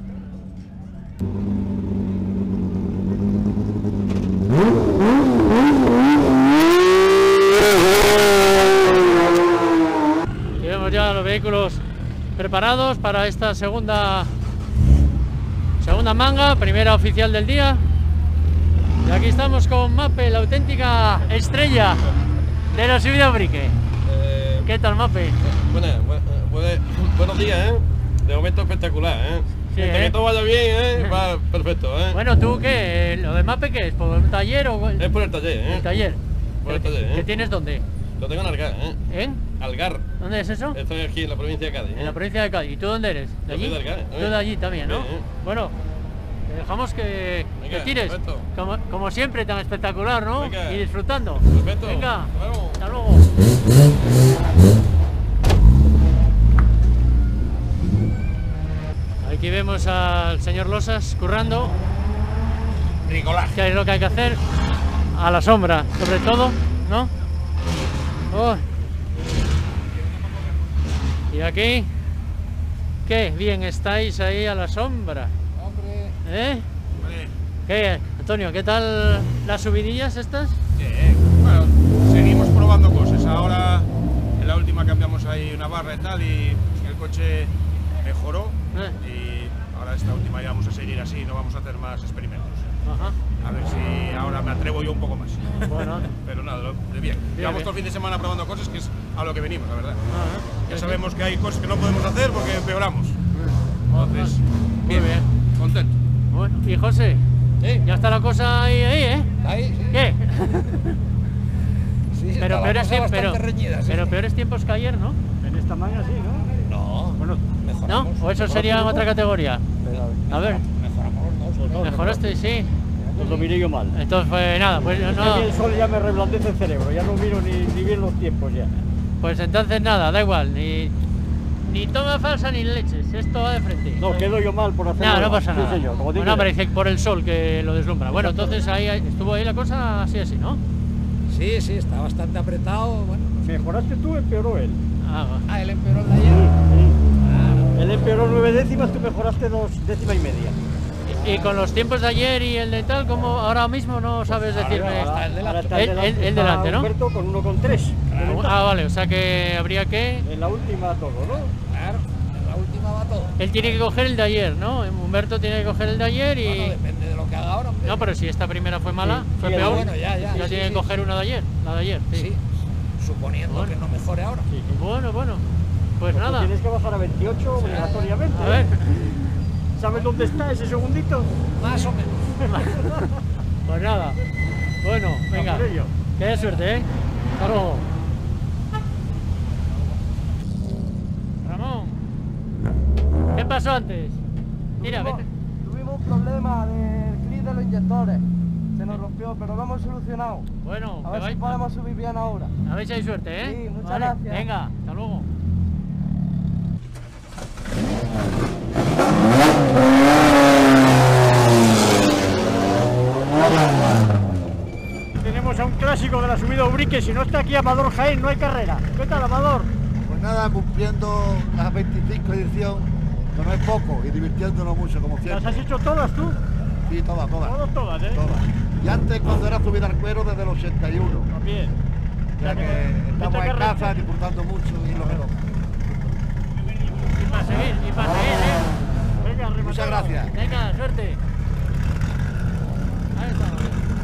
[SPEAKER 1] Tenemos ya los vehículos preparados para esta segunda segunda manga, primera oficial del día. Y aquí estamos con Mape, la auténtica estrella de la subida a Ubrique.
[SPEAKER 26] Eh,
[SPEAKER 1] ¿Qué tal, Mape?
[SPEAKER 26] Bueno, bu- bu- buenos días, ¿eh? De momento espectacular, ¿eh?
[SPEAKER 1] Sí,
[SPEAKER 26] Mientras
[SPEAKER 1] ¿eh?
[SPEAKER 26] que todo vaya bien, ¿eh? Va perfecto, ¿eh?
[SPEAKER 1] Bueno, ¿tú qué? ¿Lo de Mape qué es? ¿Por un taller o...?
[SPEAKER 26] Es por el taller, ¿eh?
[SPEAKER 1] ¿El taller?
[SPEAKER 26] Por el
[SPEAKER 1] ¿Que-
[SPEAKER 26] taller, ¿eh?
[SPEAKER 1] ¿Que tienes dónde?
[SPEAKER 26] Lo tengo en Algar, ¿eh?
[SPEAKER 1] ¿En?
[SPEAKER 26] Algar.
[SPEAKER 1] ¿Dónde es eso?
[SPEAKER 26] Estoy aquí en la provincia de Cádiz, ¿eh?
[SPEAKER 1] En la provincia de Cádiz. ¿Y tú dónde eres? ¿De
[SPEAKER 26] Yo
[SPEAKER 1] allí?
[SPEAKER 26] soy de Algar, ¿eh?
[SPEAKER 1] Tú de allí también, ¿no?
[SPEAKER 26] Sí, ¿eh?
[SPEAKER 1] Bueno, te dejamos que,
[SPEAKER 26] Venga,
[SPEAKER 1] que tires.
[SPEAKER 26] perfecto.
[SPEAKER 1] Como, como siempre, tan espectacular, ¿no?
[SPEAKER 26] Venga.
[SPEAKER 1] Y disfrutando.
[SPEAKER 26] Perfecto.
[SPEAKER 1] Venga,
[SPEAKER 26] Hasta luego.
[SPEAKER 1] hasta luego. Aquí vemos al señor Losas currando.
[SPEAKER 26] Bricolaje.
[SPEAKER 1] ¿Qué es lo que hay que hacer? A la sombra, sobre todo, ¿no? Oh. Y aquí, qué bien estáis ahí a la sombra. ¿Eh? ¿Qué, Antonio? ¿Qué tal las subidillas estas?
[SPEAKER 20] Bien, bueno, seguimos probando cosas. Ahora en la última cambiamos ahí una barra y tal y el coche mejoró y ahora esta última ya vamos a seguir así, no vamos a hacer más experimentos.
[SPEAKER 1] Ajá.
[SPEAKER 20] A ver si ahora me atrevo yo un poco más.
[SPEAKER 1] Bueno.
[SPEAKER 20] Pero nada, lo- de bien.
[SPEAKER 1] Bien,
[SPEAKER 20] Llevamos
[SPEAKER 1] bien.
[SPEAKER 20] todo el fin de semana probando cosas que es a lo que venimos, la verdad.
[SPEAKER 1] Ajá.
[SPEAKER 20] Ya sabemos que hay cosas que no podemos hacer porque empeoramos. Entonces,
[SPEAKER 1] Muy
[SPEAKER 20] bien,
[SPEAKER 1] bien.
[SPEAKER 20] contento.
[SPEAKER 1] Bueno, y José, ya está la cosa ahí, ahí, ¿eh?
[SPEAKER 3] Ahí, sí.
[SPEAKER 1] ¿Qué? pero,
[SPEAKER 10] la
[SPEAKER 1] peores,
[SPEAKER 10] cosa
[SPEAKER 1] tiemp-
[SPEAKER 10] bastante
[SPEAKER 1] pero,
[SPEAKER 10] reñida, sí.
[SPEAKER 1] pero peores tiempos que ayer, ¿no?
[SPEAKER 2] En esta mañana sí, ¿no?
[SPEAKER 10] No,
[SPEAKER 2] Bueno,
[SPEAKER 1] ¿No? ¿O eso sería otra categoría? A ver,
[SPEAKER 10] mejoramos los dos.
[SPEAKER 1] mejoraste, sí.
[SPEAKER 2] Pues lo miré yo mal.
[SPEAKER 1] Entonces fue nada, pues
[SPEAKER 2] Es que
[SPEAKER 1] no.
[SPEAKER 2] a mí el sol ya me reblandece el cerebro, ya no miro ni, ni bien los tiempos ya.
[SPEAKER 1] Pues entonces nada, da igual, ni, ni toma falsa ni leches, esto va de frente.
[SPEAKER 2] No, quedo yo mal por hacerlo.
[SPEAKER 1] No, no pasa
[SPEAKER 2] Sí,
[SPEAKER 1] nada.
[SPEAKER 2] señor, como tiene
[SPEAKER 1] Bueno,
[SPEAKER 2] que
[SPEAKER 1] pero
[SPEAKER 2] ser.
[SPEAKER 1] dice por el sol que lo deslumbra. Bueno, entonces ahí estuvo ahí la cosa así así, ¿no?
[SPEAKER 10] Sí, sí, está bastante apretado. Bueno,
[SPEAKER 2] ¿Mejoraste tú o empeoró él?
[SPEAKER 1] Ah, va.
[SPEAKER 10] ah, él empeoró el de ayer.
[SPEAKER 2] Él empeoró nueve décimas, tú mejoraste dos décima y media.
[SPEAKER 1] Y, y con los tiempos de ayer y el de tal, como ahora mismo no sabes decirme.
[SPEAKER 2] Ahora, ahora, ahora está
[SPEAKER 1] el,
[SPEAKER 2] el
[SPEAKER 1] el- el
[SPEAKER 2] está
[SPEAKER 1] delante, ¿no?
[SPEAKER 2] Humberto con uno con tres.
[SPEAKER 1] Ah, vale, o sea que habría que.
[SPEAKER 2] En la última todo, ¿no?
[SPEAKER 10] Claro, en la última va todo.
[SPEAKER 1] Él tiene que coger el de ayer, ¿no? Humberto tiene que coger el de ayer y.
[SPEAKER 10] Bueno, depende de lo que haga ahora, hombre.
[SPEAKER 1] No, pero si esta primera fue mala,
[SPEAKER 2] Sí,
[SPEAKER 1] fue
[SPEAKER 2] sí,
[SPEAKER 1] peor.
[SPEAKER 10] bueno, ya, ya.
[SPEAKER 1] ya
[SPEAKER 10] Sí,
[SPEAKER 1] tiene
[SPEAKER 10] sí,
[SPEAKER 1] que coger una de ayer, la de ayer. Sí.
[SPEAKER 10] Sí, suponiendo
[SPEAKER 1] Bueno.
[SPEAKER 10] que no mejore ahora.
[SPEAKER 1] Bueno, bueno. Pues
[SPEAKER 2] Pues
[SPEAKER 1] nada.
[SPEAKER 2] tienes que bajar a veintiocho obligatoriamente.
[SPEAKER 1] A ver.
[SPEAKER 2] ¿eh? ¿Sabes dónde está ese segundito?
[SPEAKER 10] Más o menos.
[SPEAKER 1] Pues nada. Bueno, venga.
[SPEAKER 2] A por ello.
[SPEAKER 1] Que haya suerte, ¿eh? Hasta luego. Ramón. ¿Qué pasó antes? Mira,
[SPEAKER 15] Tuvimos-
[SPEAKER 1] vete.
[SPEAKER 15] Tuvimos un problema del clip de los inyectores. Se nos rompió, pero lo hemos solucionado.
[SPEAKER 1] Bueno,
[SPEAKER 15] A
[SPEAKER 1] que
[SPEAKER 15] ver si
[SPEAKER 1] vais-
[SPEAKER 15] podemos subir bien ahora.
[SPEAKER 1] a ver si hay suerte, ¿eh?
[SPEAKER 15] Sí, muchas
[SPEAKER 1] Vale,
[SPEAKER 15] gracias.
[SPEAKER 1] Venga, hasta luego.
[SPEAKER 2] Tenemos a un clásico de la subida a Ubrique, si no está aquí Amador Jaén, no hay carrera. ¿Qué tal, Amador?
[SPEAKER 24] Pues nada, cumpliendo las veinticinco edición, que no es poco, y divirtiéndonos mucho, como
[SPEAKER 2] ¿Las
[SPEAKER 24] siempre.
[SPEAKER 2] has hecho todas tú?
[SPEAKER 24] Sí, todas, todas.
[SPEAKER 2] Todas, todas, ¿eh?
[SPEAKER 24] Todas. Y antes, cuando era subida al cuero, desde el ochenta y uno.
[SPEAKER 2] También.
[SPEAKER 24] Ya que estamos en casa disfrutando mucho y lo mejor.
[SPEAKER 1] Y para seguir, y para seguir, ¿eh?
[SPEAKER 2] Venga, rematado.
[SPEAKER 24] Muchas gracias.
[SPEAKER 1] Venga, suerte. Ahí estamos.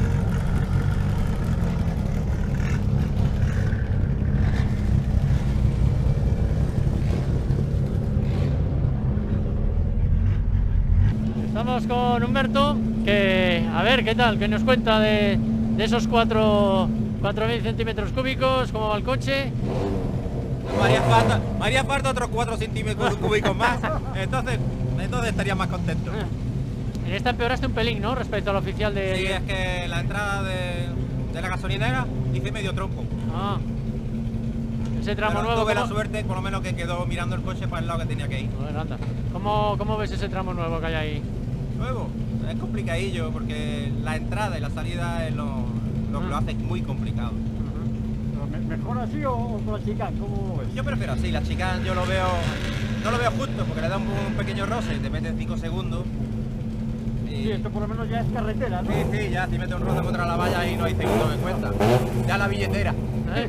[SPEAKER 1] Estamos con Humberto, que a ver qué tal, que nos cuenta de, de esos cuatro mil centímetros cúbicos, cómo va el coche.
[SPEAKER 6] Me haría falta, me haría falta otros cuatro centímetros cúbicos más, entonces, entonces estaría más contento.
[SPEAKER 1] En esta empeoraste un pelín, ¿no? Respecto al oficial de...
[SPEAKER 6] Sí, es que la entrada de, de la gasolinera hice medio trompo.
[SPEAKER 1] Ah. Ese tramo
[SPEAKER 6] Pero
[SPEAKER 1] nuevo...
[SPEAKER 6] tuve la
[SPEAKER 1] ¿cómo?
[SPEAKER 6] suerte, por lo menos, que quedó mirando el coche para el lado que tenía que ir.
[SPEAKER 1] Bueno, anda. ¿Cómo, ¿Cómo ves ese tramo nuevo que hay ahí?
[SPEAKER 6] Luego, es complicadillo porque la entrada y la salida es lo, lo que lo hace muy complicado.
[SPEAKER 2] Pero me- ¿Mejor así o, o con la chica? ¿Cómo ves?
[SPEAKER 6] Yo prefiero así, la chica yo lo veo, no lo veo justo porque le da un, un pequeño roce, te meten cinco segundos. Y...
[SPEAKER 2] Sí, esto por lo menos ya es carretera, ¿no?
[SPEAKER 6] Sí, sí, ya si metes un roce contra la valla y no hay segundos en cuenta. Ya la billetera.
[SPEAKER 1] ¿Eh?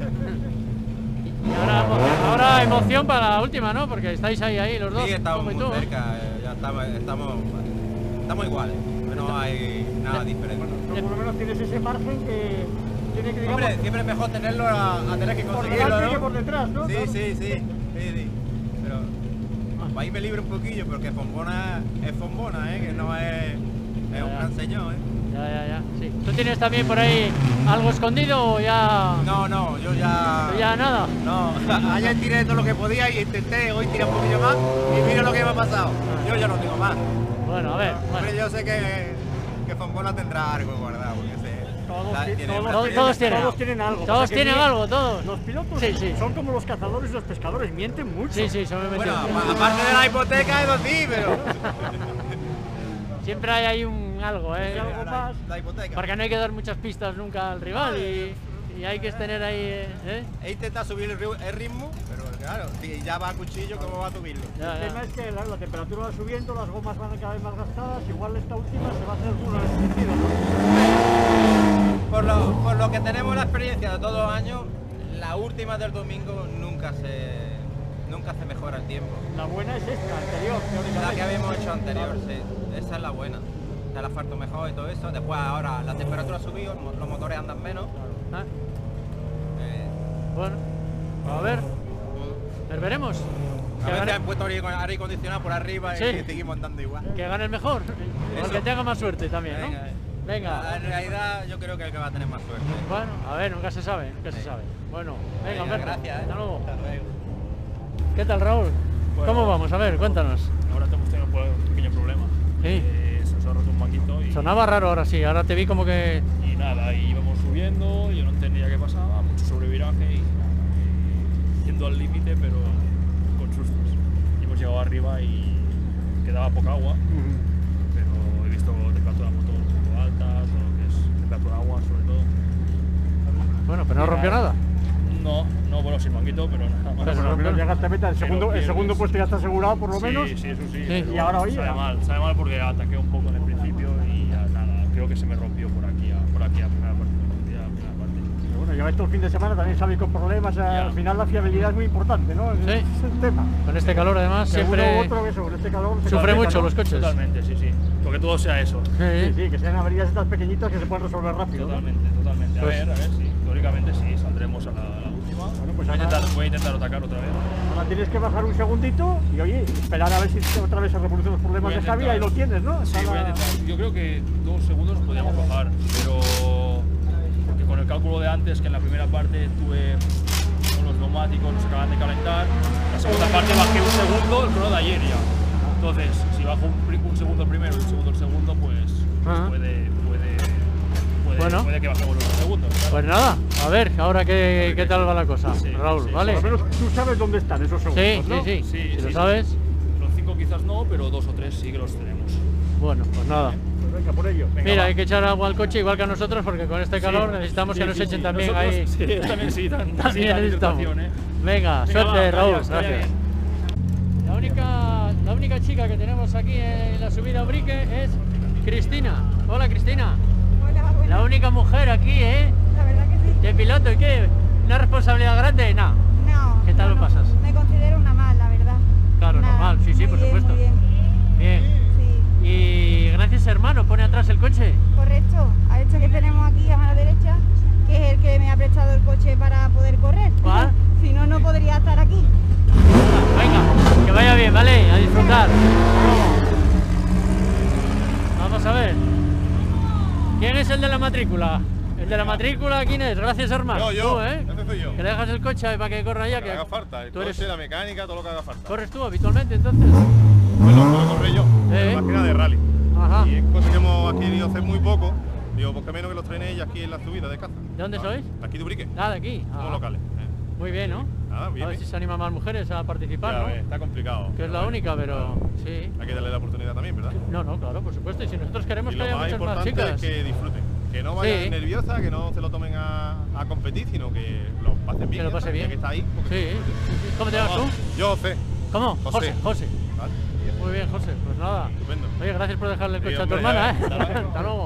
[SPEAKER 1] Y ahora, ahora emoción para la última, ¿no? Porque estáis ahí, ahí los dos.
[SPEAKER 6] Sí, estamos
[SPEAKER 1] como y
[SPEAKER 6] muy
[SPEAKER 1] tú.
[SPEAKER 6] cerca, eh, ya estamos, estamos, estamos iguales, no hay nada diferente.
[SPEAKER 2] Pero por lo menos tienes ese margen que tiene que, digamos,
[SPEAKER 6] Siempre, siempre es mejor tenerlo a, a tener que
[SPEAKER 2] por
[SPEAKER 6] conseguirlo,
[SPEAKER 2] delante
[SPEAKER 6] ¿no?
[SPEAKER 2] que por detrás, ¿no?
[SPEAKER 6] Sí,
[SPEAKER 2] Claro.
[SPEAKER 6] sí, sí, sí, sí. Pero ahí me libro un poquillo porque Fombona es Fombona, ¿eh? Que no es, es un
[SPEAKER 1] Ya.
[SPEAKER 6] gran señor, ¿eh?
[SPEAKER 1] Ya, ya, ya. Sí. ¿Tú tienes también por ahí algo escondido o ya...?
[SPEAKER 6] No, no, yo ya...
[SPEAKER 1] ¿Ya nada?
[SPEAKER 6] No, ayer tiré todo lo que podía y intenté hoy tirar un poquillo más y mira lo que me ha pasado. Yo ya no tengo más.
[SPEAKER 1] Bueno, a ver.
[SPEAKER 6] Hombre, yo sé que, que Fombona tendrá algo guardado porque sé...
[SPEAKER 2] Todos,
[SPEAKER 6] la-
[SPEAKER 2] ti-
[SPEAKER 6] tiene
[SPEAKER 2] todos-
[SPEAKER 6] una
[SPEAKER 1] todos
[SPEAKER 6] experiencia.
[SPEAKER 1] tienen
[SPEAKER 2] todos tienen algo.
[SPEAKER 1] Todos
[SPEAKER 2] O sea que
[SPEAKER 1] tienen
[SPEAKER 2] mien-
[SPEAKER 1] algo, todos.
[SPEAKER 2] Los pilotos
[SPEAKER 1] Sí, sí.
[SPEAKER 2] son como los cazadores y los pescadores, mienten mucho.
[SPEAKER 1] Sí, sí, son muy
[SPEAKER 6] Bueno,
[SPEAKER 1] metidos.
[SPEAKER 6] apa- aparte de la hipoteca, eso sí, pero...
[SPEAKER 1] Siempre hay ahí un algo, ¿eh?
[SPEAKER 2] algo más.
[SPEAKER 6] La hipoteca.
[SPEAKER 1] Porque no hay que dar muchas pistas nunca al rival y, y hay que tener ahí... ¿eh?
[SPEAKER 6] He intentado subir el, ri- el ritmo, pero claro, si ya va a cuchillo, ¿cómo va a subirlo?
[SPEAKER 1] Ya,
[SPEAKER 2] El
[SPEAKER 1] ya.
[SPEAKER 2] tema es que la, la temperatura va subiendo, las gomas van cada vez más gastadas, igual esta última se va a hacer dura en ese sentido, ¿no?
[SPEAKER 6] Por lo, por lo que tenemos la experiencia de todos los años, la última del domingo nunca se nunca se mejora el tiempo.
[SPEAKER 2] La buena es esta, anterior,
[SPEAKER 6] La
[SPEAKER 2] teóricamente.
[SPEAKER 6] que habíamos hecho anterior, sí, esa es la buena. El asfalto mejor y todo eso. Después ahora la temperatura ha subido, mo- los motores andan menos.
[SPEAKER 1] Ah,
[SPEAKER 6] Eh,
[SPEAKER 1] Bueno, a ver. Ver, veremos.
[SPEAKER 6] a
[SPEAKER 1] Que
[SPEAKER 6] veces
[SPEAKER 1] gane,
[SPEAKER 6] han puesto aire aire acondicionado por arriba
[SPEAKER 1] Sí.
[SPEAKER 6] y seguimos andando igual.
[SPEAKER 1] que gane el mejor. O el
[SPEAKER 6] Eso.
[SPEAKER 1] que tenga más suerte también, ¿no?
[SPEAKER 6] Venga, eh.
[SPEAKER 1] Venga.
[SPEAKER 6] En realidad yo creo que el que va a tener más suerte.
[SPEAKER 1] Bueno, a ver, nunca se sabe, nunca se sabe. Bueno, venga,
[SPEAKER 6] Venga,
[SPEAKER 1] Humberto,
[SPEAKER 6] gracias, ¿eh?
[SPEAKER 1] hasta luego. ¿Qué tal, Raúl?
[SPEAKER 5] Bueno,
[SPEAKER 1] ¿Cómo vamos? A ver, cuéntanos.
[SPEAKER 5] Ahora hemos tenido un pequeño problema.
[SPEAKER 1] Sí.
[SPEAKER 5] Eh, se nos ha roto un banquito y...
[SPEAKER 1] Sonaba raro ahora sí, ahora te vi como que...
[SPEAKER 5] Y nada, y íbamos subiendo, yo no entendía qué pasaba, mucho sobreviraje y, y yendo al límite, pero con sustos. Y hemos llegado arriba y quedaba poca agua, uh-huh. pero he visto temperatura de motor un poco altas, o lo que es temperatura de agua sobre todo.
[SPEAKER 1] Bueno, pero no rompió nada.
[SPEAKER 5] No, no, bueno, sin manguito, pero nada más.
[SPEAKER 2] Pero al menos llegaste a meta, el segundo, el segundo puesto ya está asegurado por lo
[SPEAKER 5] sí,
[SPEAKER 2] menos.
[SPEAKER 5] Sí, sí, eso sí.
[SPEAKER 2] sí. Y ahora hoy
[SPEAKER 5] sabe
[SPEAKER 2] ya.
[SPEAKER 5] mal, sabe mal porque ataqué un poco en el principio y ya nada, creo que se me rompió por aquí, a, por aquí a primera parte. A primera parte.
[SPEAKER 2] Pero bueno, ya estos fines de semana también sabéis con problemas, ya. Al final la fiabilidad es muy importante, ¿no?
[SPEAKER 1] Sí.
[SPEAKER 2] Es el tema.
[SPEAKER 1] Con este calor además
[SPEAKER 2] que
[SPEAKER 1] siempre...
[SPEAKER 2] Uno u otro, eso, con este calor se
[SPEAKER 1] sufre mucho, ¿no? Los coches.
[SPEAKER 5] Totalmente, sí, sí. Porque todo sea eso.
[SPEAKER 2] Sí, sí, sí, que sean averías estas pequeñitas que se pueden resolver rápido.
[SPEAKER 5] Totalmente,
[SPEAKER 2] ¿no?
[SPEAKER 5] totalmente. A
[SPEAKER 2] Pues...
[SPEAKER 5] ver, a ver, sí. Teóricamente sí, saldremos a la, a la última.
[SPEAKER 2] Bueno, pues
[SPEAKER 5] voy, a
[SPEAKER 2] ahora...
[SPEAKER 5] intentar, voy a intentar atacar otra vez.
[SPEAKER 2] Ahora tienes que bajar un segundito y oye, esperar a ver si otra vez se reproducen los problemas de Javi, ahí lo tienes, ¿no?
[SPEAKER 5] Sí, voy a intentar. Yo creo que dos segundos podíamos bajar, pero porque con el cálculo de antes, que en la primera parte tuve con los neumáticos, nos acaban de calentar, la segunda parte bajé un segundo, el crono de ayer ya. Entonces, si bajo un, un segundo el primero y un segundo el segundo, pues, pues puede, puede, puede,
[SPEAKER 1] bueno.
[SPEAKER 5] puede que bajemos los dos segundos. Claro.
[SPEAKER 1] Pues nada, a ver, ahora qué, qué tal va la cosa, sí, Raúl,
[SPEAKER 5] sí,
[SPEAKER 1] ¿vale?
[SPEAKER 2] Por lo menos tú sabes dónde están esos segundos,
[SPEAKER 1] sí,
[SPEAKER 2] ¿no?
[SPEAKER 1] Sí, sí,
[SPEAKER 5] sí.
[SPEAKER 1] Si
[SPEAKER 5] sí,
[SPEAKER 1] lo
[SPEAKER 5] sí,
[SPEAKER 1] sabes.
[SPEAKER 5] Sí. Los cinco quizás no, pero dos o tres sí que los tenemos.
[SPEAKER 1] Bueno, pues nada.
[SPEAKER 2] Pues venga, por ello.
[SPEAKER 5] Venga,
[SPEAKER 1] Mira,
[SPEAKER 5] va.
[SPEAKER 1] hay que echar agua al coche igual que a nosotros porque con este calor sí, necesitamos sí, que nos sí, echen sí. también
[SPEAKER 5] nosotros,
[SPEAKER 1] ahí.
[SPEAKER 5] Sí, también sí, también,
[SPEAKER 1] también
[SPEAKER 5] sí,
[SPEAKER 1] necesitamos.
[SPEAKER 5] ¿eh?
[SPEAKER 1] Venga,
[SPEAKER 5] Venga,
[SPEAKER 1] suerte,
[SPEAKER 5] va,
[SPEAKER 1] Raúl,
[SPEAKER 5] gracias.
[SPEAKER 1] gracias. La única, la única chica que tenemos aquí en la subida a Ubrique es Cristina. Hola, Cristina.
[SPEAKER 12] Hola, buenas.
[SPEAKER 1] La única mujer aquí, ¿eh?
[SPEAKER 12] La verdad que sí.
[SPEAKER 1] De piloto, ¿y qué? ¿Una responsabilidad grande? No.
[SPEAKER 12] No.
[SPEAKER 1] ¿Qué tal
[SPEAKER 12] no,
[SPEAKER 1] lo pasas?
[SPEAKER 12] Me considero una más, la verdad.
[SPEAKER 1] Claro,
[SPEAKER 12] Nada,
[SPEAKER 1] normal, sí, sí, por
[SPEAKER 12] bien,
[SPEAKER 1] supuesto.
[SPEAKER 12] Muy bien.
[SPEAKER 1] Bien.
[SPEAKER 12] Sí.
[SPEAKER 1] Y gracias, hermano, pone atrás el coche.
[SPEAKER 12] Correcto. Ha hecho que tenemos aquí a mano derecha, que es el que me ha prestado el coche para poder correr.
[SPEAKER 1] ¿Cuál?
[SPEAKER 12] Si no, no podría estar aquí.
[SPEAKER 1] Venga, que vaya bien, ¿vale? A disfrutar. Vamos a ver. ¿Quién es el de la matrícula? El de la matrícula, ¿quién es? Gracias, hermano.
[SPEAKER 16] Yo, yo.
[SPEAKER 1] Tú, ¿eh?
[SPEAKER 16] Ese soy yo.
[SPEAKER 1] Que le dejas el coche ahí para que corra ya.
[SPEAKER 16] Que
[SPEAKER 1] que
[SPEAKER 16] haga falta. El
[SPEAKER 1] tú eres...
[SPEAKER 16] coche, la mecánica, todo lo que haga falta.
[SPEAKER 1] ¿Corres tú habitualmente, entonces?
[SPEAKER 16] Bueno, lo corré yo.
[SPEAKER 1] ¿Eh?
[SPEAKER 16] En la máquina de rally.
[SPEAKER 1] Ajá.
[SPEAKER 16] Y es cosa que hemos adquirido hace muy poco. Digo, pues que menos que los trenéis aquí en la subida de caza.
[SPEAKER 1] ¿De dónde
[SPEAKER 16] ah,
[SPEAKER 1] sois?
[SPEAKER 16] De aquí de Ubrique.
[SPEAKER 1] Ah, de aquí.
[SPEAKER 16] Somos
[SPEAKER 1] Ah.
[SPEAKER 16] locales. Eh.
[SPEAKER 1] Muy bien, ¿no?
[SPEAKER 16] Nada, bien.
[SPEAKER 1] A ver
[SPEAKER 16] bien.
[SPEAKER 1] si se animan más mujeres a participar,
[SPEAKER 16] Ya
[SPEAKER 1] ¿no?
[SPEAKER 16] ves, está complicado.
[SPEAKER 1] Que es la única, pero sí.
[SPEAKER 16] Hay que darle la oportunidad también, ¿verdad?
[SPEAKER 1] No, no, claro, por supuesto. Y si nosotros queremos
[SPEAKER 16] Y
[SPEAKER 1] que
[SPEAKER 16] lo
[SPEAKER 1] haya
[SPEAKER 16] más
[SPEAKER 1] muchas más
[SPEAKER 16] importante
[SPEAKER 1] chicas.
[SPEAKER 16] es que disfruten. Que no vayan
[SPEAKER 1] Sí.
[SPEAKER 16] nerviosas, que no se lo tomen a, a competir, sino que lo pasen bien.
[SPEAKER 1] Que lo pase bien.
[SPEAKER 16] Que está ahí.
[SPEAKER 1] Sí, sí, sí. ¿Cómo te llamas tú?
[SPEAKER 16] Yo, José.
[SPEAKER 1] ¿Cómo?
[SPEAKER 16] José.
[SPEAKER 1] José. José.
[SPEAKER 16] Vale.
[SPEAKER 1] Muy bien, José. Pues nada.
[SPEAKER 16] Estupendo.
[SPEAKER 1] Oye, gracias por dejarle el
[SPEAKER 16] Sí,
[SPEAKER 1] coche a tu
[SPEAKER 16] hombre,
[SPEAKER 1] hermana,
[SPEAKER 16] ya
[SPEAKER 1] ¿eh?
[SPEAKER 16] ves. Hasta luego.
[SPEAKER 1] Hasta luego.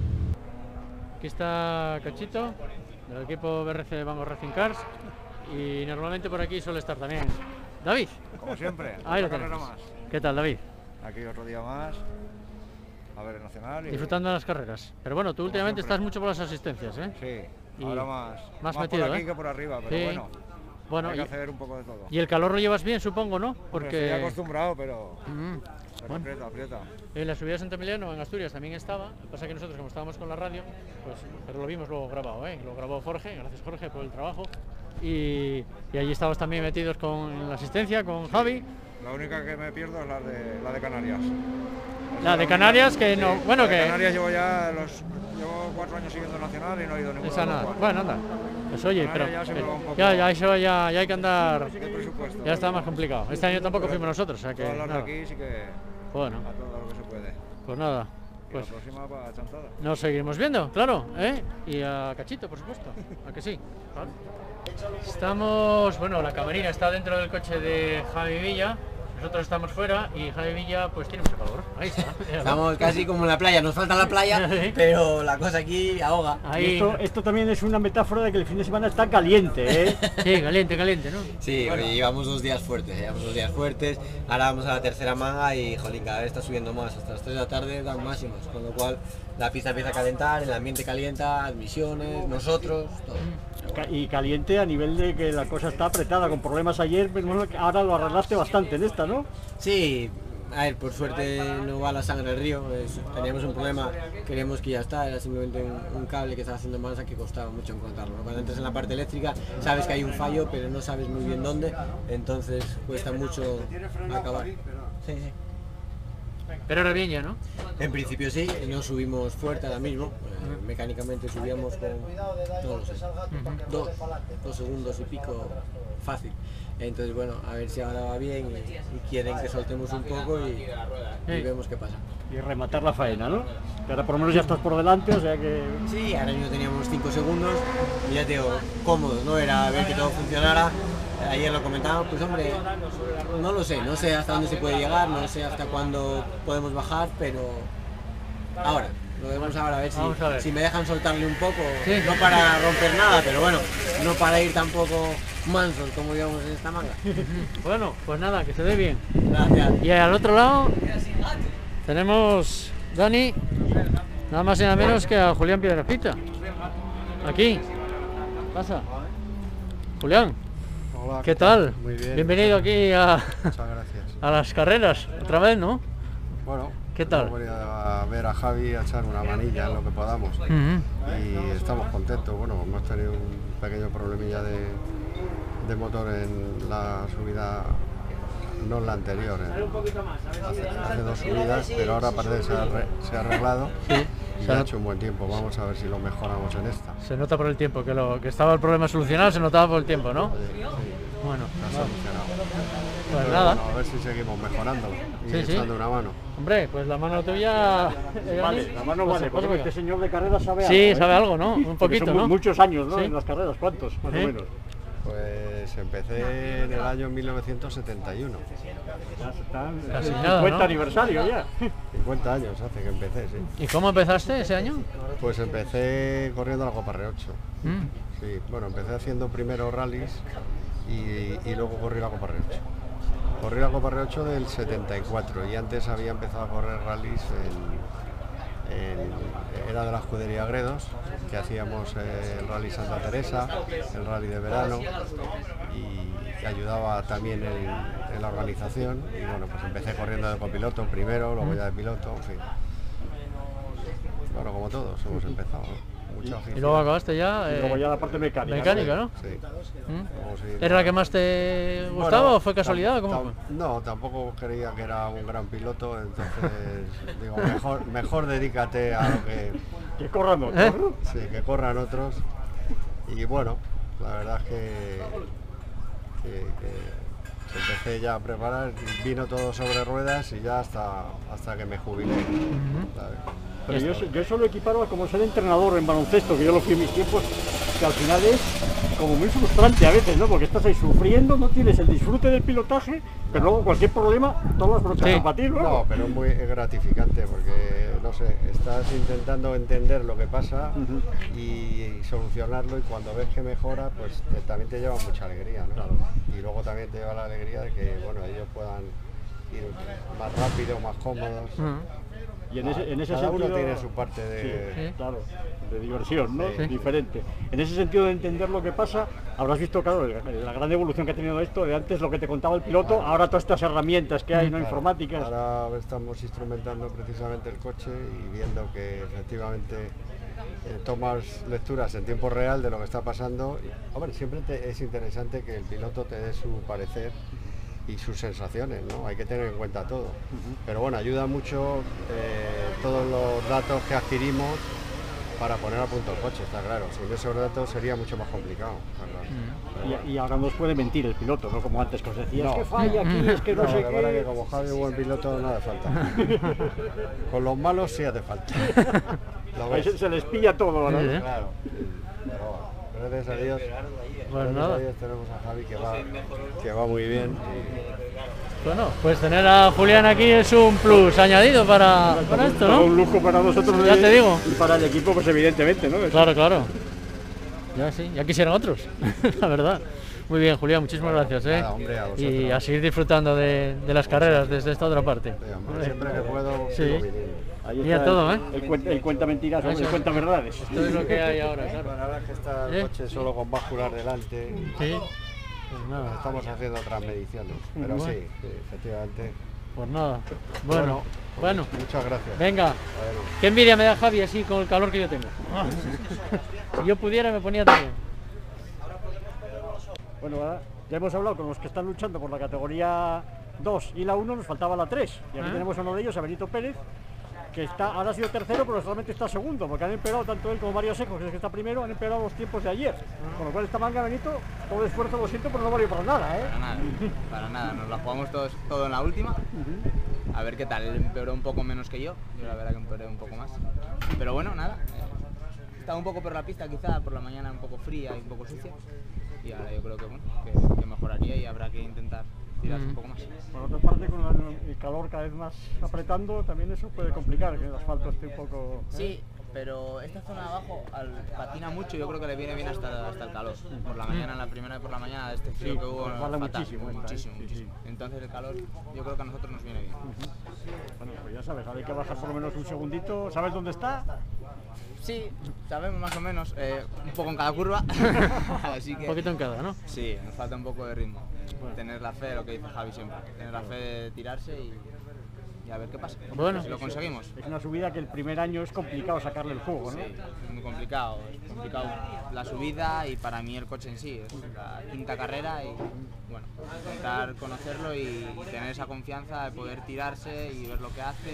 [SPEAKER 1] Aquí está Cachito, del equipo B R C Vamos Racing Cars. Y normalmente por aquí suele estar también David.
[SPEAKER 24] Como siempre,
[SPEAKER 1] Ahí lo
[SPEAKER 24] otra carrera
[SPEAKER 1] tenemos.
[SPEAKER 24] más.
[SPEAKER 1] ¿Qué tal, David?
[SPEAKER 24] Aquí otro día más, a ver el Nacional. Y...
[SPEAKER 1] Disfrutando de las carreras. Pero bueno, tú últimamente
[SPEAKER 24] siempre.
[SPEAKER 1] estás mucho por las asistencias, ¿eh?
[SPEAKER 24] Sí,
[SPEAKER 1] Y
[SPEAKER 24] ahora más,
[SPEAKER 1] más
[SPEAKER 24] más
[SPEAKER 1] metido,
[SPEAKER 24] por aquí
[SPEAKER 1] ¿eh?
[SPEAKER 24] que por arriba, pero
[SPEAKER 1] Sí.
[SPEAKER 24] bueno,
[SPEAKER 1] Bueno,
[SPEAKER 24] hay que
[SPEAKER 1] y-
[SPEAKER 24] hacer un poco de todo.
[SPEAKER 1] Y el calor lo llevas bien, supongo, ¿no?
[SPEAKER 24] Porque... Estoy acostumbrado, pero,
[SPEAKER 1] Mm.
[SPEAKER 24] pero
[SPEAKER 1] Bueno.
[SPEAKER 24] aprieta, aprieta.
[SPEAKER 1] En la subida de Santa Emiliano, en Asturias, también estaba. Lo que pasa es que nosotros, como estábamos con la radio, pues, pero lo vimos luego grabado, ¿eh? Lo grabó Jorge, gracias Jorge por el trabajo. Y, y allí estabas también metidos con la asistencia, con Javi.
[SPEAKER 24] La única que me pierdo es la de, la de Canarias.
[SPEAKER 1] La
[SPEAKER 24] Esa
[SPEAKER 1] de
[SPEAKER 24] es
[SPEAKER 1] Canarias,
[SPEAKER 24] única-
[SPEAKER 1] que
[SPEAKER 24] sí,
[SPEAKER 1] no. Bueno,
[SPEAKER 24] la de
[SPEAKER 1] que.
[SPEAKER 24] Canarias llevo ya los. Llevo cuatro años siguiendo Nacional y no he ido a ninguna.
[SPEAKER 1] Esa
[SPEAKER 24] de las
[SPEAKER 1] nada.
[SPEAKER 24] cuatro.
[SPEAKER 1] Bueno, anda. Pues oye, pero.
[SPEAKER 24] Canarias ya se me va un poco-
[SPEAKER 1] Ya, ya, eso ya, ya hay que andar.
[SPEAKER 24] De presupuesto.
[SPEAKER 1] Ya está más complicado. Este año tampoco
[SPEAKER 24] Pero
[SPEAKER 1] fuimos nosotros, o sea que.
[SPEAKER 24] todas las de
[SPEAKER 1] nada.
[SPEAKER 24] aquí sí que.
[SPEAKER 1] Bueno.
[SPEAKER 24] A todo lo que se puede.
[SPEAKER 1] Pues nada.
[SPEAKER 24] Y
[SPEAKER 1] Pues
[SPEAKER 24] la próxima para Chantada.
[SPEAKER 1] nos seguiremos viendo, claro, ¿eh? Y a Cachito, por supuesto. ¿A que sí? Claro. Estamos, bueno, la camarina está dentro del coche de Javi Villa. Nosotros estamos fuera y Javi Villa pues tiene mucho calor. Ahí está.
[SPEAKER 17] Estamos casi como en la playa, nos falta la playa, pero la cosa aquí ahoga.
[SPEAKER 2] Y esto, esto también es una metáfora de que el fin de semana está caliente, ¿eh?
[SPEAKER 1] Sí, caliente, caliente, ¿no?
[SPEAKER 17] Sí,
[SPEAKER 2] Bueno.
[SPEAKER 17] oye, llevamos dos días fuertes, llevamos dos días fuertes, ahora vamos a la tercera manga y jolín, cada vez está subiendo más, hasta las tres de la tarde dan máximos, con lo cual la pista empieza a calentar, el ambiente calienta, admisiones, nosotros, todo.
[SPEAKER 2] Ca- Y caliente a nivel de que la cosa está apretada, con problemas ayer, pero bueno, ahora lo arreglaste bastante en esta, ¿no?
[SPEAKER 17] Sí, a ver, por suerte no va la sangre al río, es, teníamos un problema, queríamos que ya está, era simplemente un, un cable que estaba haciendo masa que costaba mucho encontrarlo. Cuando entras en la parte eléctrica sabes que hay un fallo, pero no sabes muy bien dónde, entonces cuesta mucho acabar. Sí, sí.
[SPEAKER 1] Pero ahora bien ya, ¿no?
[SPEAKER 17] En principio sí, no subimos fuerte ahora mismo, eh, mecánicamente subíamos con, no lo sé, dos, dos segundos y pico fácil. Entonces bueno, a ver si ahora va bien y, y quieren que soltemos un poco y, y vemos qué pasa.
[SPEAKER 2] Y rematar la faena, ¿no? Que ahora por lo menos ya estás por delante, o sea que...
[SPEAKER 17] Sí, ahora mismo teníamos cinco segundos y ya te digo, cómodo, ¿no? Era ver que todo funcionara. Ayer lo comentábamos, pues hombre, no lo sé, no sé hasta dónde se puede llegar, no sé hasta cuándo podemos bajar, pero ahora, lo vemos ahora, a ver si,
[SPEAKER 1] a ver.
[SPEAKER 17] si me dejan soltarle un poco,
[SPEAKER 1] Sí.
[SPEAKER 17] no para romper nada, pero bueno, no para ir tampoco mansos, como digamos en esta manga.
[SPEAKER 1] Bueno, pues nada, que se dé bien.
[SPEAKER 17] Gracias.
[SPEAKER 1] Y al otro lado tenemos Dani, nada más y nada menos que a Julián Piedrafita. Aquí. Pasa. Julián.
[SPEAKER 8] Hola,
[SPEAKER 1] ¿Qué tal?
[SPEAKER 8] Muy bien.
[SPEAKER 1] Bienvenido aquí a,
[SPEAKER 8] Muchas gracias.
[SPEAKER 1] a las carreras, otra vez, ¿no?
[SPEAKER 8] Bueno,
[SPEAKER 1] ¿qué tal?
[SPEAKER 8] hemos venido a ver a Javi a echar una manilla en lo que podamos.
[SPEAKER 1] Ujú.
[SPEAKER 8] Y estamos contentos. Bueno, hemos tenido un pequeño problemilla de, de motor en la subida, no en la anterior, en- hace, hace dos subidas, pero ahora parece que se ha, arre- se ha arreglado y
[SPEAKER 1] se
[SPEAKER 8] ha
[SPEAKER 1] ha-
[SPEAKER 8] hecho un buen tiempo. Vamos a ver si lo mejoramos en esta.
[SPEAKER 1] Se nota por el tiempo, que, lo, que estaba el problema solucionado, se notaba por el tiempo, ¿no? Bueno,
[SPEAKER 8] Se ha solucionado.
[SPEAKER 1] pues
[SPEAKER 8] Pero
[SPEAKER 1] nada.
[SPEAKER 8] bueno, a ver si seguimos mejorándolo y
[SPEAKER 1] Sí, sí.
[SPEAKER 8] echando una mano.
[SPEAKER 1] Hombre, pues la mano tuya... eh,
[SPEAKER 2] Vale,
[SPEAKER 1] Dani,
[SPEAKER 2] la mano
[SPEAKER 1] pues,
[SPEAKER 2] vale,
[SPEAKER 1] pues,
[SPEAKER 2] porque
[SPEAKER 1] venga.
[SPEAKER 2] este señor de carreras sabe
[SPEAKER 1] Sí,
[SPEAKER 2] algo. ¿eh?
[SPEAKER 1] sabe algo, ¿no? Un
[SPEAKER 2] Porque
[SPEAKER 1] poquito,
[SPEAKER 2] son mu-
[SPEAKER 1] ¿no?
[SPEAKER 2] muchos años, ¿no?
[SPEAKER 1] Sí.
[SPEAKER 2] En las carreras, ¿cuántos? Más
[SPEAKER 1] ¿Eh?
[SPEAKER 2] o menos.
[SPEAKER 8] Pues empecé en el año mil novecientos setenta y uno.
[SPEAKER 2] Ya está en
[SPEAKER 1] Casi
[SPEAKER 2] el
[SPEAKER 1] nada,
[SPEAKER 2] cincuenta
[SPEAKER 1] ¿no?
[SPEAKER 2] aniversario ya.
[SPEAKER 8] cincuenta años hace que empecé, sí.
[SPEAKER 1] ¿Y cómo empezaste ese año?
[SPEAKER 8] Pues empecé corriendo la Copa R ocho.
[SPEAKER 1] Mm.
[SPEAKER 8] Sí, bueno, empecé haciendo primero rallies y, y luego corrí la Copa R ocho. Corrí la Copa R ocho del setenta y cuatro y antes había empezado a correr rallies en, en- era de la escudería Gredos, que hacíamos eh, el rally Santa Teresa, el rally de verano y, y ayudaba también en, en la organización. Y bueno, pues empecé corriendo de copiloto primero, luego ya de piloto, en fin. Bueno, como todos hemos empezado, ¿no? Mucha
[SPEAKER 1] Y luego acabaste ya...
[SPEAKER 2] Y luego ya la parte mecánica.
[SPEAKER 1] Mecánica, ¿no?
[SPEAKER 8] Sí.
[SPEAKER 1] ¿Mm?
[SPEAKER 8] Como si-
[SPEAKER 1] ¿Era la que más te gustaba
[SPEAKER 8] Bueno,
[SPEAKER 1] o fue casualidad?
[SPEAKER 8] tam-
[SPEAKER 1] ¿Cómo
[SPEAKER 8] tam-
[SPEAKER 1] fue?
[SPEAKER 8] No, tampoco creía que era un gran piloto, entonces digo, mejor, mejor dedícate a lo que...
[SPEAKER 2] Que corran otros,
[SPEAKER 1] ¿Eh?
[SPEAKER 2] ¿no?
[SPEAKER 8] Sí, que corran otros. Y bueno, la verdad es que, que, que empecé ya a preparar, vino todo sobre ruedas y ya hasta, hasta que me jubilé. ¿sabes?
[SPEAKER 2] Pero yo, yo eso lo equiparo como ser entrenador en baloncesto, que yo lo fui en mis tiempos, que al final es como muy frustrante a veces, ¿no? Porque estás ahí sufriendo, no tienes el disfrute del pilotaje, pero luego cualquier problema, todas las brochas
[SPEAKER 8] Sí.
[SPEAKER 2] para ti, ¿no?
[SPEAKER 8] No, pero es muy gratificante porque, no sé, estás intentando entender lo que pasa y solucionarlo y cuando ves que mejora, pues te- también te lleva mucha alegría, ¿no? Y luego también te lleva la alegría de que, bueno, ellos puedan ir más rápido, más cómodos.
[SPEAKER 2] Y en ese, en ese
[SPEAKER 8] Cada
[SPEAKER 2] sentido,
[SPEAKER 8] uno tiene su parte de...
[SPEAKER 2] Sí, claro, de diversión, ¿no?
[SPEAKER 8] Sí.
[SPEAKER 2] Diferente. En ese sentido de entender lo que pasa, habrás visto, claro, la gran evolución que ha tenido esto, de antes lo que te contaba el piloto, ahora todas estas herramientas que hay, ¿no?
[SPEAKER 8] Claro,
[SPEAKER 2] Informáticas.
[SPEAKER 8] Ahora estamos instrumentando precisamente el coche y viendo que efectivamente eh, tomas lecturas en tiempo real de lo que está pasando. Y, hombre, siempre te- es interesante que el piloto te dé su parecer y sus sensaciones, ¿no? Hay que tener en cuenta todo. Pero bueno, ayuda mucho eh, todos los datos que adquirimos para poner a punto el coche, está claro. Sin esos datos sería mucho más complicado. está claro. Pero bueno.
[SPEAKER 2] Y, y ahora nos puede mentir el piloto, ¿no? Como antes que os decía,
[SPEAKER 8] No.
[SPEAKER 2] es que falla aquí, es que no,
[SPEAKER 8] No,
[SPEAKER 2] sé
[SPEAKER 8] la verdad
[SPEAKER 2] qué.
[SPEAKER 8] que como Javi es buen piloto no hace falta. Con los malos sí hace falta. Lo
[SPEAKER 2] Ahí
[SPEAKER 8] ves.
[SPEAKER 2] se, se les pilla todo, ¿no?
[SPEAKER 8] Sí, claro. Pero gracias a Dios,
[SPEAKER 1] Pues
[SPEAKER 8] gracias
[SPEAKER 1] nada.
[SPEAKER 8] a Dios tenemos a Javi que va, que va muy bien.
[SPEAKER 1] Bueno, pues tener a Julián aquí es un plus añadido para, para esto,
[SPEAKER 2] Todo
[SPEAKER 1] ¿no?
[SPEAKER 2] un lujo para nosotros
[SPEAKER 1] Ya
[SPEAKER 2] de-
[SPEAKER 1] te digo.
[SPEAKER 2] y para el equipo, pues evidentemente, ¿no?
[SPEAKER 1] Claro, claro. Ya sí, ya quisieran otros, la verdad. Muy bien, Julián, muchísimas gracias, ¿eh?
[SPEAKER 8] Nada, hombre, a
[SPEAKER 1] y
[SPEAKER 8] vosotros.
[SPEAKER 1] a seguir disfrutando de, de las carreras desde esta otra parte.
[SPEAKER 8] hombre, siempre que puedo,
[SPEAKER 1] Sí.
[SPEAKER 8] sigo viniendo.
[SPEAKER 2] Ahí
[SPEAKER 1] Mira
[SPEAKER 2] está
[SPEAKER 1] todo, ¿eh?
[SPEAKER 2] El, cuenta, el cuenta mentiras,
[SPEAKER 1] Eso.
[SPEAKER 2] el cuenta verdades.
[SPEAKER 1] Esto es lo que hay ahora, claro.
[SPEAKER 8] Bueno, ahora que está el
[SPEAKER 1] ¿Eh?
[SPEAKER 8] coche solo con básculas delante,
[SPEAKER 1] Sí. Pues nada.
[SPEAKER 8] estamos haciendo otras mediciones. Pero
[SPEAKER 1] Bueno.
[SPEAKER 8] sí, sí, efectivamente.
[SPEAKER 1] Pues nada. Bueno, bueno.
[SPEAKER 8] Muchas gracias.
[SPEAKER 1] Venga. Qué envidia me da Javi así con el calor que yo tengo. Si yo pudiera me ponía también.
[SPEAKER 2] Bueno, ¿verdad? Ya hemos hablado con los que están luchando por la categoría dos y la uno, nos faltaba la tres. Y aquí
[SPEAKER 1] ¿Ah?
[SPEAKER 2] tenemos a uno de ellos, a Benito Pérez, que está, ahora ha sido tercero, pero solamente está segundo, porque han empeorado tanto él como Mario Seco, que es el que está primero, han empeorado los tiempos de ayer. Con lo cual esta manga, Benito, todo el esfuerzo lo siento, pero no valió para nada, ¿eh?
[SPEAKER 9] Para nada, para nada, nos la jugamos todos, todo en la última. A ver qué tal, él empeoró un poco menos que yo, yo la verdad que empeoré un poco más. Pero bueno, nada, eh, estaba un poco por la pista quizá, por la mañana un poco fría y un poco sucia. Y ahora yo creo que, bueno, que, que mejoraría y habrá que intentar tirarse
[SPEAKER 2] Mm.
[SPEAKER 9] un poco más.
[SPEAKER 2] Por otra parte, con el, el calor cada vez más apretando, también eso puede complicar, que el asfalto esté un poco... ¿eh?
[SPEAKER 9] Sí, pero esta zona de abajo al, patina mucho, yo creo que le viene bien hasta, hasta el calor. Por la mañana, en la primera y por la mañana, este frío
[SPEAKER 2] Sí,
[SPEAKER 9] que hubo,
[SPEAKER 2] nos vale
[SPEAKER 9] fatal,
[SPEAKER 2] muchísimo esta, ¿eh?
[SPEAKER 9] muchísimo,
[SPEAKER 2] Sí,
[SPEAKER 9] muchísimo. Entonces el calor yo creo que a nosotros nos viene bien.
[SPEAKER 2] Bueno, pues ya sabes, ahora hay que bajar por lo menos un segundito. ¿Sabes dónde está?
[SPEAKER 9] Sí, sabemos más o menos, eh, un poco en cada curva. Así que,
[SPEAKER 1] Un poquito en cada, ¿no?
[SPEAKER 9] Sí, nos falta un poco de ritmo. Tener la fe, lo que dice Javi siempre. Tener la fe de tirarse y, y a ver qué pasa.
[SPEAKER 2] Bueno,
[SPEAKER 9] si lo conseguimos.
[SPEAKER 2] Es una subida que el primer año es complicado sacarle el juego, ¿no?
[SPEAKER 9] Sí, es muy complicado. Es complicado la subida y para mí el coche en sí. Es la quinta carrera y bueno, intentar conocerlo y, y tener esa confianza de poder tirarse y ver lo que hace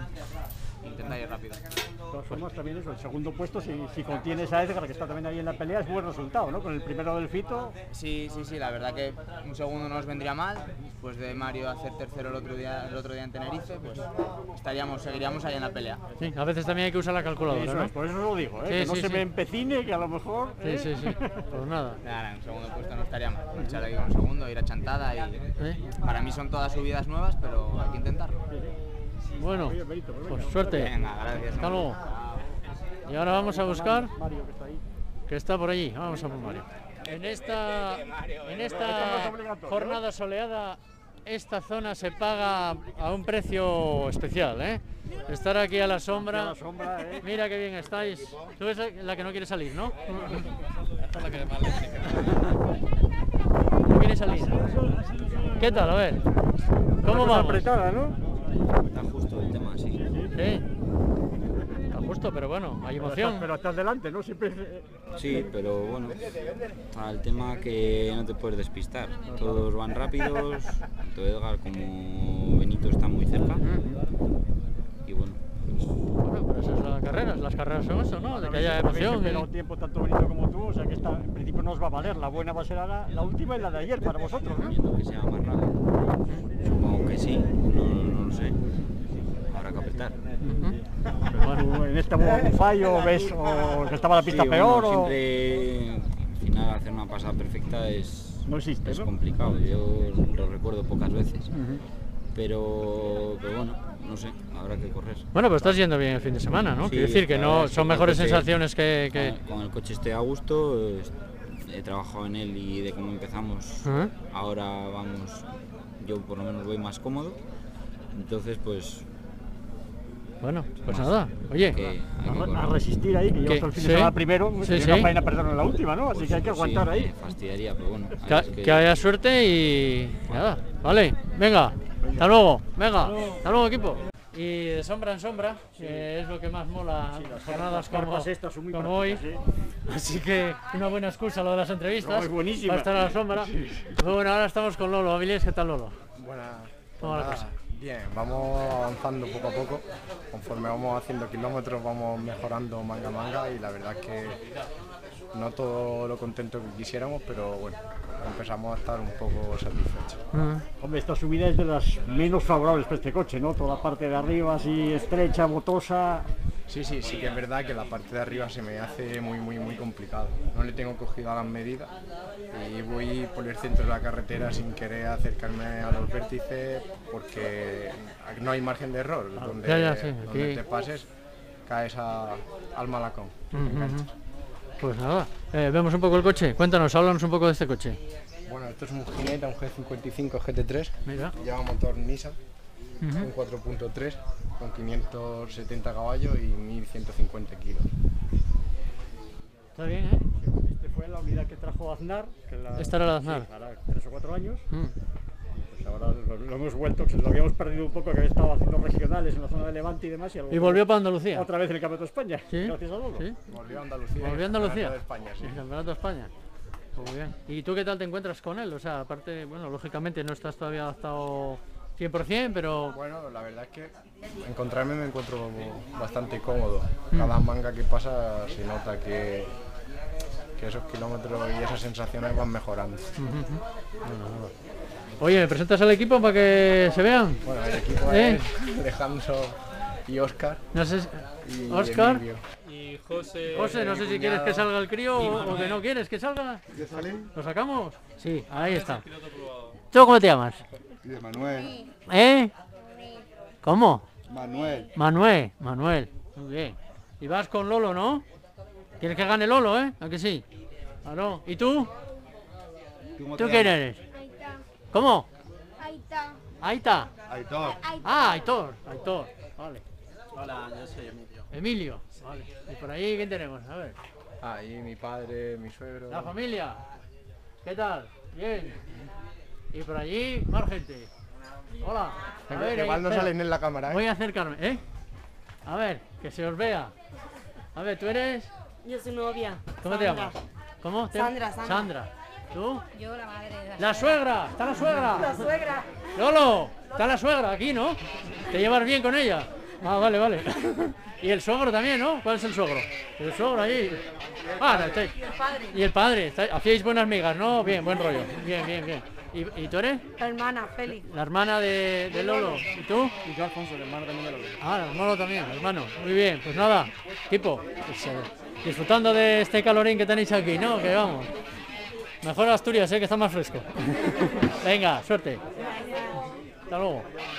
[SPEAKER 9] y intentar ir rápido.
[SPEAKER 2] De todas formas, también eso, el segundo puesto, si, si contienes a Edgar, que está también ahí en la pelea, es buen resultado, ¿no? Con el primero del Fito.
[SPEAKER 9] Sí, sí, sí, la verdad que un segundo no nos vendría mal. Después de Mario hacer tercero el otro día, el otro día en Tenerife, pues estaríamos, seguiríamos ahí en la pelea.
[SPEAKER 1] Sí, a veces también hay que usar la calculadora,
[SPEAKER 2] Eso
[SPEAKER 1] ¿no?
[SPEAKER 2] es, por eso lo digo, ¿eh?
[SPEAKER 1] Sí,
[SPEAKER 2] que no
[SPEAKER 1] sí,
[SPEAKER 9] se
[SPEAKER 1] sí.
[SPEAKER 9] me
[SPEAKER 2] empecine, que a lo mejor...
[SPEAKER 1] Sí,
[SPEAKER 2] ¿eh?
[SPEAKER 1] sí, sí, pues nada.
[SPEAKER 9] Nada, en un segundo puesto no estaría mal. Luchar ahí con un segundo, ir a Chantada y... Para mí son todas subidas nuevas, pero hay que intentarlo.
[SPEAKER 1] Bueno, pues suerte.
[SPEAKER 9] Venga, gracias.
[SPEAKER 1] Hasta luego. Y ahora vamos a buscar,
[SPEAKER 2] Mario, que está ahí.
[SPEAKER 1] que está por allí, vamos a por Mario. En esta, en esta jornada soleada, esta zona se paga a un precio especial, ¿eh? Estar aquí a la sombra, mira qué bien estáis. Tú eres la que no quiere salir, ¿no?
[SPEAKER 10] Esta es la que más le exige.
[SPEAKER 1] No quiere salir. ¿Qué tal? A ver. ¿Cómo vamos?
[SPEAKER 2] apretada, ¿no?
[SPEAKER 14] Está justo el tema, sí.
[SPEAKER 1] Sí. Está justo, pero bueno, hay emoción.
[SPEAKER 2] Pero hasta adelante, ¿no? Siempre...
[SPEAKER 14] Sí, pero bueno, al tema que no te puedes despistar. Todos van rápidos, tanto Edgar como Benito están muy cerca. Y bueno, pues...
[SPEAKER 1] Bueno, pero eso es la carrera, las carreras son eso, ¿no? De que haya emoción.
[SPEAKER 2] Pero
[SPEAKER 1] y-
[SPEAKER 2] un tiempo tanto Benito como tú, o sea que esta en principio no os va a valer. La buena va a ser ahora la última y la de ayer para vosotros, ¿no?
[SPEAKER 14] que sea más rápido. Supongo que sí, no, no lo sé. Habrá que apretar.
[SPEAKER 2] Pero bueno, en este modo un fallo, ves o que estaba la pista
[SPEAKER 14] Sí,
[SPEAKER 2] peor
[SPEAKER 14] bueno,
[SPEAKER 2] o...
[SPEAKER 14] siempre al final hacer una pasada perfecta es,
[SPEAKER 2] no existe,
[SPEAKER 14] es
[SPEAKER 2] ¿no?
[SPEAKER 14] complicado. Yo lo recuerdo pocas veces. pero, pero bueno, no sé, habrá que correr.
[SPEAKER 1] Bueno, pues estás yendo bien el fin de semana, ¿no?
[SPEAKER 14] Sí,
[SPEAKER 1] Quiero decir que
[SPEAKER 14] la
[SPEAKER 1] no
[SPEAKER 14] verdad es
[SPEAKER 1] son
[SPEAKER 14] que
[SPEAKER 1] mejores
[SPEAKER 14] con el coche-
[SPEAKER 1] sensaciones que... que...
[SPEAKER 14] Con, con el coche estoy a gusto, eh, he trabajado en él y de cómo empezamos,
[SPEAKER 1] Ajá.
[SPEAKER 14] ahora vamos, yo por lo menos voy más cómodo, entonces pues...
[SPEAKER 1] Bueno, pues
[SPEAKER 14] más,
[SPEAKER 1] nada, oye,
[SPEAKER 14] que hay que
[SPEAKER 2] A,
[SPEAKER 14] correr.
[SPEAKER 2] a resistir ahí, que llevas
[SPEAKER 1] ¿Qué?
[SPEAKER 2] todo el fin
[SPEAKER 1] Sí,
[SPEAKER 2] de semana primero,
[SPEAKER 1] sí,
[SPEAKER 2] sería
[SPEAKER 1] sí.
[SPEAKER 2] una faena perderlo en la última, ¿no? Así
[SPEAKER 14] Pues
[SPEAKER 2] que hay que
[SPEAKER 14] sí,
[SPEAKER 2] aguantar ahí.
[SPEAKER 14] me fastidiaría, pero bueno.
[SPEAKER 1] que,
[SPEAKER 14] es
[SPEAKER 1] que haya suerte y nada, vale, venga, hasta luego, venga, hasta luego equipo. Y de sombra en sombra, que es lo que más mola las jornadas como,
[SPEAKER 2] carpas estas son muy
[SPEAKER 1] como hoy.
[SPEAKER 2] prácticas,
[SPEAKER 1] Así que una buena excusa lo de las entrevistas.
[SPEAKER 2] No, es buenísima.
[SPEAKER 1] Para estar a la sombra.
[SPEAKER 2] Sí.
[SPEAKER 1] Bueno, ahora estamos con Lolo. Avilés, ¿qué tal, Lolo?
[SPEAKER 18] Buena,
[SPEAKER 1] ¿Cómo va la
[SPEAKER 18] nada,
[SPEAKER 1] cosa?
[SPEAKER 18] Bien, vamos avanzando poco a poco. Conforme vamos haciendo kilómetros vamos mejorando manga a manga y la verdad es que no todo lo contento que quisiéramos, pero bueno, empezamos a estar un poco satisfechos.
[SPEAKER 2] Hombre, esta subida es de las menos favorables para este coche, ¿no? Toda la parte de arriba así estrecha, botosa.
[SPEAKER 18] Sí, sí, sí que es verdad que la parte de arriba se me hace muy, muy, muy complicado. No le tengo cogida las medidas y voy por el centro de la carretera sin querer acercarme a los vértices porque no hay margen de error. Donde,
[SPEAKER 1] ya, ya, sí,
[SPEAKER 18] donde
[SPEAKER 1] aquí-
[SPEAKER 18] te pases, caes a- al malacón. te
[SPEAKER 1] Ujú,
[SPEAKER 18] enganchas.
[SPEAKER 1] ujú. Pues nada, eh, vemos un poco el coche. Cuéntanos, háblanos un poco de este coche.
[SPEAKER 18] Bueno, esto es un Gineta, un G cincuenta y cinco G T tres.
[SPEAKER 1] Mira.
[SPEAKER 18] Lleva motor Nissan,
[SPEAKER 1] Ujú.
[SPEAKER 18] un cuatro punto tres con quinientos setenta caballos y mil ciento cincuenta kilos.
[SPEAKER 1] Está bien, ¿eh?
[SPEAKER 2] Esta fue la unidad que trajo Aznar. Que la...
[SPEAKER 1] Esta era la Aznar.
[SPEAKER 2] Sí, hará tres o cuatro años.
[SPEAKER 1] Mm.
[SPEAKER 2] pues ahora lo, lo hemos vuelto, lo habíamos perdido un poco, que había estado haciendo regionales en la zona de Levante y demás. Y,
[SPEAKER 1] y volvió para Andalucía.
[SPEAKER 2] Otra vez en el Campeonato de España,
[SPEAKER 1] ¿Sí?
[SPEAKER 2] gracias a Lolo.
[SPEAKER 1] ¿Sí?
[SPEAKER 18] Volvió a Andalucía.
[SPEAKER 1] Volvió a Andalucía.
[SPEAKER 18] De España, sí.
[SPEAKER 1] El Campeonato de España. Muy bien. ¿Y tú qué tal te encuentras con él? O sea, aparte, bueno, lógicamente no estás todavía adaptado cien por cien, pero...
[SPEAKER 18] Bueno, la verdad es que encontrarme me encuentro bastante cómodo. Cada manga que pasa se nota que, que esos kilómetros y esas sensaciones van mejorando.
[SPEAKER 1] Uh-huh. Bueno, bueno. Oye, ¿me presentas al equipo para que se vean?
[SPEAKER 18] Bueno, el equipo
[SPEAKER 1] ¿Eh?
[SPEAKER 18] es Alejandro y Óscar.
[SPEAKER 1] No sé si...
[SPEAKER 18] Y
[SPEAKER 1] Óscar.
[SPEAKER 18] Emilio.
[SPEAKER 10] Y José...
[SPEAKER 1] José, no sé si quieres que salga el crío o, o que no quieres que salga.
[SPEAKER 24] ¿Ya sale?
[SPEAKER 1] ¿Lo sacamos? Sí, ahí está. ¿Tú cómo te llamas?
[SPEAKER 24] De Manuel.
[SPEAKER 1] ¿Eh? ¿Cómo?
[SPEAKER 24] Manuel.
[SPEAKER 1] Manuel, Manuel. Muy bien. Y vas con Lolo, ¿no? ¿Quieres que gane Lolo, eh? ¿A que sí? Claro. ¿Y tú? ¿Tú quién eres? ¿Cómo?
[SPEAKER 24] Aita.
[SPEAKER 1] Aita.
[SPEAKER 24] Aitor.
[SPEAKER 1] Ah, Aitor. Aitor. Vale.
[SPEAKER 10] Hola, yo soy Emilio.
[SPEAKER 1] Emilio. Vale. ¿Y por ahí quién tenemos? A ver.
[SPEAKER 18] Ahí mi padre, mi suegro.
[SPEAKER 1] La familia. ¿Qué tal? Bien. Y por allí, más gente. Hola. A ver,
[SPEAKER 18] Igual
[SPEAKER 1] ahí,
[SPEAKER 18] no
[SPEAKER 1] espera.
[SPEAKER 18] salen en la cámara, ¿eh?
[SPEAKER 1] Voy a acercarme, ¿eh? A ver, que se os vea. A ver, ¿tú eres?
[SPEAKER 4] Yo soy novia.
[SPEAKER 1] ¿Cómo te llamas? ¿Cómo? te-
[SPEAKER 4] Sandra, Sandra.
[SPEAKER 1] Sandra. ¿Tú?
[SPEAKER 4] Yo la madre de
[SPEAKER 1] La suegra. ¿Está la suegra?
[SPEAKER 4] La suegra.
[SPEAKER 1] Lolo, está la suegra aquí, ¿no? ¿Te llevas bien con ella? Ah, vale, vale. Y el suegro también, ¿no? ¿Cuál es el suegro? El suegro allí. Ah, no, está-
[SPEAKER 4] Y el padre.
[SPEAKER 1] Y el padre. está- Hacíais buenas migas, ¿no? Bien, buen rollo. Bien, bien, bien. ¿Y, y tú eres?
[SPEAKER 4] La hermana, Félix.
[SPEAKER 1] La hermana de, de Lolo. ¿Y tú?
[SPEAKER 2] Y yo, Alfonso, el hermano también de Lolo.
[SPEAKER 1] Ah, el hermano también, hermano. Muy bien, pues nada, tipo, pues, eh, disfrutando de este calorín que tenéis aquí, ¿no? Que vamos. Mejor Asturias, ¿eh? Que está más fresco. Venga, suerte. Hasta luego.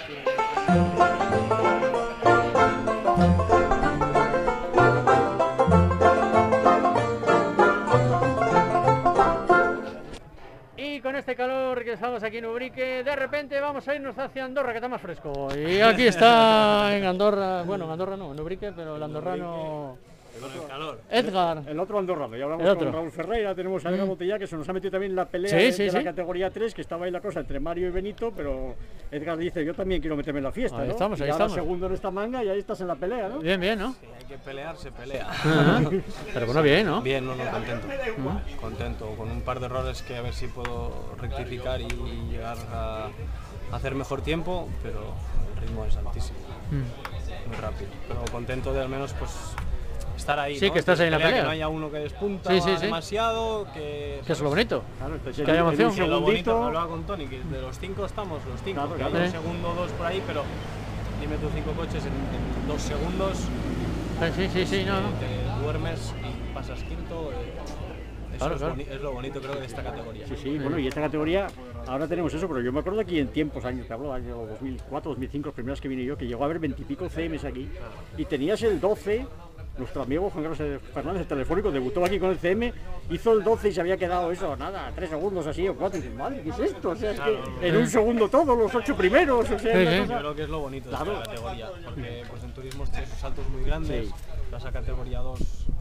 [SPEAKER 1] Y con este calor que estamos aquí en Ubrique, de repente vamos a irnos hacia Andorra, que está más fresco. Y aquí está en Andorra, bueno, en Andorra no, en Ubrique, pero el andorrano...
[SPEAKER 2] El calor.
[SPEAKER 1] Edgar.
[SPEAKER 2] El otro andorrano. Ya hablamos
[SPEAKER 1] El otro.
[SPEAKER 2] con Raúl Ferreira, tenemos a Edgar
[SPEAKER 1] Mm.
[SPEAKER 2] Botella, que se nos ha metido también en la pelea
[SPEAKER 1] Sí,
[SPEAKER 2] de,
[SPEAKER 1] sí,
[SPEAKER 2] de
[SPEAKER 1] sí.
[SPEAKER 2] la categoría tres, que estaba ahí la cosa entre Mario y Benito, pero Edgar dice, yo también quiero meterme en la fiesta,
[SPEAKER 1] Ahí
[SPEAKER 2] ¿no?
[SPEAKER 1] estamos, ahí
[SPEAKER 2] y ahora
[SPEAKER 1] estamos.
[SPEAKER 2] segundo en esta manga y ahí estás en la pelea, ¿no?
[SPEAKER 1] Bien, bien, ¿no?
[SPEAKER 10] Si hay que pelear, se pelea.
[SPEAKER 1] Ajá. Pero bueno, bien, ¿no?
[SPEAKER 10] Bien, no, no, contento. Contento, con un par de errores que a ver si puedo rectificar y llegar a hacer mejor tiempo, pero el ritmo es altísimo.
[SPEAKER 1] Mm.
[SPEAKER 10] Muy rápido. Pero contento de al menos pues estar ahí.
[SPEAKER 1] Sí,
[SPEAKER 10] ¿no?
[SPEAKER 1] que estás ahí en la pelea.
[SPEAKER 10] Que no haya uno que despunta
[SPEAKER 1] Sí, sí, sí.
[SPEAKER 10] demasiado, que...
[SPEAKER 1] Que es lo bonito.
[SPEAKER 2] Claro, entonces,
[SPEAKER 1] Que
[SPEAKER 2] en-
[SPEAKER 1] haya
[SPEAKER 2] en un
[SPEAKER 1] emoción.
[SPEAKER 10] Que lo bonito,
[SPEAKER 2] segundito-
[SPEAKER 10] hablaba con Tony, que de los cinco estamos, los cinco,
[SPEAKER 2] Claro,
[SPEAKER 10] que
[SPEAKER 2] claro.
[SPEAKER 10] hay un
[SPEAKER 1] Sí.
[SPEAKER 10] segundo o dos por ahí, pero dime tus cinco coches en, en dos segundos,
[SPEAKER 1] Sí, sí, sí, no, no.
[SPEAKER 10] te duermes y pasas quinto. eh, eso
[SPEAKER 1] Claro,
[SPEAKER 10] es,
[SPEAKER 1] claro.
[SPEAKER 10] boni- es lo bonito, creo, de esta categoría.
[SPEAKER 2] Sí, sí, bueno, y esta categoría, ahora tenemos eso, pero yo me acuerdo aquí en tiempos, años, te hablo, año dos mil cuatro, dos mil cinco, los primeros que vine yo, que llegó a haber veintipico C Ms aquí, y tenías el doce, nuestro amigo Juan Carlos Fernández, el telefónico, debutó aquí con el C M, hizo el doce y se había quedado eso, nada, tres segundos así o cuatro, y dices, madre, ¿qué es esto? O sea, es
[SPEAKER 10] Claro.
[SPEAKER 2] que en un segundo todos, los ocho primeros, o sea,
[SPEAKER 1] Sí,
[SPEAKER 2] una
[SPEAKER 1] sí.
[SPEAKER 2] cosa-
[SPEAKER 10] Yo creo que es lo bonito de
[SPEAKER 2] Claro.
[SPEAKER 10] esta categoría, porque pues, en turismo tienes esos saltos muy grandes,
[SPEAKER 2] Sí.
[SPEAKER 10] vas a categoría dos,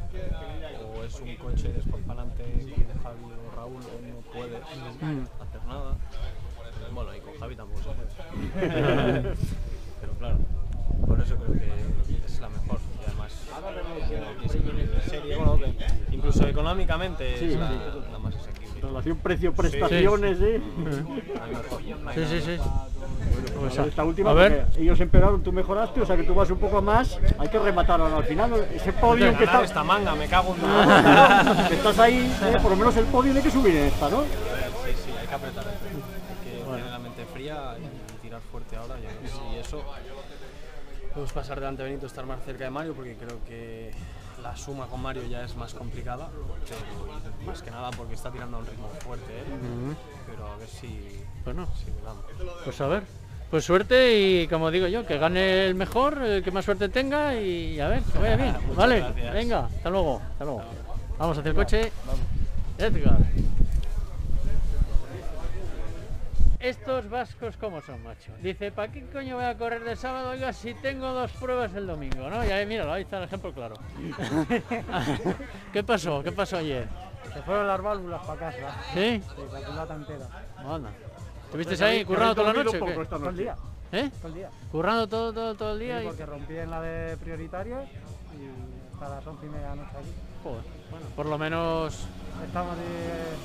[SPEAKER 10] o es un coche después para adelante de Javi o Raúl, o no puedes
[SPEAKER 1] Mm.
[SPEAKER 10] hacer nada. Bueno, y con Javi tampoco se puede. Pero claro, por eso creo que es la mejor. Y además, tienes equilibrio de serie, bueno, que incluso económicamente
[SPEAKER 2] Sí,
[SPEAKER 10] es la,
[SPEAKER 2] sí.
[SPEAKER 10] la más asequible.
[SPEAKER 2] Relación precio-prestaciones, ¿eh?
[SPEAKER 10] La mejor.
[SPEAKER 1] Sí, sí, sí.
[SPEAKER 2] Pues
[SPEAKER 1] a-
[SPEAKER 2] esta última,
[SPEAKER 1] a ver.
[SPEAKER 2] porque ellos empeoraron, tú mejoraste, o sea que tú vas un poco más, hay que rematar ahora al final, ese podio que
[SPEAKER 10] Ganar
[SPEAKER 2] está,
[SPEAKER 10] esta manga, me cago en tu
[SPEAKER 2] que estás ahí, eh, por lo menos el podio hay que subir en esta, ¿no?
[SPEAKER 10] Sí, sí, hay que apretar. Hay que tener la mente fría y tirar fuerte ahora. Y eso, podemos pasar delante de Benito, estar más cerca de Mario, porque creo que la suma con Mario ya es más complicada, pero más que nada porque está tirando a un ritmo fuerte él.
[SPEAKER 1] Ujú.
[SPEAKER 10] Pero a ver si,
[SPEAKER 1] Bueno.
[SPEAKER 10] si me damos.
[SPEAKER 1] Pues a ver. Pues suerte y como digo yo, que gane el mejor, el que más suerte tenga y a ver, que vaya bien.
[SPEAKER 10] Muchas
[SPEAKER 1] Vale,
[SPEAKER 10] gracias.
[SPEAKER 1] venga, hasta luego, hasta luego. Vamos hacia el coche. Edgar. Estos vascos, ¿cómo son, macho? Dice, ¿para qué coño voy a correr de sábado? Oiga, si tengo dos pruebas el domingo, ¿no? Y ahí, míralo, ahí está el ejemplo claro. ¿Qué pasó? ¿Qué pasó ayer?
[SPEAKER 15] Se fueron las válvulas para casa.
[SPEAKER 1] ¿Sí?
[SPEAKER 15] Sí, la culata entera.
[SPEAKER 1] Anda. ¿Estuvisteis
[SPEAKER 2] Pues,
[SPEAKER 1] ahí
[SPEAKER 2] ¿habéis-
[SPEAKER 1] currando toda la
[SPEAKER 2] habéis
[SPEAKER 1] noche?
[SPEAKER 2] dormido
[SPEAKER 1] o qué?
[SPEAKER 2] poco esta
[SPEAKER 7] Todo el día.
[SPEAKER 1] ¿Eh?
[SPEAKER 7] Todo el día.
[SPEAKER 1] ¿Currando todo, todo, todo el día?
[SPEAKER 7] Sí,
[SPEAKER 1] y-
[SPEAKER 7] porque rompí en la de prioritarios y hasta las once y media de la noche aquí.
[SPEAKER 1] Joder, bueno, por lo menos...
[SPEAKER 7] Estamos eh,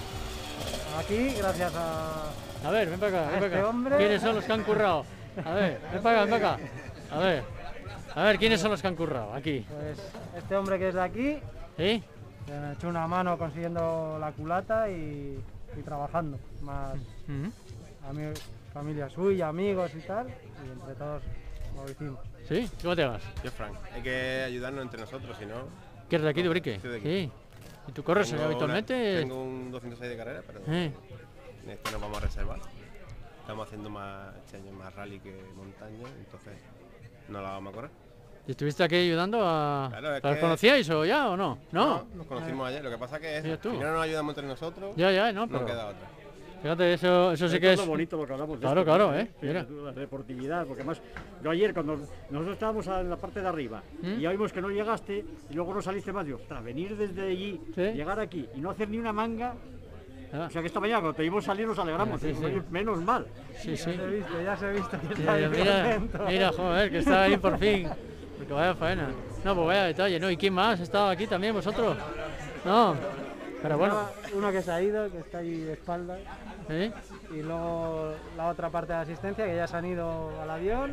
[SPEAKER 7] aquí gracias a...
[SPEAKER 1] A ver, ven para acá,
[SPEAKER 7] a
[SPEAKER 1] ven para
[SPEAKER 7] este
[SPEAKER 1] acá.
[SPEAKER 7] hombre.
[SPEAKER 1] ¿Quiénes son los que han currado? A ver, ven para acá, ven para acá. A ver, a ver, ¿quiénes son los que han currado aquí?
[SPEAKER 7] Pues este hombre que es de aquí,
[SPEAKER 1] ¿Sí?
[SPEAKER 7] que me echó una mano consiguiendo la culata y, y trabajando. Más
[SPEAKER 1] Ujú.
[SPEAKER 7] ami- familia suya, amigos y tal, y entre todos lo hicimos.
[SPEAKER 1] ¿Sí? ¿Cómo te llamas?
[SPEAKER 11] Yo, Frank, hay que ayudarnos entre nosotros, si no...
[SPEAKER 1] ¿Que eres de aquí, de Urique?
[SPEAKER 11] Soy de aquí.
[SPEAKER 1] Sí. ¿Y tú corres
[SPEAKER 11] Tengo
[SPEAKER 1] habitualmente?
[SPEAKER 11] una- tengo un doscientos seis de carrera, pero
[SPEAKER 1] Eh.
[SPEAKER 11] en este nos vamos a reservar. Estamos haciendo más, este año más rally que montaña, entonces no la vamos a correr.
[SPEAKER 1] ¿Y estuviste aquí ayudando a...
[SPEAKER 11] Claro, es
[SPEAKER 1] ¿Los
[SPEAKER 11] que-
[SPEAKER 1] conocíais o ya o no? No.
[SPEAKER 11] No, nos conocimos ayer, lo que pasa que es,
[SPEAKER 1] Mira tú.
[SPEAKER 11] si no nos ayudamos entre nosotros,
[SPEAKER 1] Ya, ya, no, pero-
[SPEAKER 11] queda otra.
[SPEAKER 1] Fíjate, eso, eso sí
[SPEAKER 2] Esto
[SPEAKER 1] que es...
[SPEAKER 2] lo bonito lo que hablamos de
[SPEAKER 1] Claro,
[SPEAKER 2] esto,
[SPEAKER 1] claro,
[SPEAKER 2] ¿no?
[SPEAKER 1] ¿eh?
[SPEAKER 2] Sí,
[SPEAKER 1] Mira.
[SPEAKER 2] La deportividad, porque además, yo ayer cuando nosotros estábamos en la parte de arriba
[SPEAKER 1] ¿Mm?
[SPEAKER 2] y ya vimos que no llegaste y luego no saliste más, digo, ostras, venir desde allí,
[SPEAKER 1] Sí.
[SPEAKER 2] llegar aquí y no hacer ni una manga.
[SPEAKER 1] Ah.
[SPEAKER 2] O sea que esta mañana cuando te vimos salir nos alegramos,
[SPEAKER 1] Sí, sí.
[SPEAKER 2] oye, menos mal.
[SPEAKER 1] Sí, sí.
[SPEAKER 7] Ya se ha visto, ya se ha visto que está
[SPEAKER 1] Mira,
[SPEAKER 7] ahí
[SPEAKER 1] mira,
[SPEAKER 7] contento.
[SPEAKER 1] mira, joder, que está ahí por fin. Porque vaya faena. No, pues vaya detalle, ¿no? ¿Y quién más? ¿Estaba aquí también vosotros? No. Pero bueno.
[SPEAKER 7] Uno, uno que se ha ido, que está ahí de espaldas.
[SPEAKER 1] ¿Eh?
[SPEAKER 7] Y luego la otra parte de asistencia, que ya se han ido al avión.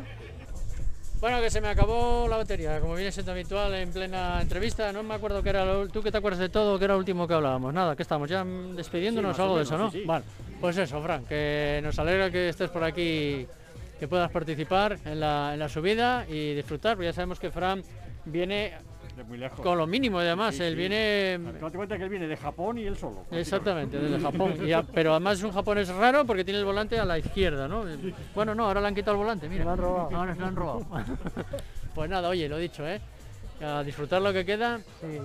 [SPEAKER 1] Bueno, que se me acabó la batería, como viene siendo habitual en plena entrevista. No me acuerdo qué era lo... ¿Tú que te acuerdas de todo? ¿Qué era lo último que hablábamos? Nada, que estamos ya mm, despidiéndonos
[SPEAKER 2] Sí,
[SPEAKER 1] o algo de
[SPEAKER 2] más o
[SPEAKER 1] eso, ¿no?
[SPEAKER 2] menos, sí, sí.
[SPEAKER 1] Vale, pues eso, Fran, que nos alegra que estés por aquí, que puedas participar en la, en la subida y disfrutar, porque ya sabemos que Fran viene
[SPEAKER 2] De muy lejos.
[SPEAKER 1] con lo mínimo, y además,
[SPEAKER 2] Sí,
[SPEAKER 1] él
[SPEAKER 2] sí.
[SPEAKER 1] viene...
[SPEAKER 2] Date cuenta que él viene de Japón y él solo.
[SPEAKER 1] Exactamente, desde Japón. Y ya- pero además es un japonés raro porque tiene el volante a la izquierda, ¿no? Bueno, no, ahora le han quitado el volante, mira.
[SPEAKER 7] Se lo han robado.
[SPEAKER 1] Ahora se lo han robado. Pues nada, oye, lo dicho, ¿eh? A disfrutar lo que queda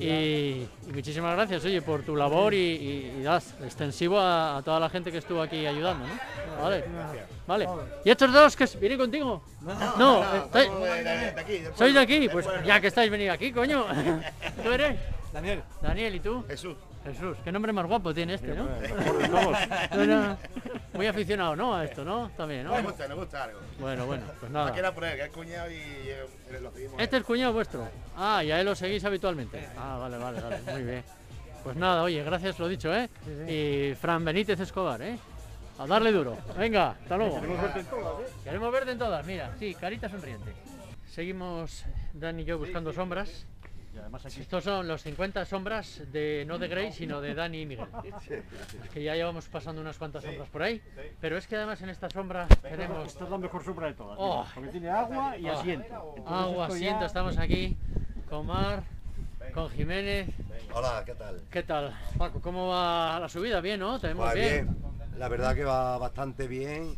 [SPEAKER 1] y, y muchísimas gracias, oye, por tu labor y, y, y das extensivo a, a toda la gente que estuvo aquí ayudando, ¿no? Vale, vale. ¿Y estos dos que vienen contigo? No, eh, ¿estáis- ¿sois de aquí? Pues ya que estáis venido aquí, coño. ¿Tú eres?
[SPEAKER 25] Daniel.
[SPEAKER 1] Daniel, ¿y tú?
[SPEAKER 25] Jesús.
[SPEAKER 1] Jesús, qué nombre más guapo tiene este, ¿no?
[SPEAKER 25] Vamos.
[SPEAKER 1] Bueno, muy aficionado, ¿no? A esto, ¿no? También, ¿no?
[SPEAKER 25] Nos gusta, nos gusta algo.
[SPEAKER 1] Bueno, bueno, pues nada.
[SPEAKER 25] Aquí era por él, que es cuñado y eh, lo seguimos.
[SPEAKER 1] Este es cuñado vuestro. Ah, y a él lo seguís habitualmente. Ah, vale, vale, vale, muy bien. Pues nada, oye, gracias, lo dicho, ¿eh? Y Fran Benítez Escobar, ¿eh? A darle duro. Venga, hasta luego.
[SPEAKER 2] Queremos verte en todas, ¿eh?
[SPEAKER 1] Queremos verte en todas, mira, sí, carita sonriente. Seguimos, Dan y yo, buscando sombras.
[SPEAKER 2] Y además aquí...
[SPEAKER 1] Estos son los cincuenta sombras de no de Grey, sino de Dani y Miguel. Es que ya llevamos pasando unas cuantas sombras por ahí, pero es que además en esta sombra tenemos...
[SPEAKER 2] Esta es la mejor sombra de todas,
[SPEAKER 1] Oh.
[SPEAKER 2] mira, porque tiene agua y
[SPEAKER 1] Oh.
[SPEAKER 2] asiento. Entonces
[SPEAKER 1] Agua,
[SPEAKER 2] esto
[SPEAKER 1] asiento,
[SPEAKER 2] ya-
[SPEAKER 1] estamos aquí con Mar, con Jiménez.
[SPEAKER 24] Hola, ¿qué tal?
[SPEAKER 1] ¿Qué tal, Paco? ¿Cómo va la subida? Bien, ¿no? Te vemos
[SPEAKER 24] Va
[SPEAKER 1] bien.
[SPEAKER 24] bien, la verdad que va bastante bien.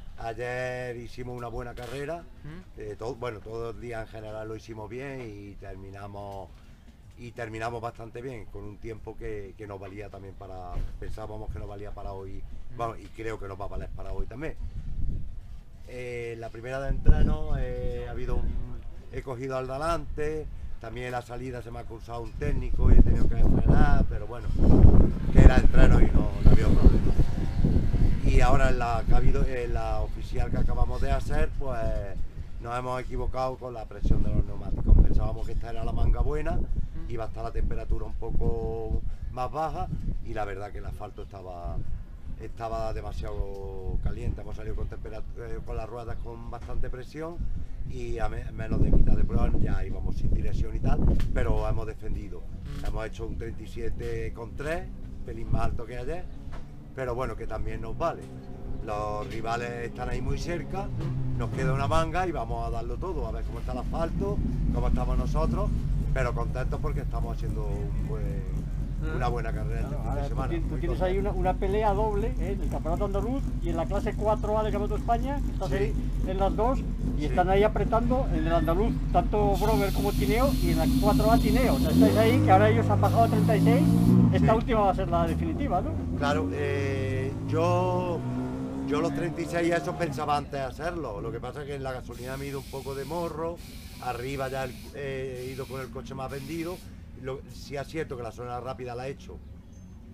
[SPEAKER 24] Ayer hicimos una buena carrera,
[SPEAKER 1] ¿Mm?
[SPEAKER 24] eh, todo, bueno, todo el día en general lo hicimos bien y terminamos y terminamos bastante bien, con un tiempo que, que nos valía también para, pensábamos que nos valía para hoy, vamos, y creo que nos va a valer para hoy también. Eh, la primera de entreno eh, ha habido un, he cogido al delante, también en la salida se me ha cruzado un técnico y he tenido que frenar, pero bueno, que era entreno y no, no había problema. Y ahora en la, que ha habido, en la oficial que acabamos de hacer, pues nos hemos equivocado con la presión de los neumáticos. Pensábamos que esta era la manga buena, iba a estar la temperatura un poco más baja y la verdad que el asfalto estaba, estaba demasiado caliente. Hemos salido con, eh, con las ruedas con bastante presión y a me, menos de mitad de prueba ya íbamos sin dirección y tal, pero hemos defendido. Hemos hecho un treinta y siete coma tres, pelín más alto que ayer, pero bueno, que también nos vale. Los rivales están ahí muy cerca, nos queda una manga y vamos a darlo todo, a ver cómo está el asfalto, cómo estamos nosotros, pero contentos porque estamos haciendo un buen, una buena carrera este fin
[SPEAKER 2] Ahora,
[SPEAKER 24] de
[SPEAKER 2] tú
[SPEAKER 24] semana.
[SPEAKER 2] tienes, tú
[SPEAKER 24] Muy
[SPEAKER 2] tienes ahí una, una pelea doble ¿eh? En el Campeonato Andaluz y en la clase cuatro A del Campeonato de España, que estás
[SPEAKER 24] Sí.
[SPEAKER 2] ahí en las dos y
[SPEAKER 24] Sí.
[SPEAKER 2] están ahí apretando en el Andaluz tanto Brover como Tineo y en la cuatro A Tineo. O sea, estáis ahí que ahora ellos han bajado a treinta y seis, esta
[SPEAKER 24] Sí.
[SPEAKER 2] última va a ser la definitiva, ¿no?
[SPEAKER 24] Claro, eh, yo, yo los treinta y seis eso pensaba antes hacerlo, lo que pasa es que en la gasolina me he ido un poco de morro, arriba ya el- eh, he ido con el coche más vendido, lo, sí es cierto que la zona rápida la he hecho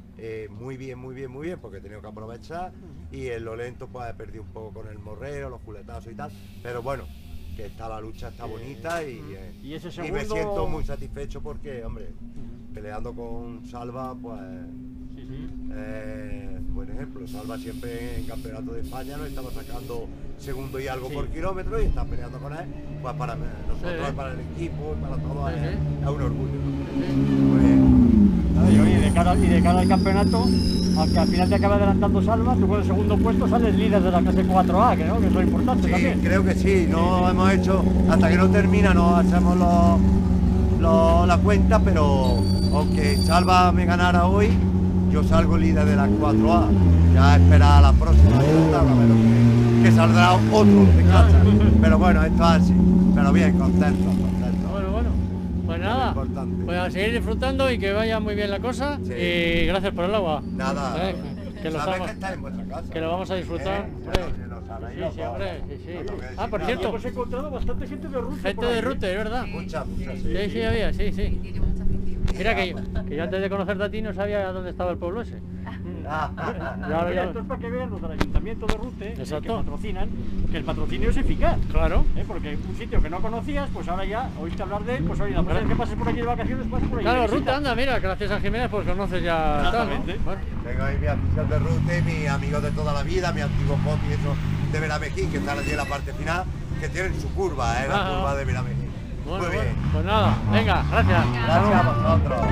[SPEAKER 24] eh, muy bien, muy bien, muy bien, porque he tenido que aprovechar, y en lo lento pues he perdido un poco con el morreo, los culetazos y tal, pero bueno, que está la lucha está bonita y, eh,
[SPEAKER 2] y, ese
[SPEAKER 24] y
[SPEAKER 2] segundo...
[SPEAKER 24] me siento muy satisfecho porque, hombre, peleando con Salva, pues...
[SPEAKER 2] Sí, sí.
[SPEAKER 24] Eh, buen ejemplo, Salva siempre en campeonato de España nos estaba sacando segundo y algo
[SPEAKER 2] Sí.
[SPEAKER 24] por kilómetro y está peleando con él, pues para nosotros,
[SPEAKER 2] Sí.
[SPEAKER 24] para el equipo, para todo,
[SPEAKER 2] Sí,
[SPEAKER 24] es,
[SPEAKER 2] sí.
[SPEAKER 24] es un orgullo, ¿no?
[SPEAKER 2] Sí.
[SPEAKER 24] Muy bien.
[SPEAKER 2] Claro, y, oye, de cara, y de cara al campeonato, aunque al final te acabe adelantando Salva, tú con el segundo puesto sales líder de la clase cuatro A, que, ¿no? que eso es importante
[SPEAKER 24] Sí,
[SPEAKER 2] también.
[SPEAKER 24] creo que sí, no hemos hecho, hasta que no termina no hacemos los, los- la cuenta, pero aunque Salva me ganara hoy, yo salgo líder de la cuatro A, ya esperar a la próxima, ya está, a ver que, que saldrá otro de clase, pero bueno, esto es así, pero bien, contento, contento.
[SPEAKER 1] Bueno, bueno, pues nada,
[SPEAKER 24] importante.
[SPEAKER 1] pues a seguir disfrutando y que vaya muy bien la cosa,
[SPEAKER 24] Sí.
[SPEAKER 1] y gracias por el agua.
[SPEAKER 24] Nada,
[SPEAKER 1] Eh, que, lo
[SPEAKER 24] sabes
[SPEAKER 1] estamos-
[SPEAKER 24] que está en vuestra casa.
[SPEAKER 1] que lo vamos a disfrutar.
[SPEAKER 24] Eh,
[SPEAKER 1] hombre.
[SPEAKER 24] claro, si lo sabéis,
[SPEAKER 1] Sí,
[SPEAKER 24] lo
[SPEAKER 1] sí, hombre, sí, sí.
[SPEAKER 24] Lo que
[SPEAKER 1] Ah, por
[SPEAKER 24] sí,
[SPEAKER 1] cierto,
[SPEAKER 2] Hemos encontrado bastante gente de Rusia.
[SPEAKER 1] gente
[SPEAKER 2] por ahí,
[SPEAKER 1] de
[SPEAKER 2] ¿eh?
[SPEAKER 1] Rute, es verdad.
[SPEAKER 24] Mucha, mucha, sí.
[SPEAKER 1] Sí, sí, había, sí, sí. Mira que, que yo antes de conocerte a ti no sabía dónde estaba el pueblo ese.
[SPEAKER 24] Ah,
[SPEAKER 1] Y ahora
[SPEAKER 2] Mira,
[SPEAKER 1] ya-
[SPEAKER 2] esto es para que vean los del Ayuntamiento de Rute, eh, que
[SPEAKER 1] Exacto.
[SPEAKER 2] patrocinan, que el patrocinio es eficaz.
[SPEAKER 1] Claro.
[SPEAKER 2] ¿eh? Porque un sitio que no conocías, pues ahora ya oíste hablar de él, pues oye, la próxima vez que pases por aquí de vacaciones, pasas por aquí.
[SPEAKER 1] Claro,
[SPEAKER 2] de
[SPEAKER 1] Rute,
[SPEAKER 2] visita.
[SPEAKER 1] anda, mira, gracias a Jiménez pues conoces ya tal, ¿no?
[SPEAKER 2] Exactamente.
[SPEAKER 1] Bueno,
[SPEAKER 24] Tengo ahí mi afición de Rute, mi amigo de toda la vida, mi antiguo copy, eso de Veramejín, que están allí en la parte final, que tienen su curva, ¿eh? La
[SPEAKER 1] Ajá.
[SPEAKER 24] curva de Veramejín.
[SPEAKER 1] bueno,
[SPEAKER 24] Muy
[SPEAKER 1] bueno,
[SPEAKER 24] bien.
[SPEAKER 1] pues nada, venga, gracias.
[SPEAKER 24] Gracias a vosotros.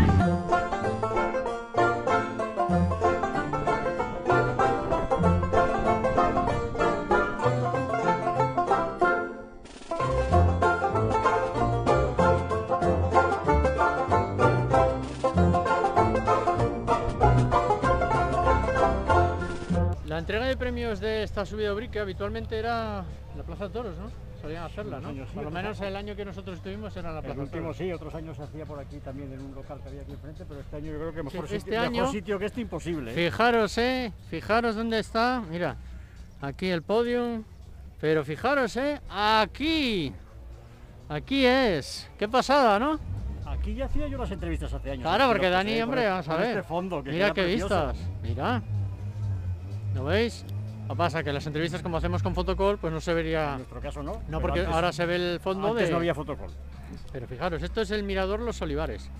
[SPEAKER 1] La entrega de premios de esta subida a Ubrique habitualmente era en la Plaza de Toros, ¿no? Solían hacerla, ¿no?
[SPEAKER 2] Unos años sí,
[SPEAKER 1] Por lo
[SPEAKER 2] otros
[SPEAKER 1] menos
[SPEAKER 2] años.
[SPEAKER 1] el año que nosotros estuvimos era en la
[SPEAKER 2] El
[SPEAKER 1] Plaza de
[SPEAKER 2] último
[SPEAKER 1] Toros.
[SPEAKER 2] sí, otros años se hacía por aquí también en un local que había aquí enfrente, pero este año yo creo que mejor,
[SPEAKER 1] Sí,
[SPEAKER 2] sitio,
[SPEAKER 1] este
[SPEAKER 2] mejor
[SPEAKER 1] año-
[SPEAKER 2] sitio que este imposible. ¿eh?
[SPEAKER 1] Fijaros, eh, fijaros dónde está, mira, aquí el podium, pero fijaros, eh, aquí, aquí es, qué pasada, ¿no?
[SPEAKER 2] Aquí ya hacía yo las entrevistas hace años.
[SPEAKER 1] Claro,
[SPEAKER 2] aquí,
[SPEAKER 1] porque
[SPEAKER 2] locos,
[SPEAKER 1] Dani,
[SPEAKER 2] ¿eh?
[SPEAKER 1] hombre,
[SPEAKER 2] Con
[SPEAKER 1] vamos a
[SPEAKER 2] con
[SPEAKER 1] ver,
[SPEAKER 2] este fondo, que
[SPEAKER 1] mira
[SPEAKER 2] queda
[SPEAKER 1] qué
[SPEAKER 2] precioso.
[SPEAKER 1] vistas, mira, ¿lo veis? Lo que pasa que las entrevistas como hacemos con fotocall, pues no se vería,
[SPEAKER 2] En nuestro caso no.
[SPEAKER 1] no,
[SPEAKER 2] pero
[SPEAKER 1] porque
[SPEAKER 2] antes-
[SPEAKER 1] ahora se ve el fondo
[SPEAKER 2] antes
[SPEAKER 1] de...
[SPEAKER 2] no había fotocall.
[SPEAKER 1] Pero fijaros, esto es el mirador Los Olivares.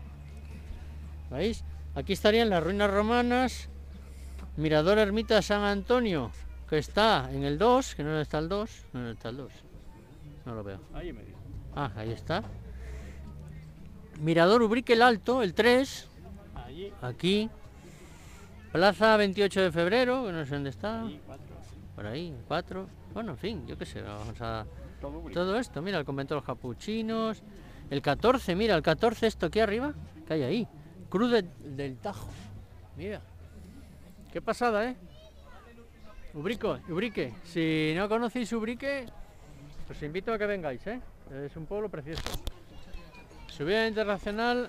[SPEAKER 1] ¿Veis? Aquí estarían las ruinas romanas, mirador Ermita San Antonio, que está en el dos, que no está el dos, no está el dos, no lo veo.
[SPEAKER 2] Ahí en medio.
[SPEAKER 1] Ah, ahí está. Mirador Ubrique el Alto, el tres,
[SPEAKER 2] Allí.
[SPEAKER 1] aquí. Plaza veintiocho de febrero, que no sé dónde está.
[SPEAKER 2] Ahí, cuatro.
[SPEAKER 1] Por ahí, cuatro. Bueno, en fin, yo qué sé, vamos a...
[SPEAKER 2] Todo Ubrique.
[SPEAKER 1] Todo esto, mira, el convento de los capuchinos. El catorce, mira, el catorce, esto aquí arriba, que hay ahí. Cruz de- del Tajo. Mira. Qué pasada, ¿eh? Ubrico, Ubrique. Si no conocéis Ubrique, os invito a que vengáis, ¿eh? Es un pueblo precioso. Subida internacional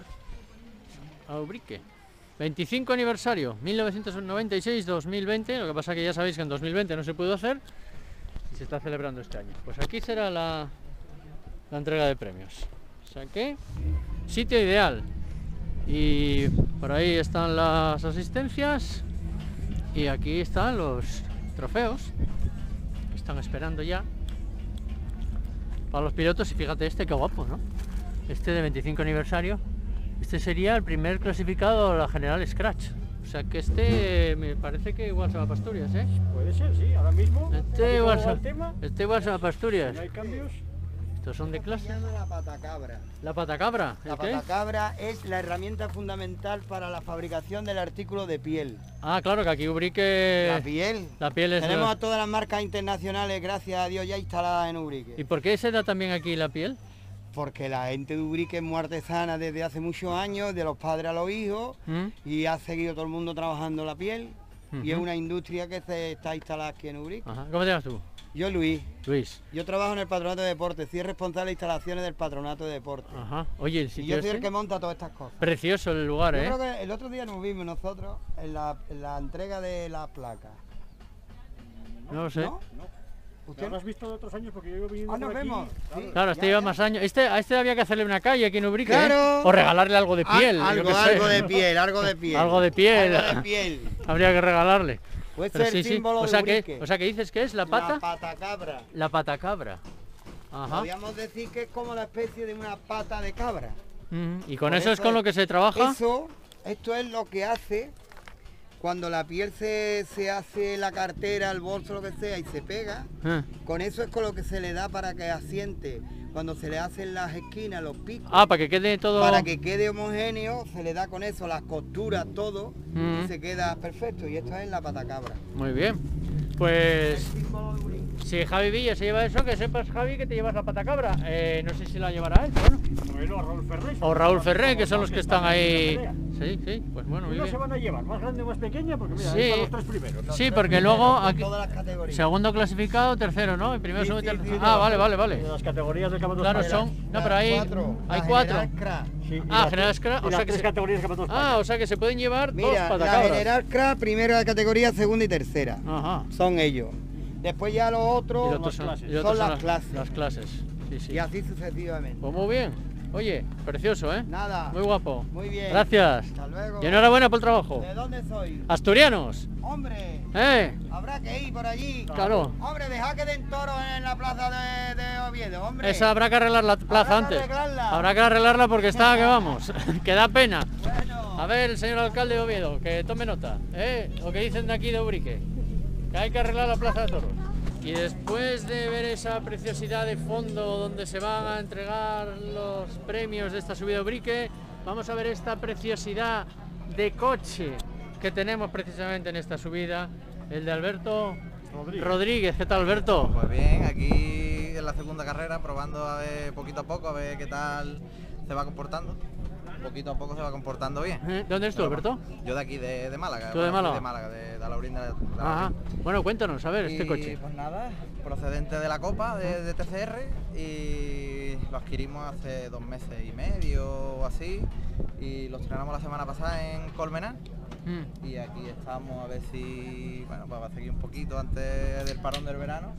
[SPEAKER 1] a Ubrique. veinticinco aniversario, mil novecientos noventa y seis dos mil veinte. Lo que pasa que ya sabéis que en dos mil veinte no se pudo hacer y se está celebrando este año. Pues aquí será la, la entrega de premios. O sea que, sitio ideal. Y por ahí están las asistencias y aquí están los trofeos que están esperando ya para los pilotos. Y fíjate este, qué guapo, ¿no? Este de veinticinco aniversario. Este sería el primer clasificado a la General Scratch. O sea que este me parece que igual se va para Asturias, ¿eh?
[SPEAKER 2] Puede ser, sí, ahora mismo.
[SPEAKER 1] Este igual,
[SPEAKER 2] ¿cómo va el
[SPEAKER 1] se,
[SPEAKER 2] tema?
[SPEAKER 1] este igual se va para Asturias.
[SPEAKER 2] Si no hay cambios.
[SPEAKER 1] Estos son de clase.
[SPEAKER 13] La patacabra.
[SPEAKER 1] La patacabra.
[SPEAKER 13] La
[SPEAKER 1] ¿el qué?
[SPEAKER 13] patacabra es la herramienta fundamental para la fabricación del artículo de piel.
[SPEAKER 1] Ah, claro, que aquí Ubrique...
[SPEAKER 13] La piel.
[SPEAKER 1] La piel es...
[SPEAKER 13] Tenemos
[SPEAKER 1] la-
[SPEAKER 13] a todas las marcas internacionales, gracias a Dios, ya instaladas en Ubrique.
[SPEAKER 1] ¿Y por qué se da también aquí la piel?
[SPEAKER 13] Porque la gente de Ubrique es muy artesana desde hace muchos años, de los padres a los hijos,
[SPEAKER 1] ¿Mm?
[SPEAKER 13] y ha seguido todo el mundo trabajando la piel. Y es
[SPEAKER 1] Ujú.
[SPEAKER 13] una industria que se está instalada aquí en Ubrique.
[SPEAKER 1] Ajá. ¿Cómo te llamas tú?
[SPEAKER 13] Yo, Luis.
[SPEAKER 1] Luis.
[SPEAKER 13] Yo trabajo en el Patronato de Deportes, soy responsable de instalaciones del Patronato de Deportes.
[SPEAKER 1] Ajá. Oye, el
[SPEAKER 13] Y
[SPEAKER 1] sitio
[SPEAKER 13] yo soy el
[SPEAKER 1] este...
[SPEAKER 13] que monta todas estas cosas.
[SPEAKER 1] Precioso el lugar,
[SPEAKER 13] Yo
[SPEAKER 1] ¿eh?
[SPEAKER 13] creo que el otro día nos vimos nosotros en la, en la entrega de las placas.
[SPEAKER 1] No lo sé.
[SPEAKER 13] ¿No?
[SPEAKER 2] ¿Usted lo has visto de otros años? Porque yo viniendo
[SPEAKER 13] Ah, nos
[SPEAKER 2] por aquí,
[SPEAKER 13] vemos.
[SPEAKER 2] claro.
[SPEAKER 13] Sí.
[SPEAKER 1] Claro, este
[SPEAKER 13] Ya,
[SPEAKER 1] lleva
[SPEAKER 13] ya.
[SPEAKER 1] más años. Este, a este había que hacerle una calle aquí en Ubrique, ¿eh?
[SPEAKER 13] Claro.
[SPEAKER 1] O regalarle algo de
[SPEAKER 13] Ah,
[SPEAKER 1] piel. yo
[SPEAKER 13] algo,
[SPEAKER 1] qué sé.
[SPEAKER 13] algo de piel, algo de piel.
[SPEAKER 1] Algo de piel.
[SPEAKER 13] Algo de piel.
[SPEAKER 1] Habría que regalarle.
[SPEAKER 13] Pues
[SPEAKER 1] Pero
[SPEAKER 13] es el
[SPEAKER 1] sí, sí.
[SPEAKER 13] símbolo
[SPEAKER 1] O
[SPEAKER 13] de
[SPEAKER 1] sea, que,
[SPEAKER 13] Ubrique.
[SPEAKER 1] o sea, que dices que es la pata.
[SPEAKER 13] La patacabra.
[SPEAKER 1] La patacabra. Ajá.
[SPEAKER 13] Podríamos decir que es como la especie de una pata de cabra.
[SPEAKER 1] Mm, Y con
[SPEAKER 13] Por
[SPEAKER 1] eso es con lo que se trabaja.
[SPEAKER 13] Eso, esto es lo que hace cuando la piel se, se hace la cartera, el bolso, lo que sea, y se pega.
[SPEAKER 1] Ah.
[SPEAKER 13] Con eso es con lo que se le da para que asiente. Cuando se le hacen las esquinas, los picos.
[SPEAKER 1] Ah, para que quede todo.
[SPEAKER 13] Para que quede homogéneo, se le da con eso las costuras, todo,
[SPEAKER 1] Mm.
[SPEAKER 13] y se queda perfecto. Y esto es la patacabra.
[SPEAKER 1] Muy bien. Pues si Javi Villa se lleva eso, que sepas, Javi, que te llevas la patacabra. Eh, no sé si la llevará él, pero bueno.
[SPEAKER 2] Bueno, a Raúl Ferrer.
[SPEAKER 1] O Raúl Ferrer, que son los que están ahí.
[SPEAKER 2] en la
[SPEAKER 1] Sí, sí, pues bueno, muy
[SPEAKER 2] ¿Qué
[SPEAKER 1] bien.
[SPEAKER 2] se van a llevar? ¿Más grande o más pequeña? Porque mira,
[SPEAKER 1] Sí,
[SPEAKER 2] ahí están los tres primeros.
[SPEAKER 1] sí, porque luego aquí,
[SPEAKER 13] Todas las categorías.
[SPEAKER 1] segundo clasificado, tercero, ¿no? El primero,
[SPEAKER 13] Sí,
[SPEAKER 1] segundo y
[SPEAKER 13] sí,
[SPEAKER 1] tercero.
[SPEAKER 13] sí,
[SPEAKER 1] Ah,
[SPEAKER 13] sí.
[SPEAKER 1] vale, vale, vale.
[SPEAKER 2] De las categorías del campeonato
[SPEAKER 1] Claro,
[SPEAKER 2] español.
[SPEAKER 1] son. No, pero hay
[SPEAKER 13] Cuatro.
[SPEAKER 1] hay
[SPEAKER 13] La
[SPEAKER 1] cuatro.
[SPEAKER 13] General Cra.
[SPEAKER 2] Sí, y
[SPEAKER 1] Ah,
[SPEAKER 2] las-
[SPEAKER 1] General Scrap,
[SPEAKER 2] y
[SPEAKER 1] o
[SPEAKER 2] las
[SPEAKER 1] sea que
[SPEAKER 2] tres
[SPEAKER 1] se-
[SPEAKER 2] categorías del campeonato
[SPEAKER 1] Ah,
[SPEAKER 2] español.
[SPEAKER 1] o sea que se pueden llevar dos
[SPEAKER 13] Mira, la
[SPEAKER 1] patacabras.
[SPEAKER 13] General Cra, primero de categoría, segunda y tercera.
[SPEAKER 1] Ajá.
[SPEAKER 13] Son ellos. Después ya los
[SPEAKER 1] Y
[SPEAKER 13] otros
[SPEAKER 1] los otros son,
[SPEAKER 2] clases.
[SPEAKER 1] y los otros
[SPEAKER 13] son
[SPEAKER 1] son
[SPEAKER 13] las clases.
[SPEAKER 1] Las clases. Sí, sí.
[SPEAKER 13] Y así sucesivamente.
[SPEAKER 1] Pues muy bien. Oye, precioso, ¿eh?
[SPEAKER 13] Nada.
[SPEAKER 1] Muy guapo.
[SPEAKER 13] Muy bien.
[SPEAKER 1] Gracias.
[SPEAKER 13] Hasta luego.
[SPEAKER 1] Y enhorabuena por el trabajo.
[SPEAKER 13] ¿De dónde soy?
[SPEAKER 1] Asturianos.
[SPEAKER 13] Hombre,
[SPEAKER 1] ¿Eh?
[SPEAKER 13] habrá que ir por allí.
[SPEAKER 1] Claro.
[SPEAKER 13] Hombre, deja que den toros en la plaza de, de Oviedo, hombre.
[SPEAKER 1] Esa habrá que arreglar la plaza
[SPEAKER 13] Habrá que
[SPEAKER 1] antes.
[SPEAKER 13] arreglarla.
[SPEAKER 1] Habrá que arreglarla porque está que vamos. Que da pena. A ver, el señor alcalde de Oviedo, que tome nota. ¿Eh? Lo que dicen de aquí de Ubrique. Que hay que arreglar la plaza de toros. Y después de ver esa preciosidad de fondo donde se van a entregar los premios de esta subida a Ubrique, vamos a ver esta preciosidad de coche que tenemos precisamente en esta subida, el de Alberto Rodríguez. Rodríguez. ¿Qué tal, Alberto?
[SPEAKER 19] Pues bien, aquí en la segunda carrera, probando a ver poquito a poco, a ver qué tal se va comportando. Poquito a poco se va comportando bien.
[SPEAKER 1] ¿Eh? ¿Dónde eres tú, Alberto?
[SPEAKER 19] Yo de aquí, de, de Málaga.
[SPEAKER 1] ¿Tú de
[SPEAKER 19] bueno,
[SPEAKER 1] Málaga?
[SPEAKER 19] De Málaga, de, de Alaurín de, de
[SPEAKER 1] Ajá.
[SPEAKER 19] Alaurín.
[SPEAKER 1] Bueno, cuéntanos, a ver, este
[SPEAKER 19] Y,
[SPEAKER 1] coche.
[SPEAKER 19] Pues nada, procedente de la Copa, de, de T C R, y lo adquirimos hace dos meses y medio o así, y lo estrenamos la semana pasada en Colmenar.
[SPEAKER 1] Mm.
[SPEAKER 19] Y aquí estamos a ver si, bueno, pues va a seguir un poquito antes del parón del verano.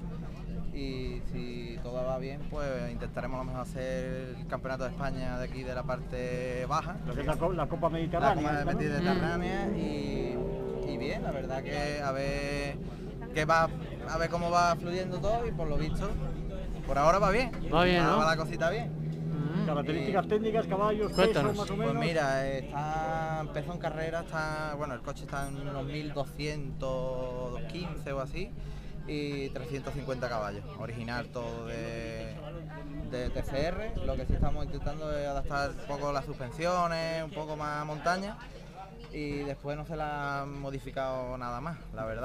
[SPEAKER 19] Y si todo va bien, pues intentaremos a lo mejor hacer el campeonato de España de aquí de la parte baja.
[SPEAKER 2] Lo que es la, co- la Copa
[SPEAKER 19] La
[SPEAKER 2] Mediterránea.
[SPEAKER 19] Copa
[SPEAKER 2] esta, ¿no?
[SPEAKER 19] Mediterránea y, y bien, la verdad que a ver que va, a ver cómo va fluyendo todo, y por lo visto, por ahora va bien.
[SPEAKER 1] Va bien, ¿no?
[SPEAKER 19] Va la cosita bien.
[SPEAKER 2] Características técnicas, caballos, peso,
[SPEAKER 1] Cuéntanos.
[SPEAKER 2] más o menos.
[SPEAKER 19] Pues mira, está, empezó en carrera, está, bueno, el coche está en unos mil doscientos quince o así, y trescientos cincuenta caballos, original todo de, de T C R. Lo que sí estamos intentando es adaptar un poco las suspensiones, un poco más montaña, y después no se la han modificado nada más, la verdad.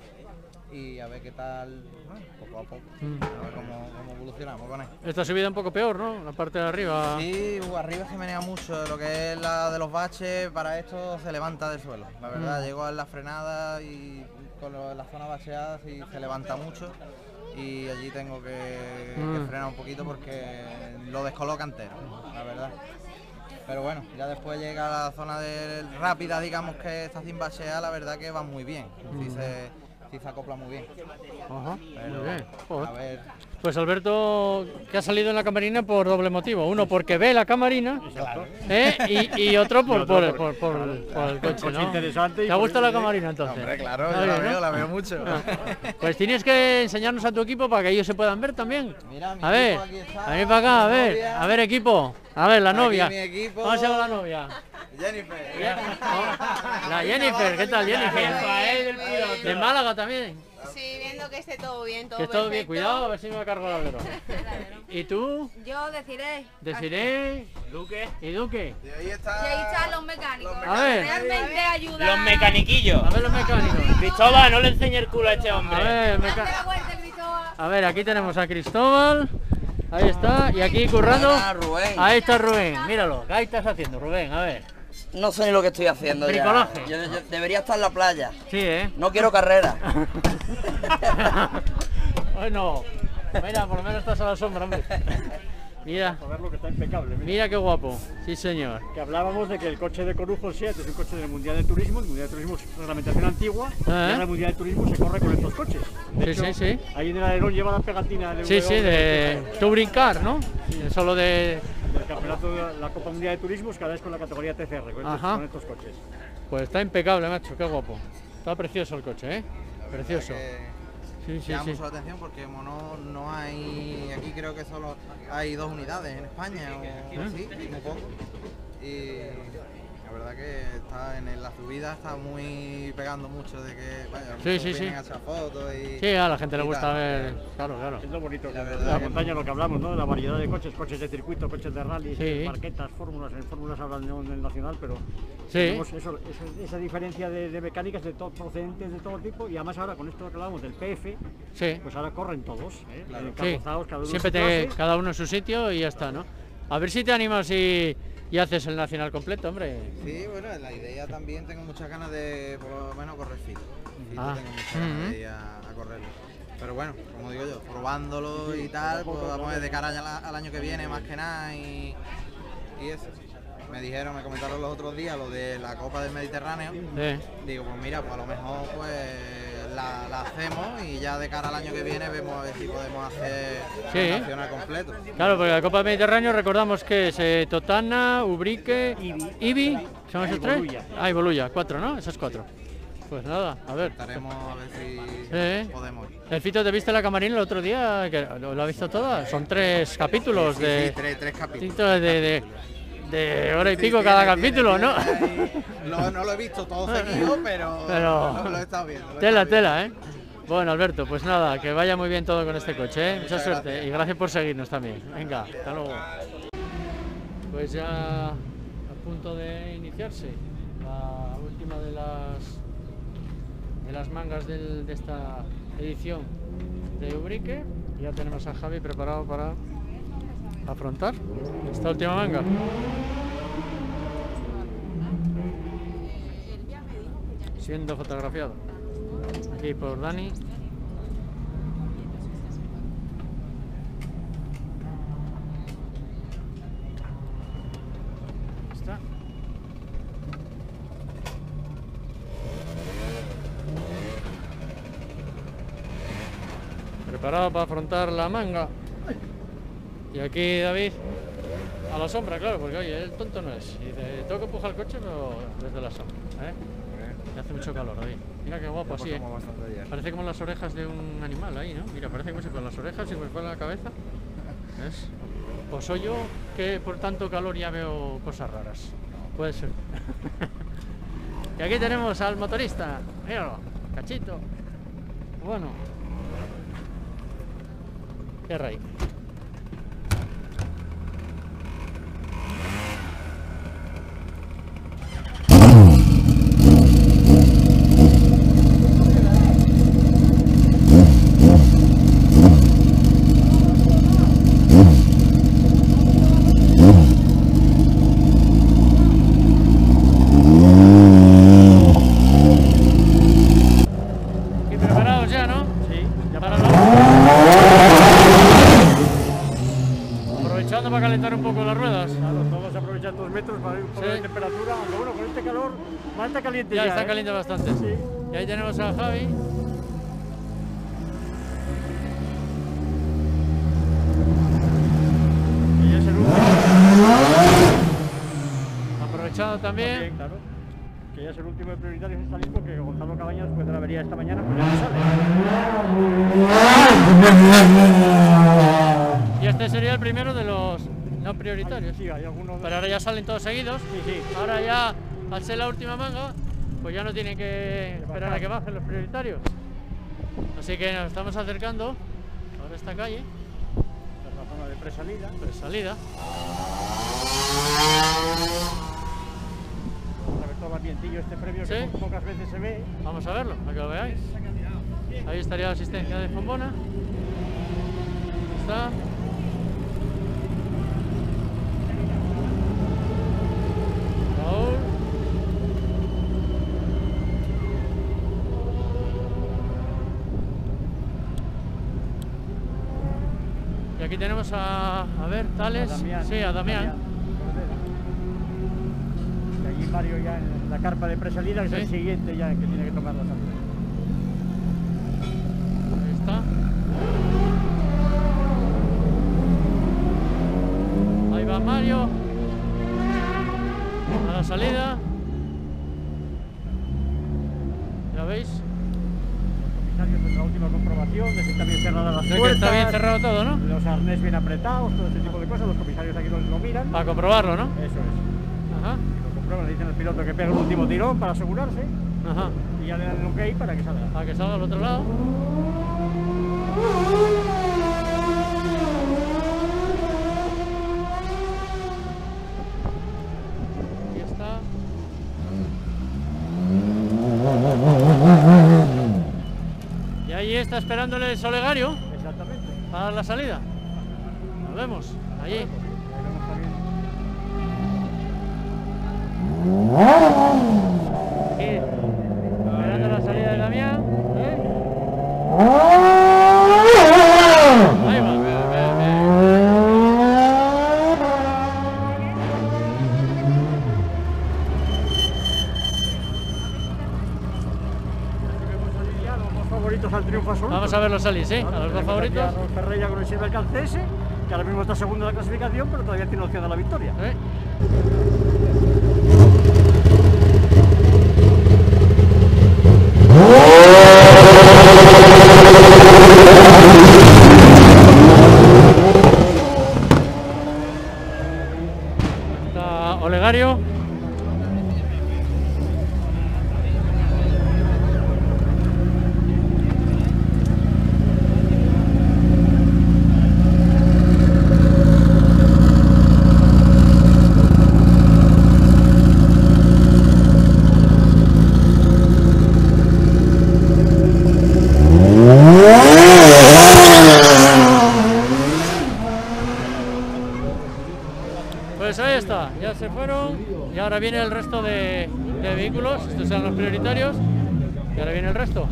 [SPEAKER 19] Y a ver qué tal, bueno, poco a poco,
[SPEAKER 1] Mm.
[SPEAKER 19] a ver cómo, cómo evolucionamos con él.
[SPEAKER 1] Esta subida un poco peor, ¿no? La parte de arriba.
[SPEAKER 19] Sí, uh, arriba se menea mucho, lo que es la de los baches, para esto se levanta del suelo. La verdad,
[SPEAKER 1] Mm.
[SPEAKER 19] llego a la frenada y con lo- la zona bacheada sí se levanta mucho, y allí tengo que, que
[SPEAKER 1] Mm.
[SPEAKER 19] frenar un poquito porque lo descoloca entero, la verdad. Pero bueno, ya después llega a la zona de rápida, digamos, que está sin bachear, la verdad que va muy bien. Sí
[SPEAKER 1] Mm.
[SPEAKER 19] se, sí se acopla muy bien.
[SPEAKER 1] Ajá,
[SPEAKER 19] Pero,
[SPEAKER 1] muy bien. Joder.
[SPEAKER 19] a ver.
[SPEAKER 1] Pues Alberto, que ha salido en la camarina por doble motivo. Uno porque ve la camarina, ¿eh? y, y otro por,
[SPEAKER 2] Y otro
[SPEAKER 1] por,
[SPEAKER 2] por-
[SPEAKER 1] por, por- por el coche,
[SPEAKER 2] coche
[SPEAKER 1] ¿no?
[SPEAKER 2] interesante y
[SPEAKER 1] ¿Te ha
[SPEAKER 2] por
[SPEAKER 1] gustado la
[SPEAKER 2] eso,
[SPEAKER 1] camarina entonces?
[SPEAKER 19] Hombre, claro,
[SPEAKER 1] Está
[SPEAKER 19] yo la
[SPEAKER 1] bien,
[SPEAKER 19] veo,
[SPEAKER 1] ¿no?
[SPEAKER 19] la veo mucho.
[SPEAKER 1] Ah. Pues tienes que enseñarnos a tu equipo para que ellos se puedan ver también.
[SPEAKER 19] Mira, mi
[SPEAKER 1] A ver,
[SPEAKER 19] equipo aquí está,
[SPEAKER 1] a ver para acá, a
[SPEAKER 19] mi
[SPEAKER 1] ver,
[SPEAKER 19] novia.
[SPEAKER 1] a ver equipo, a ver la
[SPEAKER 19] Aquí
[SPEAKER 1] novia.
[SPEAKER 19] mi equipo.
[SPEAKER 1] ¿Cómo se llama la novia?
[SPEAKER 19] Jennifer.
[SPEAKER 1] La Jennifer, ¿qué tal Jennifer? De Málaga también.
[SPEAKER 20] Sí, viendo que esté todo bien, todo
[SPEAKER 1] Que todo bien,
[SPEAKER 20] perfecto.
[SPEAKER 1] cuidado, a ver si me cargo el alero. ¿Y tú?
[SPEAKER 20] Yo deciré.
[SPEAKER 1] Desiree, Duque y Duque.
[SPEAKER 19] Y ahí
[SPEAKER 20] Y ahí están los mecánicos.
[SPEAKER 1] A ver.
[SPEAKER 20] Realmente ayuda.
[SPEAKER 21] Los mecaniquillos.
[SPEAKER 1] A ver los mecánicos.
[SPEAKER 21] Cristóbal, no le enseñe el culo a este
[SPEAKER 1] A
[SPEAKER 21] hombre.
[SPEAKER 1] ver, meca- a ver, aquí tenemos a Cristóbal. Ahí está, y aquí currando.
[SPEAKER 22] Buena, Rubén.
[SPEAKER 1] Ahí está Rubén, míralo. ¿Qué estás haciendo, Rubén? A ver.
[SPEAKER 22] No sé ni lo que estoy haciendo ya.
[SPEAKER 1] Bricolaje.
[SPEAKER 22] Yo, yo debería estar en la playa.
[SPEAKER 1] Sí, ¿eh?
[SPEAKER 22] No quiero carrera.
[SPEAKER 1] Bueno, mira, por lo menos estás a la sombra, hombre. Mira.
[SPEAKER 2] A verlo, que está impecable. Mira.
[SPEAKER 1] Mira qué guapo. Sí, señor.
[SPEAKER 2] Que hablábamos de que el coche de Corujo Seat es un coche del Mundial de Turismo. El Mundial de Turismo es reglamentación antigua.
[SPEAKER 1] ¿Eh?
[SPEAKER 2] Y ahora el Mundial de Turismo se corre con estos coches. De
[SPEAKER 1] Sí,
[SPEAKER 2] hecho,
[SPEAKER 1] sí, sí.
[SPEAKER 2] Ahí en el alerón lleva la pegatina de
[SPEAKER 1] Sí, sí, de Touring Car, ¿no? Solo de...
[SPEAKER 2] del campeonato de la Copa Mundial de Turismo, cada vez con la categoría T C R, con, estos,
[SPEAKER 1] Ajá.
[SPEAKER 2] con estos coches.
[SPEAKER 1] Pues está impecable, macho, qué guapo. Está precioso el coche, ¿eh? Precioso. Sí, sí,
[SPEAKER 19] Llama
[SPEAKER 1] sí.
[SPEAKER 19] mucho la atención porque como no, no hay, aquí creo que solo hay dos unidades en España o así, muy poco. Y la verdad que está en la subida está muy pegando mucho de que vaya,
[SPEAKER 1] Sí,
[SPEAKER 19] muchos
[SPEAKER 1] sí, sí.
[SPEAKER 19] vienen a echar fotos y
[SPEAKER 1] Sí, a la gente le
[SPEAKER 19] y
[SPEAKER 1] gusta
[SPEAKER 19] tal.
[SPEAKER 1] ver, claro, claro.
[SPEAKER 2] Es lo bonito,
[SPEAKER 19] La
[SPEAKER 2] de
[SPEAKER 19] verdad
[SPEAKER 2] la
[SPEAKER 19] que-
[SPEAKER 2] montaña, lo que hablamos, ¿no? De la variedad de coches, coches de circuito, coches de rally,
[SPEAKER 1] Sí.
[SPEAKER 2] marquetas, fórmulas. En fórmulas hablan en el nacional, pero
[SPEAKER 1] Sí.
[SPEAKER 2] tenemos eso, esa, esa diferencia de, de mecánicas de todo, procedentes de todo tipo. Y además ahora con esto que hablamos del P F,
[SPEAKER 1] Sí.
[SPEAKER 2] pues ahora corren todos, ¿eh?
[SPEAKER 1] Sí.
[SPEAKER 2] Encarrozados, cada uno en
[SPEAKER 1] Siempre
[SPEAKER 2] su
[SPEAKER 1] te,
[SPEAKER 2] clase.
[SPEAKER 1] cada uno en su sitio y ya está, ¿no? A ver si te animas y, y haces el nacional completo, hombre.
[SPEAKER 19] Sí, bueno, la idea también tengo muchas ganas de por lo menos correr Fito. Fito
[SPEAKER 1] Ah.
[SPEAKER 19] tengo muchas ganas
[SPEAKER 1] Ujú.
[SPEAKER 19] de ir a, a correrlo. Pero bueno, como digo yo, probándolo y tal, pues vamos a ver de cara ya la- al año que viene más que nada y, y eso. Me dijeron, me comentaron los otros días lo de la Copa del Mediterráneo.
[SPEAKER 1] Sí.
[SPEAKER 19] Digo, pues mira, pues a lo mejor pues la, la hacemos y ya de cara al año que viene vemos a ver si podemos hacer
[SPEAKER 1] Sí.
[SPEAKER 19] el nacional completo.
[SPEAKER 1] Claro, porque la Copa Mediterráneo recordamos que es eh, Totana, Ubrique, Ibi, ¿son esos
[SPEAKER 19] Y
[SPEAKER 1] tres?
[SPEAKER 19] Bolulla.
[SPEAKER 1] Ah, y Bolulla, cuatro, ¿no? Esos cuatro. Pues nada, a ver.
[SPEAKER 19] Estaremos a ver si
[SPEAKER 1] Sí.
[SPEAKER 19] podemos.
[SPEAKER 1] El Fito, ¿te viste la camarina el otro día? Que ¿Lo, lo ha visto toda? Son tres capítulos
[SPEAKER 19] Sí, sí,
[SPEAKER 1] de...
[SPEAKER 19] sí, tres- tres capítulos.
[SPEAKER 1] de, de, de hora y
[SPEAKER 19] Sí,
[SPEAKER 1] pico
[SPEAKER 19] tiene,
[SPEAKER 1] cada
[SPEAKER 19] tiene,
[SPEAKER 1] capítulo,
[SPEAKER 19] tiene
[SPEAKER 1] ¿no?
[SPEAKER 19] ahí- lo- no lo he visto todo seguido, pero,
[SPEAKER 1] Pero-
[SPEAKER 19] lo, lo he estado viendo. lo he
[SPEAKER 1] Tela,
[SPEAKER 19] estado
[SPEAKER 1] tela, ¿eh? Bueno, Alberto, pues nada, que vaya muy bien todo con este coche, ¿eh? Mucha
[SPEAKER 19] Muchas
[SPEAKER 1] suerte
[SPEAKER 19] gracias.
[SPEAKER 1] y gracias por seguirnos también. Venga, hasta luego. Pues ya a punto de iniciarse la última de las de las mangas del- de esta edición de Ubrique. Ya tenemos a Javi preparado para afrontar esta última manga. Siendo fotografiado aquí por Dani. Ahí está. Preparado para afrontar la manga. Y aquí David a la sombra, claro, porque oye, el tonto no es. Y dice, tengo que empujar el coche, pero desde la sombra, ¿eh? Y hace mucho calor, David. Mira qué guapo así, ¿eh? Parece como las orejas de un animal ahí, ¿no? Mira, parece como si con las orejas y me fuera la cabeza. ¿Ves? O soy yo que por tanto calor ya veo cosas raras. Puede ser. Y aquí tenemos al motorista. Míralo, cachito. Bueno. Qué rey. ¿Y preparados ya, no? Sí, ya para la... Aprovechando para calentar un poco las ruedas.
[SPEAKER 2] Claro, todos aprovechando dos metros para ir un poco
[SPEAKER 1] Sí.
[SPEAKER 2] de temperatura, aunque bueno, con este calor va a estar caliente
[SPEAKER 1] Ya
[SPEAKER 2] ya.
[SPEAKER 1] está
[SPEAKER 2] ¿eh?
[SPEAKER 1] caliente bastante.
[SPEAKER 2] Sí.
[SPEAKER 1] Y ahí tenemos a Javi.
[SPEAKER 2] Y ya es el último.
[SPEAKER 1] Aprovechando también.
[SPEAKER 2] También, claro. Que ya es el último de prioritarios en salir porque Gonzalo Cabañas, después de la avería esta mañana, pues ya no sale.
[SPEAKER 1] Y este sería el primero de los no prioritarios.
[SPEAKER 2] Sí, hay algunos.
[SPEAKER 1] Pero ahora ya salen todos seguidos.
[SPEAKER 2] Sí, sí.
[SPEAKER 1] Ahora ya, al ser la última manga, pues ya no tienen que esperar a que bajen los prioritarios. Así que nos estamos acercando ahora a esta calle.
[SPEAKER 2] Esta es la zona de presalida.
[SPEAKER 1] Presalida.
[SPEAKER 2] Vamos a ver todo el ambientillo, este premio que
[SPEAKER 1] Sí.
[SPEAKER 2] po- pocas veces se ve.
[SPEAKER 1] Vamos a verlo, para que lo veáis. Ahí estaría la asistencia de Fombona. Ahí está. Raúl. Y aquí tenemos a, a ver, Tales,
[SPEAKER 2] A Damián.
[SPEAKER 1] sí, a Damián.
[SPEAKER 2] Y allí Mario ya en la carpa de presalida, que
[SPEAKER 1] Sí.
[SPEAKER 2] es el siguiente ya que tiene que tomar la salida.
[SPEAKER 1] Ahí está. Ahí va Mario. A la salida. Ya veis.
[SPEAKER 2] La última comprobación de que está bien cerrada las
[SPEAKER 1] De que
[SPEAKER 2] puertas,
[SPEAKER 1] está bien cerrado todo, ¿no?
[SPEAKER 2] los arnés bien apretados, todo ese tipo de cosas. Los comisarios aquí lo, lo miran.
[SPEAKER 1] Para comprobarlo, ¿no?
[SPEAKER 2] Eso es.
[SPEAKER 1] Ajá.
[SPEAKER 2] Lo comprueban, le dicen al piloto que pega el último tirón para asegurarse.
[SPEAKER 1] Ajá.
[SPEAKER 2] Y ya le dan el ok para que salga.
[SPEAKER 1] Para que salga al otro lado. Aquí está. Y ahí está esperándole el Solegario.
[SPEAKER 2] Exactamente.
[SPEAKER 1] Para dar la salida. Nos vemos. Allí. Aquí, esperando la salida de Damián. ¿eh? Ahí va.
[SPEAKER 2] Los favoritos al triunfo absoluto.
[SPEAKER 1] Vamos a ver los salis, ¿sí? A los dos favoritos.
[SPEAKER 2] A Raúl Ferreira con el Silver Calcese, que ahora mismo está segundo en la clasificación, pero todavía tiene opción a la victoria.
[SPEAKER 1] ¿Eh? Está Olegario. Pues ahí está, ya se fueron y ahora viene el resto de, de vehículos, estos son los prioritarios y ahora viene el resto.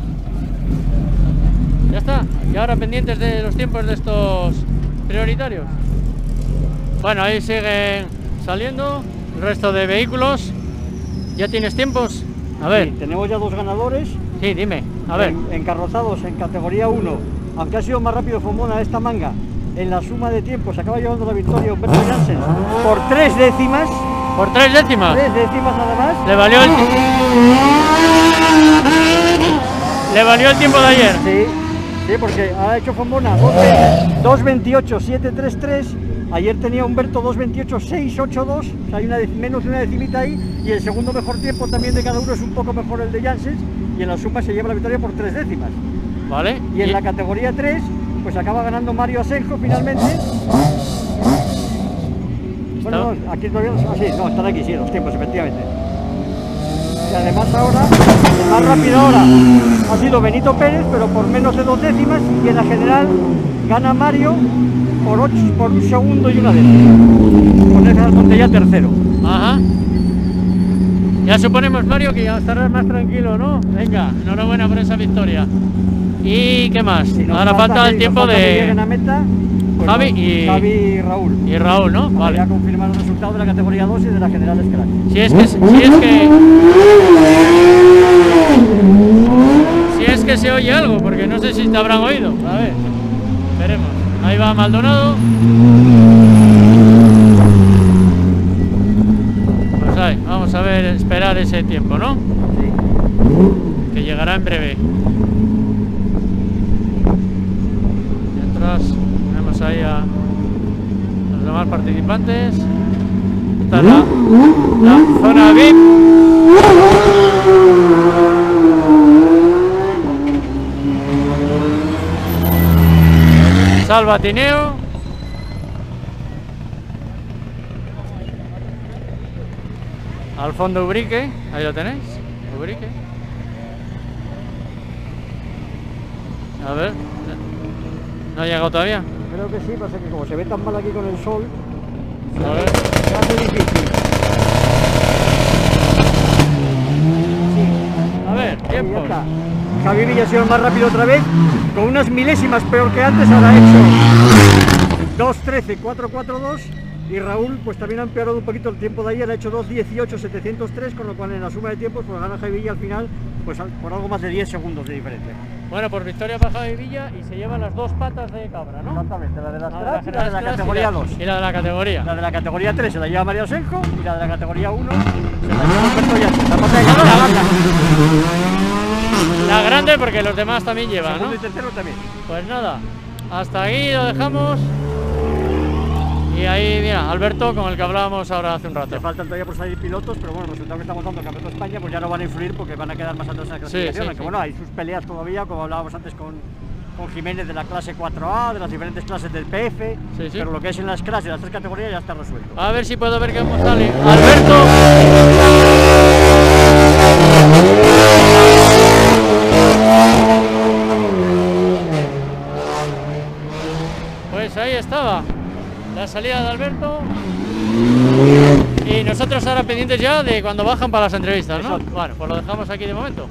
[SPEAKER 1] Ya está, y ahora pendientes de los tiempos de estos prioritarios. Bueno, ahí siguen saliendo el resto de vehículos. ¿Ya tienes tiempos? A ver.
[SPEAKER 2] Sí, tenemos ya dos ganadores.
[SPEAKER 1] Sí, dime, a ver.
[SPEAKER 2] En, encarrozados en categoría uno, aunque ha sido más rápido Fomona esta manga, en la suma de tiempos acaba llevando la victoria Humberto Janssen por tres décimas.
[SPEAKER 1] ¿Por tres décimas?
[SPEAKER 2] Tres décimas nada más.
[SPEAKER 1] Le valió el, Le valió el tiempo de ayer.
[SPEAKER 2] Sí, sí, porque ha hecho Fomona dos veintiocho siete treinta y tres. Ayer tenía Humberto dos veintiocho seis ochenta y dos, o sea, hay una, menos de una decimita ahí, y el segundo mejor tiempo también de cada uno es un poco mejor el de Janssens, y en la suma se lleva la victoria por tres décimas.
[SPEAKER 1] Vale.
[SPEAKER 2] Y en
[SPEAKER 1] y...
[SPEAKER 2] la categoría tres, pues acaba ganando Mario Asenjo finalmente. Bueno, no, aquí todavía no, ah, sí, no, están aquí, sí, los tiempos, efectivamente. Y además ahora, el más rápido ahora ha sido Benito Pérez, pero por menos de dos décimas, y en la general gana Mario por, ocho, por un segundo y una décima. Con ese Almonte ya tercero.
[SPEAKER 1] Ajá. Ya suponemos, Mario, que ya estarás más tranquilo, ¿no? Venga, enhorabuena por esa victoria. ¿Y qué más?
[SPEAKER 2] Si
[SPEAKER 1] ahora falta, falta el tiempo de
[SPEAKER 2] a meta, pues
[SPEAKER 1] Javi,
[SPEAKER 2] no,
[SPEAKER 1] y...
[SPEAKER 2] Javi y Raúl.
[SPEAKER 1] Y Raúl, ¿no? Vale.
[SPEAKER 2] Ya confirmaron el resultado de la categoría dos y de la general Scratch.
[SPEAKER 1] Si es que... Si es que... Si es que se oye algo, porque no sé si te habrán oído. A ver, veremos. Ahí va Maldonado. Pues ahí, vamos a ver, esperar ese tiempo, ¿no? Sí. Que llegará en breve. Mientras tenemos ahí a los demás participantes. Está la, la zona V I P. Salvatineo. Al fondo Ubrique, ahí lo tenéis, Ubrique. A ver, ¿no ha llegado todavía?
[SPEAKER 2] Creo que sí, pasa que como se ve tan mal aquí con el sol,
[SPEAKER 1] a ver.
[SPEAKER 2] se hace difícil.
[SPEAKER 1] Sí. A ver, tiempo.
[SPEAKER 2] Javi Villa ha sido el más rápido otra vez, con unas milésimas peor que antes, ahora ha hecho dos trece cuatro cuatro dos. Y Raúl pues también ha empeorado un poquito el tiempo de ayer, ha hecho dos dieciocho setecientos tres, con lo cual en la suma de tiempos pues gana Javi Villa al final pues por algo más de diez segundos de diferencia.
[SPEAKER 1] Bueno, por victoria para Javi Villa y se lleva las dos patas de cabra, ¿no?
[SPEAKER 2] Exactamente, la de las
[SPEAKER 1] La
[SPEAKER 2] Crash y la de la
[SPEAKER 1] Crash
[SPEAKER 2] categoría dos.
[SPEAKER 1] Y la de la categoría.
[SPEAKER 2] La de la categoría tres se la lleva María Osenjo y la de la categoría uno se la lleva Alberto Yáñez. La pata de cabra la gana.
[SPEAKER 1] La grande porque los demás también llevan, ¿no?
[SPEAKER 2] Segundo y tercero también.
[SPEAKER 1] Pues nada, hasta aquí lo dejamos. Y ahí, mira, Alberto, con el que hablábamos ahora hace un rato.
[SPEAKER 2] Te faltan todavía por salir pilotos, pero bueno, los resultados que estamos dando en el Campeonato de España pues ya no van a influir porque van a quedar más atrás en la clasificación. Sí, sí, aunque sí. Bueno, hay sus peleas todavía, como hablábamos antes con, con Jiménez de la clase cuatro A, de las diferentes clases del P F, sí, sí. Pero lo que es en las clases de las tres categorías ya está resuelto.
[SPEAKER 1] A ver si puedo ver cómo sale Alberto. Pues ahí estaba la salida de Alberto y nosotros ahora pendientes ya de cuando bajan para las entrevistas, ¿no? Exacto. Bueno, pues lo dejamos aquí de momento.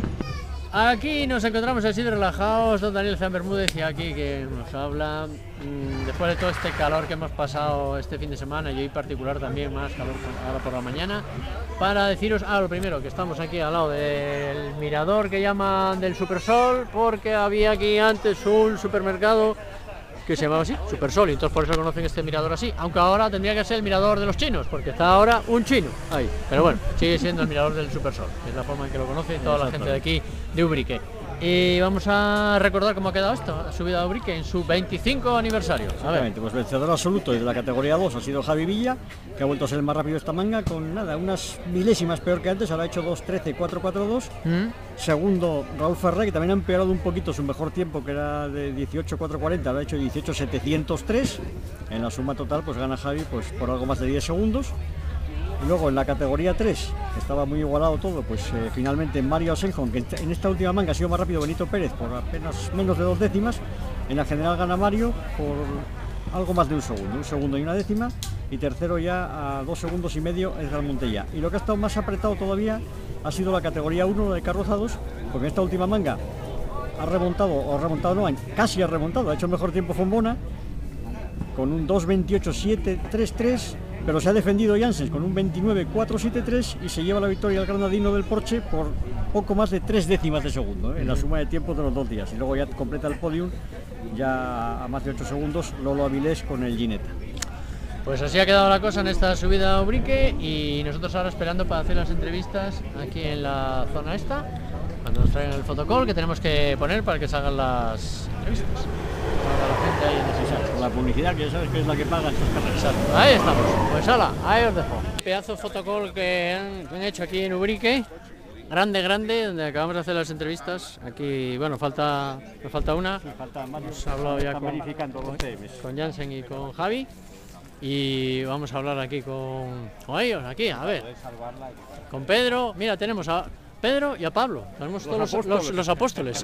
[SPEAKER 1] Aquí nos encontramos así de relajados, don Daniel Zan Bermúdez y aquí que nos habla mmm, después de todo este calor que hemos pasado este fin de semana y hoy particular también más calor ahora por la mañana, para deciros, ah, lo primero, que estamos aquí al lado del mirador que llaman del Supersol, porque había aquí antes un supermercado que se llamaba así, Supersol, y entonces por eso conocen este mirador así, aunque ahora tendría que ser el mirador de los chinos, porque está ahora un chino ahí, pero bueno, sigue siendo el mirador del Supersol, que es la forma en que lo conoce toda la gente de aquí de Ubrique. Y vamos a recordar cómo ha quedado esto, la subida de Ubrique en su veinticinco aniversario.
[SPEAKER 2] Exactamente, pues vencedor absoluto de la categoría dos ha sido Javi Villa, que ha vuelto a ser el más rápido de esta manga, con nada, unas milésimas peor que antes, ahora ha hecho dos trece cuatro cuatro dos. ¿Mm? Segundo, Raúl Ferrer, que también ha empeorado un poquito su mejor tiempo, que era de dieciocho cuatro cuarenta, ahora ha hecho dieciocho setecientos tres. En la suma total, pues gana Javi pues por algo más de diez segundos. Y luego en la categoría tres, que estaba muy igualado todo, pues eh, finalmente Mario Osenjo, que en esta última manga ha sido más rápido Benito Pérez por apenas menos de dos décimas. En la general gana Mario por algo más de un segundo, un segundo y una décima. Y tercero ya a dos segundos y medio Edgar Montella. Y lo que ha estado más apretado todavía ha sido la categoría uno de carrozados, porque en esta última manga ha remontado, o ha remontado no, casi ha remontado, ha hecho mejor tiempo Fombona, con un dos veintiocho siete treinta y tres. Pero se ha defendido Janssens con un veintinueve cuatro siete tres y se lleva la victoria al granadino del Porsche por poco más de tres décimas de segundo, ¿eh? En la suma de tiempo de los dos días. Y luego ya completa el podium, ya a más de ocho segundos, Lolo Avilés con el Ginetta.
[SPEAKER 1] Pues así ha quedado la cosa en esta subida a Ubrique y nosotros ahora esperando para hacer las entrevistas aquí en la zona esta, cuando nos traigan el fotocall que tenemos que poner para que salgan las entrevistas. Para la gente ahí en ese sitio.
[SPEAKER 2] La publicidad, que ya sabes que es la que paga estos carreras.
[SPEAKER 1] Ahí estamos, pues hala, ahí os dejo. Pedazo de fotocall que han, que han hecho aquí en Ubrique, grande, grande, donde acabamos de hacer las entrevistas. Aquí, bueno, falta, nos falta una.
[SPEAKER 2] Sí, falta más.
[SPEAKER 1] Hemos hablado ya con,
[SPEAKER 2] verificando
[SPEAKER 1] con, con Janssen y con Javi. Y vamos a hablar aquí con, con ellos, aquí, a ver. Con Pedro, mira, tenemos a Pedro y a Pablo, tenemos los todos los, los, los apóstoles.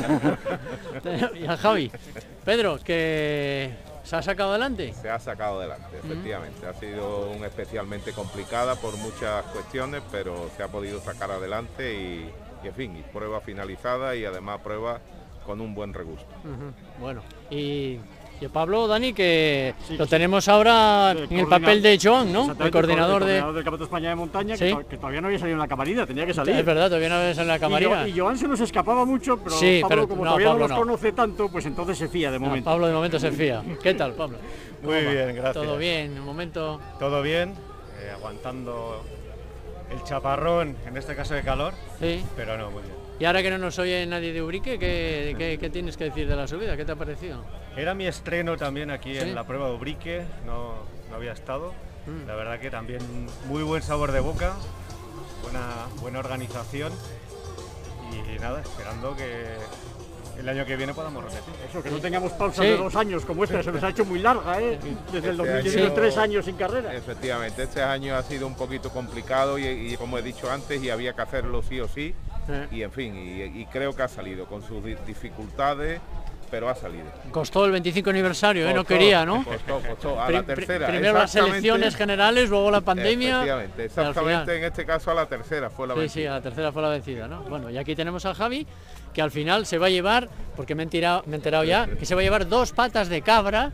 [SPEAKER 1] Y a Javi. Pedro, que se ha sacado adelante.
[SPEAKER 3] Se ha sacado adelante, efectivamente. Uh-huh. Ha sido un especialmente complicada por muchas cuestiones, pero se ha podido sacar adelante y, y en fin, y prueba finalizada y además prueba con un buen regusto.
[SPEAKER 1] Uh-huh. Bueno, y... Y a Pablo, Dani, que sí, lo tenemos ahora en el papel de Joan, ¿no? El coordinador,
[SPEAKER 2] el
[SPEAKER 1] de...
[SPEAKER 2] coordinador del Campeonato de España de Montaña, ¿sí? que, to que todavía no había salido en la camarilla, tenía que salir.
[SPEAKER 1] Es verdad, todavía no había salido en la camarilla.
[SPEAKER 2] Y, y Joan se nos escapaba mucho, pero
[SPEAKER 1] sí,
[SPEAKER 2] Pablo,
[SPEAKER 1] pero
[SPEAKER 2] como
[SPEAKER 1] no,
[SPEAKER 2] todavía
[SPEAKER 1] Pablo
[SPEAKER 2] no los
[SPEAKER 1] no.
[SPEAKER 2] conoce tanto, pues entonces se fía de momento.
[SPEAKER 1] No, Pablo de momento se fía. ¿Qué tal, Pablo?
[SPEAKER 5] Muy bien, gracias.
[SPEAKER 1] Todo bien, un momento...
[SPEAKER 5] Todo bien, eh, aguantando el chaparrón, en este caso de calor,
[SPEAKER 1] sí.
[SPEAKER 5] Pero no, muy bien.
[SPEAKER 1] Y ahora que no nos oye nadie de Ubrique, ¿qué, qué, qué tienes que decir de la subida? ¿Qué te ha parecido?
[SPEAKER 5] Era mi estreno también aquí ¿sí? en la prueba de Ubrique, no, no había estado.
[SPEAKER 1] Mm.
[SPEAKER 5] La verdad que también muy buen sabor de boca, buena, buena organización y, y nada, esperando que el año que viene podamos repetir.
[SPEAKER 2] Eso, que no tengamos pausas
[SPEAKER 3] sí.
[SPEAKER 2] de dos años como esta, se nos ha hecho muy larga, ¿eh? Desde el dos mil diecinueve,
[SPEAKER 3] año,
[SPEAKER 2] tres años sin carrera.
[SPEAKER 3] Efectivamente, este año ha sido un poquito complicado y, y como he dicho antes, y había que hacerlo sí o sí. Y en fin, y, y creo que ha salido con sus dificultades, pero ha salido.
[SPEAKER 1] Costó el veinticinco aniversario,
[SPEAKER 3] costó,
[SPEAKER 1] ¿eh? No quería, ¿no?
[SPEAKER 3] Costó, costó, a la tercera.
[SPEAKER 1] Primero las elecciones generales, luego la pandemia.
[SPEAKER 3] Efectivamente, exactamente en este caso a la tercera fue la
[SPEAKER 1] sí,
[SPEAKER 3] vencida.
[SPEAKER 1] Sí, a la tercera fue la vencida, ¿no? Bueno, y aquí tenemos a Javi, que al final se va a llevar porque me he, enterado, me he enterado ya que se va a llevar dos patas de cabra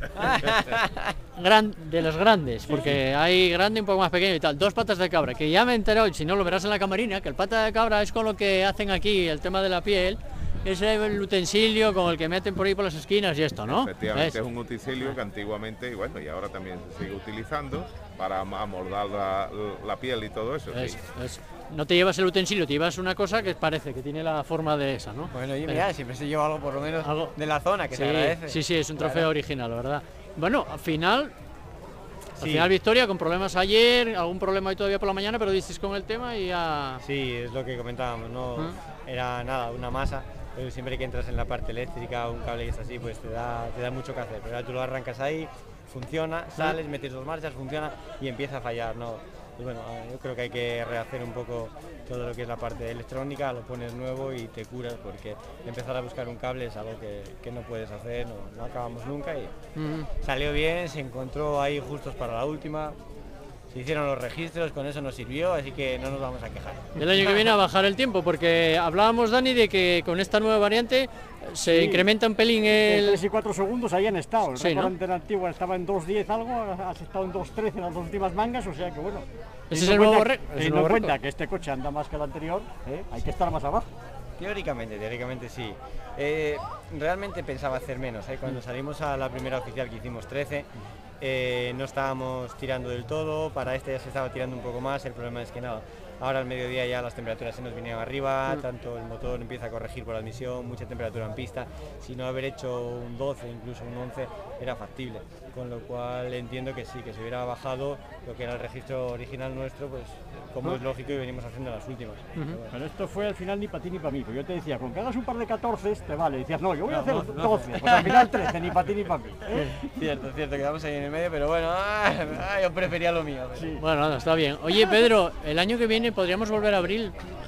[SPEAKER 1] gran, de los grandes, porque hay grande un poco más pequeño y tal, dos patas de cabra, que ya me he enterado, y si no lo verás en la camarina, que el pata de cabra es con lo que hacen aquí el tema de la piel. Ese es el utensilio con el que meten por ahí por las esquinas y esto, ¿no?
[SPEAKER 3] Efectivamente, es un utensilio que antiguamente, y bueno, y ahora también se sigue utilizando para amoldar la, la piel y todo eso.
[SPEAKER 1] Es,
[SPEAKER 3] sí.
[SPEAKER 1] es, no te llevas el utensilio, te llevas una cosa que parece que tiene la forma de esa, ¿no?
[SPEAKER 7] Bueno, y mira, siempre se lleva algo por lo menos algo de la zona, que
[SPEAKER 1] sí,
[SPEAKER 7] se agradece.
[SPEAKER 1] Sí, sí, es un trofeo
[SPEAKER 7] claro.
[SPEAKER 1] original, la verdad. Bueno, al final... Al
[SPEAKER 5] Sí.
[SPEAKER 1] final victoria, con problemas ayer, algún problema hoy todavía por la mañana, pero dices con el tema y ya...
[SPEAKER 5] Sí, es lo que comentábamos, no
[SPEAKER 1] ¿Ah?
[SPEAKER 5] era nada, una masa, pero siempre que entras en la parte eléctrica, un cable que es así, pues te da, te da mucho que hacer, pero ahora tú lo arrancas ahí, funciona, sales, metes dos marchas, funciona y empieza a fallar, ¿no? Y bueno, yo creo que hay que rehacer un poco todo lo que es la parte electrónica, lo pones nuevo y te curas, porque empezar a buscar un cable es algo que, que no puedes hacer, no, no acabamos nunca y
[SPEAKER 1] Mm.
[SPEAKER 5] salió bien, se encontró ahí justos para la última, se hicieron los registros, con eso nos sirvió, así que no nos vamos a quejar.
[SPEAKER 1] El año que viene a bajar el tiempo, porque hablábamos, Dani, de que con esta nueva variante se
[SPEAKER 2] Sí.
[SPEAKER 1] incrementa un pelín
[SPEAKER 2] De
[SPEAKER 1] el...
[SPEAKER 2] tres y cuatro segundos ahí han estado. El
[SPEAKER 1] Sí,
[SPEAKER 2] récord
[SPEAKER 1] ¿no?
[SPEAKER 2] ante antiguo estaba en dos diez algo, has estado en dos trece en las dos últimas mangas, o sea que bueno.
[SPEAKER 1] Ese es
[SPEAKER 2] teniendo
[SPEAKER 1] el nuevo
[SPEAKER 2] en cuenta-
[SPEAKER 1] récord, es el
[SPEAKER 2] Teniendo
[SPEAKER 1] nuevo
[SPEAKER 2] en cuenta
[SPEAKER 1] récord.
[SPEAKER 2] que este coche anda más que el anterior, ¿eh? Hay que estar más abajo.
[SPEAKER 5] Teóricamente, teóricamente sí. Eh, realmente pensaba hacer menos, ¿eh? Cuando salimos a la primera oficial que hicimos trece, eh, no estábamos tirando del todo, para este ya se estaba tirando un poco más, el problema es que nada, ahora al mediodía ya las temperaturas se nos vinieron arriba,
[SPEAKER 1] Mm.
[SPEAKER 5] tanto el motor empieza a corregir por la admisión, mucha temperatura en pista, si no haber hecho un doce, incluso un once, era factible, con lo cual entiendo que sí, que se hubiera bajado lo que era el registro original nuestro, pues como
[SPEAKER 2] Ah.
[SPEAKER 5] es lógico y venimos haciendo las últimas. Pero bueno.
[SPEAKER 2] Pero esto fue al final ni para ti ni para mí, porque yo te decía, con que hagas un par de catorce te vale, decías, no, yo voy a
[SPEAKER 5] No,
[SPEAKER 2] hacer
[SPEAKER 5] no, no.
[SPEAKER 2] doce, pues al final trece, ni para ti ni para mí. ¿eh?
[SPEAKER 5] Cierto, cierto, quedamos ahí en el medio, pero bueno, ah, ah, yo prefería lo mío. pero-
[SPEAKER 1] Bueno, nada, está bien. Oye, Pedro, el año que viene podríamos volver a abril.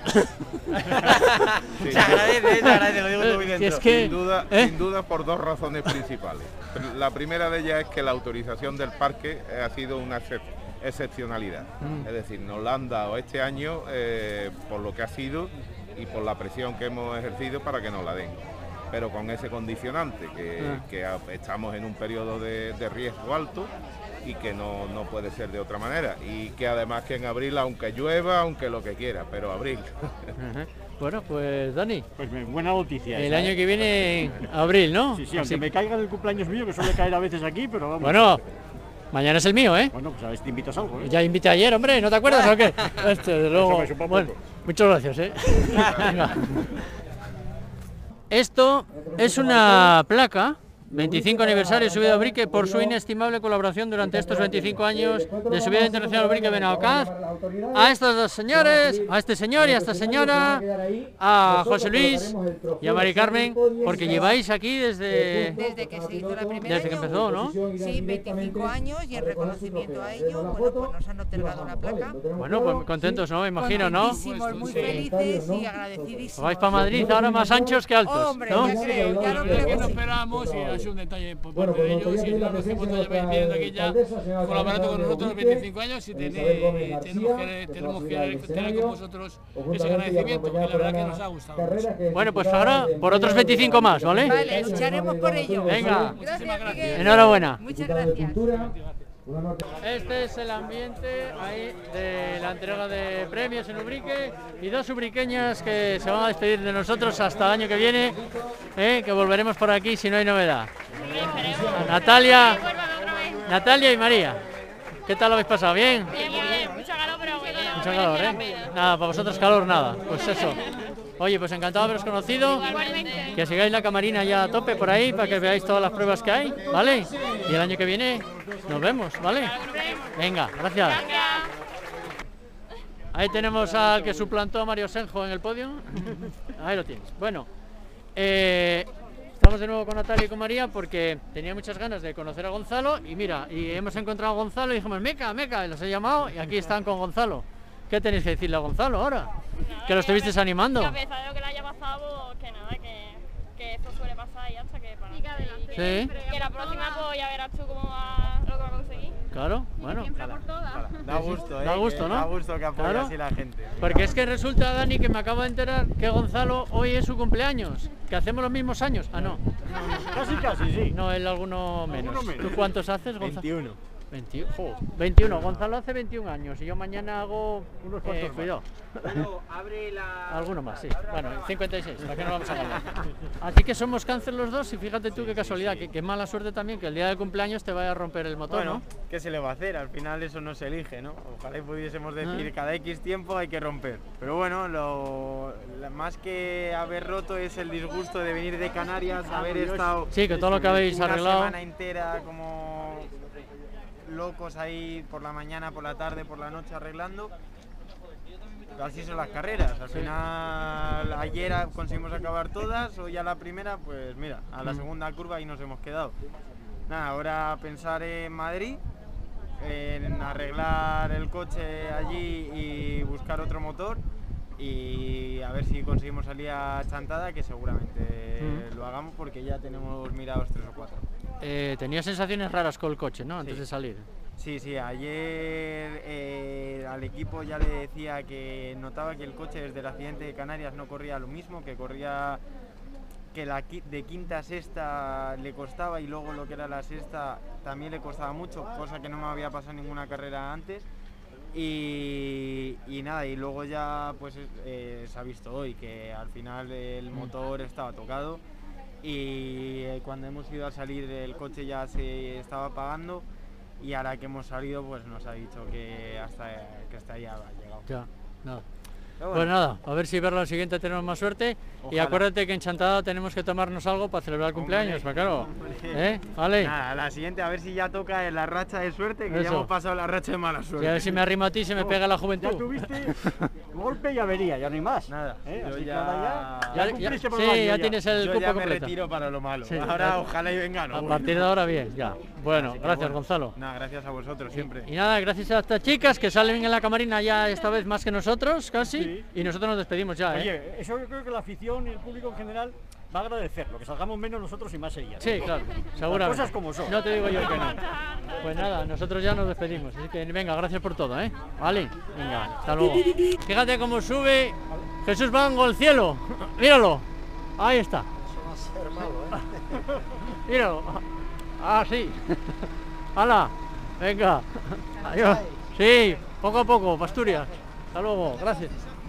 [SPEAKER 3] Sí.
[SPEAKER 5] Se agradece, se agradece, lo digo todo muy
[SPEAKER 1] Si
[SPEAKER 5] dentro.
[SPEAKER 1] es que-
[SPEAKER 3] Sin duda,
[SPEAKER 1] ¿eh?
[SPEAKER 3] sin duda por dos razones principales. La primera de ellas es que la autorización del parque eh, ha sido una excep- excepcionalidad.
[SPEAKER 1] Mm.
[SPEAKER 3] Es decir, nos la han dado este año eh, por lo que ha sido y por la presión que hemos ejercido para que nos la den. Pero con ese condicionante, que,
[SPEAKER 1] Ah.
[SPEAKER 3] que a- estamos en un periodo de, de riesgo alto y que no, no puede ser de otra manera. Y que además que en abril, aunque llueva, aunque lo que quiera, pero abril.
[SPEAKER 1] Ajá. Bueno, pues Dani,
[SPEAKER 2] Pues bien, buena noticia.
[SPEAKER 1] el
[SPEAKER 2] esa,
[SPEAKER 1] año
[SPEAKER 2] ¿eh?
[SPEAKER 1] que viene, abril, ¿no?
[SPEAKER 2] Sí, sí, aunque
[SPEAKER 1] Así-
[SPEAKER 2] me caiga en el cumpleaños mío, que suele caer a veces aquí, pero vamos.
[SPEAKER 1] Bueno, mañana es el mío, ¿eh?
[SPEAKER 2] Bueno, pues a ver si te invitas algo, ¿eh?
[SPEAKER 1] Ya invité ayer, hombre, ¿no te acuerdas o qué? Este, de luego.
[SPEAKER 2] Eso me supo
[SPEAKER 1] Bueno,
[SPEAKER 2] poco.
[SPEAKER 1] muchas gracias, ¿eh? Venga. Esto es una placa, veinticinco aniversario subida a Brique, por su inestimable colaboración durante estos veinticinco años de subida internacional Brique Benaocaz. A estos dos señores, a este señor y a esta señora, a José Luis y a Mari Carmen, porque lleváis aquí desde...
[SPEAKER 6] Desde que se hizo la primera
[SPEAKER 1] Desde que empezó, ¿no?
[SPEAKER 6] Sí, veinticinco años y en reconocimiento a ello, bueno, pues nos han otorgado la placa.
[SPEAKER 1] Bueno, pues muy contentos, ¿no? Me imagino, ¿no?
[SPEAKER 6] Contentísimos, muy felices y agradecidísimos.
[SPEAKER 1] Vais para Madrid ahora más anchos que altos,
[SPEAKER 6] Hombre,
[SPEAKER 1] ¿no?
[SPEAKER 6] ya creo, ya lo
[SPEAKER 12] Es
[SPEAKER 6] creo
[SPEAKER 12] que
[SPEAKER 6] que
[SPEAKER 12] no
[SPEAKER 6] sí.
[SPEAKER 12] esperábamos y ha sido un detalle por parte de ellos y la verdad es que pues, vienen aquí ya colaborando con nosotros veinticinco años y tenéis- tenemos que, tenemos que tener con vosotros ese agradecimiento que la verdad que nos ha gustado mucho.
[SPEAKER 1] Bueno, pues ahora por otros veinticinco más, ¿vale?
[SPEAKER 6] Vale, lucharemos por ello.
[SPEAKER 1] Venga.
[SPEAKER 6] Gracias, Miguel.
[SPEAKER 1] Enhorabuena.
[SPEAKER 6] Muchas gracias.
[SPEAKER 1] Este es el ambiente ahí de la entrega de premios en Ubrique y dos ubriqueñas que se van a despedir de nosotros hasta el año que viene, ¿eh? Que volveremos por aquí si no hay novedad. Natalia, Natalia y María, ¿qué tal lo habéis pasado? ¿Bien?
[SPEAKER 16] Bien, muy bien, mucho calor, pero bueno,
[SPEAKER 1] Mucho calor, ¿eh? Nada, para vosotros calor nada, pues eso. Oye, pues encantado de haberos conocido,
[SPEAKER 16] Igualmente.
[SPEAKER 1] que sigáis la camarina ya a tope por ahí para que veáis todas las pruebas que hay, ¿vale? Y el año que viene nos vemos, ¿vale? Venga, gracias. Ahí tenemos al que suplantó a Mario Senjo en el podio. Ahí lo tienes. Bueno, eh, estamos de nuevo con Natalia y con María porque tenía muchas ganas de conocer a Gonzalo y mira, y hemos encontrado a Gonzalo y dijimos, meca, meca, y los he llamado y aquí están con Gonzalo. ¿Qué tenéis que decirle a Gonzalo ahora?
[SPEAKER 16] Nada,
[SPEAKER 1] Que lo estuvisteis animando.
[SPEAKER 16] Que a pesar de lo que le haya pasado, pues, que nada, que, que esto suele pasar y hasta que para y que,
[SPEAKER 1] Sí.
[SPEAKER 16] que la próxima pues ya verás tú cómo va, lo que va a conseguir.
[SPEAKER 1] Claro, bueno.
[SPEAKER 16] Siempre por todas.
[SPEAKER 19] Da gusto, ¿eh?
[SPEAKER 1] Da gusto,
[SPEAKER 19] que,
[SPEAKER 1] ¿no?
[SPEAKER 19] Da gusto que apoye
[SPEAKER 1] Claro.
[SPEAKER 19] así la gente.
[SPEAKER 1] Porque es que resulta, Dani, que me acabo de enterar que Gonzalo hoy es su cumpleaños, que hacemos los mismos años. Ah, no.
[SPEAKER 2] Casi, casi, sí.
[SPEAKER 1] No, él alguno menos.
[SPEAKER 2] Alguno menos.
[SPEAKER 1] ¿Tú cuántos haces, Gonzalo?
[SPEAKER 19] veintiuno.
[SPEAKER 1] veintiuno. Jo, veintiuno. Gonzalo hace veintiún años y yo mañana hago
[SPEAKER 2] unos
[SPEAKER 1] eh,
[SPEAKER 2] cuantos
[SPEAKER 1] cuidado.
[SPEAKER 22] Luego abre la...
[SPEAKER 1] Alguno más, sí. Bueno, cincuenta y seis, ¿para qué no vamos a ganar? Así que somos cáncer los dos y fíjate tú qué casualidad, qué, qué mala suerte también que el día del cumpleaños te vaya a romper el motor,
[SPEAKER 19] Bueno,
[SPEAKER 1] ¿no?
[SPEAKER 19] ¿qué se le va a hacer? Al final eso no se elige, ¿no? Ojalá y pudiésemos decir
[SPEAKER 1] Ah.
[SPEAKER 19] cada X tiempo hay que romper. Pero bueno, lo, la- más que haber roto es el disgusto de venir de Canarias, haber estado
[SPEAKER 1] Sí, que todo lo que habéis
[SPEAKER 19] una
[SPEAKER 1] arreglado.
[SPEAKER 19] semana entera como locos ahí por la mañana, por la tarde, por la noche arreglando. Así son las carreras, al
[SPEAKER 1] Sí.
[SPEAKER 19] final ayer a- conseguimos acabar todas, hoy a la primera, pues mira, a la
[SPEAKER 1] Mm.
[SPEAKER 19] segunda curva y nos hemos quedado. Nada, ahora pensar en Madrid, en arreglar el coche allí y buscar otro motor y a ver si conseguimos salir a Chantada, que seguramente
[SPEAKER 1] Mm.
[SPEAKER 19] lo hagamos porque ya tenemos mirados tres o cuatro.
[SPEAKER 1] Eh, tenía sensaciones raras con el coche, ¿no? Antes
[SPEAKER 19] Sí.
[SPEAKER 1] de salir.
[SPEAKER 19] Sí, sí, ayer eh, al equipo ya le decía que notaba que el coche desde el accidente de Canarias no corría lo mismo, que corría que la qui- de quinta a sexta le costaba y luego lo que era la sexta también le costaba mucho, cosa que no me había pasado en ninguna carrera antes. Y, y nada, y luego ya pues eh, se ha visto hoy que al final el motor estaba tocado y eh, cuando hemos ido a salir el coche ya se estaba apagando y ahora que hemos salido pues nos ha dicho que hasta, que hasta ahí ha llegado.
[SPEAKER 1] Ya, nada.
[SPEAKER 19] Pero
[SPEAKER 1] Pues
[SPEAKER 19] bueno.
[SPEAKER 1] nada, a ver si verlo al siguiente tenemos más suerte. Y
[SPEAKER 19] Ojalá.
[SPEAKER 1] acuérdate que en Chantada tenemos que tomarnos algo para celebrar el cumpleaños,
[SPEAKER 19] Hombre,
[SPEAKER 1] claro.
[SPEAKER 19] hombre.
[SPEAKER 1] ¿Eh? Vale.
[SPEAKER 19] Nada, la siguiente a ver si ya toca en la racha de suerte, que ya
[SPEAKER 1] Eso.
[SPEAKER 19] hemos pasado la racha de mala
[SPEAKER 1] Sí,
[SPEAKER 19] suerte.
[SPEAKER 1] a ver si me arrimo a ti y se me pega la juventud.
[SPEAKER 2] Ya tuviste golpe y avería, ya no hay más.
[SPEAKER 19] Nada,
[SPEAKER 2] ¿Eh?
[SPEAKER 19] yo
[SPEAKER 2] Así que
[SPEAKER 19] ya-
[SPEAKER 2] ahora ya,
[SPEAKER 1] Ya-
[SPEAKER 2] cumpliste
[SPEAKER 1] ya-
[SPEAKER 2] por
[SPEAKER 1] sí,
[SPEAKER 2] el año
[SPEAKER 1] ya tienes el
[SPEAKER 19] Yo
[SPEAKER 1] cupo
[SPEAKER 19] ya me
[SPEAKER 1] completo.
[SPEAKER 19] retiro para lo malo.
[SPEAKER 1] Sí,
[SPEAKER 19] ahora
[SPEAKER 1] ya-
[SPEAKER 19] ojalá y venga lo
[SPEAKER 1] A
[SPEAKER 19] bueno.
[SPEAKER 1] partir de ahora bien, ya. Bueno,
[SPEAKER 19] Así que
[SPEAKER 1] gracias
[SPEAKER 19] bueno.
[SPEAKER 1] Gonzalo.
[SPEAKER 19] Nada, gracias a vosotros siempre.
[SPEAKER 1] Y nada, gracias a estas chicas que salen en la camarina ya esta vez más que nosotros, casi.
[SPEAKER 2] Sí.
[SPEAKER 1] Y nosotros nos despedimos ya, ¿eh?
[SPEAKER 2] Oye, eso yo creo que la afición y el público en general va a agradecerlo, que salgamos menos nosotros y más ellas.
[SPEAKER 1] Sí, claro, seguramente.
[SPEAKER 2] Las cosas como son.
[SPEAKER 1] No te digo yo que no. Pues nada, nosotros ya nos despedimos. Así que venga, gracias por todo, ¿eh? Vale, venga, hasta luego. Fíjate cómo sube Jesús Bango al cielo. Míralo. Ahí está. Míralo. Ah, sí. ¡Hala! Venga. Adiós. Sí, poco a poco, Asturias. Hasta luego, gracias.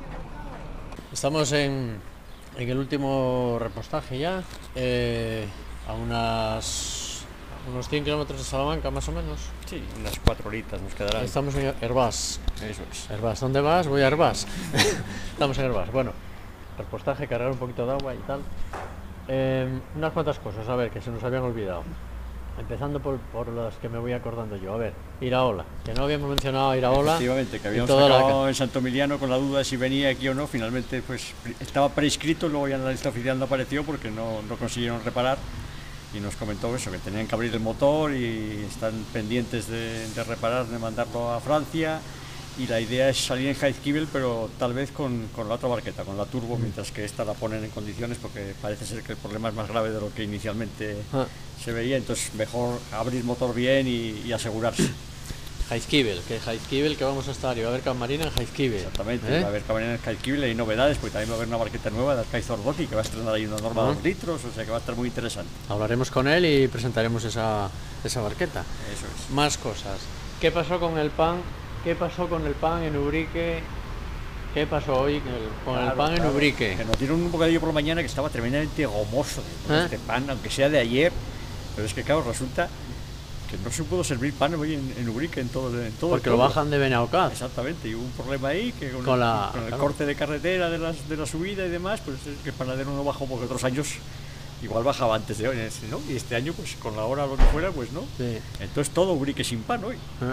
[SPEAKER 1] Estamos en, en el último repostaje ya, eh, a unas, unos cien kilómetros de Salamanca más o menos.
[SPEAKER 2] Sí, unas cuatro horitas nos quedarán.
[SPEAKER 1] Estamos en Herbás.
[SPEAKER 2] Eso es.
[SPEAKER 1] Herbás, ¿dónde vas? Voy a Herbás. Estamos en Herbás. Bueno, repostaje, cargar un poquito de agua y tal. Eh, unas cuantas cosas, a ver, que se nos habían olvidado. Empezando por, por las que me voy acordando yo. A ver, Iraola, que no habíamos mencionado a Iraola.
[SPEAKER 2] Efectivamente, que
[SPEAKER 1] en
[SPEAKER 2] habíamos
[SPEAKER 1] toda la-
[SPEAKER 2] acabado en Santo Emiliano con la duda de si venía aquí o no. Finalmente pues pri- estaba prescrito, luego ya en la lista oficial no apareció porque no, no consiguieron reparar y nos comentó eso, que tenían que abrir el motor y están pendientes de, de reparar, de mandarlo a Francia. Y la idea es salir en Jaizkibel, pero tal vez con, con la otra barqueta, con la turbo, mientras que esta la ponen en condiciones, porque parece ser que el problema es más grave de lo que inicialmente
[SPEAKER 1] Ah.
[SPEAKER 2] se veía, entonces mejor abrir motor bien y, y asegurarse.
[SPEAKER 1] Jaizkibel, que Jaizkibel que vamos a estar, y va a haber camarina en Jaizkibel.
[SPEAKER 2] Exactamente,
[SPEAKER 1] ¿Eh?
[SPEAKER 2] va a haber camarina en Jaizkibel y hay novedades, porque también va a haber una barqueta nueva de Arcaiz Ordoki, que va a estrenar ahí una norma de
[SPEAKER 1] Ah.
[SPEAKER 2] dos litros, o sea que va a estar muy interesante.
[SPEAKER 1] Hablaremos con él y presentaremos esa, esa barqueta.
[SPEAKER 2] Eso es.
[SPEAKER 1] Más cosas. ¿Qué pasó con el pan? ¿Qué pasó con el pan en Ubrique? ¿Qué pasó hoy con el, con el
[SPEAKER 2] Claro,
[SPEAKER 1] pan en
[SPEAKER 2] claro,
[SPEAKER 1] Ubrique?
[SPEAKER 2] Que nos dieron un bocadillo por la mañana que estaba tremendamente gomoso de
[SPEAKER 1] ¿Eh?
[SPEAKER 2] este pan, aunque sea de ayer, pero es que claro, resulta que no se pudo servir pan hoy en, en Ubrique, en todo, en todo el
[SPEAKER 1] Porque lo
[SPEAKER 2] pueblo.
[SPEAKER 1] bajan de Benaocaz.
[SPEAKER 2] Exactamente, y hubo un problema ahí que con,
[SPEAKER 1] Con
[SPEAKER 2] el,
[SPEAKER 1] la-
[SPEAKER 2] con el
[SPEAKER 1] claro.
[SPEAKER 2] corte de carretera de, las, de la subida y demás, pues es que el panadero no bajó porque otros años igual bajaba antes de hoy, ¿no? Y este año pues con la hora o lo que fuera, pues no.
[SPEAKER 1] Sí.
[SPEAKER 2] Entonces todo Ubrique sin pan hoy.
[SPEAKER 1] Ah.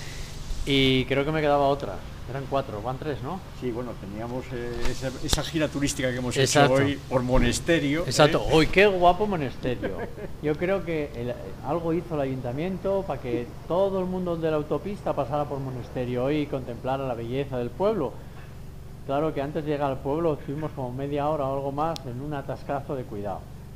[SPEAKER 1] Y creo que me quedaba otra. Eran cuatro, van tres, ¿no?
[SPEAKER 2] Sí, bueno, teníamos eh, esa, esa gira turística que hemos
[SPEAKER 1] Exacto.
[SPEAKER 2] hecho hoy por Monesterio.
[SPEAKER 1] Exacto.
[SPEAKER 2] ¿eh?
[SPEAKER 1] Hoy qué guapo monasterio. Yo creo que el- algo hizo el ayuntamiento para que todo el mundo de la autopista pasara por monasterio hoy y contemplara la belleza del pueblo. Claro que antes de llegar al pueblo estuvimos como media hora o algo más en un atascazo de cuidado.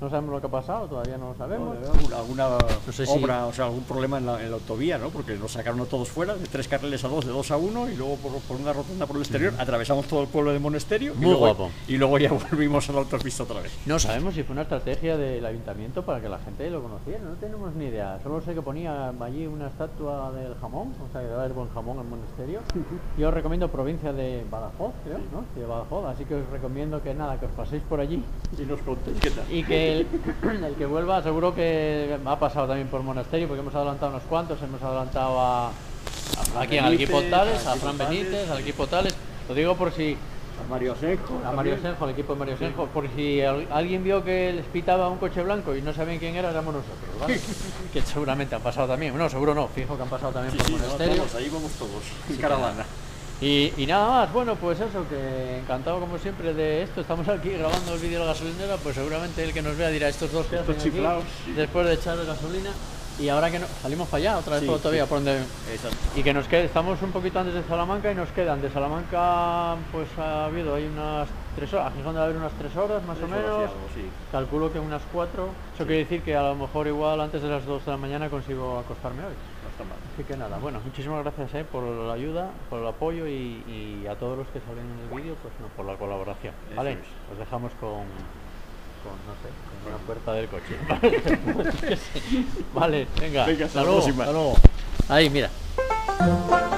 [SPEAKER 1] No sabemos lo que ha pasado, todavía no lo sabemos.
[SPEAKER 2] Alguna, alguna
[SPEAKER 1] No sé si-
[SPEAKER 2] obra, o sea, algún problema en la, en la autovía, ¿no? Porque nos sacaron a todos fuera, de tres carriles a dos, de dos a uno, y luego por, por una rotonda por el exterior, atravesamos todo el pueblo de Monesterio.
[SPEAKER 1] Muy
[SPEAKER 2] y luego,
[SPEAKER 1] guapo.
[SPEAKER 2] Y luego ya volvimos a la autopista otra vez.
[SPEAKER 1] No sabemos si fue una estrategia del ayuntamiento para que la gente lo conociera, no tenemos ni idea. Solo sé que ponía allí una estatua del jamón, o sea, que debe haber buen jamón en Monesterio. Yo os recomiendo provincia de Badajoz, creo, ¿no? Sí, de Badajoz, así que os recomiendo que nada, que os paséis por allí.
[SPEAKER 2] Y nos contéis qué tal.
[SPEAKER 1] Y que el, el que vuelva seguro que ha pasado también por Monasterio, porque hemos adelantado unos cuantos, hemos adelantado a, a aquí al equipo Tales, a Fran Benítez, al equipo Tales, lo digo por si...
[SPEAKER 2] A Mario Senjo.
[SPEAKER 1] A Mario Senjo, al equipo de Mario Senjo, por si al, alguien vio que les pitaba un coche blanco y no sabían quién era, éramos nosotros, ¿vale? Que seguramente han pasado también, no, seguro no, fijo que han pasado también
[SPEAKER 2] Sí,
[SPEAKER 1] por
[SPEAKER 2] sí, no,
[SPEAKER 1] Monasterio.
[SPEAKER 2] vamos, ahí vamos todos, en
[SPEAKER 1] Sí,
[SPEAKER 2] caravana.
[SPEAKER 1] Y, y nada más, bueno, pues eso, que encantado como siempre de esto. Estamos aquí grabando el vídeo de la gasolinera, pues seguramente el que nos vea dirá estos dos que
[SPEAKER 2] Estos
[SPEAKER 1] hacen aquí,
[SPEAKER 2] chiflados.
[SPEAKER 1] después de echar gasolina. Y ahora que no, salimos para allá, otra vez
[SPEAKER 2] Sí,
[SPEAKER 1] por todavía,
[SPEAKER 2] sí.
[SPEAKER 1] por donde...
[SPEAKER 2] Exacto.
[SPEAKER 1] Y que nos quede, estamos un poquito antes de Salamanca y nos quedan de Salamanca, pues ha habido ahí unas tres horas, a Gijón debe haber unas tres horas más
[SPEAKER 2] Tres
[SPEAKER 1] o
[SPEAKER 2] horas y
[SPEAKER 1] menos,
[SPEAKER 2] algo, sí.
[SPEAKER 1] calculo que unas cuatro, eso quiere decir que a lo mejor igual antes de las dos de la mañana consigo acostarme hoy.
[SPEAKER 2] No está mal.
[SPEAKER 1] Así que nada, bueno, muchísimas gracias eh, por la ayuda, por el apoyo y, y a todos los que salen en el vídeo, pues no, por la colaboración, ¿vale?
[SPEAKER 2] Eso es.
[SPEAKER 1] Os dejamos con, con, no sé, con una puerta del coche. Vale, venga,
[SPEAKER 2] Venga, hasta la
[SPEAKER 1] luego,
[SPEAKER 2] próxima.
[SPEAKER 1] hasta luego. Ahí, mira.